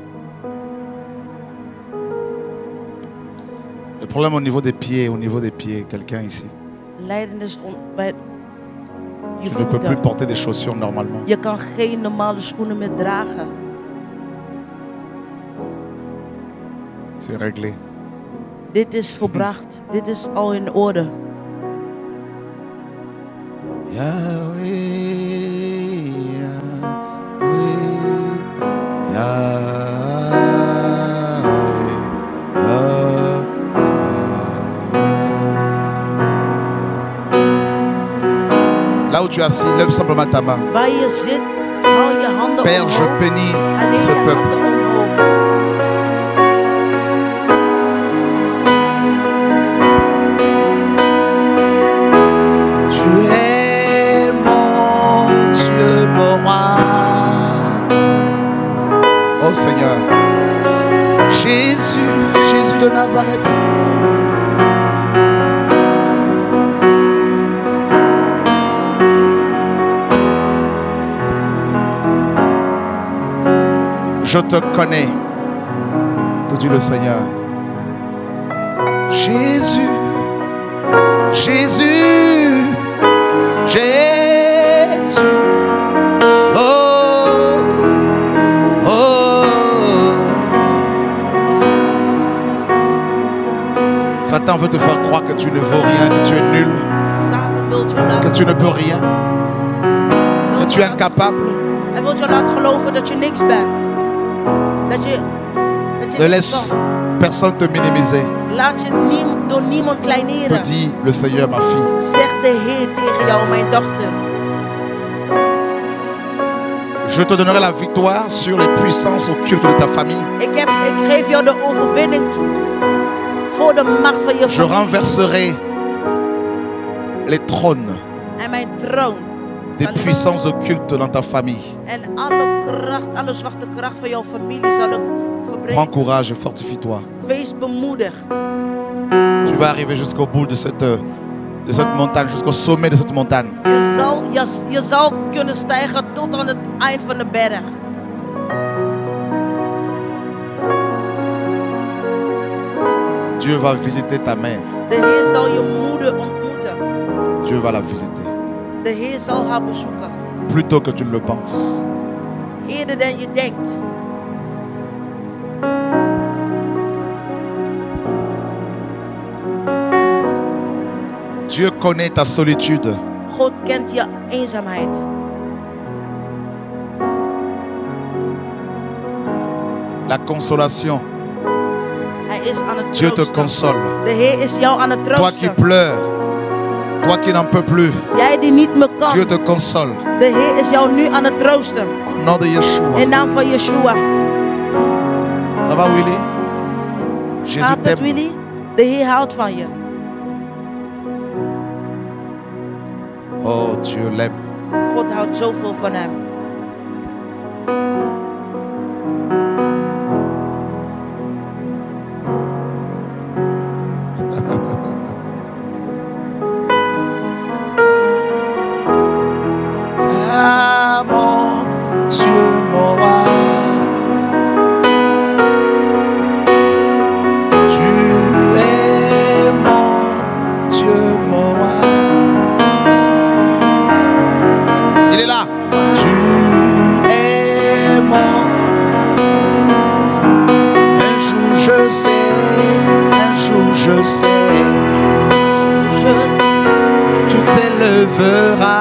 [SPEAKER 2] Le problème au niveau des pieds, au niveau des pieds, quelqu'un ici.
[SPEAKER 3] Lijden is on- bij je
[SPEAKER 2] Tu ne peux plus
[SPEAKER 3] voeten.
[SPEAKER 2] porter des chaussures normalement.
[SPEAKER 3] Je kan geen normale schoenen meer dragen.
[SPEAKER 2] C'est réglé.
[SPEAKER 3] Dit is volbracht. Dit is al in orde.
[SPEAKER 2] Yahweh, Yahweh, Yahweh, Yahweh. Là où tu es assis, lève simplement ta main.
[SPEAKER 3] Waar je zit, hou je handen
[SPEAKER 2] Père, je
[SPEAKER 3] omhoog.
[SPEAKER 2] bénis
[SPEAKER 3] Alleen
[SPEAKER 2] ce
[SPEAKER 3] je
[SPEAKER 2] peuple.
[SPEAKER 3] handen omhoog.
[SPEAKER 2] Tu es Oh Seigneur. Jésus, Jésus de Nazareth. Je te connais, te dit le Seigneur. Jésus, Jésus, Jésus. Oh, oh. Satan veut te faire croire que tu ne vaux rien, que tu es nul,
[SPEAKER 3] Satan wil je laten,
[SPEAKER 2] que tu ne peux rien, que tu es incapable.
[SPEAKER 3] hij wil je laten geloven dat je niks bent. Dat je, dat je
[SPEAKER 2] Ne
[SPEAKER 3] niks
[SPEAKER 2] laisse
[SPEAKER 3] kan.
[SPEAKER 2] personne te minimiser.
[SPEAKER 3] Laat je nie, door niemand
[SPEAKER 2] Te
[SPEAKER 3] kleineren.
[SPEAKER 2] dit le Seigneur, ma fille.
[SPEAKER 3] Zegt de Heer tegen jou, mijn dochter.
[SPEAKER 2] Je te donnerai la victoire sur les puissances occultes de ta famille.
[SPEAKER 3] Ik, heb, ik geef jou de overwinning voor de macht van je
[SPEAKER 2] Je
[SPEAKER 3] familie.
[SPEAKER 2] renverserai les trônes
[SPEAKER 3] En mijn troon.
[SPEAKER 2] des
[SPEAKER 3] zal ik-
[SPEAKER 2] puissances occultes dans ta famille.
[SPEAKER 3] En alle kracht, alle zwarte kracht van jouw familie zal ik
[SPEAKER 2] Prends
[SPEAKER 3] verbreken.
[SPEAKER 2] courage et fortifie-toi.
[SPEAKER 3] Wees bemoedigd.
[SPEAKER 2] Tu vas arriver jusqu'au bout de cette, de cette montagne, jusqu'au sommet de cette montagne.
[SPEAKER 3] Je zal, je, je zal kunnen stijgen tot aan het eind van de berg.
[SPEAKER 2] Dieu va visiter ta mère.
[SPEAKER 3] De Heer zal je moeder ontmoeten.
[SPEAKER 2] Dieu va la visiter.
[SPEAKER 3] De Heer zal haar bezoeken.
[SPEAKER 2] Plus tôt que tu ne le penses.
[SPEAKER 3] Eerder dan je denkt.
[SPEAKER 2] Dieu connaît ta solitude.
[SPEAKER 3] God kent je eenzaamheid.
[SPEAKER 2] La consolation.
[SPEAKER 3] Hij is aan het
[SPEAKER 2] Dieu te
[SPEAKER 3] troosten.
[SPEAKER 2] console.
[SPEAKER 3] De Heer is jou aan het
[SPEAKER 2] Toi qui
[SPEAKER 3] troosten.
[SPEAKER 2] pleures. Toi qui n'en peux plus.
[SPEAKER 3] Jij die niet meer kan.
[SPEAKER 2] Dieu te console.
[SPEAKER 3] De Heer is jou nu aan het troosten.
[SPEAKER 2] Au nom de Yeshua.
[SPEAKER 3] In naam van Yeshua.
[SPEAKER 2] Ça va, Willy? Jésus
[SPEAKER 3] Gaat het,
[SPEAKER 2] t'aime.
[SPEAKER 3] Willy? De Heer houdt van je.
[SPEAKER 2] Oh, Dieu l'aime.
[SPEAKER 3] God houdt zoveel van hem.
[SPEAKER 2] Ah, mon Dieu, mon roi. Tu es mon Dieu, mon roi. Il est là. Tu es mon. Un jour je sais, un jour je sais,
[SPEAKER 3] Je,
[SPEAKER 2] tu t'élèveras.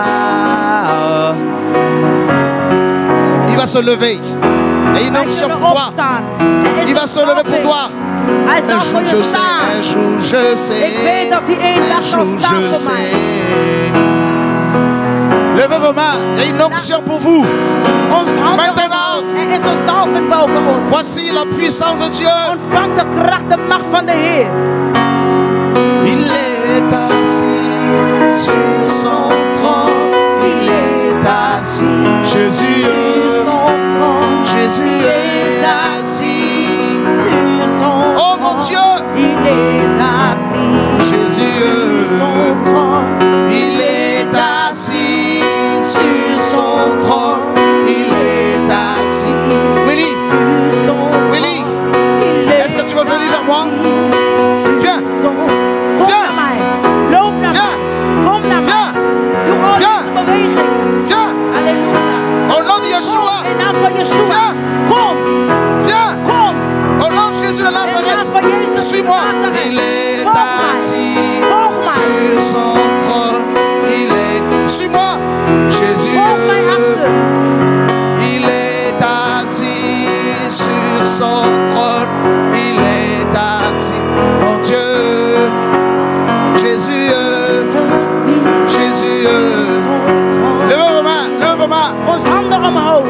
[SPEAKER 2] Il va se lever. Et une
[SPEAKER 3] wij
[SPEAKER 2] onction
[SPEAKER 3] zullen
[SPEAKER 2] pour toi.
[SPEAKER 3] opstaan. Er is
[SPEAKER 2] Il va
[SPEAKER 3] een
[SPEAKER 2] se lever pour
[SPEAKER 3] salving.
[SPEAKER 2] toi.
[SPEAKER 3] Hij
[SPEAKER 2] Un
[SPEAKER 3] zal voor
[SPEAKER 2] jour
[SPEAKER 3] je
[SPEAKER 2] je sais,
[SPEAKER 3] staan.
[SPEAKER 2] un jour je sais.
[SPEAKER 3] Ik weet dat hij één
[SPEAKER 2] Un
[SPEAKER 3] dag zal
[SPEAKER 2] jour
[SPEAKER 3] staan
[SPEAKER 2] je
[SPEAKER 3] voor mij.
[SPEAKER 2] sais. Levez vos mains. Il y a une onction pour vous.
[SPEAKER 3] Ons handen
[SPEAKER 2] Maintenant.
[SPEAKER 3] omhoog. Er is een salving boven ons.
[SPEAKER 2] Voici la puissance de Dieu.
[SPEAKER 3] Ontvang de kracht, de macht van de Heer.
[SPEAKER 2] Il est assis sur son trône. Il est assis. Jésus est,
[SPEAKER 3] Son troon,
[SPEAKER 2] Jésus est assis.
[SPEAKER 3] sur son
[SPEAKER 2] Oh mon
[SPEAKER 3] troon.
[SPEAKER 2] Dieu.
[SPEAKER 3] Il est assis.
[SPEAKER 2] Jésus
[SPEAKER 3] Son
[SPEAKER 2] est,
[SPEAKER 3] troon,
[SPEAKER 2] il est assis sur son trône. Il est assis. Willy,
[SPEAKER 3] sur son
[SPEAKER 2] Willy,
[SPEAKER 3] troon. Il
[SPEAKER 2] est-ce que tu veux venir vers moi?
[SPEAKER 3] assis
[SPEAKER 2] Viens.
[SPEAKER 3] sur son- Kom
[SPEAKER 2] Viens.
[SPEAKER 3] naar mij. Loop naar
[SPEAKER 2] Viens.
[SPEAKER 3] mij. Kom naar mij.
[SPEAKER 2] Viens.
[SPEAKER 3] Doe al
[SPEAKER 2] Viens.
[SPEAKER 3] deze bewegingen.
[SPEAKER 2] viens.
[SPEAKER 3] Halleluja.
[SPEAKER 2] Au nom de Yeshua.
[SPEAKER 3] Kom in naam van Yeshua.
[SPEAKER 2] Viens.
[SPEAKER 3] Kom.
[SPEAKER 2] Viens.
[SPEAKER 3] Kom.
[SPEAKER 2] Au nom de Jésus de
[SPEAKER 3] In naam
[SPEAKER 2] Nazareth.
[SPEAKER 3] van Jezus van
[SPEAKER 2] Suis-moi.
[SPEAKER 3] Nazareth.
[SPEAKER 2] Il est
[SPEAKER 3] Volg mij.
[SPEAKER 2] assis
[SPEAKER 3] Volg mij.
[SPEAKER 2] sur son trône. Il est. Suis-moi. Jésus.
[SPEAKER 3] Volg mij achter.
[SPEAKER 2] Il est assis sur son trône. Il est assis. Mon Dieu. Jésus. Jésus. Levez vos mains. Levez vos mains.
[SPEAKER 3] Ons handen omhoog.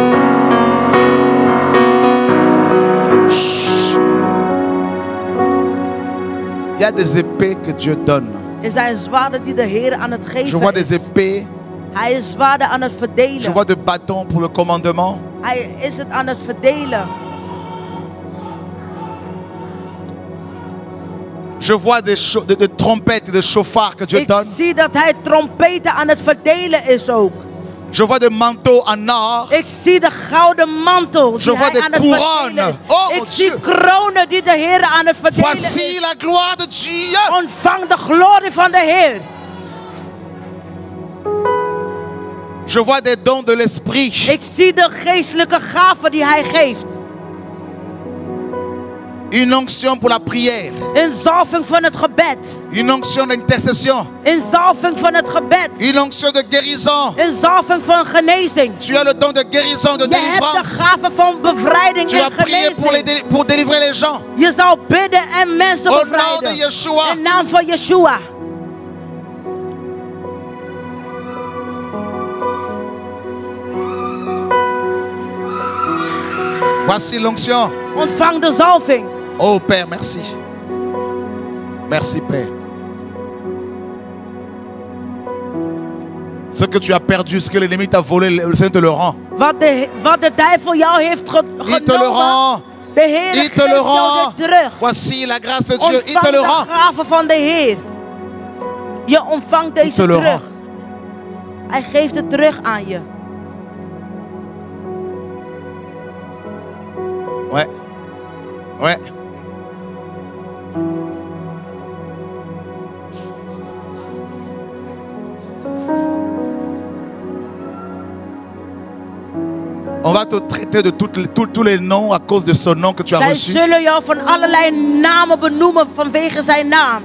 [SPEAKER 2] Chut. Il y a des épées que Dieu donne.
[SPEAKER 3] Er zijn zwaarden die de Heer aan het
[SPEAKER 2] Je
[SPEAKER 3] geven
[SPEAKER 2] vois des
[SPEAKER 3] is.
[SPEAKER 2] épées.
[SPEAKER 3] Hij is zwaarden aan het verdelen.
[SPEAKER 2] Je vois des bâtons pour le commandement.
[SPEAKER 3] Hij is het aan het verdelen.
[SPEAKER 2] Je vois des, cho- des, des trompettes et des chauffards que Dieu
[SPEAKER 3] Ik
[SPEAKER 2] donne.
[SPEAKER 3] zie dat hij trompeten aan het verdelen is ook.
[SPEAKER 2] Je vois des manteaux en or.
[SPEAKER 3] Ik zie de gouden mantel die
[SPEAKER 2] Je vois
[SPEAKER 3] hij
[SPEAKER 2] des
[SPEAKER 3] aan het
[SPEAKER 2] couronnes.
[SPEAKER 3] verdelen is.
[SPEAKER 2] Oh, mon
[SPEAKER 3] Ik zie
[SPEAKER 2] Dieu.
[SPEAKER 3] kronen die de Heer aan het verdelen
[SPEAKER 2] Voici
[SPEAKER 3] is.
[SPEAKER 2] la gloire de Dieu.
[SPEAKER 3] Ontvang de glorie van de Heer.
[SPEAKER 2] Je vois des dons de l'esprit.
[SPEAKER 3] Ik zie de geestelijke gaven die hij geeft.
[SPEAKER 2] Une onction pour la prière.
[SPEAKER 3] Een zalving van het gebed.
[SPEAKER 2] Une onction d'intercession.
[SPEAKER 3] Een zalving van het gebed.
[SPEAKER 2] Une onction de guérison.
[SPEAKER 3] Een zalving van genezing.
[SPEAKER 2] Tu as le don de guérison, de
[SPEAKER 3] Je hebt de
[SPEAKER 2] délivrance.
[SPEAKER 3] gave van bevrijding
[SPEAKER 2] Tu
[SPEAKER 3] en
[SPEAKER 2] vas prier pour, les
[SPEAKER 3] genezing.
[SPEAKER 2] dé- pour délivrer les gens.
[SPEAKER 3] Je zal bidden en mensen
[SPEAKER 2] Au nom de
[SPEAKER 3] bevrijden.
[SPEAKER 2] Yeshua.
[SPEAKER 3] In naam van Yeshua.
[SPEAKER 2] Voici l'onction.
[SPEAKER 3] Ontvang de zalving.
[SPEAKER 2] Oh Père, merci. Merci Père. Ce que tu as perdu, ce que l'ennemi t'a volé, le Seigneur te le rend.
[SPEAKER 3] Wat de, wat de duivel jou heeft ge,
[SPEAKER 2] Il te le
[SPEAKER 3] genomen,
[SPEAKER 2] rend.
[SPEAKER 3] de Heer
[SPEAKER 2] Il
[SPEAKER 3] geeft
[SPEAKER 2] te le
[SPEAKER 3] jou
[SPEAKER 2] rend.
[SPEAKER 3] dit terug.
[SPEAKER 2] Voici la grâce de Dieu. Il
[SPEAKER 3] Ontvang
[SPEAKER 2] te le
[SPEAKER 3] de
[SPEAKER 2] rend.
[SPEAKER 3] gave van de Heer. Je ontvangt deze
[SPEAKER 2] te le
[SPEAKER 3] terug.
[SPEAKER 2] rend.
[SPEAKER 3] Hij geeft het terug aan je.
[SPEAKER 2] Ouais. Ouais. On va te traiter de toutes les- tous, tous les noms à cause de ce nom que tu as
[SPEAKER 3] Zij
[SPEAKER 2] reçu.
[SPEAKER 3] zullen jou van allerlei namen benoemen vanwege zijn naam.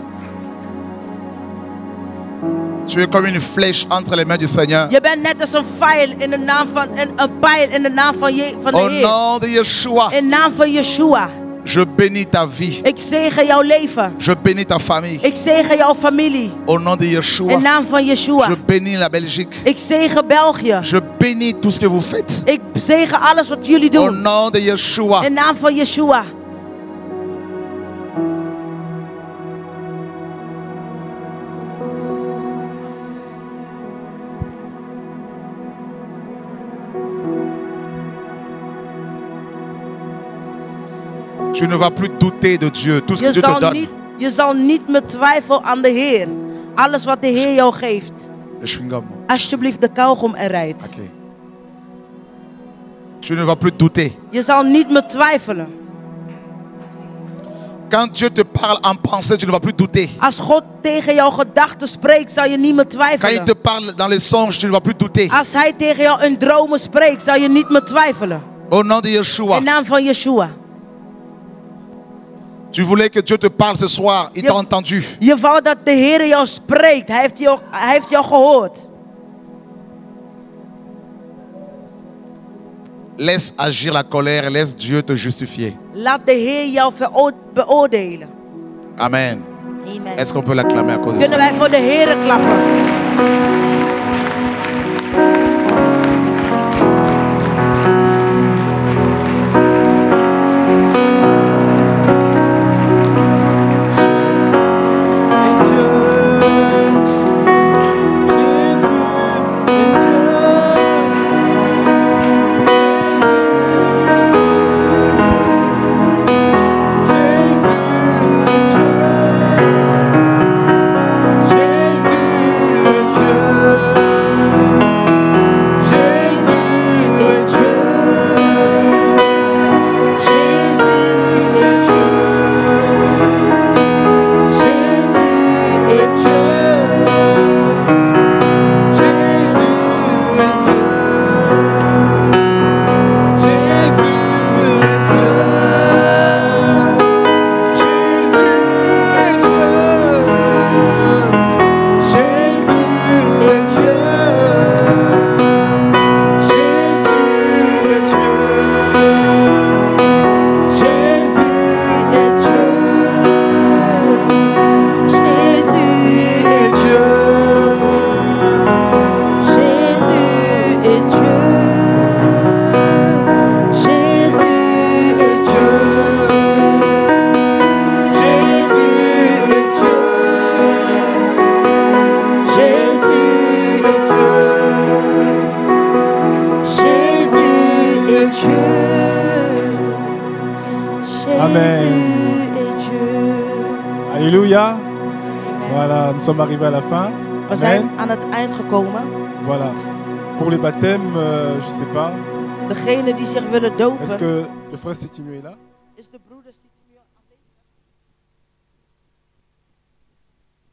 [SPEAKER 2] Tu es comme une flèche entre les mains du Seigneur.
[SPEAKER 3] Je bent net als een pijl in de naam van, een, een pijl in de naam van, je, van de
[SPEAKER 2] Au
[SPEAKER 3] Heer.
[SPEAKER 2] nom de Yeshua,
[SPEAKER 3] In de naam van Yeshua.
[SPEAKER 2] je bénis ta vie.
[SPEAKER 3] Ik zegen jouw leven.
[SPEAKER 2] Je bénis ta famille.
[SPEAKER 3] Ik zegen jouw familie.
[SPEAKER 2] Au nom de
[SPEAKER 3] In
[SPEAKER 2] Yeshua,
[SPEAKER 3] de naam van Yeshua.
[SPEAKER 2] je bénis la Belgique.
[SPEAKER 3] Ik zegen België.
[SPEAKER 2] Je bénis tout ce que vous faites.
[SPEAKER 3] Ik zegen alles wat jullie
[SPEAKER 2] Au
[SPEAKER 3] doen.
[SPEAKER 2] nom de Yeshua.
[SPEAKER 3] In de naam van Yeshua.
[SPEAKER 2] Tu ne vas plus douter de Dieu. Tout ce que
[SPEAKER 3] Je
[SPEAKER 2] Dieu te
[SPEAKER 3] zal,
[SPEAKER 2] donne.
[SPEAKER 3] niet, je zal niet meer twijfelen aan de Heer. Alles wat de Heer jou geeft.
[SPEAKER 2] Le chewing-gum.
[SPEAKER 3] Alsjeblieft de kauwgom eruit.
[SPEAKER 2] Ok. Tu ne vas plus douter.
[SPEAKER 3] Je zal niet meer twijfelen.
[SPEAKER 2] Quand Dieu te parle en pensée, tu ne vas plus douter.
[SPEAKER 3] Als God tegen jouw gedachten spreekt, zal je niet meer
[SPEAKER 2] Quand il
[SPEAKER 3] twijfelen.
[SPEAKER 2] te parle dans les songes, tu ne vas plus douter.
[SPEAKER 3] Als Hij tegen jou in dromen spreekt, zal je niet meer twijfelen.
[SPEAKER 2] Au nom de Yeshua.
[SPEAKER 3] In de naam van Yeshua.
[SPEAKER 2] Tu voulais que Dieu te parle ce soir. Il
[SPEAKER 3] Je-
[SPEAKER 2] t'a entendu.
[SPEAKER 3] Je wou dat de Heer jou spreekt. Hij heeft jou, hij heeft jou gehoord.
[SPEAKER 2] Laisse agir la colère. Laisse Dieu te justifier.
[SPEAKER 3] Laat de Heer jou vero- beoordelen.
[SPEAKER 2] Amen.
[SPEAKER 3] Amen.
[SPEAKER 2] Est-ce qu'on peut l'acclamer à cause de
[SPEAKER 3] Kunnen
[SPEAKER 2] ça?
[SPEAKER 3] wij voor de Heer klappen?
[SPEAKER 1] Jésus est Dieu.
[SPEAKER 7] Amen.
[SPEAKER 3] est Dieu.
[SPEAKER 7] Alléluia. Voilà, nous sommes arrivés à la fin.
[SPEAKER 3] We zijn
[SPEAKER 7] Amen.
[SPEAKER 3] aan het eind gekomen.
[SPEAKER 7] Voilà. Pour les baptêmes, euh, je ne sais pas.
[SPEAKER 3] Degenen die zich willen
[SPEAKER 7] Est-ce
[SPEAKER 3] dopen,
[SPEAKER 7] que le frère Sétimio est là?
[SPEAKER 3] is de broeder.